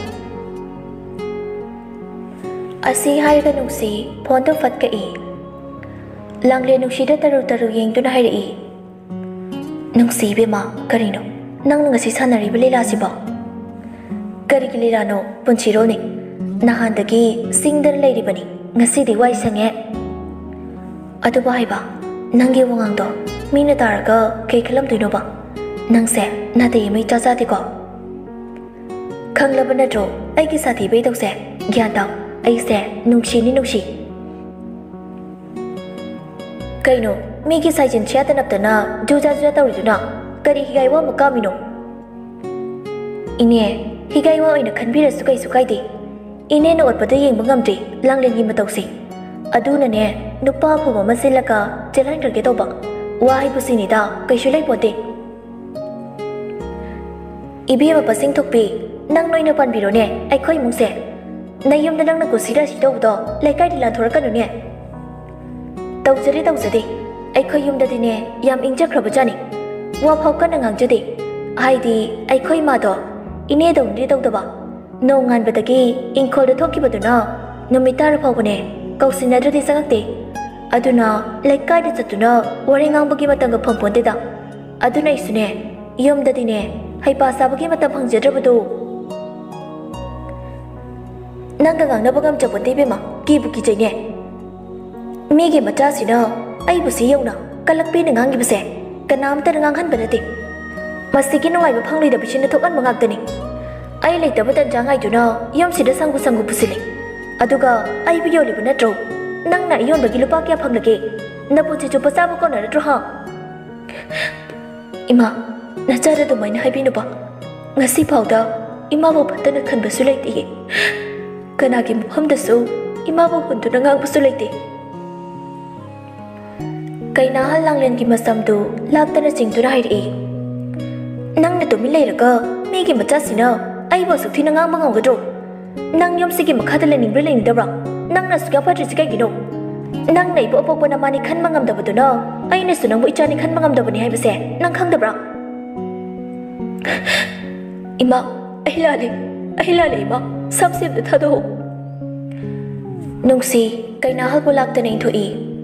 ꯑꯁꯤ ꯍꯥꯏꯔꯒ ꯅꯨꯡꯁꯤ ꯐꯣꯟꯗꯣ ꯐꯠꯀꯛꯏ ꯂꯥꯡꯂꯦꯟ ꯅꯨꯡꯁꯤꯗ ꯇꯔꯨ ꯇꯔꯨ ꯌꯦꯡꯗꯨꯅ ꯍꯥꯏꯔꯛꯏ ꯅꯨꯡꯁꯤ ꯏꯕꯦꯝꯃ ꯀꯔꯤꯅꯣ ꯅꯪꯅ ꯉꯁꯤ ꯁꯥꯟꯅꯔꯤꯕ ꯂꯤꯂꯥꯁꯤꯕꯣ ꯀꯔꯤꯒꯤ ꯂꯤꯂꯥꯅꯣ ꯄꯨꯟꯁꯤꯔꯣꯜꯅꯤ ꯅꯍꯥꯟꯗꯒꯤ ꯁꯤꯡꯗꯅ ꯂꯩꯔꯤꯕꯅꯤ ꯉꯁꯤꯗꯤ ꯋꯥꯏ ꯁꯪꯉꯦ ꯑꯗꯨꯕꯨ ꯍꯥꯏꯕ ꯅꯪꯒꯤ ꯋꯥꯉꯥꯡꯗꯣ ꯃꯤꯅ ꯇꯥꯔꯒ ꯀꯩ ꯈꯜꯂꯝꯗꯣꯏꯅꯣꯕ ꯅꯪꯁꯦ ꯅꯥꯇꯩ ꯑꯃ ꯏꯆꯥ ꯆꯥꯗꯦꯀꯣ ꯈꯪꯂꯕ ꯅꯠꯇ꯭ꯔꯣ ꯑꯩꯒꯤ ꯁꯥꯊꯤꯕ ꯏꯊꯧꯁꯦ ꯒ꯭ꯌꯥꯟ ꯇꯥꯎ ꯑꯩꯁꯦ ꯅꯨꯡꯁꯤꯅꯤ ꯅꯨꯡꯁꯤ ꯀꯩꯅꯣ ꯃꯤꯒꯤ ꯁꯥꯏꯖꯤꯟ ꯁꯤꯌꯥꯇꯅꯞꯇꯅ ꯖꯨꯖꯥ ꯖꯨꯖꯥ ꯇꯧꯔꯤꯗꯨꯅ ꯀꯔꯤ ꯍꯤꯒꯥꯏ ꯋꯥ ꯑꯃꯨꯛ ꯀꯥꯝꯃꯤꯅꯣ ꯏꯅꯦ ꯍꯤꯒꯥꯏ ꯋꯥ ꯑꯣꯏꯅ ꯈꯟꯕꯤꯔꯁꯨ ꯀꯩꯁꯨ ꯀꯥꯏꯗꯦ ꯏꯅꯦꯅ ꯑꯣꯠꯄꯗ ꯌꯦꯡꯕ ꯉꯝꯗ꯭ꯔꯤ ꯂꯥꯡꯂꯦꯟꯒꯤ ꯃꯇꯧꯁꯤ ꯑꯗꯨꯅꯅꯦ ꯅꯨꯄꯥ ꯑꯐꯕ ꯑꯃ ꯁꯤꯜꯂꯒ ꯆꯦꯜꯍꯟꯈ꯭ꯔꯒꯦ ꯇꯧꯕ ꯋꯥ ꯍꯥꯏꯕꯁꯤꯅꯤꯗ ꯀꯩꯁꯨ ꯂꯩꯄꯣꯠꯇꯦ ꯏꯕꯦꯝꯃ ꯄꯁꯤꯡ ꯊꯣꯛꯄꯤ ꯅꯪ ꯅꯣꯏꯅ ꯄꯥꯟꯕꯤꯔꯣꯅꯦ ꯑꯩꯈꯣꯏ ꯏꯃꯨꯡꯁꯦ ꯅꯌꯨꯝꯗ ꯅꯪꯅ ꯀꯨꯁꯤꯔꯥꯁꯤ ꯇꯧꯕꯗꯣ ꯂꯩꯀꯥꯏꯗꯤ ꯂꯥꯟꯊꯣꯔꯛꯀꯅꯨꯅꯦ ꯇꯧꯖꯗꯦ ꯇꯧꯖꯗꯦ ꯑꯩꯈꯣꯏ ꯌꯨꯝꯗꯗꯤꯅꯦ ꯌꯥꯝ ꯏꯪꯖꯈ꯭ꯔꯕꯖꯥꯠꯅꯤ ꯋꯥꯐꯥꯎ ꯀꯟꯅ ꯉꯥꯡꯖꯗꯦ ꯍꯥꯏꯗꯤ ꯑꯩꯈꯣꯏ ꯏꯃꯥꯗꯣ ꯏꯅꯦꯗꯧꯅꯗꯤ ꯇꯧꯗꯕ ꯅꯣꯡꯉꯥꯟꯕꯗꯒꯤ ꯏꯪꯈꯣꯜꯗ ꯊꯣꯛꯈꯤꯕꯗꯨꯅ ꯅꯨꯃꯤꯠ ꯇꯥꯔ ꯐꯥꯎꯕꯅꯦ ꯀꯧꯁꯤꯟꯅꯗ꯭ꯔꯗꯤ ꯆꯪꯉꯛꯇꯦ ꯑꯗꯨꯅ ꯂꯩꯀꯥꯏꯗ ꯆꯠꯇꯨꯅ ꯋꯥꯔꯤ ꯉꯥꯡꯕꯒꯤ ꯃꯇꯝꯒ ꯐꯪꯄꯣꯟꯇꯦꯗ ꯑꯗꯨꯅ ꯑꯩꯁꯨꯅꯦ ꯌꯨꯝꯗꯗꯤꯅꯦ ꯍꯩꯄꯥ ꯁꯥꯕꯒꯤ ꯃꯇꯝ ꯐꯪꯖꯗ꯭ꯔꯕꯗꯣ ꯅꯪꯒ ꯉꯥꯡꯅꯕ ꯉꯝꯖꯄꯣꯟꯇꯦ ꯏꯕꯦꯝꯃ ꯀꯤꯕꯨ ꯀꯤꯖꯩꯅꯦ ꯃꯤꯒꯤ ꯃꯆꯥꯁꯤꯅ ꯑꯩꯕꯨ ꯁꯤ ꯌꯧꯅ ꯀꯜꯂꯛꯄꯤꯅ ꯉꯥꯡꯈꯤꯕꯁꯦ ꯀꯅꯥꯝꯇꯅ ꯉꯥꯡꯍꯟꯕ ꯅꯠꯇꯦ ꯃꯁꯤꯒꯤ ꯅꯨꯡꯉꯥꯏꯕ ꯐꯪꯂꯣꯏꯗꯕꯁꯤꯅ ꯊꯣꯛꯍꯟꯕ ꯉꯥꯛꯇꯅꯤ ꯑꯩ ꯂꯩꯇꯕ ꯇꯟꯖꯥ ꯉꯥꯏꯗꯨꯅ ꯌꯨꯝꯁꯤꯗ ꯁꯪꯒꯨ ꯁꯪꯒꯨ ꯄꯨꯁꯤꯜꯂꯤ ꯑꯗꯨꯒ ꯑꯩꯕꯨ ꯌꯣꯜꯂꯤꯕ ꯅꯠꯇ꯭ꯔꯣ ꯅꯪꯅ ꯑꯩꯌꯣꯟꯕꯒꯤ ꯂꯨꯄꯥ ꯀꯌꯥ ꯐꯪꯂꯒꯦ ꯅꯄꯨꯟꯁꯤ ꯆꯨꯞꯄ ꯆꯥꯕ ꯀꯣꯟꯅꯔꯗ꯭ꯔꯣ ꯍꯥ ꯏꯃꯥ ꯅꯆꯥꯗ ꯑꯗꯨꯃꯥꯏꯅ ꯍꯥꯏꯕꯤꯅꯨꯕ ꯉꯁꯤ ꯐꯥꯎꯗ ꯏꯃꯥꯕꯨ ꯐꯠꯇꯅ ꯈꯟꯕꯁꯨ ꯂꯩꯇꯦ ꯀꯅꯥꯒꯤ ꯃꯐꯝꯗꯁꯨ ꯏꯃꯥꯕꯨ ꯍꯨꯟꯗꯨꯅ ꯉꯥꯡꯕꯁꯨ ꯂꯩꯇꯦ ꯀꯩꯅꯥꯍꯜ ꯂꯥꯡꯂꯦꯟꯒꯤ ꯃꯁꯝꯗꯨ ꯂꯥꯛꯇꯅ ꯆꯤꯡꯗꯨꯅ ꯍꯥꯏꯔꯛꯏ ꯅꯪꯅ ꯇꯨꯃꯤꯟ ꯂꯩꯔꯒ ꯃꯤꯒꯤ ꯃꯆꯥꯁꯤꯅ ꯑꯩꯕꯨ ꯑꯁꯨꯛ ꯊꯤꯅ ꯉꯥꯡꯕ ꯉꯝꯒꯗ꯭ꯔꯣ ꯅꯪ ꯌꯨꯝꯁꯤꯒꯤ ꯃꯈꯥꯗ ꯂꯩꯅꯤꯡꯕ꯭ꯔꯥ ꯂꯩꯅꯤꯡꯗꯕ꯭ꯔꯥ ꯅꯪꯅ ꯑꯁꯨꯛ ꯌꯥꯝ ꯐꯠꯇ꯭ꯔꯤꯁꯤ ꯀꯩꯒꯤꯅꯣ ꯅꯪꯅ ꯏꯕꯨ ꯑꯄꯣꯛꯄ ꯅꯃꯥꯅꯤ ꯈꯟꯕ ꯉꯝꯗꯕꯗꯨꯅ ꯑꯩꯅꯁꯨ ꯅꯪꯕꯨ ꯏꯆꯥꯅꯤ ꯈꯟꯕ ꯉꯝꯗꯕꯅꯤ ꯍꯥꯏꯕꯁꯦ ꯅꯪ ꯈꯪꯗꯕ꯭ꯔꯥ ꯏꯃꯥ ꯑꯩ ꯂꯥꯜꯂꯦ ꯏꯃꯥ ꯁꯝꯁꯦ ꯑꯝꯇ ꯊꯥꯗꯣꯛꯎ ꯅꯨꯡꯁꯤ ꯀꯩꯅꯥꯍꯜꯕꯨ ꯂꯥꯛꯇꯅ ꯏꯟꯊꯣꯛꯏ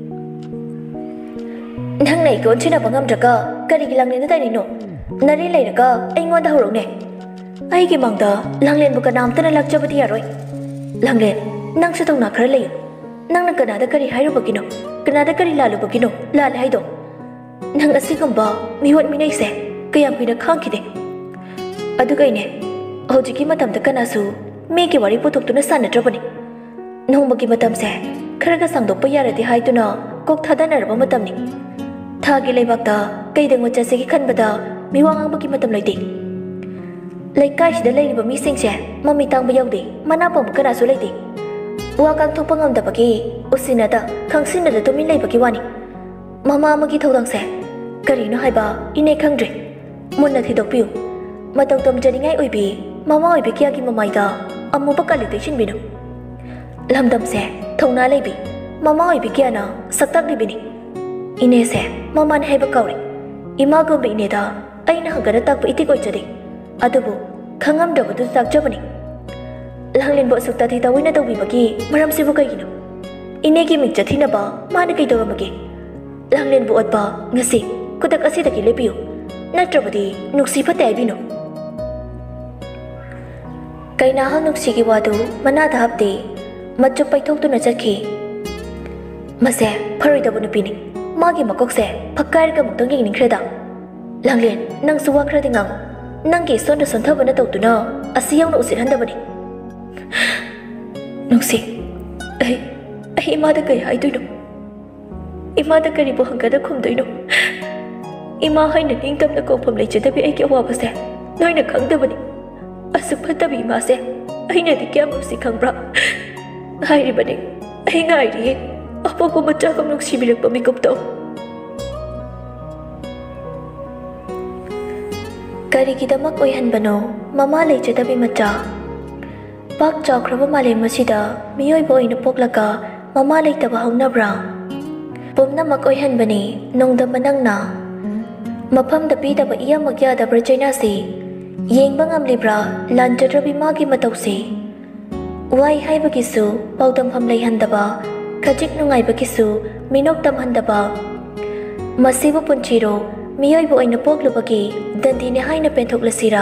ꯅꯪꯅ ꯑꯩꯒ ꯑꯣꯟꯁꯤꯟꯅꯕ ꯉꯝꯗ꯭ꯔꯒ ꯀꯔꯤꯒꯤ ꯂꯥꯡꯂꯦꯟꯗ ꯇꯩꯔꯤꯅꯣ ꯅꯔꯤ ꯂꯩꯔꯒ ꯑꯩꯉꯣꯟꯗ ꯍꯧꯔꯛꯎꯅꯦ ꯑꯩꯒꯤ ꯃꯪꯗ ꯂꯥꯡꯂꯦꯟꯕꯨ ꯀꯅꯥꯝꯇꯅ ꯂꯥꯛꯆꯕꯗꯤ ꯌꯥꯔꯣꯏ ꯂꯥꯡꯂꯦꯟ ꯅꯪꯁꯨ ꯊꯧꯅꯥ ꯈꯔ ꯂꯩꯌꯨ ꯅꯪꯅ ꯀꯅꯥꯗ ꯀꯔꯤ ꯍꯥꯏꯔꯨꯕꯒꯤꯅꯣ ꯀꯅꯥꯗ ꯀꯔꯤ ꯂꯥꯜꯂꯨꯕꯒꯤꯅꯣ ꯂꯥꯜꯂꯦ ꯍꯥꯏꯗꯣ ꯅꯪ ꯑꯁꯤꯒꯨꯝꯕ ꯃꯤꯍꯣꯠ ꯃꯤꯅꯩꯁꯦ ꯀꯌꯥꯝ ꯀꯨꯏꯅ ꯈꯥꯡꯈꯤꯗꯦ ꯑꯗꯨꯒꯩꯅꯦ ꯍꯧꯖꯤꯛꯀꯤ ꯃꯇꯝꯗ ꯀꯅꯥꯁꯨ ꯃꯤꯒꯤ ꯋꯥꯔꯤ ꯄꯨꯊꯣꯛꯇꯨꯅ ꯁꯥꯟꯅꯗ꯭ꯔꯕꯅꯤ ꯅꯣꯡꯃꯒꯤ ꯃꯇꯝꯁꯦ kharaga sangdokpa yaradi haiduna kok thadanaraba matamni thagi leibakta kaidangwa chasigi khanbada miwangangbagi matam leite laikai sida leiriba misingse mami tangba yaude mana pam kanasu leite wa kang thokpa ngamdabagi usinada khangsinada tumin leibagi wani mama amagi thodangse karino haiba ine khangdre munna thidokpiu matau tamjaningai oibi mama oibi kyagi mamaida amuba kali teixinbinu lamdamse thongna leibi mama oibi kyana saktak libini ine se mama ne haiba kauri ima gombe ine da aina hangara takpa iti koichade adubu khangam dabadu takjabani langlen bo sukta thi tawina tawbi bagi maram sibu kaigino ine gi mingcha thina ba mana kai tawamage langlen bo atba ngasi kudak asi daki lepiu natrabadi nuksi phate aibino kaina ha nuksi gi wadu mana da hapti machu paithok tu na chakhi mase phari da bunu pini magi makokse phakai ga muktang gi ningkreda langlen nang suwa khradi ngam nang gi son da son thabana tawtuna asi yauna usit handabani nuksi ai ima da kai haiduino ima da kari bo hangada khumduino ima haina ningtamna kokpham leichadabi ai ki awabase noina khangdabani asuk phatabi ma se aina di kya nuksi khangbra hairibani ai ngairi apogo macha kam nuksi bilak pami kopto kari kidamak oihanbano mama leichadabi macha pak chakraba malem masida miyoi boina poklaka mama leitaba haunabra pomna mak oihanbani nongda manangna mafam da pidaba iya magya da brachina si yengba ngamlibra lanjadrabi magi matausi wai haibagisu paudam pham leihandaba khajik nungaibagisu minok tamhandaba masibu punchiro miyoi bo aina poklubagi dandine haina penthoklasira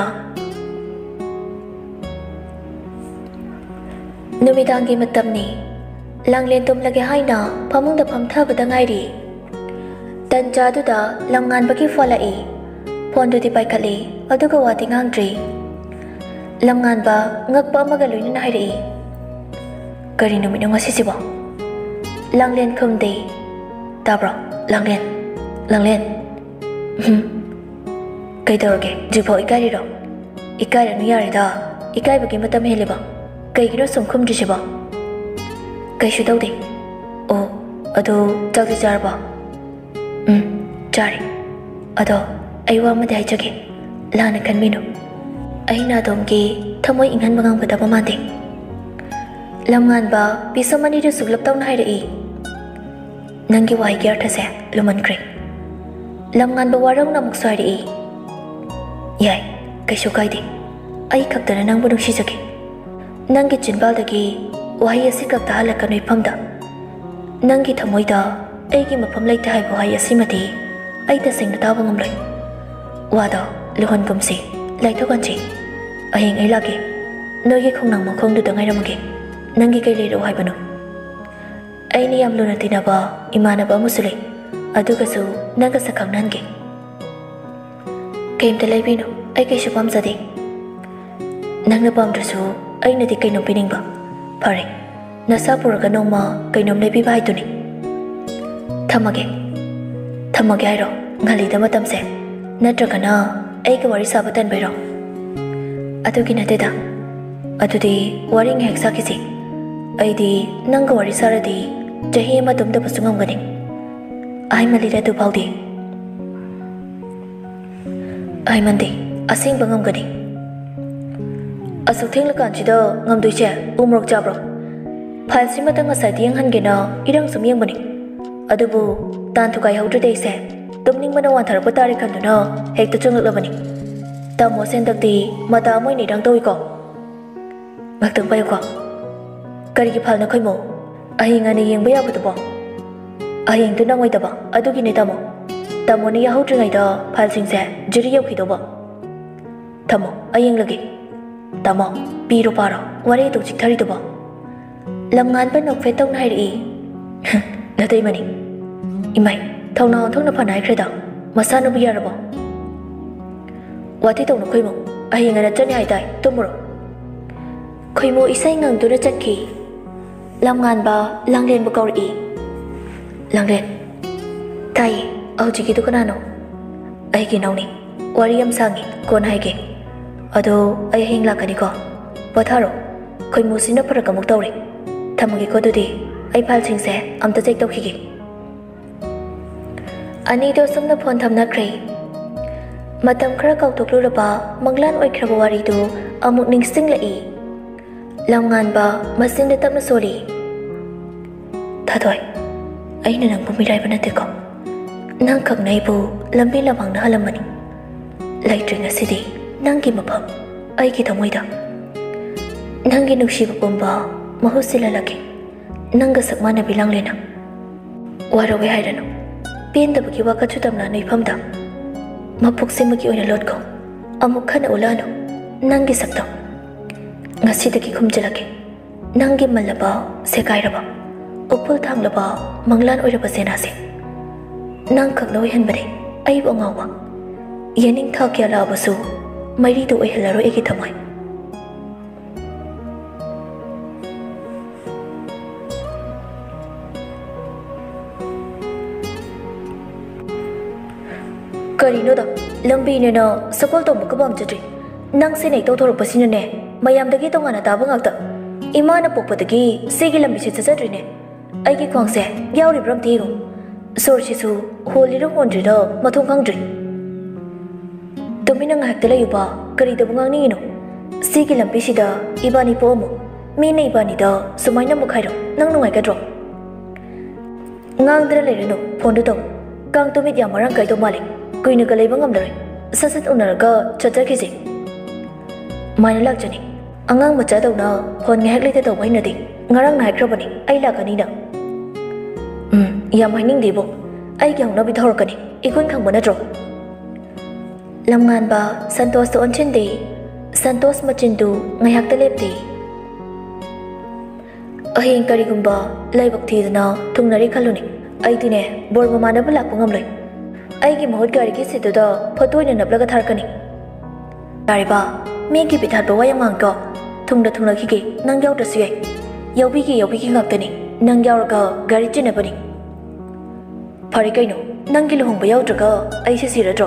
numidangi matamni langlen tumlage haina phamungda phamthabada ngairi tanjaduda lamngan bagi folai phondu di paikali aduga wati ngangdri lamngan ba ngakpa amaga loina hairi kari numino ngasi sibo langlen khumde tabro langlen kai dorge jibo ikari ro ikari nu yari da ikai bagi matam heleba kai giro sum khumdri sibo kai shu daude o adu chakti charba chari ado ai wa ma dai chage lana kanmino aina domgi thamoi inghan bangang badaba mande lamngan ba bisomani ru suglap tawna hairi nangi wai gyar thase luman kre lamngan ba warang na muksari yai kai shu kai de ai khakdana nang bu si jage nangi chinbal dagi wai asi kak ta halaka noi phamda nangi thamoi da aigi mafam leita hai bo hai asimati ai ta sing ta bangam lai wada luhan kumsi lai to kanchi ahing ai lage nogi khongnang makhong du dangai ramage nangi kai le ro hai bano ai ni yam luna tina ba imana ba musule aduga su naga sakhang nange kem te lai bino ai kai shupam sade nangna pam drasu ai na di kai no pining ba phare nasa puraga noma kai nom le bi bai tu ni thamage airo ngali da matam se natragana ai ka wari sabatan bairo adugi nate da adudi waring heksa kisi ai di nang ka wari saradi jahi ma tum da pasungam gani ai malira du baudi ai mandi asing bangam gani asuk thing la kan chi da ngam dui che umrok jabro phal sima ta nga sai tiang han gena irang sumyang bani adubu tan thukai haudu dei se tumning mana wan tharpa tari khanduna hekta chunglak labani tamo sen dakti mata moi ni dang toi ko ngaktung payo ko kari ki phal na khoi mo ahinga ni yeng baya butu bo ahing tu nangoi da ba adugi ne tamo ni ya haudu ngai da phal sing se jiri yau khi do ba tamo ayeng lagi tamo piro paro wari tu chik thari do ba lamngan pa nok fe tong nai ri na dei mani imai thongna thongna phanai khreda masanu bi yarabo wati tong khoi mo ahinga na chani ai dai tumro khoi mo isai ngang tu na chakhi lam nganba Langlen bu kauri. Langlen. Tai, hꯧꯖꯤꯛꯀꯤꯗꯨ ꯀꯅꯥꯅꯣ? ꯑꯩꯒꯤ ꯅꯧꯅꯤ. ꯋꯥꯔꯤ ꯌꯥꯝ ꯁꯥꯡꯉꯤ. ꯀꯣꯟꯅ ꯍꯥꯏꯒꯦ. ꯑꯗꯣ ꯑꯩ ꯍꯌꯦꯡ ꯂꯥꯛꯀꯅꯤꯀꯣ. ꯄꯣꯊꯥꯔꯣ. ꯈꯣꯏꯃꯨꯁꯤꯅ ꯐꯔꯛ ꯑꯃꯨꯛ ꯇꯧꯔꯦ. ꯊꯝꯃꯒꯦꯀꯣ ꯑꯗꯨꯗꯤ. ꯑꯩ ꯐꯥꯏꯜꯁꯤꯡꯁꯦ ꯑꯝꯇ ꯆꯦꯛ ꯇꯧꯈꯤꯒꯦ. ꯑꯅꯤꯗꯣ ꯁꯨꯝꯅ ꯐꯣꯟ ꯊꯝꯅꯈ꯭ꯔꯦ. ꯃꯇꯝ ꯈꯔ ꯀꯥꯎꯊꯣꯛꯂꯨꯔꯕ ꯃꯪꯂꯥꯟ ꯑꯣꯏꯈ꯭ꯔꯕ ꯋꯥꯔꯤꯗꯨ ꯑꯃꯨꯛ ꯅꯤꯡꯁꯤꯡꯂꯛꯏ. ꯂꯝꯉꯥꯟꯕ ꯃꯆꯤꯟꯗ ꯇꯞꯅ ꯁꯣꯜꯂꯤ. ꯊꯥꯗꯣꯏ, ꯑꯩꯅ ꯅꯪꯕꯨ ꯃꯤꯔꯥꯏꯕ ꯅꯠꯇꯦꯀꯣ. ꯅꯪ ꯈꯛꯅ ꯑꯩꯕꯨ ꯂꯝꯕꯤ ꯂꯝꯍꯥꯡꯗ ꯍꯜꯂꯝꯕꯅꯤ. ꯂꯩꯇ꯭ꯔꯦ ꯉꯁꯤꯗꯤ ꯅꯪꯒꯤ ꯃꯐꯝ ꯑꯩꯒꯤ ꯊꯃꯣꯏꯗ. ꯅꯪꯒꯤ ꯅꯨꯡꯁꯤꯕ ꯄꯨꯝꯕ ꯃꯍꯨꯠ ꯁꯤꯜꯍꯜꯂꯒꯦ. ꯅꯪꯒ ꯁꯛ ꯃꯥꯟꯅꯕꯤ ꯂꯥꯡꯂꯦꯅ. ꯋꯥꯔꯧꯋꯦ ꯍꯥꯏꯔꯅꯨ. ꯄꯦꯟꯗꯕꯒꯤ ꯋꯥꯀꯠꯁꯨ ꯇꯝꯅ ꯏꯐꯝꯗ ꯃꯄꯨꯛꯁꯤꯃꯒꯤ ꯑꯣꯏꯅ ꯂꯣꯠꯀꯣ. ꯑꯃꯨꯛ ꯈꯟꯅ ꯎꯠꯂꯛꯑꯅꯨ ꯅꯪꯒꯤ ꯁꯛꯇꯝ. ꯉꯁꯤꯗꯒꯤ ꯈꯨꯝꯖꯤꯜꯂꯒꯦ. ꯅꯪꯒꯤ ꯃꯜꯂꯕ ꯁꯦꯒꯥꯏꯔꯕ ꯎꯐꯨꯜ ꯊꯥꯡꯂꯕ ꯃꯪꯂꯥꯟ ꯑꯣꯏꯔꯕ ꯁꯦꯅꯥꯁꯦ ꯅꯪ ꯈꯛꯅ ꯑꯣꯏꯍꯟꯕꯅꯦ ꯑꯩꯕꯨ ꯑꯉꯥꯎꯕ. ꯌꯦꯅꯤꯡ ꯊꯥ ꯀꯌꯥ ꯂꯥꯛꯑꯕꯁꯨ ꯃꯩꯔꯤꯗꯨ ꯑꯣꯏꯍꯜꯂꯔꯣꯏ ꯑꯩꯒꯤ ꯊꯃꯣꯏ. ꯀꯔꯤꯅꯣꯗ ꯂꯝꯕꯤꯅꯦꯅ ꯁꯒꯣꯜ ꯇꯣꯡꯕꯒ ꯄꯥꯝꯖꯗ꯭ꯔꯤ. ꯅꯪ ꯁꯦꯅꯩ ꯇꯧꯊꯣꯔꯛꯄꯁꯤꯅꯅꯦ ꯃꯌꯥꯝꯗꯒꯤ ꯇꯣꯉꯥꯟꯅ ꯇꯥꯕ ꯉꯥꯛꯇ. ꯏꯃꯥꯅ ꯄꯣꯛꯄꯗꯒꯤ ꯁꯤꯒꯤ ꯂꯝꯕꯤꯁꯦ ꯆꯠꯆꯗ꯭ꯔꯤꯅꯦ. ꯑꯩꯒꯤ ꯈ꯭ꯋꯥꯡꯁꯦ ꯌꯥꯎꯔꯤꯕ꯭ꯔꯥ ꯑꯝꯇ ꯌꯦꯡꯉꯨ. ꯁꯣꯔꯁꯤꯁꯨ ꯍꯣꯜꯂꯤꯔ ꯍꯣꯟꯗ꯭ꯔꯤꯔ ꯃꯊꯣꯡ ꯈꯪꯗ꯭ꯔꯤ. ꯇꯨꯃꯤꯟꯅ ꯉꯥꯏꯍꯥꯛꯇ ꯂꯩꯌꯨꯕ. ꯀꯔꯤꯗꯕꯨ ꯉꯥꯡꯅꯤꯡꯉꯤꯅꯣ? ꯁꯤꯒꯤ ꯂꯝꯕꯤꯁꯤꯗ ꯏꯕꯥꯅꯤ ꯄꯣꯛꯑꯝꯃꯨ. ꯃꯤꯅ ꯏꯕꯥꯅꯤꯗ ꯁꯨꯃꯥꯏꯅ ꯑꯃꯨꯛ ꯍꯥꯏꯔꯣ. ꯅꯪ ꯅꯨꯡꯉꯥꯏꯒꯗ꯭ꯔꯣ? ꯉꯥꯡꯗꯅ ꯂꯩꯔꯅꯨ. ꯐꯣꯟꯗꯨ ꯇꯧ. ꯀꯥꯡ ꯇꯨꯃꯤꯠ ꯌꯥꯝ ꯃꯔꯥꯡ ꯀꯥꯏꯗꯧ ꯃꯥꯜꯂꯦ. ꯀꯨꯏꯅꯒ ꯂꯩꯕ ꯉꯝꯂꯔꯣꯏ. ꯁꯠ ꯁꯠ ꯎꯅꯔꯒ ꯆꯠꯆꯈꯤꯁꯦ. ꯃꯥꯏꯅ ꯂꯥꯛꯆꯅꯤ. ꯑꯉꯥꯡ ꯃꯆꯥꯗꯧꯅ ꯐꯣꯟ ꯉꯥꯏꯍꯥꯛ ꯂꯩꯇ ꯇꯧꯕ ꯍꯩꯅꯗꯦ. ꯉꯔꯥꯡꯅ ꯍꯥꯏꯈ꯭ꯔꯕꯅꯤ ꯑꯩ ꯂꯥꯛꯀꯅꯤꯅ. ꯌꯥꯝ ꯍꯥꯏꯅꯤꯡꯗꯦꯕꯣ. ꯑꯩꯒꯤ ꯍꯧꯅꯕꯤ ꯊꯧꯔꯛꯀꯅꯤ. ꯏꯈꯨꯟ ꯈꯪꯕ ꯅꯠꯇ꯭ꯔꯣ? ꯂꯝꯉꯥꯟꯕ ꯁꯟꯇꯣꯁꯇ ꯑꯣꯟꯁꯤꯟꯗꯦ. ꯁꯟꯇꯣꯁ ꯃꯆꯤꯟꯗꯨ ꯉꯥꯏꯍꯥꯛꯇ ꯂꯦꯞꯇꯦ. ꯍꯌꯦꯡ ꯀꯔꯤꯒꯨꯝꯕ ꯂꯥꯏꯕꯛ ꯊꯤꯗꯅ ꯊꯨꯡꯅꯔꯦ ꯈꯜꯂꯨꯅꯦ. ꯑꯩꯗꯤꯅꯦ ꯕꯣꯔ ꯃꯃꯥꯟꯅꯕ ꯂꯥꯛꯄ ꯉꯝꯂꯣꯏ. ꯑꯩꯒꯤ ꯃꯍꯨꯠ ꯒꯥꯔꯤꯒꯤ ꯁꯤꯠꯇꯨꯗ ꯐꯣꯇꯣ ꯑꯣꯏꯅ ꯅꯞꯂꯒ ꯊꯥꯔꯛꯀꯅꯤ. ꯌꯥꯔꯦꯕ. ꯃꯤꯒꯤ ꯄꯤꯊꯥꯠꯄ ꯋꯥ ꯌꯥꯝ ꯉꯥꯡꯀꯣ. ꯊꯨꯡꯅꯈꯤꯒꯦ. ꯅꯪ ꯌꯥꯎꯗ꯭ꯔꯁꯨ ꯌꯥꯏ. ꯌꯥꯎꯕꯤꯒꯦ ꯉꯥꯛꯇꯅꯤ. ꯅꯪ ꯌꯥꯎꯔꯒ ꯒꯥꯔꯤ ꯆꯤꯟꯅꯕꯅꯤ. ꯐꯔꯦ ꯀꯩꯅꯣ. ꯅꯪꯒꯤ ꯂꯨꯍꯣꯡꯕ ꯌꯥꯎꯗ꯭ꯔꯒ ꯑꯩꯁꯦ ꯁꯤꯔꯗ꯭ꯔꯣ?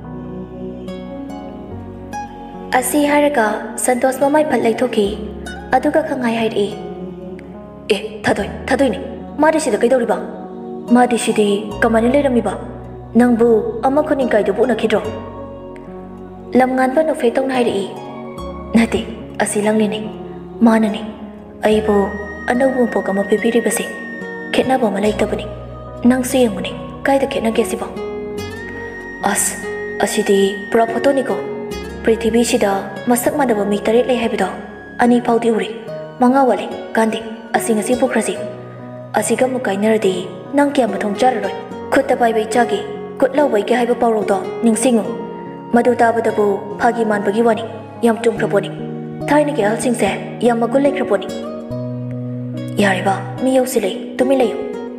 ꯑꯁꯤ ꯍꯥꯏꯔꯒ ꯁꯟꯇꯣꯁ ꯃꯃꯥꯏ ꯐꯠ ꯂꯩꯊꯣꯛꯈꯤ. ꯑꯗꯨꯒ ꯈꯪꯍꯥꯏ ꯍꯥꯏꯔꯛꯏ. ꯊꯥꯗꯣꯏꯅꯦ. ꯃꯥꯗꯤ ꯁꯤꯗ ꯀꯩꯗꯧꯔꯤꯕ? ꯃꯥꯗꯤ ꯁꯤꯗꯤ ꯀꯃꯥꯏꯅ ꯂꯩꯔꯝꯃꯤꯕ? ꯅꯪꯕꯨ ꯑꯃ ꯈꯨꯅꯤꯡꯀꯥꯏꯗꯨꯕꯨ ꯎꯅꯈꯤꯗ꯭ꯔꯣ? ꯂꯝꯉꯥꯟꯕ ꯅꯣꯛꯐꯦꯠ ꯇꯧꯅ ꯍꯥꯏꯔꯛꯏ. ꯅꯠꯇꯦ, ꯑꯁꯤ ꯂꯪꯂꯤꯅꯦ. ꯃꯥꯅꯅꯤ ꯑꯩꯕꯨ ꯑꯅꯧꯕ ꯃꯄꯣꯛ ꯑꯃ ꯄꯤꯕꯤꯔꯤꯕꯁꯦ. ꯈꯦꯠꯅꯕ ꯑꯃ ꯂꯩꯇꯕꯅꯤ. ꯅꯪꯁꯨ ꯌꯦꯡꯉꯨꯅꯦ. ꯀꯥꯏꯗ ꯈꯦꯠꯅꯒꯦ ꯁꯤꯕꯣ? ꯑꯁ, ꯑꯁꯤꯗꯤ ꯄꯨꯔꯥ ꯐꯣꯇꯣꯅꯤꯀꯣ. ꯄ꯭ꯔꯤꯊꯤꯕꯤꯁꯤꯗ ꯃꯁꯛ ꯃꯥꯟꯅꯕ ꯃꯤ 8 ꯂꯩ ꯍꯥꯏꯕꯗꯣ 2 ꯐꯥꯎꯗꯤ ꯎꯔꯦ. 5 ꯋꯥꯠꯂꯦ. ꯀꯥꯟꯗꯦ. ꯑꯁꯤ ꯉꯁꯤ ꯄꯨꯈ꯭ꯔꯁꯤ. ꯑꯁꯤꯒ ꯑꯃꯨꯛ ꯀꯥꯏꯅꯔꯗꯤ ꯅꯪ ꯀꯌꯥ ꯃꯊꯣꯡ ꯆꯥꯔꯔꯣꯏ. ꯈꯨꯠꯇ ꯄꯥꯏꯕ ꯏꯆꯥꯒꯤ ꯈꯨꯠ ꯂꯧꯕꯩꯒꯦ ꯍꯥꯏꯕ ꯄꯥꯎꯔꯧꯗꯣ ꯅꯤꯡꯁꯤꯡꯉꯨ. ꯃꯗꯨ ꯇꯥꯕꯗꯕꯨ ꯐꯥꯒꯤ ꯃꯥꯟꯕꯒꯤ ꯋꯥꯅꯤ. ꯌꯥꯝ ꯆꯨꯝꯈ꯭ꯔꯕꯣꯅꯤ. ꯊꯥꯏꯅꯒꯤ ꯑꯍꯜꯁꯤꯡꯁꯦ ꯌꯥꯝ ꯃꯒꯨꯟ ꯂꯩꯈ꯭ꯔꯕꯣꯅꯤ. ꯌꯥꯔꯦꯕ. ꯃꯤ ꯌꯧꯁꯤꯜꯂꯦ. ꯇꯨꯃꯤꯟ ꯂꯩꯌꯨ.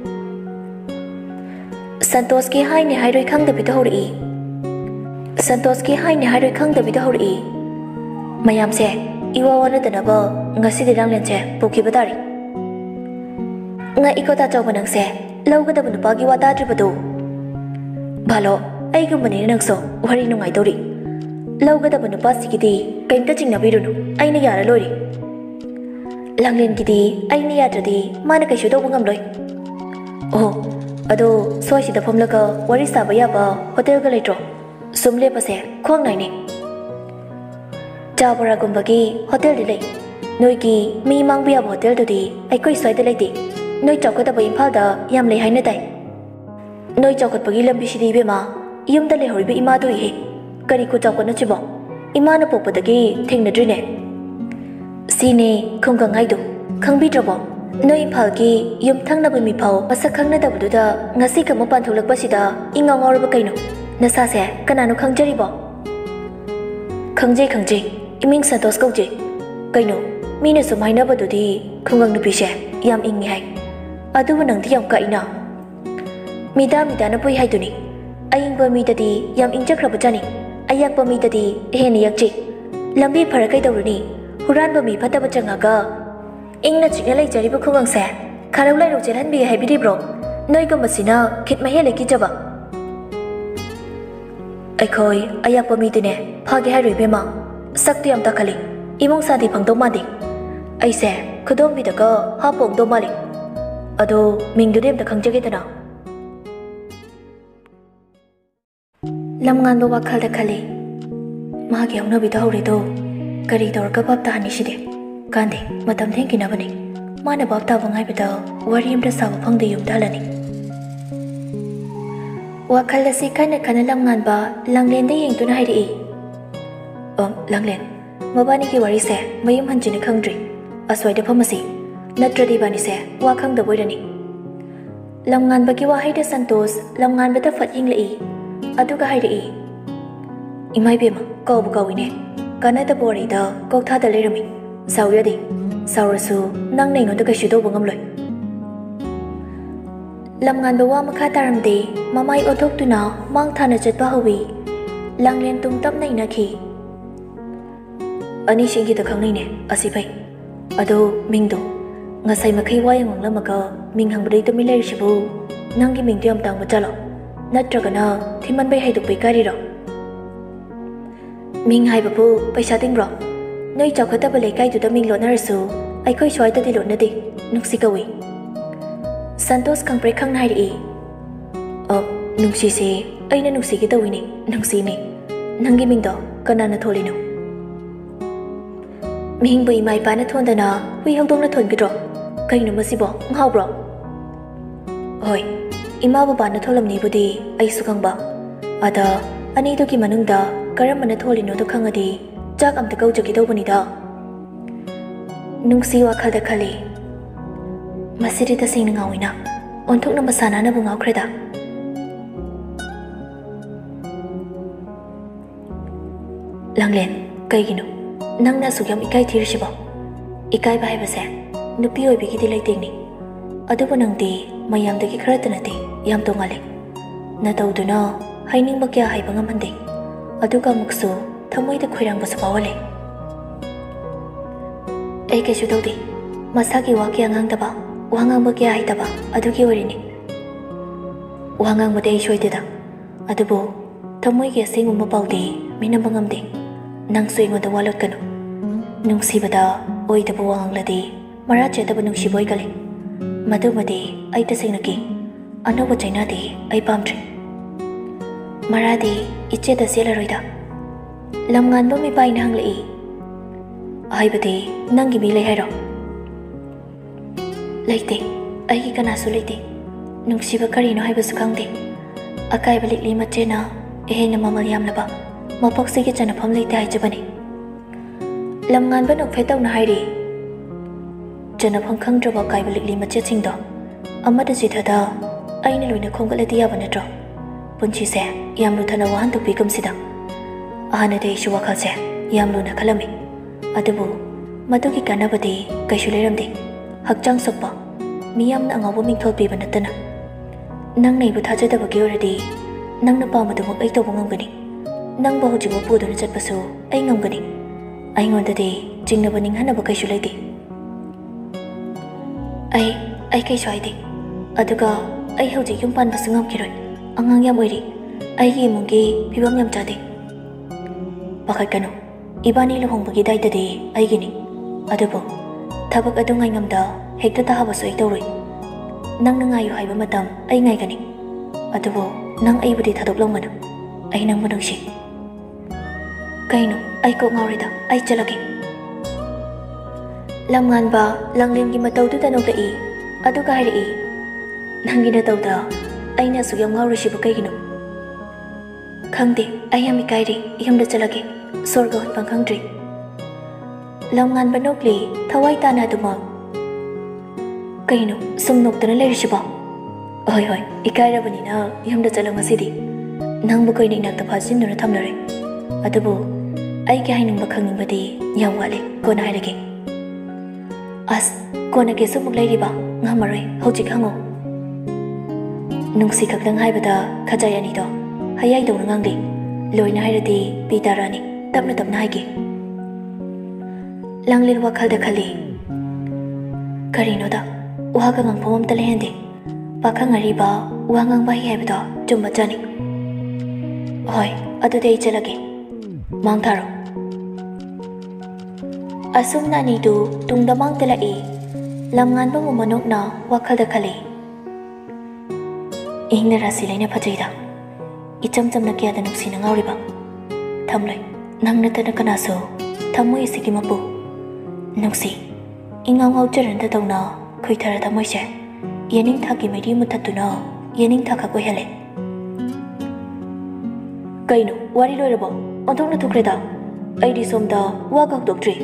ꯁꯟꯇꯣꯁꯀꯤ ꯍꯥꯏꯅꯦ ꯍꯥꯏꯔꯣꯏ ꯈꯪꯗꯕꯤꯗ ꯍꯧꯔꯛꯏ. ꯃꯌꯥꯝꯁꯦ ꯏꯋꯥ ꯋꯥꯅꯗꯅꯕ ꯉꯁꯤꯗꯤ ꯂꯥꯡꯂꯦꯟꯁꯦ ꯄꯨꯈꯤꯕ ꯇꯥꯔꯤ. ꯉꯛꯏꯀꯣ ꯇꯥꯆꯧꯕ ꯅꯪꯁꯦ. ꯂꯧꯒꯗꯕ ꯅꯨꯄꯥꯒꯤ ꯋꯥ ꯇꯥꯗ꯭ꯔꯤꯕꯗꯣ. ꯚꯥꯂꯣ, ꯑꯩꯒꯨꯝꯕꯅꯤꯅ ꯅꯪꯁꯨ ꯋꯥꯔꯤ ꯅꯨꯡꯉꯥꯏꯗꯧꯔꯤ. ꯂꯧꯒꯗꯕ ꯅꯨꯄꯥꯁꯤꯒꯤꯗꯤ ꯀꯩꯝꯇ ꯆꯤꯡꯅꯕꯤꯔꯨꯅꯨ. ꯑꯩꯅ ꯌꯥꯔ ꯂꯣꯏꯔꯦ. ꯂꯥꯡꯂꯦꯟꯒꯤꯗꯤ ꯑꯩꯅ ꯌꯥꯗ꯭ꯔꯗꯤ ꯃꯥꯅ ꯀꯩꯁꯨ ꯇꯧꯕ ꯉꯝꯂꯣꯏ. ꯑꯣ, ꯑꯗꯣ ꯁ꯭ꯋꯥꯏꯁꯤꯗ ꯐꯝꯂꯒ ꯋꯥꯔꯤ ꯁꯥꯕ ꯌꯥꯕ ꯍꯣꯇꯦꯜꯒ ꯂꯩꯇ꯭ꯔꯣ? ꯁꯨꯝ ꯂꯦꯞꯄꯁꯦ ꯈ꯭ꯋꯥꯡ ꯅꯥꯏꯅꯦ. ꯆꯥ ꯕꯣꯔꯥꯒꯨꯝꯕꯒꯤ ꯍꯣꯇꯦꯜꯗꯤ ꯂꯩ. ꯅꯣꯏꯒꯤ ꯃꯤ ꯃꯥꯡꯕ ꯌꯥꯕ ꯍꯣꯇꯦꯜꯗꯨꯗꯤ ꯑꯩꯈꯣꯏ ꯁ꯭ꯋꯥꯏꯗ ꯂꯩꯇꯦ. ꯅꯣꯏ ꯆꯥꯎꯈꯠꯇꯕ ꯏꯝꯐꯥꯜꯗ ꯌꯥꯝ ꯂꯩ ꯍꯥꯏꯅ ꯇꯥꯏ. ꯅꯣꯏ ꯆꯥꯎꯈꯠꯄꯒꯤ ꯂꯝꯕꯤꯁꯤꯗꯤ ꯏꯕꯦꯝꯃ ꯌꯨꯝꯗ ꯂꯩꯍꯧꯔꯤꯕ ꯏꯃꯥꯗꯣ ꯏꯍꯦ. ꯀꯔꯤ ꯆꯥꯎꯈꯠꯅꯁꯤꯕꯣ? ꯏꯃꯥꯅ ꯄꯣꯛꯄꯗꯒꯤ ꯊꯦꯡꯅꯗ꯭ꯔꯤꯅꯦ. ꯁꯤꯅꯦ ꯈꯨꯡꯒꯪ ꯍꯥꯏꯗꯣ. ꯈꯪꯕꯤꯗ꯭ꯔꯕꯣ? ꯅꯣꯏ ꯏꯝꯐꯥꯜꯒꯤ ꯌꯨꯝꯊꯪꯅꯕ ꯃꯤꯐꯥꯎ ꯃꯁꯛ ꯈꯪꯅꯗꯕꯗꯨꯗ ꯉꯁꯤ ꯈꯛ ꯃꯄꯥꯟ ꯊꯣꯛꯂꯛꯄꯁꯤꯗ ꯏꯉꯥꯎ ꯉꯥꯎꯔꯕ ꯀꯩꯅꯣ? ꯅꯁꯥꯁꯦ ꯀꯅꯥꯅꯣ ꯈꯪꯖꯔꯤꯕꯣ? ꯈꯪꯖꯩ. ꯏꯃꯤꯡ ꯁꯟꯇꯣꯁ ꯀꯧꯖꯩ. ꯀꯩꯅꯣ, ꯃꯤꯅ ꯁꯨꯝ ꯍꯥꯏꯅꯕꯗꯨꯗꯤ ꯈꯨꯡꯒꯪ ꯅꯨꯄꯤꯁꯦ ꯌꯥꯝ ꯏꯪꯉꯤ ꯍꯥꯏ. ꯑꯗꯨꯕꯨ ꯅꯪꯗꯤ ꯌꯥꯝ ꯀꯛꯏꯅ. ꯃꯤꯗꯥꯅ ꯄꯨꯏ ꯍꯥꯏꯗꯨꯅꯤ. ꯑꯏꯪꯕ ꯃꯤꯗꯗꯤ ꯌꯥꯝ ꯏꯪꯖꯈ꯭ꯔꯕꯖꯥꯠꯅꯤ. ꯑꯌꯥꯛꯄ ꯃꯤꯗꯗꯤ ꯍꯦꯟꯅ ꯌꯥꯛꯆꯩ. ꯂꯝꯕꯤ ꯐꯔ ꯀꯩꯗꯧꯔꯨꯅꯤ? ꯍꯨꯔꯥꯟꯕ ꯃꯤ ꯐꯠꯇꯕ ꯆꯪꯉꯒ ꯏꯪꯅ ꯆꯤꯛꯅ ꯂꯩꯖꯔꯤꯕ ꯈꯨꯡꯒꯪꯁꯦ ꯈꯥꯔꯧ ꯂꯩꯔꯧ ꯆꯦꯜꯍꯟꯕꯤ ꯍꯥꯏꯕꯤꯔꯤꯕ꯭ꯔꯣ? ꯅꯣꯏꯒꯨꯝꯕꯁꯤꯅ ꯈꯤꯠ ꯃꯍꯦꯜꯂꯦ ꯀꯤꯖꯕ꯫ ꯑꯩꯈꯣꯏ ꯑꯌꯥꯛꯄ ꯃꯤꯗꯨꯅꯦ ꯐꯥꯒꯦ ꯍꯥꯏꯔꯣ ꯏꯕꯦꯝꯃ? ꯁꯛꯇꯨ ꯌꯥꯝ ꯇꯥꯈꯠꯂꯤ, ꯏꯃꯨꯡ ꯁꯥꯟꯇꯤ ꯐꯪꯗꯧ ꯃꯥꯟꯗꯦ꯫ ꯑꯩꯁꯦ ꯈꯨꯗꯣꯝꯕꯤꯗꯒ ꯍꯥꯞꯄꯣꯡꯗꯧ ꯃꯥꯜꯂꯤ꯫ ꯑꯗꯣ ꯃꯤꯡꯗꯨꯗꯤ ꯑꯝꯇ ꯈꯪꯖꯒꯦꯗꯅ꯫ ꯂꯝꯉꯥꯟꯕ ꯋꯥꯈꯜꯗ ꯈꯜꯂꯤ, ꯃꯥꯒꯤ ꯍꯧꯅꯕꯤꯗ ꯍꯧꯔꯤꯗꯣ ꯀꯔꯤ ꯇꯧꯔꯒ ꯚꯥꯞ ꯇꯥꯍꯟꯅꯤꯁꯤꯗꯤ? ꯀꯥꯟꯗꯦ, ꯃꯇꯝ ꯊꯦꯡꯈꯤꯅꯕꯅꯤ꯫ ꯃꯥꯅ ꯚꯥꯞ ꯇꯥꯕ ꯉꯥꯏꯕꯗ ꯋꯥꯔꯤ ꯑꯃꯇ ꯁꯥꯕ ꯐꯪꯗꯦ ꯌꯨꯝꯗ ꯍꯜꯂꯅꯤ꯫ ꯋꯥꯈꯜ ꯑꯁꯤ ꯈꯟꯅ ꯈꯟꯅ ꯂꯝꯉꯥꯟꯕ ꯂꯥꯡꯂꯦꯟꯗ ꯌꯦꯡꯗꯨꯅ ꯍꯥꯏꯔꯛꯏ, ꯂꯥꯡꯂꯦꯟ, ꯃꯕꯥꯅꯤꯒꯤ ꯋꯥꯔꯤꯁꯦ ꯃꯌꯨꯝ ꯍꯟꯖꯤꯟꯅ ꯈꯪꯗ꯭ꯔꯤ꯫ ꯑꯁ꯭ꯋꯥꯏꯗ ꯐꯝꯃꯁꯤ, ꯅꯠꯇ꯭ꯔꯗꯤ ꯏꯕꯥꯅꯤꯁꯦ ꯋꯥ ꯈꯪꯗꯕ ꯑꯣꯏꯔꯅꯤ꯫ ꯂꯝꯉꯥꯟꯕꯒꯤ ꯋꯥꯍꯩꯗ ꯁꯟꯇꯣꯁ ꯂꯝꯉꯥꯟꯕꯗ ꯐꯠ ꯌꯦꯡꯂꯛꯏ, ꯑꯗꯨꯒ ꯍꯥꯏꯔꯛꯏ, ꯏꯃꯥ ꯏꯕꯦꯝꯃ, ꯀꯥꯎꯕꯨ ꯀꯥꯎꯏꯅꯦ, ꯀꯥꯟꯅꯗꯕ ꯋꯥꯔꯤꯗ ꯀꯧꯊꯥꯗ ꯂꯩꯔꯝꯃꯤ꯫ ꯁꯥꯎ ꯌꯥꯗꯦ, ꯁꯥꯎꯔꯁꯨ ꯅꯪꯅ ꯑꯩꯉꯣꯟꯗ ꯀꯩꯁꯨ ꯇꯧꯕ ꯉꯝꯂꯣꯏ꯫ ꯂꯝꯉꯥꯟꯕ ꯋꯥ ꯃꯈꯥ ꯇꯥꯔꯝꯗꯦ, ꯃꯃꯥꯏ ꯑꯣꯟꯊꯣꯛꯇꯨꯅ ꯃꯥꯡ ꯊꯥꯅ ꯆꯠꯄ ꯍꯧꯏ꯫ ꯂꯥꯡꯂꯦꯟ ꯇꯨꯡ ꯇꯞꯅ ꯏꯟꯅꯈꯤ꯫ ꯑꯅꯤꯁꯤꯡꯒꯤꯗ ꯈꯪꯅꯩꯅꯦ, ꯑꯁꯤ ꯐꯩ꯫ ꯑꯗꯣ ꯃꯤꯡꯗꯣ, ꯉꯁꯥꯏ ꯃꯈꯩ ꯋꯥ ꯌꯥꯝ ꯉꯥꯡꯂꯝꯃꯒ ꯃꯤꯡ ꯍꯪꯕꯗꯩ ꯇꯨꯃꯤꯟ ꯂꯩꯔꯤꯁꯤꯕꯨ ꯅꯪꯒꯤ ꯃꯤꯡꯗꯣ ꯌꯥꯝ ꯇꯥꯡꯕ ꯖꯥꯠꯂꯣ? ꯅꯠꯇ꯭ꯔꯒꯅ ꯊꯤꯃꯟꯕꯩ ꯍꯥꯏꯗꯣꯛꯄ ꯏꯀꯥꯏꯔꯤꯔꯣ? ꯃꯤꯡ ꯍꯥꯏꯕꯕꯨ ꯄꯩꯁꯥ ꯇꯤꯡꯕ꯭ꯔꯣ? ꯅꯣꯏ ꯆꯥꯎꯈꯠꯇꯕ ꯂꯩꯀꯥꯏꯗꯨꯗ ꯃꯤꯡ ꯂꯣꯠꯅꯔꯁꯨ ꯑꯩꯈꯣꯏ ꯁ꯭ꯋꯥꯏꯗꯗꯤ ꯂꯣꯠꯅꯗꯦ, ꯅꯨꯡꯁꯤ ꯀꯧꯏ꯫ ꯁꯟꯇꯣꯁ ꯈꯪꯄ꯭ꯔꯦꯛ ꯈꯪꯅ ꯍꯥꯏꯔꯛꯏ, ꯅꯨꯡꯁꯤꯁꯦ ꯑꯩꯅ ꯅꯨꯡꯁꯤꯒꯦ ꯇꯧꯏꯅꯦ, ꯅꯨꯡꯁꯤꯅꯦ꯫ ꯅꯪꯒꯤ ꯃꯤꯡꯗꯣ ꯀꯅꯥꯅ ꯊꯣꯜꯂꯤꯅꯣ? ꯃꯤꯡꯕꯨ ꯏꯃꯥ ꯏꯄꯥꯅ ꯊꯣꯟꯗꯅ ꯍꯨꯏ ꯍꯧꯗꯣꯡꯅ ꯊꯣꯟꯒꯗ꯭ꯔꯣ? ꯀꯩꯅꯣ ꯃꯁꯤꯕꯣ, ꯉꯥꯎꯕ꯭ꯔꯣ? ꯍꯣꯏ, ꯏꯃꯥ ꯕꯕꯥꯅ ꯊꯣꯜꯂꯝꯅꯤꯕꯨꯗꯤ ꯑꯩꯁꯨ ꯈꯪꯕ꯫ ꯑꯗ ꯑꯅꯤꯗꯨꯒꯤ ꯃꯅꯨꯡꯗ ꯀꯔꯝꯕꯅ ꯊꯣꯜꯂꯤꯅꯣꯗꯣ ꯈꯪꯉꯗꯤ ꯆꯥꯛ ꯑꯝꯇ ꯀꯧꯖꯒꯦ ꯇꯧꯕꯅꯤꯗ꯫ ꯅꯨꯡꯁꯤ ꯋꯥꯈꯜꯗ ꯈꯜꯂꯤ, ꯃꯁꯤꯗꯤ ꯇꯁꯦꯡꯅ ꯉꯥꯎꯏꯅ, ꯑꯣꯟꯊꯣꯛꯅ ꯃꯁꯥꯟꯅꯅꯕꯨ ꯉꯥꯎꯈ꯭ꯔꯦꯗ꯫ ꯂꯥꯡꯂꯦꯟ, ꯀꯩꯒꯤꯅꯣ ꯅꯪꯅ ꯑꯁꯨꯛ ꯌꯥꯝ ꯏꯀꯥꯏ ꯊꯤꯔꯤꯁꯤꯕꯣ? ꯏꯀꯥꯏꯕ ꯍꯥꯏꯕꯁꯦ ꯅꯨꯄꯤ ꯑꯣꯏꯕꯤꯒꯤꯗꯤ ꯂꯩꯇꯦꯡꯅꯤ꯫ ꯑꯗꯨꯕꯨ ꯅꯪꯗꯤ ꯃꯌꯥꯝꯗꯒꯤ ꯈꯔꯇ ꯅꯠꯇꯦ, ꯌꯥꯝ ꯇꯣꯡꯉꯥꯜꯂꯤ꯫ ꯅꯇꯧꯗꯨꯅ ꯍꯥꯏꯅꯤꯡꯕ ꯀꯌꯥ ꯍꯥꯏꯕ ꯉꯝꯍꯟꯗꯦ, ꯑꯗꯨꯒ ꯑꯃꯨꯛꯁꯨ ꯊꯃꯣꯏꯗ ꯈꯣꯏꯔꯥꯡꯕꯁꯨ ꯐꯥꯎꯍꯜꯂꯦ꯫ ꯑꯩ ꯀꯩꯁꯨ ꯇꯧꯗꯦ, ꯃꯁꯥꯒꯤ ꯋꯥ ꯀꯌꯥ ꯉꯥꯡꯗꯕ, ꯋꯥ ꯉꯥꯡꯕ ꯀꯌꯥ ꯍꯩꯇꯕ, ꯑꯗꯨꯒꯤ ꯑꯣꯏꯔꯤꯅꯤ꯫ ꯋꯥ ꯉꯥꯡꯕꯗꯤ ꯑꯩ ꯁꯣꯏꯗꯦꯗ, ꯑꯗꯨꯕꯨ ꯊꯃꯣꯏꯒꯤ ꯑꯁꯦꯡꯕ ꯃꯄꯥꯎꯗꯤ ꯃꯤꯅꯝꯕ ꯉꯝꯗꯦ꯫ ꯅꯪꯁꯨ ꯑꯩꯉꯣꯟꯗ ꯋꯥꯂꯣꯠꯀꯅꯨ꯫ ꯅꯨꯡꯁꯤꯕꯗ ꯑꯣꯏꯗꯕ ꯋꯥ ꯉꯥꯡꯂꯗꯤ ꯃꯔꯥ ꯆꯦꯠꯇꯕ ꯅꯨꯡꯁꯤꯕ ꯑꯣꯏꯒꯜꯂꯤ꯫ ꯃꯗꯨꯃꯗꯤ ꯑꯩ ꯇꯁꯦꯡꯅ ꯀꯤ꯫ ꯑꯅꯧꯕ ꯆꯩꯅꯥꯗꯤ ꯑꯩ ꯄꯥꯝꯗ꯭ꯔꯦ꯫ ꯃꯔꯥꯗꯤ ꯏꯆꯦꯗ ꯆꯦꯜꯂꯔꯣꯏꯗ꯫ ꯂꯝꯉꯥꯟꯕ ꯃꯤꯄꯥꯏꯅ ꯍꯪꯂꯛꯏ, ꯍꯥꯏꯕꯗꯤ ꯅꯪꯒꯤ ꯃꯤ ꯂꯩ ꯍꯥꯏꯔꯣ? ꯂꯩꯇꯦ, ꯑꯩꯒꯤ ꯀꯅꯥꯁꯨ ꯂꯩꯇꯦ꯫ ꯅꯨꯡꯁꯤꯕ ꯀꯔꯤꯅꯣ ꯍꯥꯏꯕꯁꯨ ꯈꯪꯗꯦ꯫ ꯑꯀꯥꯏꯕ ꯂꯤꯛꯂꯤ ꯃꯆꯦꯅ ꯍꯦꯟꯅ ꯃꯃꯜ ꯌꯥꯝꯂꯕ ꯃꯄꯣꯛꯁꯤꯒꯤ ꯆꯟꯅꯐꯝ ꯂꯩꯇꯦ ꯍꯥꯏꯖꯕꯅꯤ꯫ ꯂꯝꯉꯥꯟꯕ ꯅꯣꯛꯐꯦꯠ ꯇꯧꯅ ꯍꯥꯏꯔꯤ, ꯆꯟꯅꯐꯝ ꯈꯪꯗ꯭ꯔꯕ ꯑꯀꯥꯏꯕ ꯂꯤꯛꯂꯤ ꯃꯆꯦꯠꯁꯤꯡꯗꯣ ꯑꯃꯗ ꯆꯤꯊꯗ ꯑꯩꯅ ꯂꯣꯏꯅ ꯈꯣꯝꯒꯠꯂꯗꯤ ꯌꯥꯕ ꯅꯠꯇ꯭ꯔꯣ? ꯄꯨꯟꯁꯤꯁꯦ ꯌꯥꯝ ꯂꯨꯊꯅ ꯋꯥꯍꯟꯗꯣꯛꯄꯤꯒꯨꯝꯁꯤꯗ꯫ ꯍꯥꯟꯅꯗꯤ ꯑꯩꯁꯨ ꯋꯥꯈꯜꯁꯦ ꯌꯥꯝ ꯂꯨꯅ ꯈꯜꯂꯝꯃꯤ, ꯑꯗꯨꯕꯨ ꯃꯗꯨꯒꯤ ꯀꯥꯟꯅꯕꯗꯤ ꯀꯩꯁꯨ ꯂꯩꯔꯝꯗꯦ꯫ ꯍꯛꯆꯥꯡ ꯁꯣꯛꯄ, ꯃꯤꯌꯥꯝꯅ ꯑꯉꯥꯎꯕ ꯃꯤꯡꯊꯣꯜ ꯄꯤꯕ ꯅꯠꯇꯅ꯫ ꯅꯪꯅ ꯑꯩꯕꯨ ꯊꯥꯖꯗꯕꯒꯤ ꯑꯣꯏꯔꯗꯤ ꯅꯪꯅ ꯄꯥꯝꯕꯗꯨꯃꯛ ꯑꯩ ꯇꯧꯕ ꯉꯝꯒꯅꯤ꯫ ꯅꯪꯕꯨ ꯍꯧꯖꯤꯛꯃꯛ ꯄꯨꯗꯨꯅ ꯆꯠꯄꯁꯨ ꯑꯩ ꯉꯝꯒꯅꯤ꯫ ꯑꯩꯉꯣꯟꯗꯗꯤ ꯆꯤꯡꯅꯕ ꯅꯤꯡꯍꯟꯅꯕ ꯀꯩꯁꯨ ꯂꯩꯇꯦ꯫ ꯑꯩ ꯀꯩꯁꯨ ꯍꯥꯏꯗꯦ, ꯑꯗꯨꯒ ꯑꯩ ꯍꯧꯖꯤꯛ ꯌꯨꯝ ꯄꯥꯟꯕꯁꯨ ꯉꯝꯈꯤꯔꯣꯏ꯫ ꯑꯉꯥꯡ ꯌꯥꯝ ꯑꯣꯏꯔꯤ, ꯑꯩꯒꯤ ꯏꯃꯨꯡꯒꯤ ꯐꯤꯕꯝ ꯌꯥꯝ ꯆꯥꯗꯦ꯫ ꯄꯥꯈꯠꯀꯅꯨ, ꯏꯕꯥꯅꯤ ꯂꯨꯍꯣꯡꯕꯒꯤ ꯗꯥꯏꯇꯗꯤ ꯑꯩꯒꯤꯅꯤ꯫ ꯑꯗꯨꯕꯨ ꯊꯕꯛ ꯑꯗꯨ ꯉꯥꯏꯉꯝꯗ ꯍꯦꯛꯇ ꯇꯥꯍꯕꯁꯨ ꯑꯩ ꯇꯧꯔꯣꯏ꯫ ꯅꯪꯅ ꯉꯥꯏꯌꯨ ꯍꯥꯏꯕ ꯃꯇꯝ ꯑꯩ ꯉꯥꯏꯒꯅꯤ, ꯑꯗꯨꯕꯨ ꯅꯪ ꯑꯩꯕꯨꯗꯤ ꯊꯥꯗꯣꯛꯂꯝꯒꯅꯨ꯫ ꯑꯩ ꯅꯪꯕꯨ ꯅꯨꯡꯁꯤ꯫ ꯀꯩꯅꯣ, ꯑꯩ ꯀꯣꯛ ꯉꯥꯎꯔꯦꯗ, ꯑꯩ ꯆꯠꯂꯒꯦ꯫ ꯂꯝꯉꯥꯟꯕ ꯂꯥꯡꯂꯦꯟꯒꯤ ꯃꯇꯧꯗꯨꯗ ꯅꯣꯛꯂꯛꯏ, ꯑꯗꯨꯒ ꯍꯥꯏꯔꯛꯏ, ꯅꯪꯒꯤ ꯅꯇꯧꯗ ꯑꯩꯅ ꯑꯁꯨꯛ ꯌꯥꯝ ꯉꯥꯎꯔꯤꯁꯤꯕꯨ ꯀꯩꯒꯤꯅꯣ? ꯈꯪꯗꯦ, ꯑꯩ ꯌꯥꯝ ꯏꯀꯥꯏꯔꯤ, ꯌꯨꯝꯗ ꯆꯠꯂꯒꯦ, ꯁꯣꯔꯒ ꯍꯣꯟꯐꯝ ꯈꯪꯗ꯭ꯔꯤ꯫ ꯂꯝꯉꯥꯟꯕ ꯅꯣꯛꯂꯤ, ꯊꯋꯥꯏ ꯇꯥꯅ ꯑꯗꯨꯃꯛ꯫ ꯀꯩꯅꯣ ꯁꯨꯝ ꯅꯣꯛꯇꯅ ꯂꯩꯔꯤꯁꯤꯕꯣ? ꯍꯣꯏ, ꯏꯀꯥꯏꯔꯕꯅꯤꯅ ꯌꯨꯝꯗ ꯆꯠꯂꯣ ꯉꯁꯤꯗꯤ꯫ ꯅꯪꯕꯨ ꯀꯨꯏꯅ ꯏꯅꯥꯛꯇ ꯐꯥꯖꯤꯟꯗꯨꯅ ꯊꯝꯂꯔꯣꯏ꯫ ꯑꯗꯨꯕꯨ ꯑꯩꯒꯤ ꯍꯥꯏꯅꯤꯡꯕ ꯈꯪꯅꯤꯡꯕꯗꯤ ꯌꯥꯝ ꯋꯥꯠꯂꯤ, ꯀꯣꯟꯅ ꯍꯥꯏꯔꯒꯦ꯫ ꯑꯁ, ꯀꯣꯟꯅꯒꯦꯁꯨ ꯑꯃꯨꯛ ꯂꯩꯔꯤꯕ? ꯉꯝꯃꯔꯣꯏ, ꯍꯧꯖꯤꯛ ꯍꯪꯉꯨ꯫ ꯅꯨꯡꯁꯤ ꯈꯛꯇꯪ ꯍꯥꯏꯕꯗ ꯈꯖꯥꯏ ꯑꯅꯤꯗꯣ ꯍꯌꯥꯏꯗꯧꯅ ꯉꯥꯡꯂꯤ꯫ ꯂꯣꯏꯅ ꯍꯥꯏꯔꯗꯤ ꯄꯤ ꯇꯥꯔꯛꯑꯅꯤ, ꯇꯞꯅ ꯇꯞꯅ ꯍꯥꯏꯒꯦ꯫ ꯂꯥꯡꯂꯦꯟ ꯋꯥꯈꯜꯗ ꯈꯜꯂꯤ, Karinoda, uhaga ngang phomam tale hende. Pakhang ariba, uhangang bahi haibado, chumba chani. Hoi, adude I chalage. Mang tharo. Asum nani du tungda mang tala e. Lam ngan ba mo manok na wakal da khali. Ihna rasi laina phajaida. Icham cham na kya da nuksi na ngauri ba. Thamlai, nang na ta na kana so. Thamu isigi mapu. Nuksi. Ingaw ngaw charan da tawna khoi thara da moi se. Yening thaki meri mutatuna. Yening thaka ko hele. Kaino, wari loi rabo. Onthok na thukreda. Ai di som da wa gak doctrine.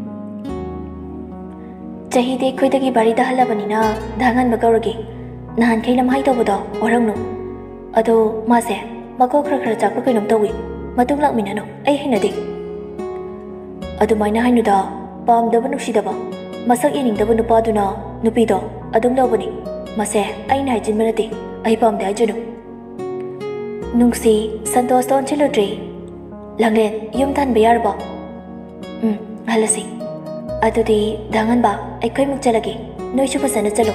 Chahide khoidagi bari da halabani na dhangan bagauragi nahan khailam hai tawbada warangno ado mase mako khra khra chakpa kainom tawi matung lakmina no ai hinadi adu maina hainu da pam da banu sidaba masak ining da banu paduna nupi do adum lawbani mase ai nai jin manati ai pam da junu nungsi santos ton chilodri langlen yum than bayar ba halasi adudi dangan ba ai koi muk chalagi noi chu phasana chalo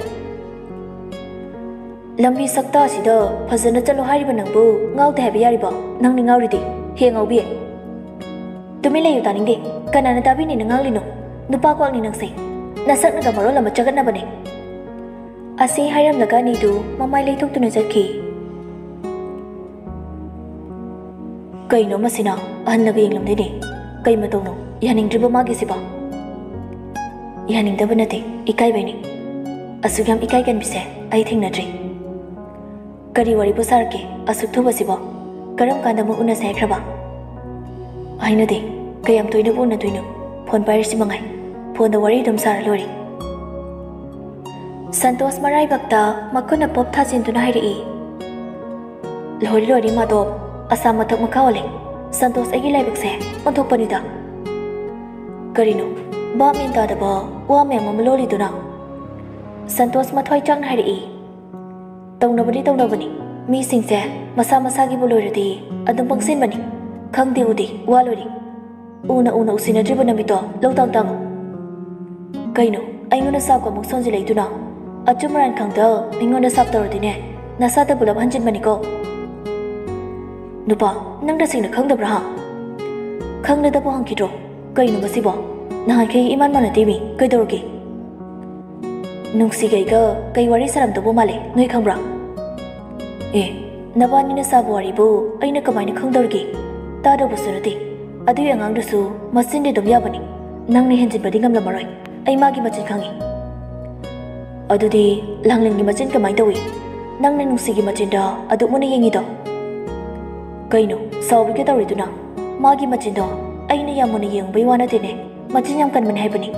lambi sakta sida phasana chalo hariba nangbu ngau de habi yari ba nang ni ngau ridi he ngau bi tumi le yuta ningde kanana tabi ni nang li no nupa kwak ni nang sei nasak na gamaro lama chagat na bane ase hairam laga ni du mamai le thuk tu na jakhi kai no masina an laga yenglam de ni kai ma tong no yaning driba ma gi siba yaning da banate ikai bani asugam ikai kan bise ai thing na tri kari wari pusar ke asuk thu basiba karam kanda mu una sai khraba aina de kayam toina bu na toina phone pai si mangai phone da wari dum sar lori santos marai bakta makuna pop tha jin tuna hairi lori lori ma do asa mathak makawale santos agi lai bakse onthok pani da karino ba min ta da ba wa me mamloli duna santos mathoi chang hari tongna bani mi singse masa masa gi boloradi adum pangsin bani khangdi udi walori una usina dribana mito longtang tang kaino aingona sap ko mukson ji leiduna achumran khangda mingona sap tawdine nasa da bulab hanjin bani ko nupa nangda singna khangda bra khangna da bo hangkidro kaino basibo nahan kay iman mana timi kay dorgi nungsi gay ga kay wari saram to bumale ngay khangbra nabani na sabu wari bu ay na kamay na khang dorgi ta do busurati adu yang ang dusu masin de dum yabani nang ni henjin badi ngam lamaroy ay magi machin khangi adu di langling ni machin kamay dawi nang na nungsi gi machin da adu muna yengi do kaino sawi ke dawri duna magi machin do ay na yamuna yeng bai wana dine machin yam kan man hai bani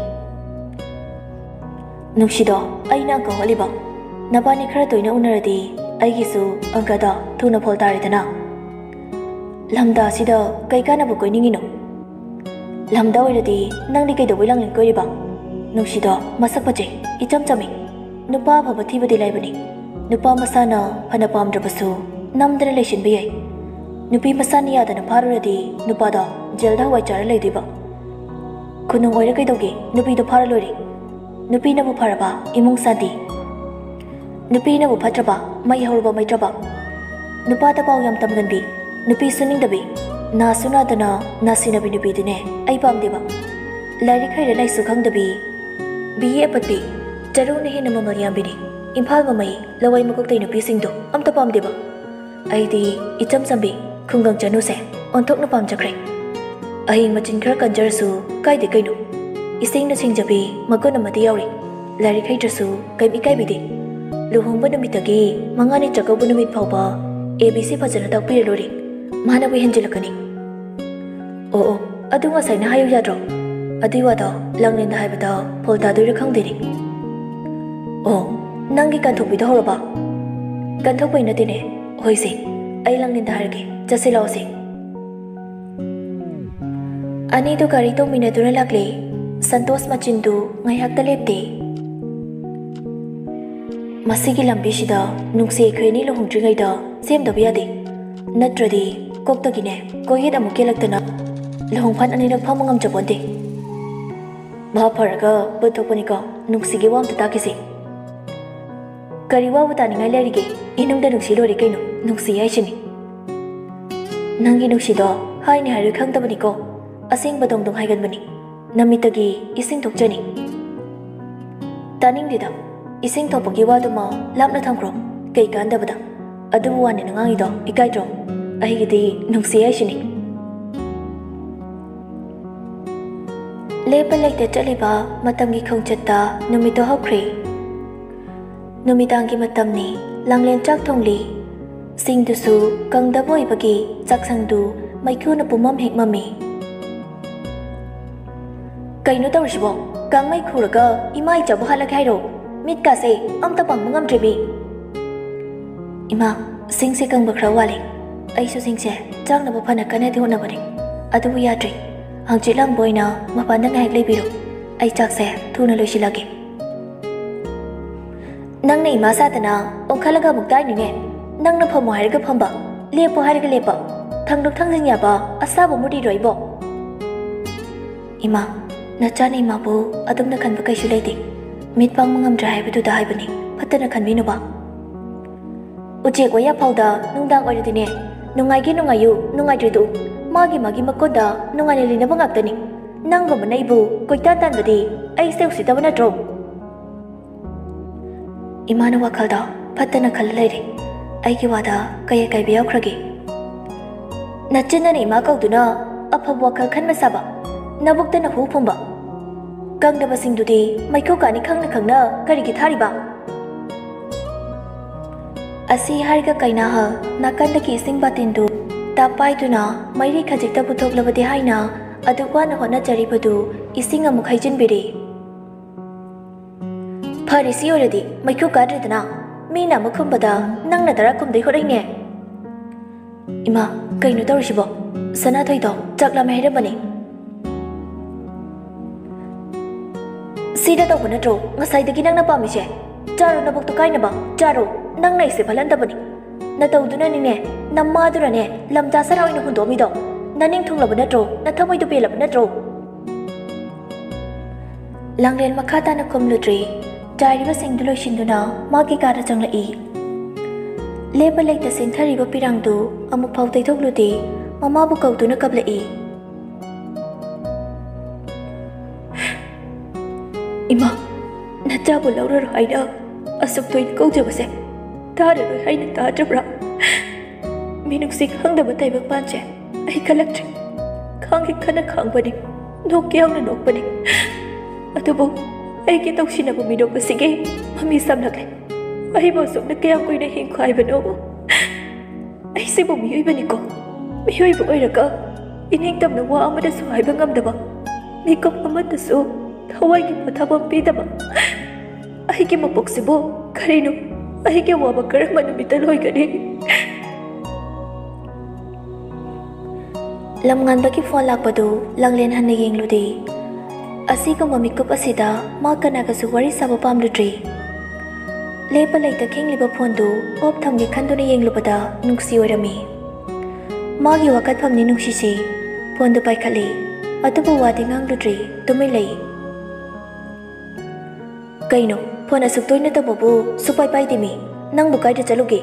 nungsido aina ka holiba nabani khara toina unaradi aigi su angka da thuna phol tari dana lamda sida kai kana bu koi ningi no lamda oiradi nangni kai do wilang ling koi ba nungsido masak paje icham chami nupa phaba thi badi lai bani nupa masana phana pam drabasu namdra leshin bi ai nupi masani ya da na pharuradi nupa da jelda wai chara lai diba kunung oira kai dogi nupi do phara lori nupi na bu pharaba imung santi nupi na bu phatraba mai horba mai traba nupa ta paw yam tam ganbi nupi suning dabi na suna dana na sinabi nupi dine ai pam deba lari khaira lai su khang dabi biye patbi charu ne hin mamal yam bini imphal ma mai lawai makok tai nupi sing do am ta pam deba ai di icham sambi khungang chanu se onthok na pam chakre ai machin khara kanjar su kai de kaino ising na singjabi magona mati yauri lari khai trasu kai mi kai bidi luhong ba namitagi mangani chakau bu namit phawba abc phajana takpir lori mana wi henjilakani o adunga saina hayu yadro adiwa da langlen da haibada polta doira khangdiri nangi kan thokbi da horoba kan thokbai na tine hoise ai langlen da harge jasilawse ani to gari to mina dura lakle santos machindu ngayak talepte masigi lambi sida nungse khreini lo hungtringai da sem da biade natradi koktagine koyed amuke laktana lohong phan ani rak phamangam jabonde ma pharaga bothopani ko ꯅꯨꯡꯁꯤꯒꯤ ꯋꯥ ꯑꯝꯇ ꯇꯥꯈꯤꯁꯤ ꯀꯔꯤ ꯋꯥꯕꯨ ꯇꯥꯅꯤꯡꯉꯥꯏ ꯂꯩꯔꯤꯒꯦ ꯏꯅꯨꯡꯗ ꯅꯨꯡꯁꯤ ꯂꯣꯏꯔꯦ ꯀꯩꯅꯣ ꯅꯨꯡꯁꯤ ꯍꯥꯏꯁꯤꯅꯤ ꯅꯪꯒꯤ ꯅꯨꯡꯁꯤꯗꯣ ꯍꯥꯏꯅꯤ ꯍꯥꯏꯔꯣꯏ ꯈꯪꯗꯕꯅꯤꯀꯣ ꯑꯁꯦꯡꯕ ꯗꯣꯡꯗꯣꯡ ꯍꯥꯏꯒꯟꯕꯅꯤ ꯅꯃꯤꯠꯇꯒꯤ ꯏꯁꯤꯡ ꯊꯣꯛꯆꯅꯤ ꯇꯥꯅꯤꯡꯗꯦꯗ ꯏꯁꯤꯡ ꯊꯣꯛꯄꯒꯤ ꯋꯥꯗꯨꯃ ꯂꯥꯞꯅ ꯊꯝꯈ꯭ꯔꯣ ꯀꯩ ꯀꯥꯟꯗꯕꯗ ꯑꯗꯨꯕꯨ ꯋꯥꯅꯤꯅ ꯉꯥꯡꯉꯤꯗꯣ ꯏꯀꯥꯏꯗ꯭ꯔꯣ ꯑꯩꯒꯤꯗꯤ ꯅꯨꯡꯁꯤ ꯍꯥꯏꯁꯤꯅꯤ ꯂꯦꯞꯄ ꯂꯩꯇ ꯆꯠꯂꯤꯕ ꯃꯇꯝꯒꯤ ꯈꯣꯡꯆꯠꯇ ꯅꯨꯃꯤꯠꯇꯣ ꯍꯧꯈ꯭ꯔꯦ ꯅꯨꯃꯤꯗꯥꯡꯒꯤ ꯃꯇꯝꯅꯤ ꯂꯥꯡꯂꯦꯟ ꯆꯥꯛ ꯊꯣꯡꯂꯤ ꯁꯤꯡꯗꯨꯁꯨ ꯀꯪꯗꯕ ꯑꯣꯏꯕꯒꯤ ꯆꯥꯛꯁꯪꯗꯨ ꯃꯩꯈꯨꯅ ꯄꯨꯝꯃꯝ ꯍꯦꯛ ꯃꯝꯃꯤ ꯀꯩꯅꯣ ꯇꯧꯔꯤꯁꯤꯕꯣ ꯀꯥꯡꯃꯩ ꯈꯨꯔꯒ ꯏꯃꯥ ꯏꯆꯥꯕꯨ ꯍꯥꯠꯂꯒꯦ ꯍꯥꯏꯔꯣ ꯃꯤꯠꯀꯥꯁꯦ ꯑꯝꯇ ꯄꯥꯡꯕ ꯉꯝꯗ꯭ꯔꯦꯃꯤ ꯏꯃꯥ ꯁꯤꯡꯁꯦ ꯀꯪꯕ ꯈꯔ ꯋꯥꯠꯂꯤ ꯑꯩꯁꯨ ꯁꯤꯡꯁꯦ ꯆꯥꯛꯅꯕ ꯐꯅ ꯀꯟꯅꯗꯤ ꯍꯣꯠꯅꯕꯅꯤ ꯑꯗꯨꯕꯨ ꯌꯥꯗ꯭ꯔꯤ ꯍꯪꯆꯤꯠ ꯂꯥꯡꯕ ꯑꯣꯏꯅ ꯃꯄꯥꯟꯗ ꯉꯥꯏꯍꯥꯛ ꯂꯩꯕꯤꯔꯣ ꯑꯩ ꯆꯥꯛꯁꯦ ꯊꯨꯅ ꯂꯣꯏꯁꯤꯜꯂꯒꯦ ꯅꯪꯅ ꯏꯃꯥ ꯁꯥꯗꯅ ꯑꯣꯟꯈꯠꯂꯒ ꯑꯃꯨꯛ ꯇꯥꯏꯅꯤꯅꯦ ꯅꯪꯅ ꯐꯝꯃꯣ ꯍꯥꯏꯔꯒ ꯐꯝꯕ ꯂꯦꯞꯄꯣ ꯍꯥꯏꯔꯒ ꯂꯦꯞꯄ ꯊꯪꯗꯣꯛ ꯊꯪꯖꯤꯟ ꯌꯥꯕ ꯑꯁꯥꯕ ꯃꯨꯔꯤꯔꯣ ꯑꯩꯕꯣ ꯏꯃꯥ ꯅꯆꯥꯅ ꯏꯃꯥꯕꯨ ꯑꯗꯨꯝꯅ ꯈꯟꯕ ꯀꯩꯁꯨ ꯂꯩꯇꯦ ꯃꯤꯠ ꯄꯥꯡꯕ ꯉꯝꯗ꯭ꯔꯦ ꯍꯥꯏꯕꯗꯨꯗ ꯍꯥꯏꯕꯅꯤ ꯐꯠꯇꯅ ꯈꯟꯕꯤꯅꯨꯕ ꯎꯆꯦꯛ ꯋꯥꯌꯥꯐꯥꯎꯗ ꯅꯨꯡꯗꯥꯡ ꯑꯣꯏꯔꯗꯤꯅꯦ ꯅꯨꯡꯉꯥꯏꯒꯦ ꯅꯨꯡꯉꯥꯏꯌꯨ ꯅꯨꯡꯉꯥꯏꯇ꯭ꯔꯤꯗꯨ ꯃꯥꯒꯤ ꯃꯀꯣꯟꯗ ꯅꯨꯡꯉꯥꯏꯅ ꯂꯩꯅꯕ ꯉꯥꯛꯇꯅꯤ ꯅꯪꯒꯨꯝꯕꯅ ꯑꯩꯕꯨ ꯀꯣꯏꯇꯥꯟ ꯇꯥꯟꯕꯗꯤ ꯑꯩꯁꯦ ꯎꯁꯤꯠꯇꯕ ꯅꯠꯇ꯭ꯔꯣ ꯏꯃꯥꯅ ꯋꯥꯈꯜꯗ ꯐꯠꯇꯅ ꯈꯜꯂ ꯂꯩꯔꯦ ꯑꯩꯒꯤ ꯋꯥꯗ ꯀꯩ ꯑꯀꯥꯏꯕ ꯌꯥꯎꯈ꯭ꯔꯒꯦ ꯅꯆꯤꯟꯅ ꯏꯃꯥ ꯀꯧꯗꯨꯅ ꯑꯐꯕ ꯋꯥꯈꯜ ꯈꯟꯕ ꯁꯥꯕ ꯅꯕꯨꯛꯇꯅ ꯍꯨ ꯐꯨꯝꯕ ꯀꯪꯗꯕꯁꯤꯡꯗꯨꯗꯤ ꯃꯩꯈꯨ ꯀꯥꯅꯤ ꯈꯪꯅ ꯈꯪꯅ ꯀꯔꯤꯒꯤ ꯊꯥꯔꯤꯕ ꯑꯁꯤ ꯍꯥꯏꯔꯒ ꯀꯩꯅꯥꯍ ꯅꯥꯀꯟꯗꯒꯤ ꯏꯁꯤꯡ ꯕꯥꯇꯤꯟꯗꯨ ꯇꯥꯞꯄꯥꯏꯗꯨꯅ ꯃꯩꯔꯤ ꯈꯖꯤꯛꯇ ꯄꯨꯊꯣꯛꯂꯕꯗꯤ ꯍꯥꯏꯅ ꯑꯗꯨꯛ ꯋꯥꯅ ꯍꯣꯠꯅꯖꯔꯤꯕꯗꯨ ꯏꯁꯤꯡ ꯑꯃꯨꯛ ꯍꯩꯖꯤꯟꯕꯤꯔꯤ ꯐꯔꯦ ꯁꯤ ꯑꯣꯏꯔꯗꯤ ꯃꯩꯈꯨ ꯀꯥꯗ꯭ꯔꯦꯗꯅ ꯃꯤꯅ ꯑꯃꯨꯛ ꯈꯨꯝꯕꯗ ꯅꯪꯅ ꯇꯔꯥ ꯈꯨꯝꯗꯩ ꯍꯣꯔꯛꯏꯅꯦ ꯏꯃꯥ ꯀꯩꯅꯣ ꯇꯧꯔꯤꯁꯤꯕꯣ ꯁꯅꯥꯊꯣꯏꯗꯣ ꯆꯥꯛ ꯂꯥꯝꯃꯦ ꯍꯥꯏꯔꯝꯕꯅꯤ ꯁꯤꯗ ꯇꯧꯕ ꯅꯠꯇ꯭ꯔꯣ ꯉꯁꯥꯏꯗꯒꯤ ꯅꯪꯅ ꯄꯥꯝꯃꯤꯁꯦ ꯆꯥꯔꯣ ꯅꯕꯨꯛꯇꯨ ꯀꯥꯏꯅꯕ ꯆꯥꯔꯣ ꯅꯪꯅ ꯑꯩꯁꯦ ꯐꯠꯍꯟꯗꯕꯅꯤ ꯅꯇꯧꯗꯨꯅꯅꯤꯅꯦ ꯅꯝꯃꯥꯗꯨꯅꯅꯦ ꯂꯝ ꯆꯥꯁꯔꯥ ꯑꯣꯏꯅ ꯍꯨꯟꯗꯣꯛꯑꯝꯃꯤꯗꯣ ꯅꯅꯤꯡ ꯊꯨꯡꯂꯕ ꯅꯠꯇ꯭ꯔꯣ ꯅꯊꯃꯣꯏꯗꯨ ꯄꯦꯜꯂꯕ ꯅꯠꯇ꯭ꯔꯣ ꯂꯥꯡꯂꯦꯟ ꯃꯈꯥ ꯇꯥꯅ ꯈꯨꯝꯂꯨꯗ꯭ꯔꯤ ꯆꯥꯏꯔꯤꯕꯁꯤꯡꯗꯨ ꯂꯣꯏꯁꯤꯟꯗꯨꯅ ꯃꯥꯒꯤ ꯀꯥꯗ ꯆꯪꯂꯛꯏ ꯂꯦꯞꯄ ꯂꯩꯇ ꯆꯦꯟꯊꯔꯤꯕ ꯄꯤꯔꯥꯡꯗꯨ ꯑꯃꯨꯛꯐꯥꯎ ꯇꯩꯊꯣꯛꯂꯨꯗꯦ ꯃꯃꯥꯕꯨ ꯀꯧꯗꯨꯅ ꯀꯞꯂꯛꯏ ꯏꯃꯥ ꯅꯆꯥꯕꯨ ꯂꯧꯔꯔꯣ ꯍꯥꯏꯅ ꯑꯁꯨꯛ ꯇꯣꯏꯅ ꯀꯧꯖꯕꯁꯦ ꯇꯥꯔꯔꯣꯏ ꯍꯥꯏꯅ ꯇꯥꯗ꯭ꯔꯕ꯭ꯔꯥ ꯃꯤꯅꯨꯡꯁꯤ ꯈꯪꯗꯕ ꯇꯥꯏꯕꯪꯄꯥꯟꯁꯦ ꯑꯩ ꯈꯜꯂꯛꯇ꯭ꯔꯦ ꯈꯥꯡꯒꯦ ꯈꯟꯅ ꯈꯥꯡꯕꯅꯤ ꯅꯣꯛꯀꯦ ꯌꯥꯎꯅ ꯅꯣꯛꯄꯅꯤ ꯑꯗꯨꯕꯨ ꯑꯩꯒꯤ ꯇꯧꯁꯤꯟꯅꯕ ꯃꯤꯅꯣꯛ ꯑꯁꯤꯒꯤ ꯃꯃꯤ ꯁꯝꯂꯛꯂꯦ ꯑꯩꯕꯨ ꯑꯁꯨꯛꯅ ꯀꯌꯥꯝ ꯀꯨꯏꯅ ꯍꯤꯡꯈꯣ ꯍꯥꯏꯕꯅꯣ ꯑꯩꯁꯤꯕꯨ ꯃꯤꯑꯣꯏꯕꯅꯤꯀꯣ ꯃꯤꯑꯣꯏꯕ ꯑꯣꯏꯔꯒ ꯏꯅꯤꯡꯇꯝꯅ ꯋꯥ ꯑꯃꯗꯁꯨ ꯍꯥꯏꯕ ꯉꯝꯗꯕ ꯃꯤꯀꯨꯞ ꯑꯃꯗꯁꯨ ꯊꯋꯥꯏꯒꯤ ꯄꯣꯊꯥꯐꯝ ꯄꯤꯗꯕ ꯑꯩꯒꯤ ꯃꯄꯣꯛꯁꯤꯕꯨ ꯀꯔꯤꯅꯣ ꯑꯩꯒꯤ ꯑꯋꯥꯕ ꯀꯔꯝꯕ ꯅꯨꯃꯤꯠꯇ ꯂꯣꯏꯒꯅꯤ ꯂꯝꯉꯥꯟꯕꯒꯤ ꯐꯣꯟ ꯂꯥꯛꯄꯗꯨ ꯂꯥꯡꯂꯦꯟ ꯍꯟꯅ ꯌꯦꯡꯂꯨꯗꯦ ꯑꯁꯤꯒꯨꯝꯕ ꯃꯤꯀꯨꯞ ꯑꯁꯤꯗ ꯃꯥ ꯀꯅꯥꯒꯁꯨ ꯋꯥꯔꯤ ꯁꯥꯕ ꯄꯥꯝꯂꯨꯗ꯭ꯔꯤ ꯂꯦꯞꯄ ꯂꯩꯇ ꯈꯤꯡꯂꯤꯕ ꯐꯣꯟꯗꯨ ꯑꯣꯞ ꯊꯝꯒꯦ ꯈꯟꯗꯨꯅ ꯌꯦꯡꯂꯨꯕꯗ ꯅꯨꯡꯁꯤ ꯑꯣꯏꯔꯝꯃꯤ ꯃꯥꯒꯤ ꯋꯥꯀꯠꯐꯝꯅꯤ ꯅꯨꯡꯁꯤꯁꯤ ꯐꯣꯟꯗꯨ ꯄꯥꯏꯈꯠꯂꯤ ꯑꯗꯨꯕꯨ ꯋꯥꯗꯤ ꯉꯥꯡꯂꯨꯗ꯭ꯔꯤ ꯇꯨꯃꯤꯟ ꯂꯩ ꯀꯩꯅꯣ ꯐꯣꯟ ꯑꯁꯨꯛ ꯇꯣꯏꯅ ꯇꯧꯕꯕꯨ ꯁꯨꯄꯥꯏ ꯄꯥꯏꯗꯦꯃꯤ ꯅꯪꯕꯨ ꯀꯥꯏꯗ ꯆꯠꯂꯨꯒꯦ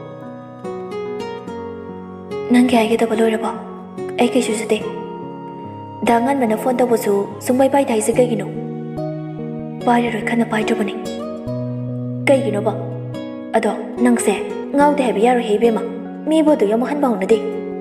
ꯅꯪꯒꯤ ꯍꯥꯏꯒꯗꯕ ꯂꯣꯏꯔꯕꯣ ꯑꯩ ꯀꯩꯁꯨ ꯆꯠꯇꯦ ꯗꯥꯉꯥꯟꯕꯅ ꯐꯣꯟ ꯇꯧꯕꯁꯨ ꯁꯨꯡꯄꯥꯏ ꯄꯥꯏꯗꯦ ꯍꯥꯏꯁꯦ ꯀꯩꯒꯤꯅꯣ ꯄꯥꯏꯔꯔꯣꯏ ꯈꯟꯅ ꯄꯥꯏꯗ꯭ꯔꯕꯅꯤ ꯀꯩꯒꯤꯅꯣꯕ ꯑꯗꯣ ꯅꯪꯁꯦ ꯉꯥꯎꯗꯦ ꯍꯥꯏꯕ ꯌꯥꯔꯣꯏ ꯍꯦ ꯏꯕꯦꯝꯃ ꯃꯤꯕꯨ ꯑꯗꯨ ꯌꯥꯝ ꯍꯟꯕ ꯍꯧꯅꯗꯦ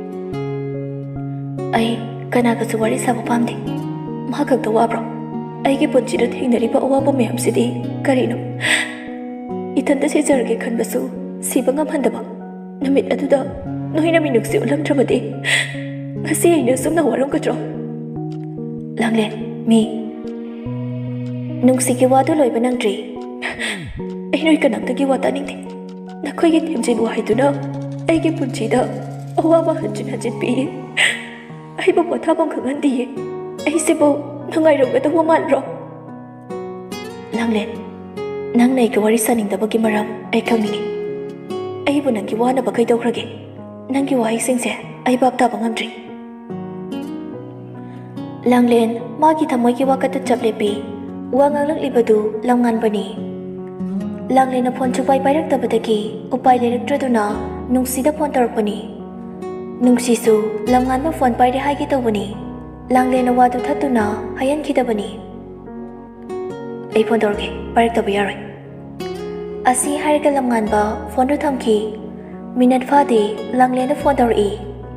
ꯑꯩ ꯀꯅꯥꯒꯁꯨ ꯋꯥꯔꯤ ꯁꯥꯕ ꯄꯥꯝꯗꯦ ꯃꯥ ꯈꯛꯇ ꯋꯥꯕ꯭ꯔꯣ ꯑꯩꯒꯤ ꯄꯨꯟꯁꯤꯗ ꯊꯦꯡꯅꯔꯤꯕ ꯑꯋꯥꯕ ꯃꯌꯥꯝꯁꯤꯗꯤ ꯀꯔꯤꯅꯣ ꯏꯊꯟꯇ ꯁꯤꯖꯔꯒꯦ ꯈꯟꯕꯁꯨ ꯁꯤꯕ ꯉꯝꯍꯟꯗꯕ ꯅꯨꯃꯤꯠ ꯑꯗꯨꯗ ꯅꯣꯏꯅ ꯃꯤꯅꯨꯡꯁꯤ ꯎꯠꯂꯝꯗ꯭ꯔꯕꯗꯤ ꯉꯁꯤ ꯑꯩꯅ ꯁꯨꯝꯅ ꯋꯥꯔꯝꯒꯗ꯭ꯔꯣ ꯂꯥꯡꯂꯦꯟ ꯃꯤ ꯅꯨꯡꯁꯤꯒꯤ ꯋꯥꯗꯨ ꯂꯣꯏꯕ ꯅꯪꯗ꯭ꯔꯤ ꯑꯩ ꯅꯣꯏ ꯀꯅꯥꯝꯇꯒꯤ ꯋꯥ ꯇꯥꯅꯤꯡꯗꯦ ꯅꯈꯣꯏꯒꯤ ꯊꯦꯝꯖꯤꯟ ꯋꯥꯍꯩꯗꯨꯅ ꯑꯩꯒꯤ ꯄꯨꯟꯁꯤꯗ ꯑꯋꯥꯕ ꯍꯟꯖꯤꯟ ꯍꯟꯖꯤꯟ ꯄꯤꯌꯦ ꯑꯩꯕꯨ ꯄꯣꯊꯥꯐꯝ ꯈꯪꯍꯟꯗꯤꯌꯦ ꯑꯩꯁꯤꯕꯨ ꯅꯨꯡꯉꯥꯏꯔꯝꯒꯗꯧꯕ ꯃꯥꯟꯕ꯭ꯔꯣ ꯂꯥꯡꯂꯦꯟ ꯅꯪꯅ ꯑꯩꯒ ꯋꯥꯔꯤ ꯁꯥꯅꯤꯡꯗꯕꯒꯤ ꯃꯔꯝ ꯑꯩ ꯈꯪꯅꯤꯡꯉꯤ ꯑꯩꯕꯨ ꯅꯪꯒꯤ ꯋꯥꯅꯕ ꯀꯩꯗꯧꯈ꯭ꯔꯒꯦ ꯅꯪꯒꯤ ꯋꯥꯍꯩꯁꯤꯡꯁꯦ ꯑꯩ ꯚꯥꯞ ꯇꯥꯕ ꯉꯝꯗ꯭ꯔꯤ ꯂꯥꯡꯂꯦꯟ ꯃꯥꯒꯤ ꯊꯃꯣꯏꯒꯤ ꯋꯥꯀꯠꯇ ꯆꯞ ꯂꯦꯞꯄꯤ Wa nganglakliबadu lamnganbani. Langlena phone chupai pairaktabadagi upai lerakraduna nungsida phone tarakpani. Nungsisu lamnganma phone paire haigi tawbani. Langlena wadu thatuna hayankidabani. Ai phone torge pairaktabu yaroi. Asi hairga lamnganba phone ru thamki. Minute fadi langlena phone tori.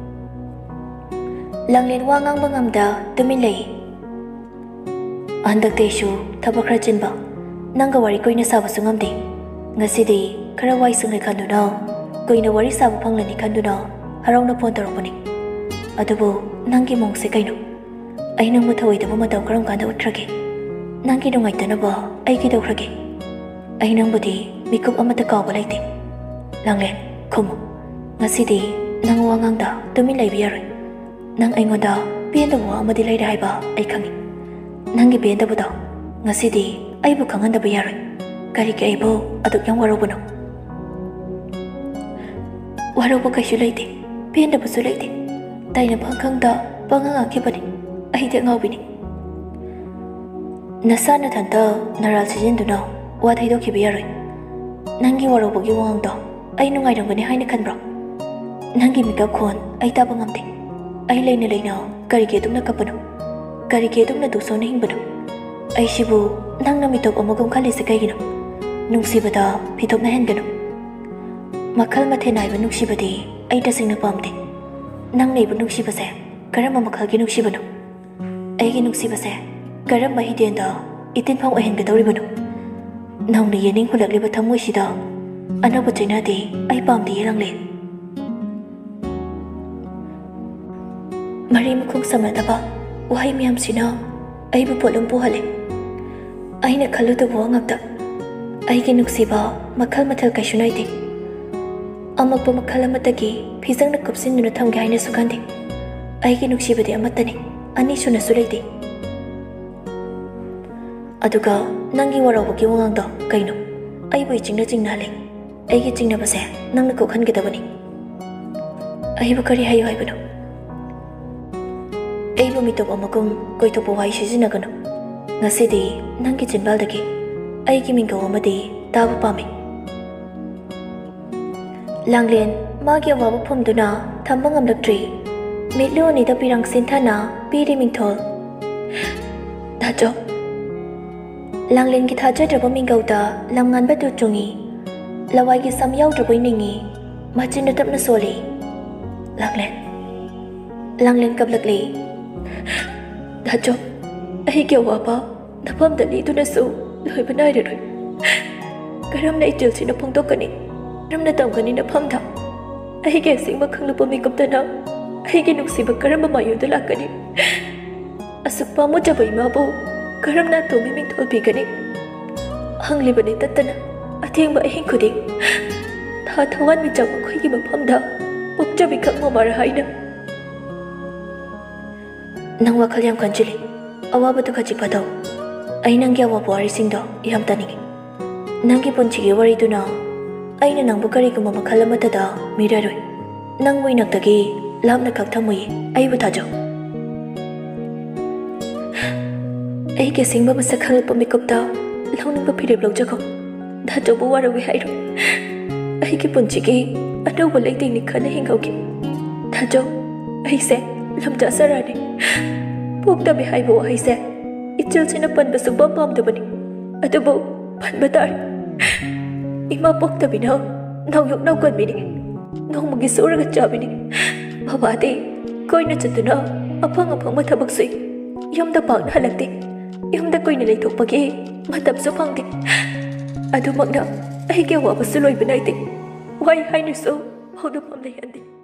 Langlen wa ngang bangamda tumin lei. Andak tesu thabak khara chinba nanga wari koina sabu sungamde. Ngasidi khara wai sungai khanduna koina wari sabu phanglani khanduna harauna phone torpani. Adubu nangi mongse kaino. Ai nang muthawai da mataw karam kanda utrage. Nangi nungai tanaba ai ki dawrage. Ai nang budi mikup amata kawba laite. Langlen khumu. Ngasidi nang wa ngangda tumin lei biyaroi. Nang aingoda pienda wa amadi lai rai ba ai khangi. Nangi pienda buda ngasidi ai bu khanganda ba yaroi. Kari ke ai bo aduk yang waro buno. Waro bu kaishu laite. Pienda bu su laite. Tai na phangkhang da panganga ki bani. Ai de ngau bini. Nasana thanta naral sijin duna wa thaido ki biyaroi. Nangi waro bu gi wang da ai nungai rang bani haina khanbra. Nangi mikap khon ai ta bangamde. Ai leina kari ke tumna kapano kari ke tumna duso na hingbano ai sibu nang na mitop amagom khali se kaigino nungsibada pitop na hengano makhal mathe nai ba nungsibadi ai ta singna pamde nang nei ba nungsibase karama makhal gi nungsibano ai gi nungsibase karama hiden da itin phang ohen ga dawri bano nang ni yening hulakli ba thamoi sida anaba chaina de ai pamde yelangle Mari mukhung samadaba wahai miyam sina ai bu polum puhale ai na khalu da buangabda ai gi nuksiba makhal mathal kaishunai de amak pa makhal amatagi phijang na kupsin nu tham ga haina sukande ai gi nuksiba de amatani ani suna sulai de aduga nangi waraw gi wangang da kaino ai bu jingna le ai gi jingna base nang na ko khan ge da bani ai bu kari hayo ai bano ai bu mitop amagum koi to powai sijina gano ngasidi nangi chimbal dagi ai gi mingo amadi tabu pami Langlen magi awabu phumduna thambangam laktri mitlu ni da pirang sinthana piri mingthol dajo Langlen gi thaja draba mingau da lamngan batu chungi lawai gi samyau draboi ningi machin tapna soli Langlen kablakli Dajo, ai kêu wapa, napam dali tu nasu, loi banai rồi. Karam nai chil si napong to kani, ram na tam kani napam tha. Ai kêu sing ba khang lupa mi kap ta na, ai kêu nuk si ba karam ba mayu tu la kani. Asuk pa mo jabai ma bo, karam na to mi ming thol pi kani. Hang li bani tatana, atheng ba hing khudi. Tha thawan mi chak khoi ki ba pham da, bok jabi khang mo mar hai na. Nang wakal yam kanjili awaba tu khaji padaw ai nang yawa wari singdo yam taningi nangi ponchi ge wari tu na ai na nang bukari ko mama khalamata da miraroi nang wei nak tagi lamna khak thamui ai bu thajo ai ke singba masak khal pa mikop da launang ba phirep lok jago da to bu wara wi hai ro ai ke ponchi ge ado ba lai ting ni khana hingau ki thajo ai se lam ja sarani pokta bi hai bo hai se ichil sina pan ba subam pam da bani atubo pan batar ima pokta bi na nau yok nau kon bi ni ngong magi sura ga cha bi ni baba ti koi na chatuna apang ma thabak sui yam da pang na lakti yam da koi na lai thok pagi ma tab su phang ti adu mak na ai ke wa ba su loi banai ti wai hai ni so ho da pam lai andi